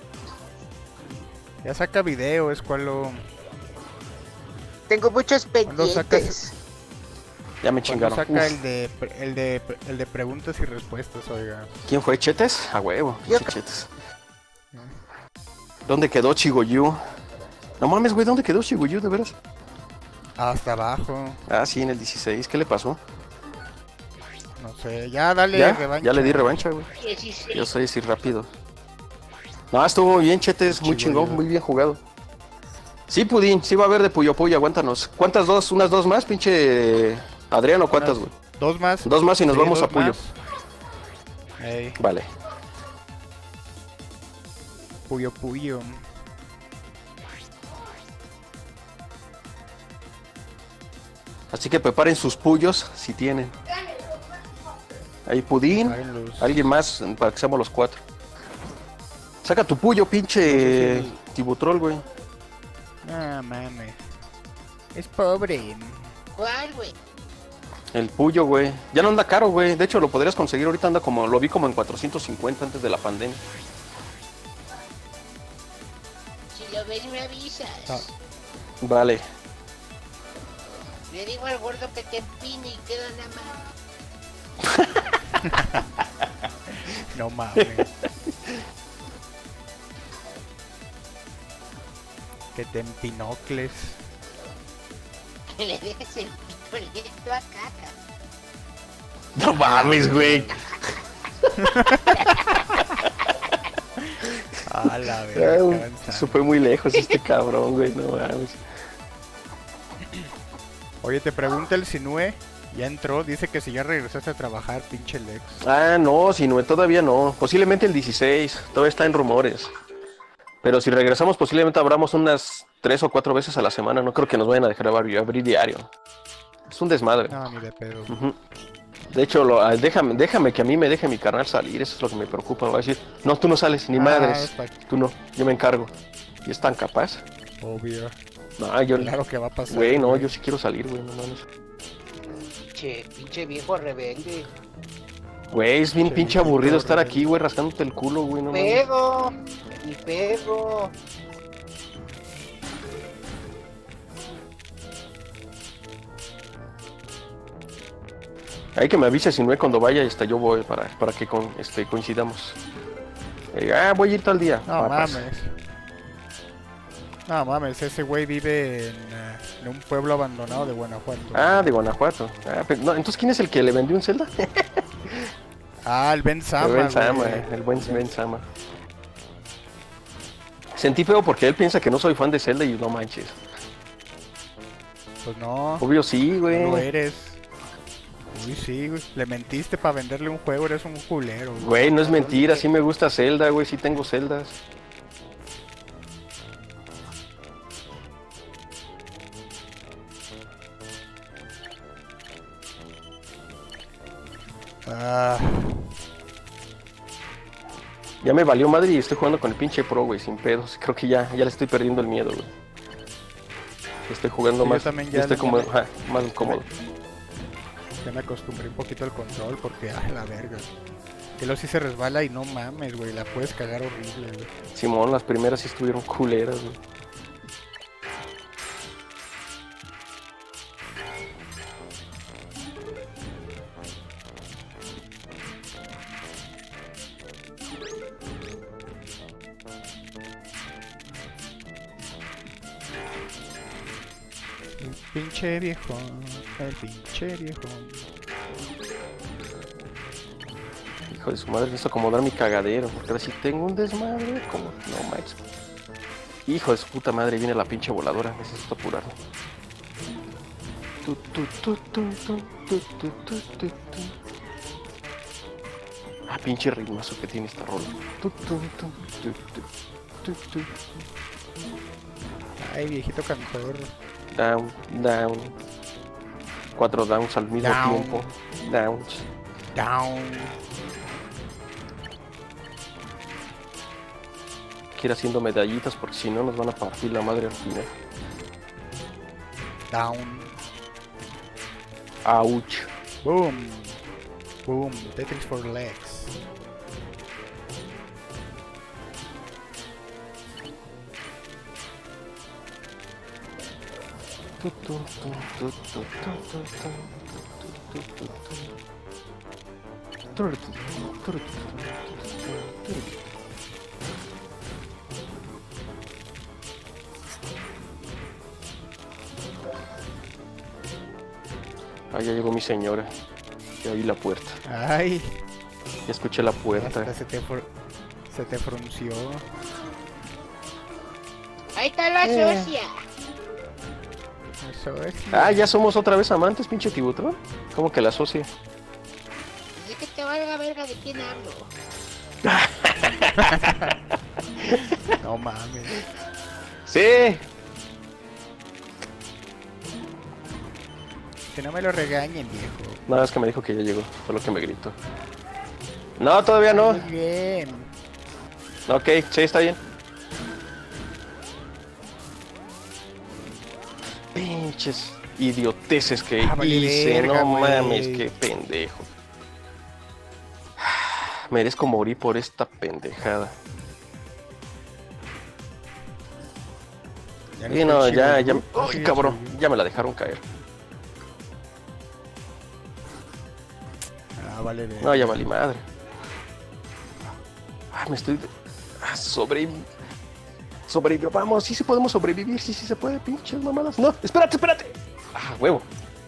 Ya saca video, es cual lo... Tengo muchos ¿Cuándo sacas? pendientes. Ya me Cuando chingaron. saca Uf. el de, pre- el de el de preguntas y respuestas, oiga. ¿Quién fue? ¿Chetes? A huevo, Yo- pinche Chetes. ¿Dónde quedó Chigoyu? No mames, güey, ¿dónde quedó Chigoyu, de veras? Hasta abajo. Ah, sí, en el dieciséis. ¿Qué le pasó? No sé, ya dale ¿Ya? revancha. Ya le di revancha, güey. dieciséis. Yo soy así rápido. No, estuvo muy bien, Chetes, muy Chigoyu. chingón, muy bien jugado. Sí, Pudín, sí va a haber de Puyo Puyo, aguántanos. ¿Cuántas dos? ¿Unas dos más, pinche Adriano? ¿Cuántas, güey? Dos más. Dos más y nos Sí, vamos dos a Puyo. más. Ey, Vale. Puyo Puyo. Así que preparen sus pullos si tienen. Ahí Pudín. Háganlos. Alguien más para que seamos los cuatro. Saca tu puyo, pinche Tibutrol, güey. Ah, mames. Es pobre. ¿Cuál, güey? El puyo, güey. Ya no anda caro, güey. De hecho, lo podrías conseguir. Ahorita anda como... Lo vi como en cuatrocientos cincuenta antes de la pandemia. Si lo ves, me avisas. Ah. Vale. Le digo al gordo que te empine y queda nada más. No mames. Que te empinocles. Que le dejes el pito a caca. No mames, güey. A la Ah, verga. Eso fue muy lejos este cabrón, güey. No mames. Oye, te pregunta el Sinue. Ya entró, dice que si ya regresaste a trabajar, pinche Lex. Ah, no, si no, todavía no. Posiblemente el dieciséis. Todavía está en rumores. Pero si regresamos, posiblemente abramos unas tres o cuatro veces a la semana. No creo que nos vayan a dejar abrir, abrir diario. Es un desmadre. No, ni de pedo. Ujú. De hecho, lo, ah, déjame, déjame que a mí me deje mi carnal salir. Eso es lo que me preocupa. Va a decir, no, tú no sales, ni Ah, madres. está- Tú no, yo me encargo. ¿Y es tan capaz? Obvio. No, yo... Claro que va a pasar. Güey, no, yo sí quiero salir, güey, no mames. Pinche, pinche viejo rebelde. Güey, es bien Che, pinche viejito aburrido estar rebelde. aquí, güey, rascándote el culo, güey, no mames. Pedo. Ni pedo. Hay que me avise si no es cuando vaya, este, yo voy para, para que con, este, coincidamos. Eh, ah, voy a ir tal día. No Papas. mames. No mames, ese güey vive en, eh, en un pueblo abandonado de Guanajuato. Ah, de Guanajuato. Ah, pero, no, entonces, ¿quién es el que le vendió un Zelda? Ah, el Ben Sama, el buen Sama, güey. eh, el buen Ben Sama. Sentí feo porque él piensa que no soy fan de Zelda y no manches. Pues no, Obvio sí, no güey. lo eres. Uy, sí, güey. Le mentiste para venderle un juego, eres un culero, güey. Güey, no es mentira, sí me gusta Zelda, güey, sí tengo Zeldas. Ah, Ya me valió madre y estoy jugando con el pinche Pro, güey, sin pedos. Creo que ya, ya le estoy perdiendo el miedo, güey. Estoy jugando Sí, yo más, también ya estoy le- como, ya me- ajá, más cómodo. ya me acostumbré un poquito al control porque, ah, la verga. Que luego sí se resbala y no mames, güey. La puedes cagar horrible, güey. Simón, las primeras sí estuvieron culeras, güey. El pinche viejo, el pinche viejo. Hijo de su madre, necesito acomodar mi cagadero, porque ahora sí tengo un desmadre, como, no manches. Hijo de su puta madre, viene la pinche voladora, necesito apurarlo. Tu, tu, tu, tu, tu, tu, tu, tu, tu, tu. Ah, pinche ritmazo que tiene esta rola. Tu, tu, tu, tu, tu, tu, tu. Ay, viejito cantor. Down, down. Cuatro downs al mismo Down. tiempo. Downs. Down. Quiero haciendo medallitas porque si no nos van a partir la madre al final. Down. Ouch. Boom. Boom. Tetris for legs. Tu, tu, tu, tu, tu, tu, tu, tu, tu, tu, tu, tu. Tur, tu, tur, tu, tu, tu, tu. Ah, ya llegó mi señora. Ya oí la puerta. Ay. Ya escuché la puerta. Hasta se te, fr- se te frunció. Ahí está la socia. Eso es. Ah, ya somos otra vez amantes, pinche Tibutrón. ¿Cómo que la socia? Dice que te valga verga de quién hablo. No mames. Sí. Que no me lo regañen, viejo. Nada, es que me dijo que ya llegó, fue lo que me gritó. No, todavía no. Muy bien. Ok, sí, está bien. Pinches idioteces que Ah, vale hice, verga, no güey. mames, qué pendejo. Merezco morir por esta pendejada. Ya Y no, está ya, chido, ya, ¿no? uy, Sí, cabrón, chido. ya me la dejaron caer. Ah, vale verga. No, ya valí madre. Ah, me estoy... Ah, sobre... Sobrevivir, vamos, sí, sí podemos sobrevivir, sí, sí se puede, pinches mamadas. No, espérate, espérate. Ah, huevo.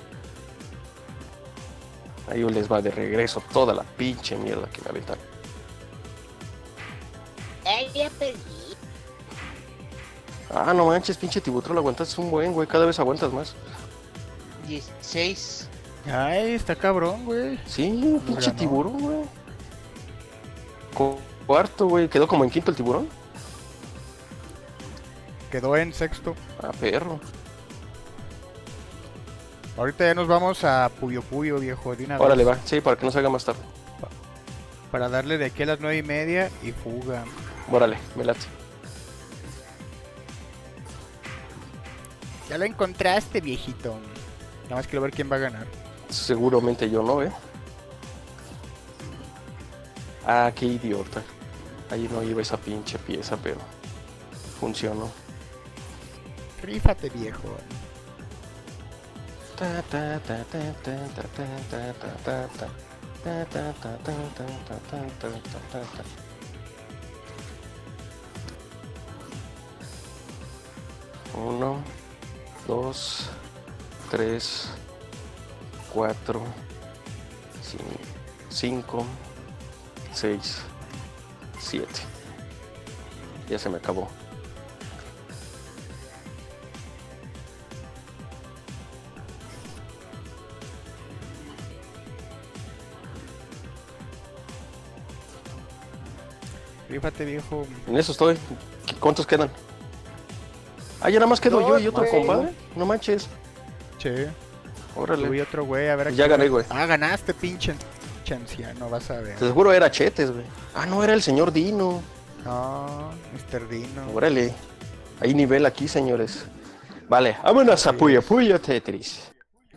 Ahí les va de regreso toda la pinche mierda que me aventaron. Ay, ya perdí. Ah, no manches, pinche tibutrón, aguantas un buen, güey, cada vez aguantas más. dieciséis. Ay, está cabrón, güey. Sí, pinche ganó. tiburón, güey. Cu- Cuarto, güey, quedó como en quinto el tiburón. Quedó en sexto. Ah, perro. Ahorita ya nos vamos a Puyo Puyo, viejo, de una vez. Órale, va, sí, para que no se haga más tarde. Para darle de aquí a las nueve y media y fuga. Órale, me late. Ya lo encontraste, viejito. Nada más quiero ver quién va a ganar. Seguramente yo no, ¿eh? Ah, qué idiota. Ahí no iba esa pinche pieza, pero funcionó. Rífate, viejo. Ta, ta, ta, ta, ta, ta, ta, ta, ta, ta. Ta, ta, ta, ta, ta, ta, ta, ta, ta, ta. Uno, dos, tres, cuatro, cin- cinco, seis, siete. Ya se me acabó. Rífate, viejo. En eso estoy. ¿Cuántos quedan? Ah, ya nada más quedo yo y otro güey. compadre. No manches. Che. Órale. Tú y otro güey, a ver a Ya quién- gané, güey. Ah, ganaste, pinche anciano, vas a ver. Seguro era Chetes, güey. Ah, no, era el señor Dino. No, mister Dino. Órale. Hay nivel aquí, señores. Vale, vámonos a Puyo Puyo Tetris.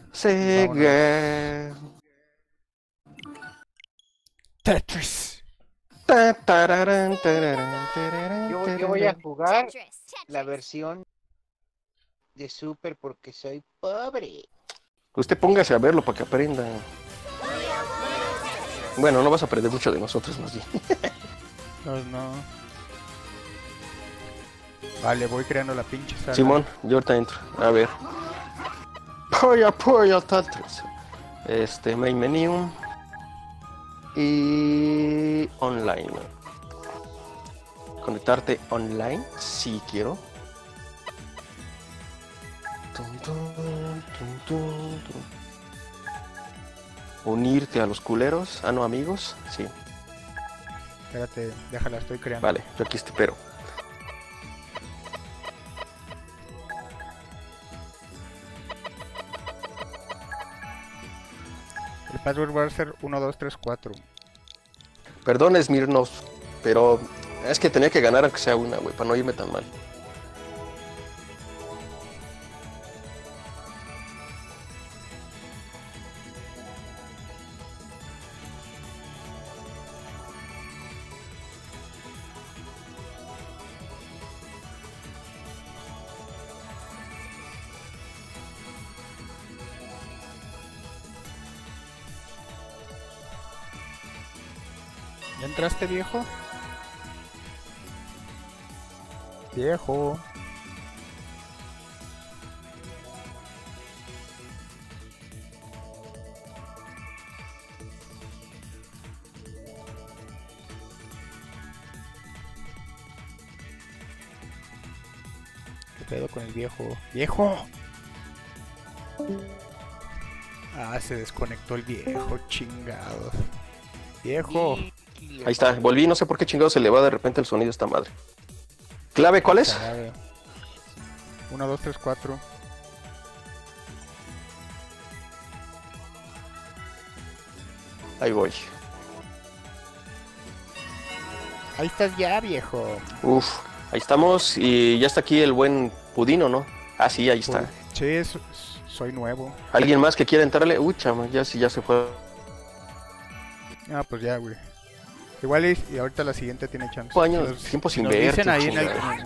Sega. Tetris. Ta, tararán, tararán, tararán, Yo, tararán. yo voy a jugar la versión de Super porque soy pobre. Usted póngase a verlo para que aprenda. Bueno, no vas a aprender mucho de nosotros, más bien. No, no. Vale, voy creando la pinche sala. Simón, yo ahorita entro. A ver. Puyo Puyo Tetris. Este, main menu. Y online. Conectarte online, si quiero. Tum, tum, tum, tum, tum. Unirte a los culeros. Ah, no, amigos. Sí, Espérate, déjala, estoy creando. vale, yo aquí te espero. El password va a ser uno dos tres cuatro. Perdón, Smirnov, pero es que tenía que ganar aunque sea una, güey, para no irme tan mal. ¿Ya entraste, viejo? Viejo. ¿Qué pedo con el viejo? ¡Viejo! Ah, se desconectó el viejo, chingado. Viejo. Ahí está, volví, no sé por qué chingado se le va de repente el sonido a esta madre. ¿Clave cuál es? uno dos tres cuatro. Ahí voy. Ahí estás ya, viejo. Uf, ahí estamos y ya está aquí el buen Pudino, ¿no? Ah, sí, ahí está. Sí, es- soy nuevo. ¿Alguien más que quiera entrarle? Uy, chama, ya sí, ya se fue. Ah, pues ya, güey. Igual y, y ahorita la siguiente tiene chance. Cinco años, Nos- tiempo sin nos verte, dicen ahí en el... chingada.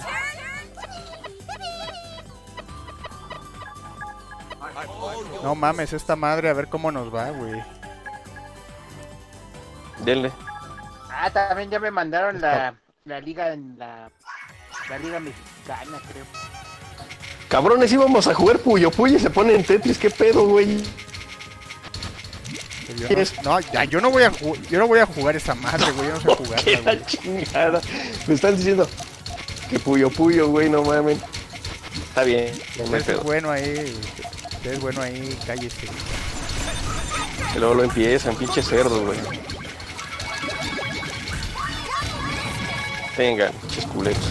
No mames, esta madre, a ver cómo nos va, güey. Denle. Ah, también ya me mandaron la, la liga en la, la liga mexicana, creo. Cabrones, íbamos a jugar Puyo Puyo y se pone en Tetris, qué pedo, güey. Yo no, no, ya, yo no voy a ju- yo no voy a jugar esa madre, güey. Yo no sé ¿Qué jugarla, la güey. chingada? Me están diciendo que Puyo Puyo, güey, no mames. Está bien, no me Usted es pedo. bueno ahí. Usted es bueno ahí, cállese. Que luego lo empiezan, pinche cerdo, güey. Venga, pinches culeros.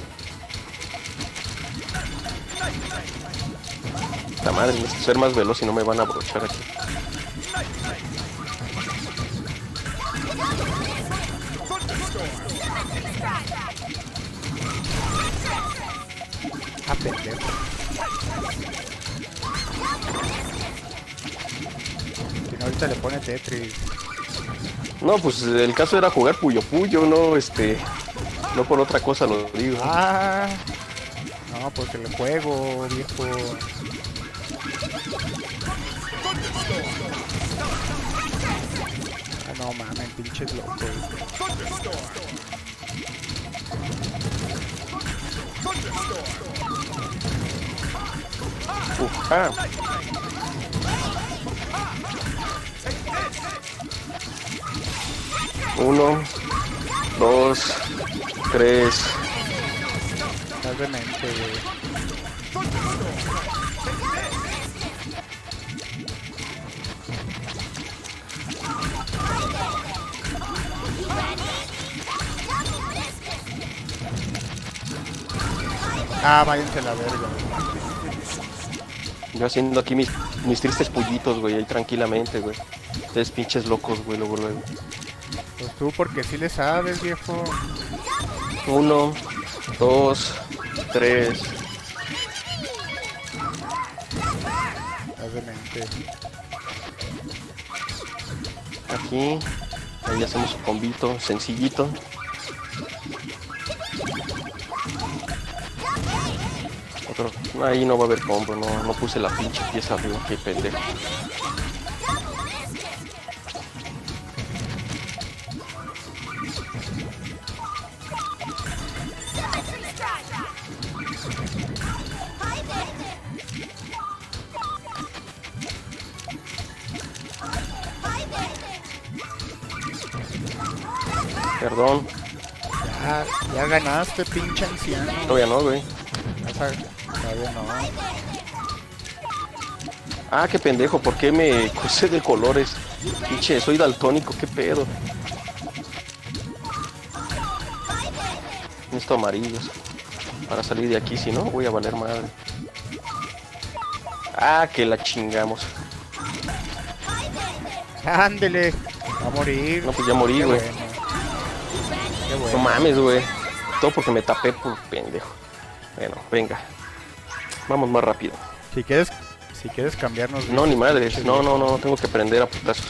La madre, necesito ser más veloz y no me van a abrochar aquí. Ah, pendejo. Si no, ahorita le pone Tetris. No, pues el caso era jugar Puyo Puyo, no, este... No por otra cosa lo digo. Ah, no, porque le juego, viejo. Ah, no mames, pinches locos. Uf, ah. Uno, dos, tres. Estás demente, güey. Ah, váyanse a la verga. Yo haciendo aquí mis, mis tristes pullitos, güey, ahí tranquilamente, güey. Ustedes pinches locos, güey, luego, luego. Pues tú porque sí le sabes, viejo. Uno, dos, tres. Estás demente. Aquí. Ahí hacemos un combito sencillito. Otro. Ahí no va a haber combo, no, no puse la pinche pieza arriba, qué pendejo. Perdón, Ya, ya ganaste, pinche anciano. todavía no, güey. Vas a- Todavía no. Ah, qué pendejo, ¿por qué me crucé de colores? Pinche, soy daltónico, qué pedo. Necesito amarillos para salir de aquí, si no voy a valer madre. Ah, que la chingamos. Ándele. Va a morir. No, pues ya morí, Qué güey. bueno. Qué No bueno. mames, güey. Todo porque me tapé por pendejo. Bueno, venga. Vamos más rápido. Si quieres, si quieres cambiarnos. No, ni madres. pinches, No, güey. no, no. Tengo que prender a putazos.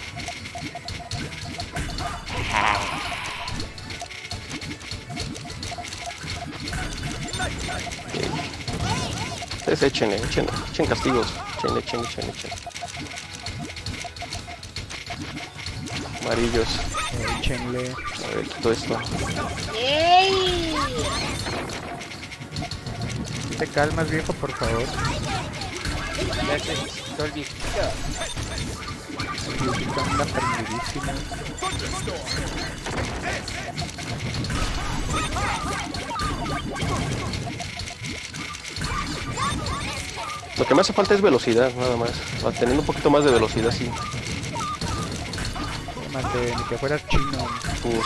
Ustedes échenle, echen, echen castigos. Echen, echen, echen, echen. Amarillos. Échenle. A ver, quito esto. ¡Ey! ¿Te calmas, viejo, por favor? Ya se quitó el viejito. Viejito anda prendidísimo. Lo que me hace falta es velocidad, nada más. Va, teniendo un poquito más de velocidad, sí. Mate, ni que fueras chino. Pues.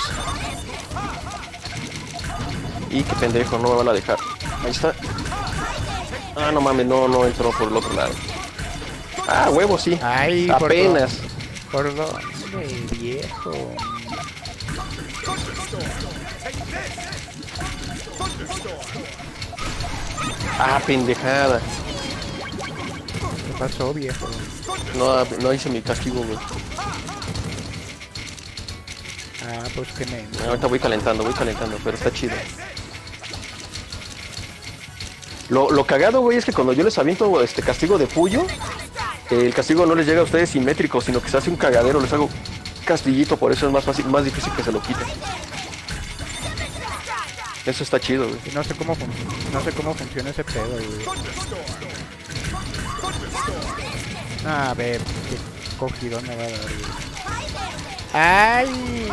Y qué pendejo, no me van a dejar. Ahí está. Ah, no mames, no, no entró por el otro lado. Ah, huevo, sí. Ay, por Apenas. do- por do- Hombre, viejo. Ah, pendejada. ¿Qué pasó, viejo? No, no hice mi castigo, güey. Ah, pues que me... Ahorita voy calentando, voy calentando, pero está chido. Lo, lo cagado, güey, es que cuando yo les aviento este castigo de puyo, el castigo no les llega a ustedes simétrico, sino que se hace un cagadero, les hago castillito, por eso es más fácil, más difícil que se lo quiten. Eso está chido, güey. Y no sé cómo fun- no sé cómo funciona ese pedo, güey. Ah, a ver, qué cogidón me va a dar, güey. ¡Ay!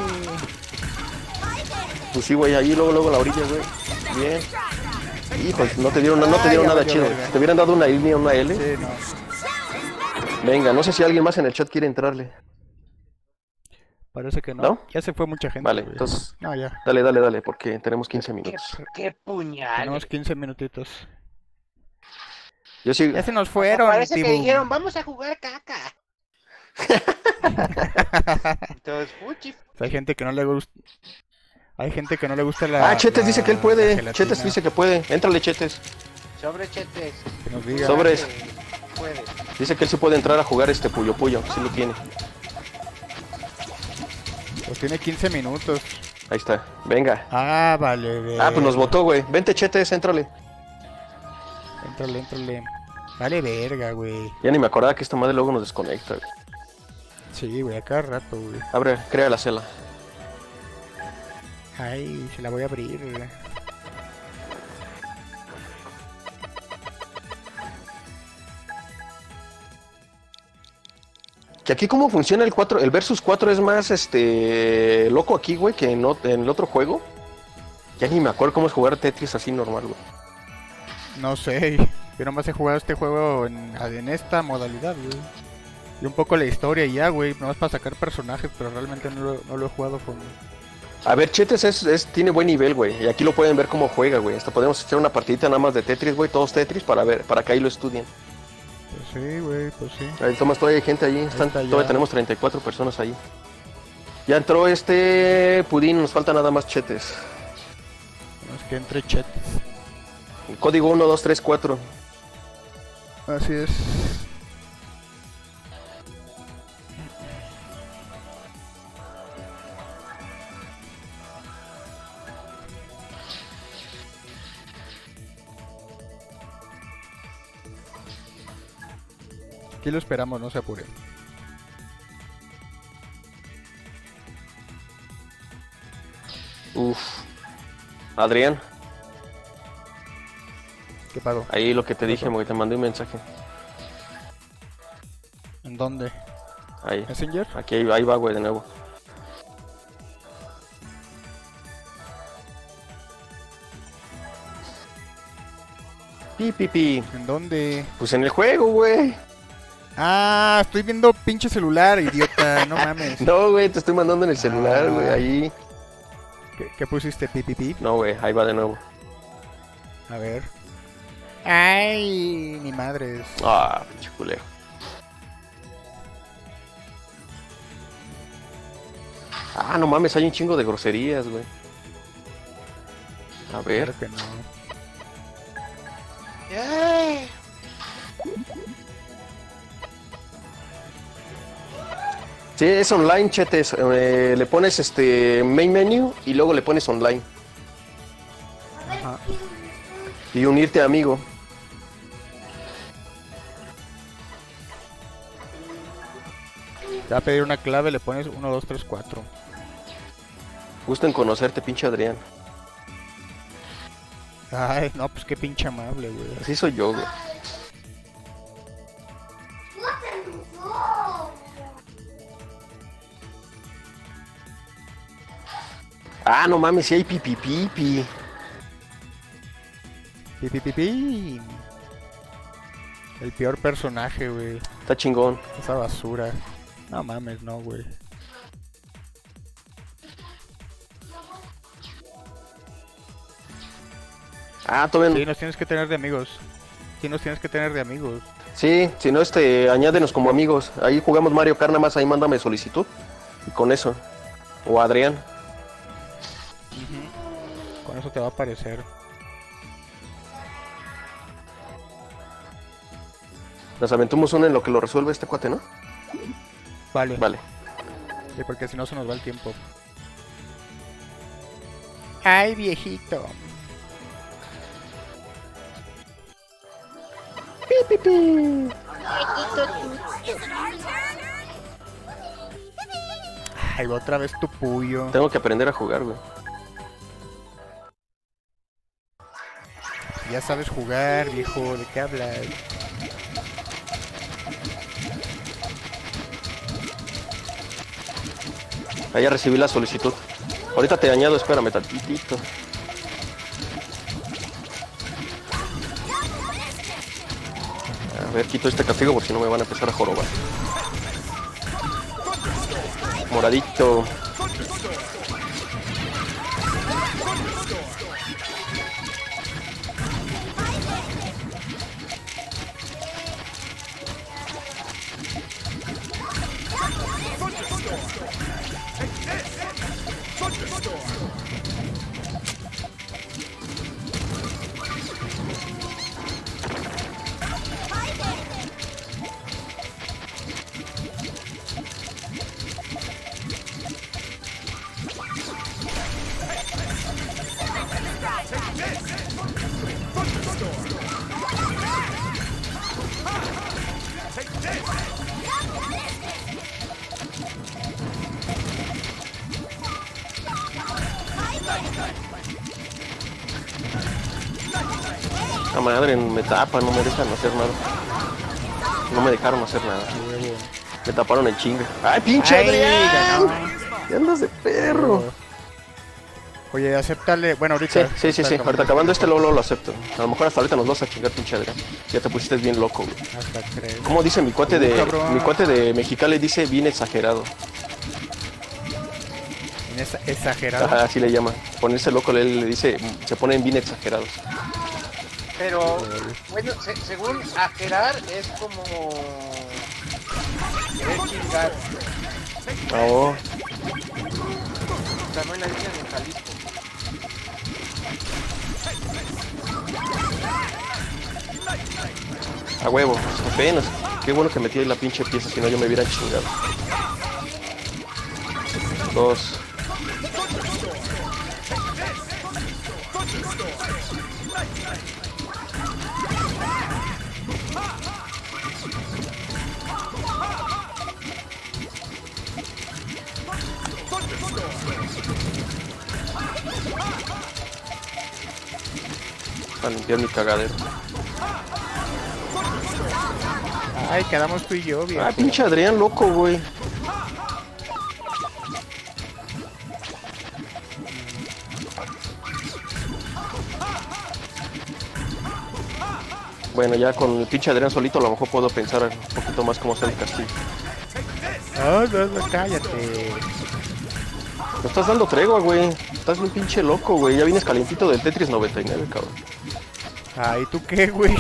Pues sí, güey, ahí luego, luego a la orilla, güey. Bien. Híjole, no te dieron, no te dieron Ay, nada ya chido. valió, verga. Si te hubieran dado una línea, una L. Sí, no. Venga, no sé si alguien más en el chat quiere entrarle. Parece que no. ¿No? Ya se fue mucha gente, Vale, güey. entonces, No, ya. dale, dale, dale, porque tenemos quince ¿Qué, minutos. qué puñal. Tenemos quince minutitos. Yo sí, Ya se nos fueron, Parece que Tibu. dijeron, vamos a jugar caca. Entonces, fuchi. Hay gente que no le gusta... Hay gente que no le gusta la... Ah, Chetes la- dice que él la puede. gelatina. Chetes dice que puede. Éntrale, Chetes. Sobre chetes. Que nos diga. Sobres. Puede. Dice que él sí puede entrar a jugar este Puyo Puyo. Sí lo tiene. Pues tiene quince minutos. Ahí está. Venga. Ah, vale, ve. Ah, pues nos votó, güey. Vente, Chetes, éntrale. Éntrale, éntrale. Vale verga, güey. Ya ni me acordaba que esta madre luego nos desconecta, güey. Sí, güey, a cada rato, güey. Abre, crea la cela. Ay, se la voy a abrir, güey. Que aquí cómo funciona el cuatro, el versus cuatro es más este loco aquí, güey, que en, ot- en el otro juego. Ya ni me acuerdo cómo es jugar Tetris así normal, güey. No sé, yo nomás he jugado este juego en, en esta modalidad, güey. Y un poco la historia y ya, güey, nomás para sacar personajes, pero realmente no lo, no lo he jugado con... A ver, Chetes es, es- tiene buen nivel, güey. Y aquí lo pueden ver cómo juega, güey. Hasta podemos echar una partidita nada más de Tetris, güey. Todos Tetris para ver, para que ahí lo estudien. Pues sí, güey, pues sí. Ahí, Tomás, todavía hay gente ahí. Están, está ya. todavía tenemos treinta y cuatro personas ahí. Ya entró este Pudín, nos falta nada más Chetes. Es que entre chat. El código uno dos tres cuatro. Así es. Aquí lo esperamos, no se apure. Uf. Adrián, ¿Qué pasó? ahí lo que te dije, güey, te mandé un mensaje. ¿En dónde? Ahí. ¿Messenger? Aquí, ahí va, güey, de nuevo. Pi, pi, pi. ¿En dónde? Pues en el juego, güey. Ah, estoy viendo pinche celular, idiota, no mames. No, güey, te estoy mandando en el celular, güey, Ah. ahí. ¿Qué, qué pusiste, pipipi? No, güey, ahí va de nuevo. A ver. Ay, mi madre. Ah, pinche culero. Ah, no mames, hay un chingo de groserías, güey. A ver. Claro que no. Ay. Sí, es online, chetes. Eh, le pones este main menu y luego le pones online. Ajá. Y unirte a amigo. Te va a pedir una clave, le pones uno, dos, tres, cuatro. Gusto en conocerte, pinche Adrián. Ay, no, pues qué pinche amable, güey. Así soy yo, güey. Ah, no mames, si hay pipi pipi. Pi, pi, pi, pi. El peor personaje, güey. Está chingón. Esa basura. No mames, no, güey. Ah, todavía Sí, no. nos tienes que tener de amigos. Sí, nos tienes que tener de amigos. Sí, si no, este, añádenos como amigos. Ahí jugamos Mario Kart, nada más ahí mándame solicitud. Y con eso. O Adrián. Uh-huh. Con eso te va a aparecer. Nos aventamos uno en lo que lo resuelve este cuate, ¿no? Vale. Vale. Sí, porque si no se nos va el tiempo. Ay, viejito. Pi, pi, pi. Viejito chucho. Ay, otra vez tu puyo. Tengo que aprender a jugar, güey. Ya sabes jugar, viejo. ¿De qué hablas? Ahí ya recibí la solicitud. Ahorita te añado, espérame tantitito. A ver, quito este castigo por si no me van a empezar a jorobar. Moradito. La madre me tapa, no me dejan hacer nada. No me dejaron hacer nada. Me taparon el chingue. ¡Ay, pinche Ay, Adrián! ganó. ¿Qué andas de perro? Oye, acéptale. Bueno, Sí, ahorita. sí, sí, sí. Ahorita acabando este luego, luego lo acepto. A lo mejor hasta ahorita nos vas a chingar, pinche Adrián. Ya te pusiste bien loco, güey. Hasta creo. ¿Cómo dice mi cuate de Uh, cabrón. mi cuate de Mexicali? Dice bien exagerado. Es exagerado. Ajá, así le llama. Ponerse loco, él le dice, se ponen bien exagerados. Pero, bueno, se- según ajerar es como... querer chingar. Oh, También la dicen en Jalisco. a huevo, apenas. Qué bueno que metí ahí la pinche pieza, si no yo me hubiera chingado. Dos. Para limpiar mi cagadero. Ay, quedamos tú y yo, viejo. Ah, pinche Adrián, loco, güey. Bueno, ya con el pinche Adrián solito a lo mejor puedo pensar un poquito más cómo hacer el castillo. Oh, no, no, cállate. Me estás dando tregua, güey. Estás un pinche loco, güey. Ya vienes calientito del Tetris noventa y nueve, cabrón. Ay, ¿tú qué, güey?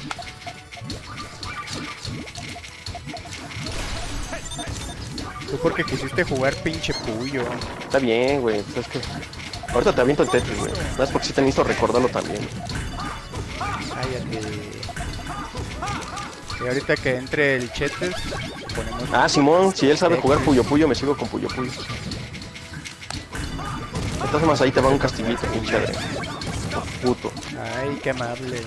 Tú porque quisiste jugar pinche puyo. Está bien, güey. Pues es que... ahorita te aviento el Tetris, güey. Nada más porque sí te necesito recordarlo también. Cállate. Y ahorita que entre el Chetes, ponemos... Ah, Simón, si él sabe jugar Puyo Puyo, me sigo con Puyo Puyo. Entonces más ahí te va un castillito, pinche Adrián. Puto. Ay, qué amable.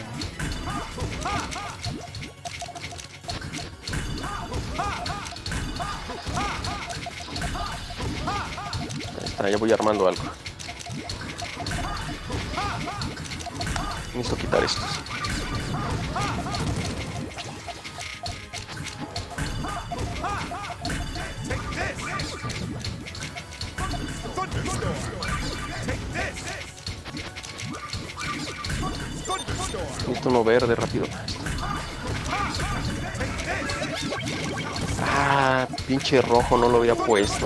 Ahí está, ya voy armando algo. Necesito quitar estos. Necesito uno verde rápido. Ah, pinche rojo no lo había puesto.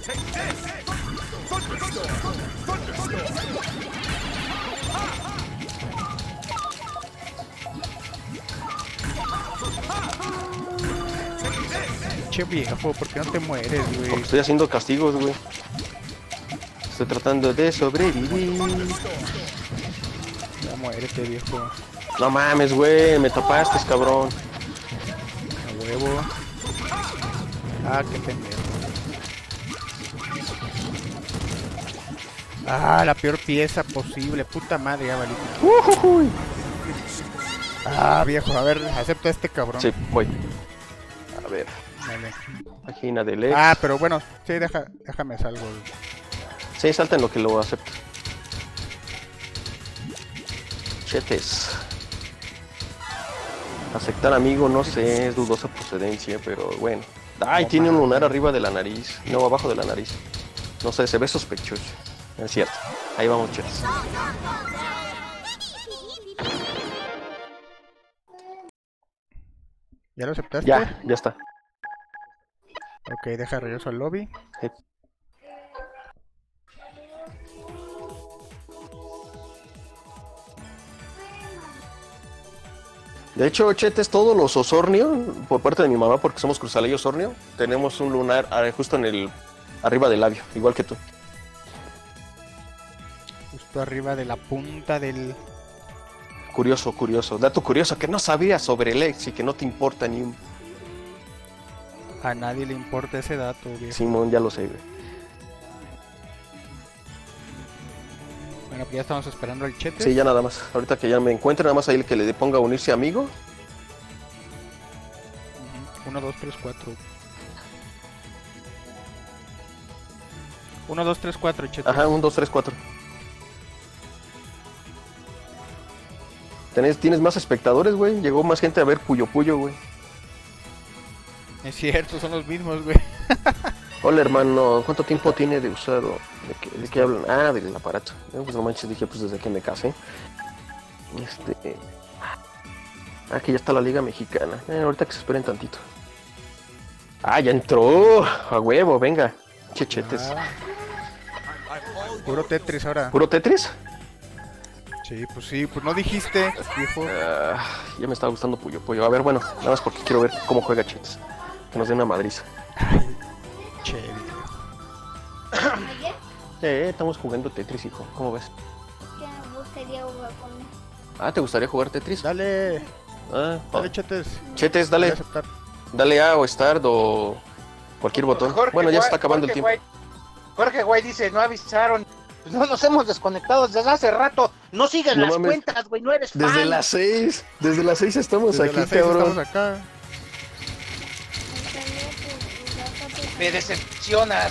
Che viejo, ¿por qué no te mueres, güey? Porque estoy haciendo castigos, güey. Estoy tratando de sobrevivir. Ya muérete, viejo. No mames, güey, me tapaste, cabrón. A huevo. Ah, qué pendejo. Ah, la peor pieza posible. Puta madre, ya valí. Ujujuy. Ah, viejo, a ver, acepta a este cabrón. Sí, voy. A ver, Vale. página del ex. Ah, pero bueno, sí, deja, déjame salgo. Sí, salta en lo que lo acepto. Chetes. Aceptar amigo, no sé, es dudosa procedencia, pero bueno. Ay, No tiene un mames. lunar arriba de la nariz. No, abajo de la nariz. No sé, se ve sospechoso. Es cierto. Ahí vamos, chetes. ¿Ya lo aceptaste? Ya, ya está. Ok, deja regreso al lobby. Sí. De hecho, chetes, todos los Osornio, por parte de mi mamá, porque somos cruzaleños Osornio, tenemos un lunar ah, justo en el arriba del labio, igual que tú. Justo arriba de la punta del... Curioso, curioso. Dato curioso que no sabías sobre el ex y que no te importa ni un... A nadie le importa ese dato, viejo. Simón, ya lo sé, güey. Bueno, pues ya estamos esperando al chete. Sí, ya nada más. Ahorita que ya me encuentre, nada más ahí el que le ponga a unirse amigo. uno, dos, tres, cuatro. uno, dos, tres, cuatro, chete. Ajá, un, dos, tres, cuatro. ¿Tenés, ¿Tienes más espectadores, güey? Llegó más gente a ver Puyo Puyo, güey. Es cierto, son los mismos, güey. Hola, hermano. ¿Cuánto tiempo tiene de usado? ¿De qué, de qué hablan? Ah, del aparato. Eh, pues no manches, dije, pues desde que me casé. Este... Aquí ya está la Liga Mexicana. Eh, ahorita que se esperen tantito. Ah, ya entró. A huevo, venga. Chechetes. Ah. Puro Tetris ahora. ¿Puro Tetris? Sí, pues sí, pues no dijiste, viejo. Ah, ya me estaba gustando Puyo Puyo. A ver, bueno, nada más porque quiero ver cómo juega Chetes. Que nos dé una madriza. Che, viejo. Eh, estamos jugando Tetris, hijo. ¿Cómo ves? Que me gustaría jugar con él. Ah, ¿te gustaría jugar Tetris? Dale, Ah, dale, chetes. Chetes, Voy a dale. aceptar. Dale A o Start o cualquier botón. Jorge Bueno, ya se Guay- está acabando Jorge el tiempo. Guay- Jorge Guay dice, no avisaron. Pues no nos hemos desconectado desde hace rato. No sigan No las mames. cuentas, güey, no eres fan. Desde las seis, desde las seis estamos Desde aquí, las seis cabrón. estamos acá. Me decepcionas.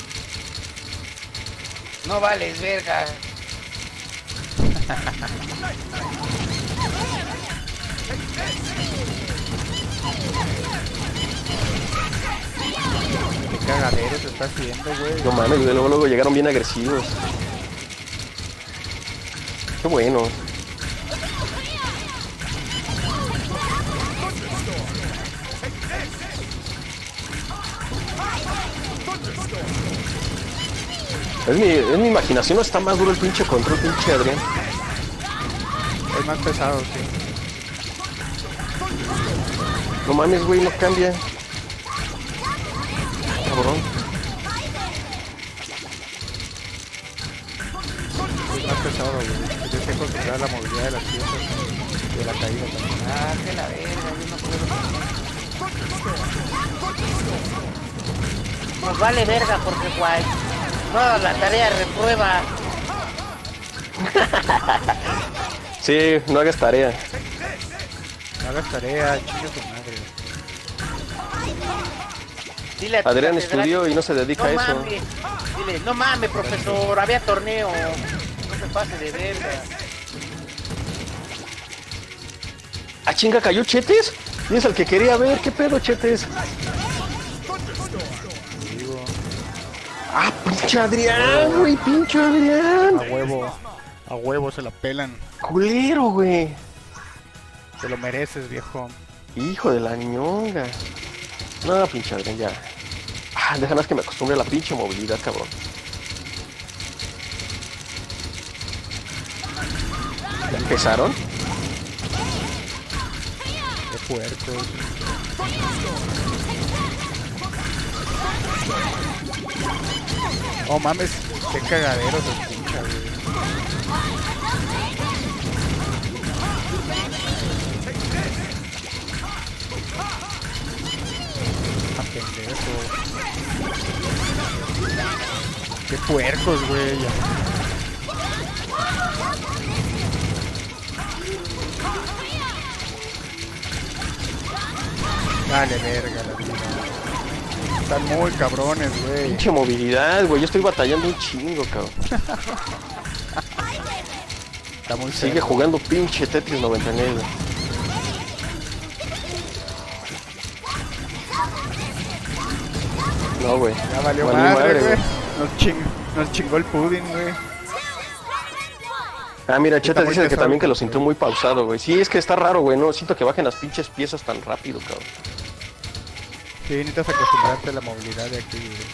No vales, verga. Qué cagadero se está haciendo, güey. No mames, güey, luego, luego llegaron bien agresivos. Qué bueno. Es mi, es mi imaginación, no está más duro el pinche control, pinche Adrián. Es más pesado, sí. No mames, güey, no cambia. Cabrón. Es más pesado, güey. Tienes que controlar la movilidad de las piezas y de la caída también. Ah, que la verga, yo no puedo. Nos vale verga, Jorge Guay. No, la tarea reprueba. Sí, no hagas tarea. No hagas tarea, chinga tu madre. Dile a tu Adrián catedrático, estudió y no se dedica no a eso. mames. Dile, no mames, profesor, había torneo. No se pase de verga. Ah, chinga, cayó Chetes. Y es el que quería ver. ¿Qué pedo, Chetes? Digo, Ah, pinche Adrián, güey, pinche Adrián. a huevo. A huevo se la pelan. Culero, güey. Te lo mereces, viejo. Hijo de la ñonga. No, pinche Adrián, ya. Ah, déjanos que me acostumbre a la pinche movilidad, cabrón. ¿Ya empezaron? Qué puercos. Oh mames, qué cagadero se escucha, güey. Ah, pendejo. Qué puercos, güey. Dale, verga, la vida. Están muy cabrones, güey. Pinche movilidad, güey. Yo estoy batallando un chingo, cabrón. Está muy Sigue cerdo. jugando pinche Tetris noventa y nueve. No, güey. Ya valió Valió madre, madre, güey. güey. Nos, ching nos chingó el pudding, güey. Ah, mira, Está Cheta muy dice que pesado, también que lo güey. sintió muy pausado, güey. Sí, es que está raro, güey. No siento que bajen las pinches piezas tan rápido, cabrón. Sí, necesitas acostumbrarte a la movilidad de aquí, güey.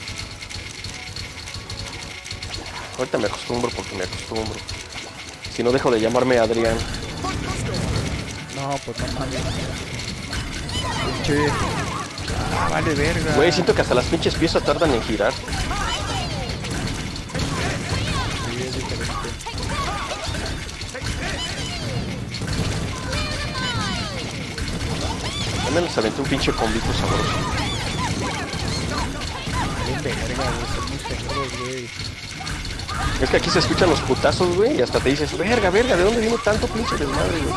Ahorita me acostumbro porque me acostumbro. Si no, dejo de llamarme Adrián. No, pues no mames. Pinche. Ah, vale verga. Güey, siento que hasta las pinches piezas tardan en girar. Sí, es diferente. Al menos aventé un pinche combito sabroso. Vale verga, güey. Son muy cerdos, güey. Es que aquí se escuchan los putazos, güey, y hasta te dices, verga, verga, ¿de dónde vino tanto pinche desmadre, güey?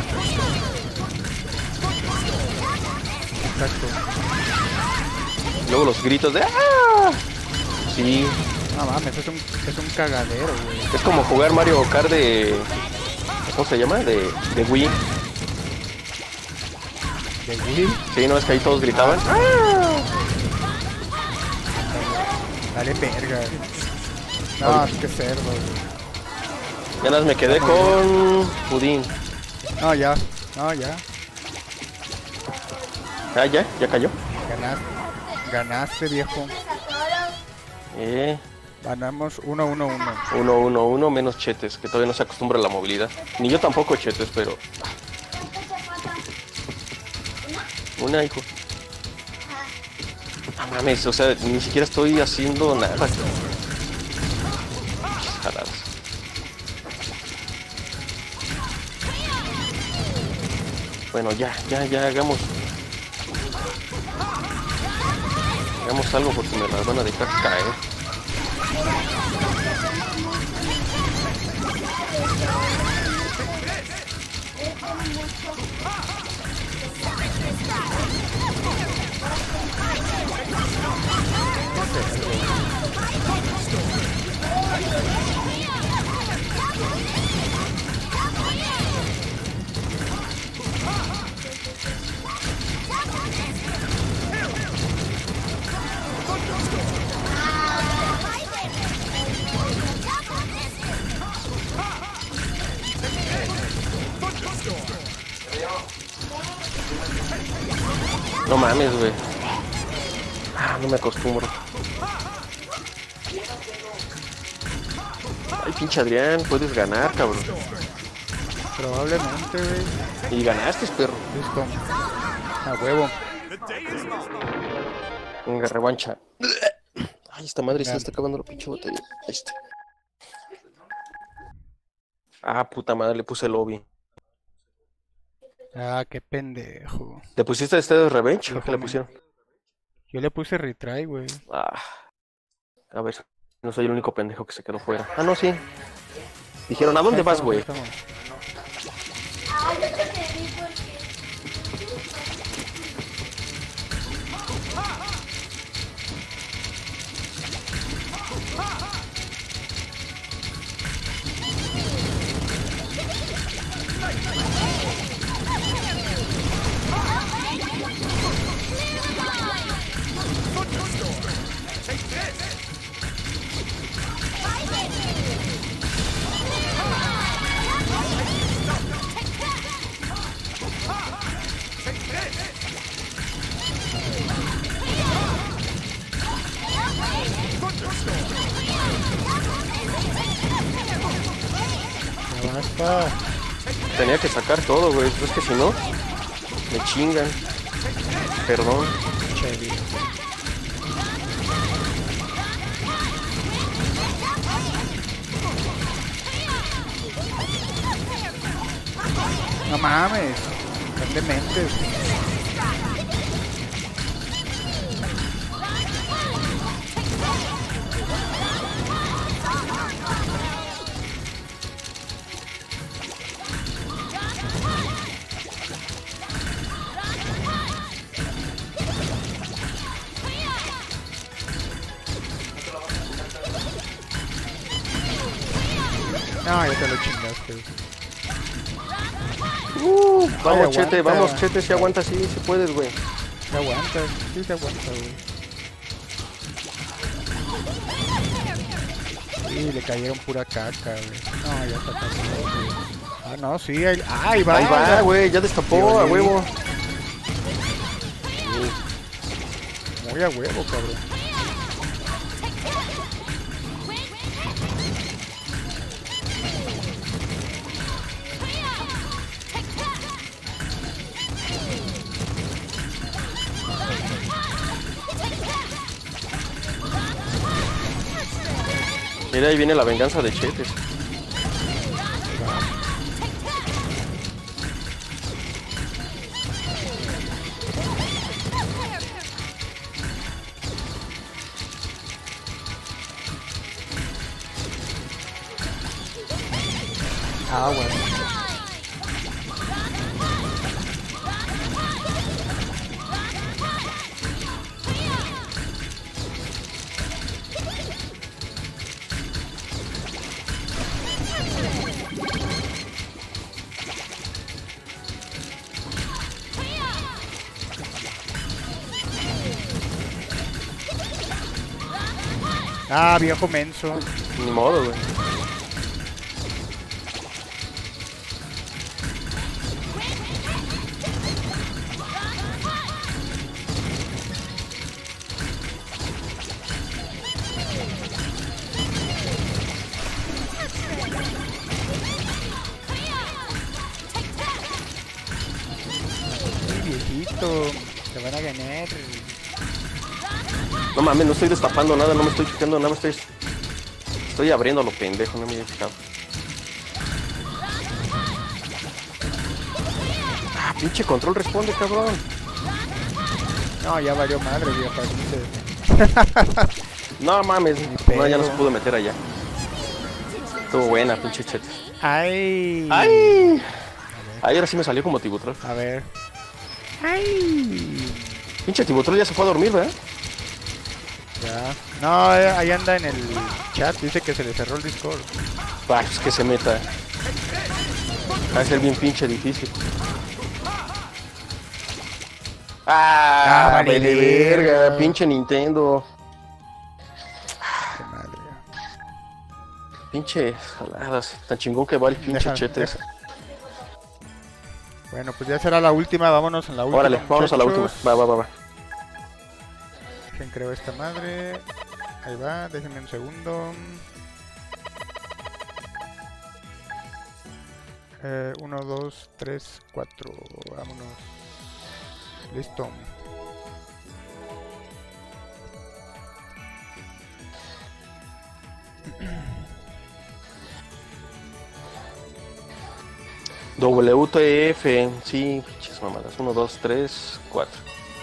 Exacto. Luego los gritos de ¡ah! Sí, No mames, es un, es un cagadero, güey. es como jugar Mario Kart de... ¿Cómo se llama? De, de Wii. De Wii. Sí, ¿no es que ahí todos gritaban? Dale verga. No, es que cerdo, güey. Ya nada más me quedé con Pudín. No, ya. No, ya. Ah, ya, ya cayó. Ganaste. Ganaste, viejo. Eh, Ganamos uno, uno, uno. uno, uno, uno, menos Chetes, que todavía no se acostumbra a la movilidad. Ni yo tampoco, Chetes, pero... Una, hijo. No mames, o sea, ni siquiera estoy haciendo nada. Jaladas. Bueno, ya, ya, ya, hagamos... Hagamos algo porque me las van a dejar caer. No mames, güey. Ah, no me acostumbro. Ay, pinche Adrián, puedes ganar, cabrón. Probablemente, güey. Y ganaste, perro. Listo. A huevo. Venga, revancha. Ay, esta madre se me está acabando la pinche botella. Ahí está. Ah, puta madre, le puse lobby. Ah, qué pendejo. ¿Le pusiste este de Revenge? ¿O qué le Híjole. pusieron? Yo le puse retry, güey. Ah. A ver, no soy el único pendejo que se quedó fuera. Ah, no, sí. Dijeron, ¿a dónde Ahí vas, estamos, güey? ahí estamos. Ah, yo te pedí porque... está. Tenía que sacar todo, güey. Es que si no, me chingan. Perdón. Chévere. No mames. Están dementes. No, ya te lo chingaste. Uh, vamos, Ay, Chete, aguanta. vamos, Chete, si aguanta, sí, si puedes, güey. Se aguanta, sí se aguanta, güey. Sí, le cayeron pura caca, güey. No, ya está pasando, güey. Ah, no, sí, ahí, ah, ahí va. Ahí va, güey, ya destapó, a huevo. Muy a huevo, cabrón. Mira, ahí viene la venganza de Chetes. Ah, bueno. Ah, viejo menso. Ni modo, güey. Ay, viejito, te van a ganar. No mames, no estoy destapando nada, no me estoy checando nada, me estoy... Estoy abriendo a lo pendejo, no me he fijado. Ah, pinche control responde, cabrón. No, ya valió madre, vieja. No mames, pedo. no, ya no se pudo meter allá. Estuvo buena, pinche Chete. Ay. ¡Ay! Ay, ahora sí me salió como Tibutrol. A ver. Ay. Pinche Tibutrol ya se fue a dormir, ¿verdad? Ya. No, eh, ahí anda en el chat, dice que se le cerró el Discord. Ay, pues que se meta. Va a ser bien pinche difícil. Ah, Ah, vale vale verga. verga, pinche Nintendo. Qué madre. Pinche jaladas, tan chingón que va el pinche Deja- Chete. deja. Bueno, pues ya será la última, vámonos en la última. Órale, vámonos a la última. muchachos. Va, va, va, va. ¿Quién creó esta madre? Ahí va, déjenme un segundo. Eh, uno, dos, tres, cuatro. Vámonos. Listo. W T F, sí, pinches mamadas. uno, dos, tres, cuatro.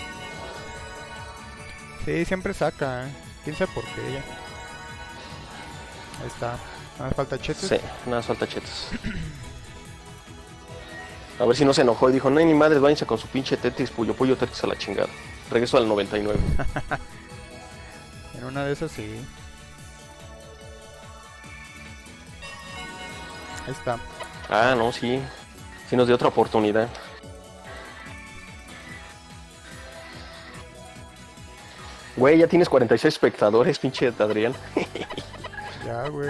Sí, siempre saca, ¿eh? ¿Quién sabe por qué ya? Ahí está. Nada más falta chetes. Sí, nada, falta Chetes. A ver si no se enojó y dijo, no hay ni madres, váyanse con su pinche Tetris, Puyo Puyo Tetris a la chingada. Regreso al noventa y nueve. En una de esas sí. Ahí está. Ah, no, sí. Sí nos dio otra oportunidad. Güey, ya tienes cuarenta y seis espectadores, pinche Adrián. Ya, güey.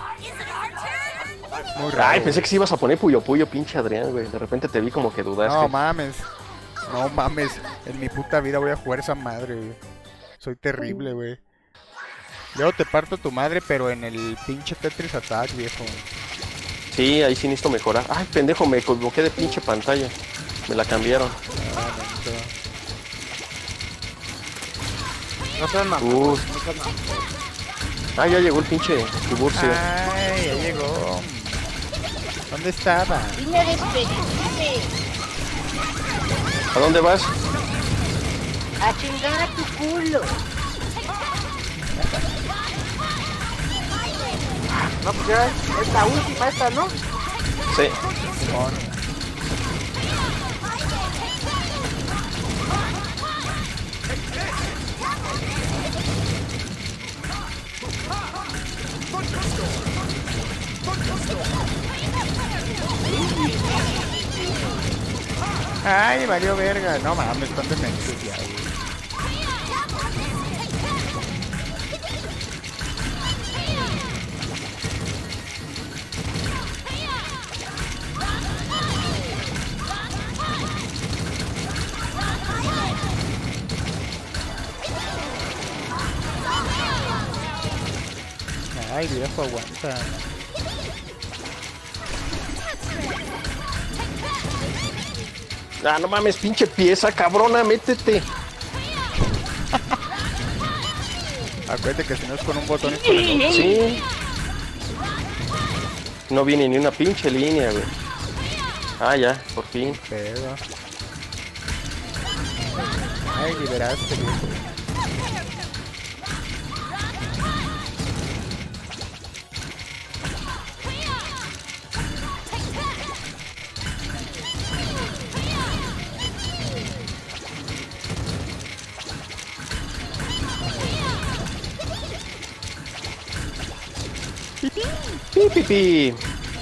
Muy raro. Ay, pensé que sí ibas a poner Puyo Puyo, pinche Adrián, güey. De repente te vi como que dudaste. No mames. No mames. En mi puta vida voy a jugar esa madre, güey. Soy terrible, güey. Luego te parto tu madre, pero en el pinche Tetris Attack, viejo. Sí, ahí sí necesito mejorar. Ay, pendejo, me equivoqué de pinche pantalla. Me la cambiaron. No sean más. Uh. Ah, ya llegó el pinche Tiburcio. Ay, ya llegó. ¿Dónde estaba? Vine a despedirme. ¿A dónde vas? A chingar a tu culo. No, pues ya es la última esta, ¿no? Sí. Ay, valió verga. No mames, están dementes ya, güey. Ay, viejo, aguanta. Ah, no mames, pinche pieza, cabrona, métete. Acuérdate que si no es con un botón es con el otro. Sí. No viene ni una pinche línea, güey. Ah, ya, por fin. Pedo. Ay, liberaste, viejo. Pi, pi, pi.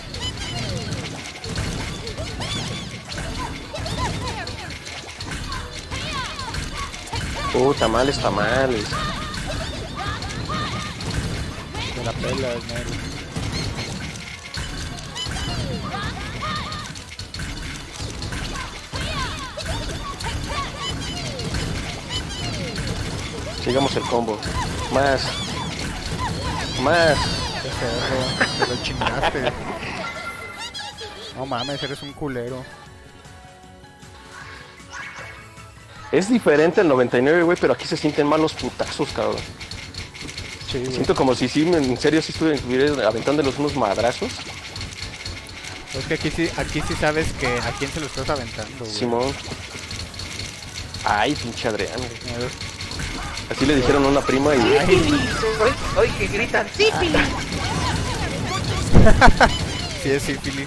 Uh, tamales, tamales. De la pela, es negro. Sigamos el combo. Más. Más. Qué perro, te lo chingaste. No mames, eres un culero. Es diferente el noventa y nueve, güey, pero aquí se sienten más los putazos, cabrón. Sí, güey. Siento como si sí, en serio, sí estuviera aventándolos unos madrazos. Es que aquí sí, aquí sí sabes que a quién se lo estás aventando, güey. Simón. Ay, pinche Adrián, güey. A ver. Así le dijeron a una prima y... Hoy, hoy que gritan. Sífilis. Sí, es sífilis.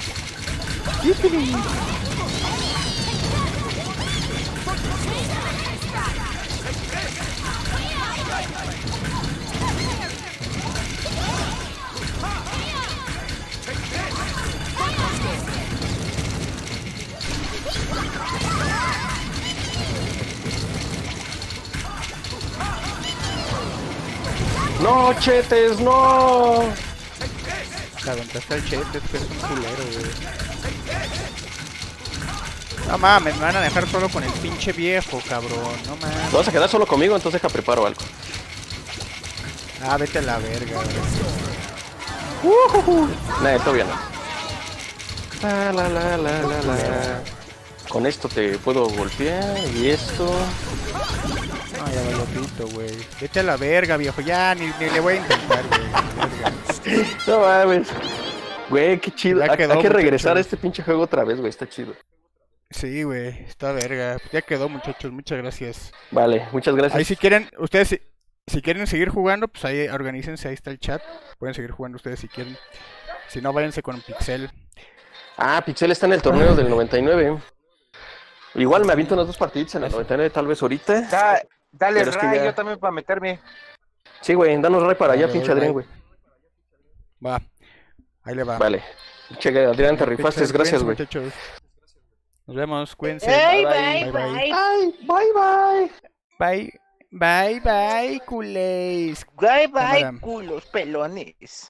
¡No, chetes, no! Te aventaste al Chet, es que eres un culero, güey. No mames, me van a dejar solo con el pinche viejo, cabrón. No mames. ¿Te vas a quedar solo conmigo? Entonces deja preparo algo. Ah, vete a la verga, güey. Nah, todavía no. La, la, la, la, la, la. Con esto te puedo golpear y esto... No, ya valió pito, güey. Vete a la verga, viejo. Ya, ni, ni le voy a intentar, güey. Verga. No mames. Güey, qué chido. Ya Hay, quedó, hay que regresar a muchachos. este pinche juego otra vez, güey. Está chido. Sí, güey. Está verga. Ya quedó, muchachos. Muchas gracias. Vale, muchas gracias. Ahí si quieren, ustedes, si, si quieren seguir jugando, pues ahí organícense. Ahí está el chat. Pueden seguir jugando ustedes si quieren. Si no, váyanse con Pixel. Ah, Pixel está en el torneo del noventa y nueve. Igual me aviento unas dos partiditas en el noventa y nueve, tal vez ahorita. Da, dale Pero es que ray, ya- yo también para meterme. Sí, güey, danos ray para allá, Vale, pinche voy, Adrián, voy. güey. Va. Ahí le va. Vale. Pinche Adrián, te rifaste, Pixel, gracias, cuídense, güey. muchachos. Nos vemos, cuídense. Bye, bye, bye, bye. bye. Ay, bye, bye. Bye, bye, bye, culés. Bye bye, Cámara. culos pelones.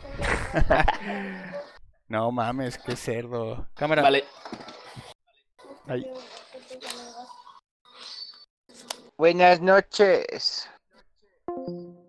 No mames, qué cerdo. Cámara. Vale. Ay. Buenas noches.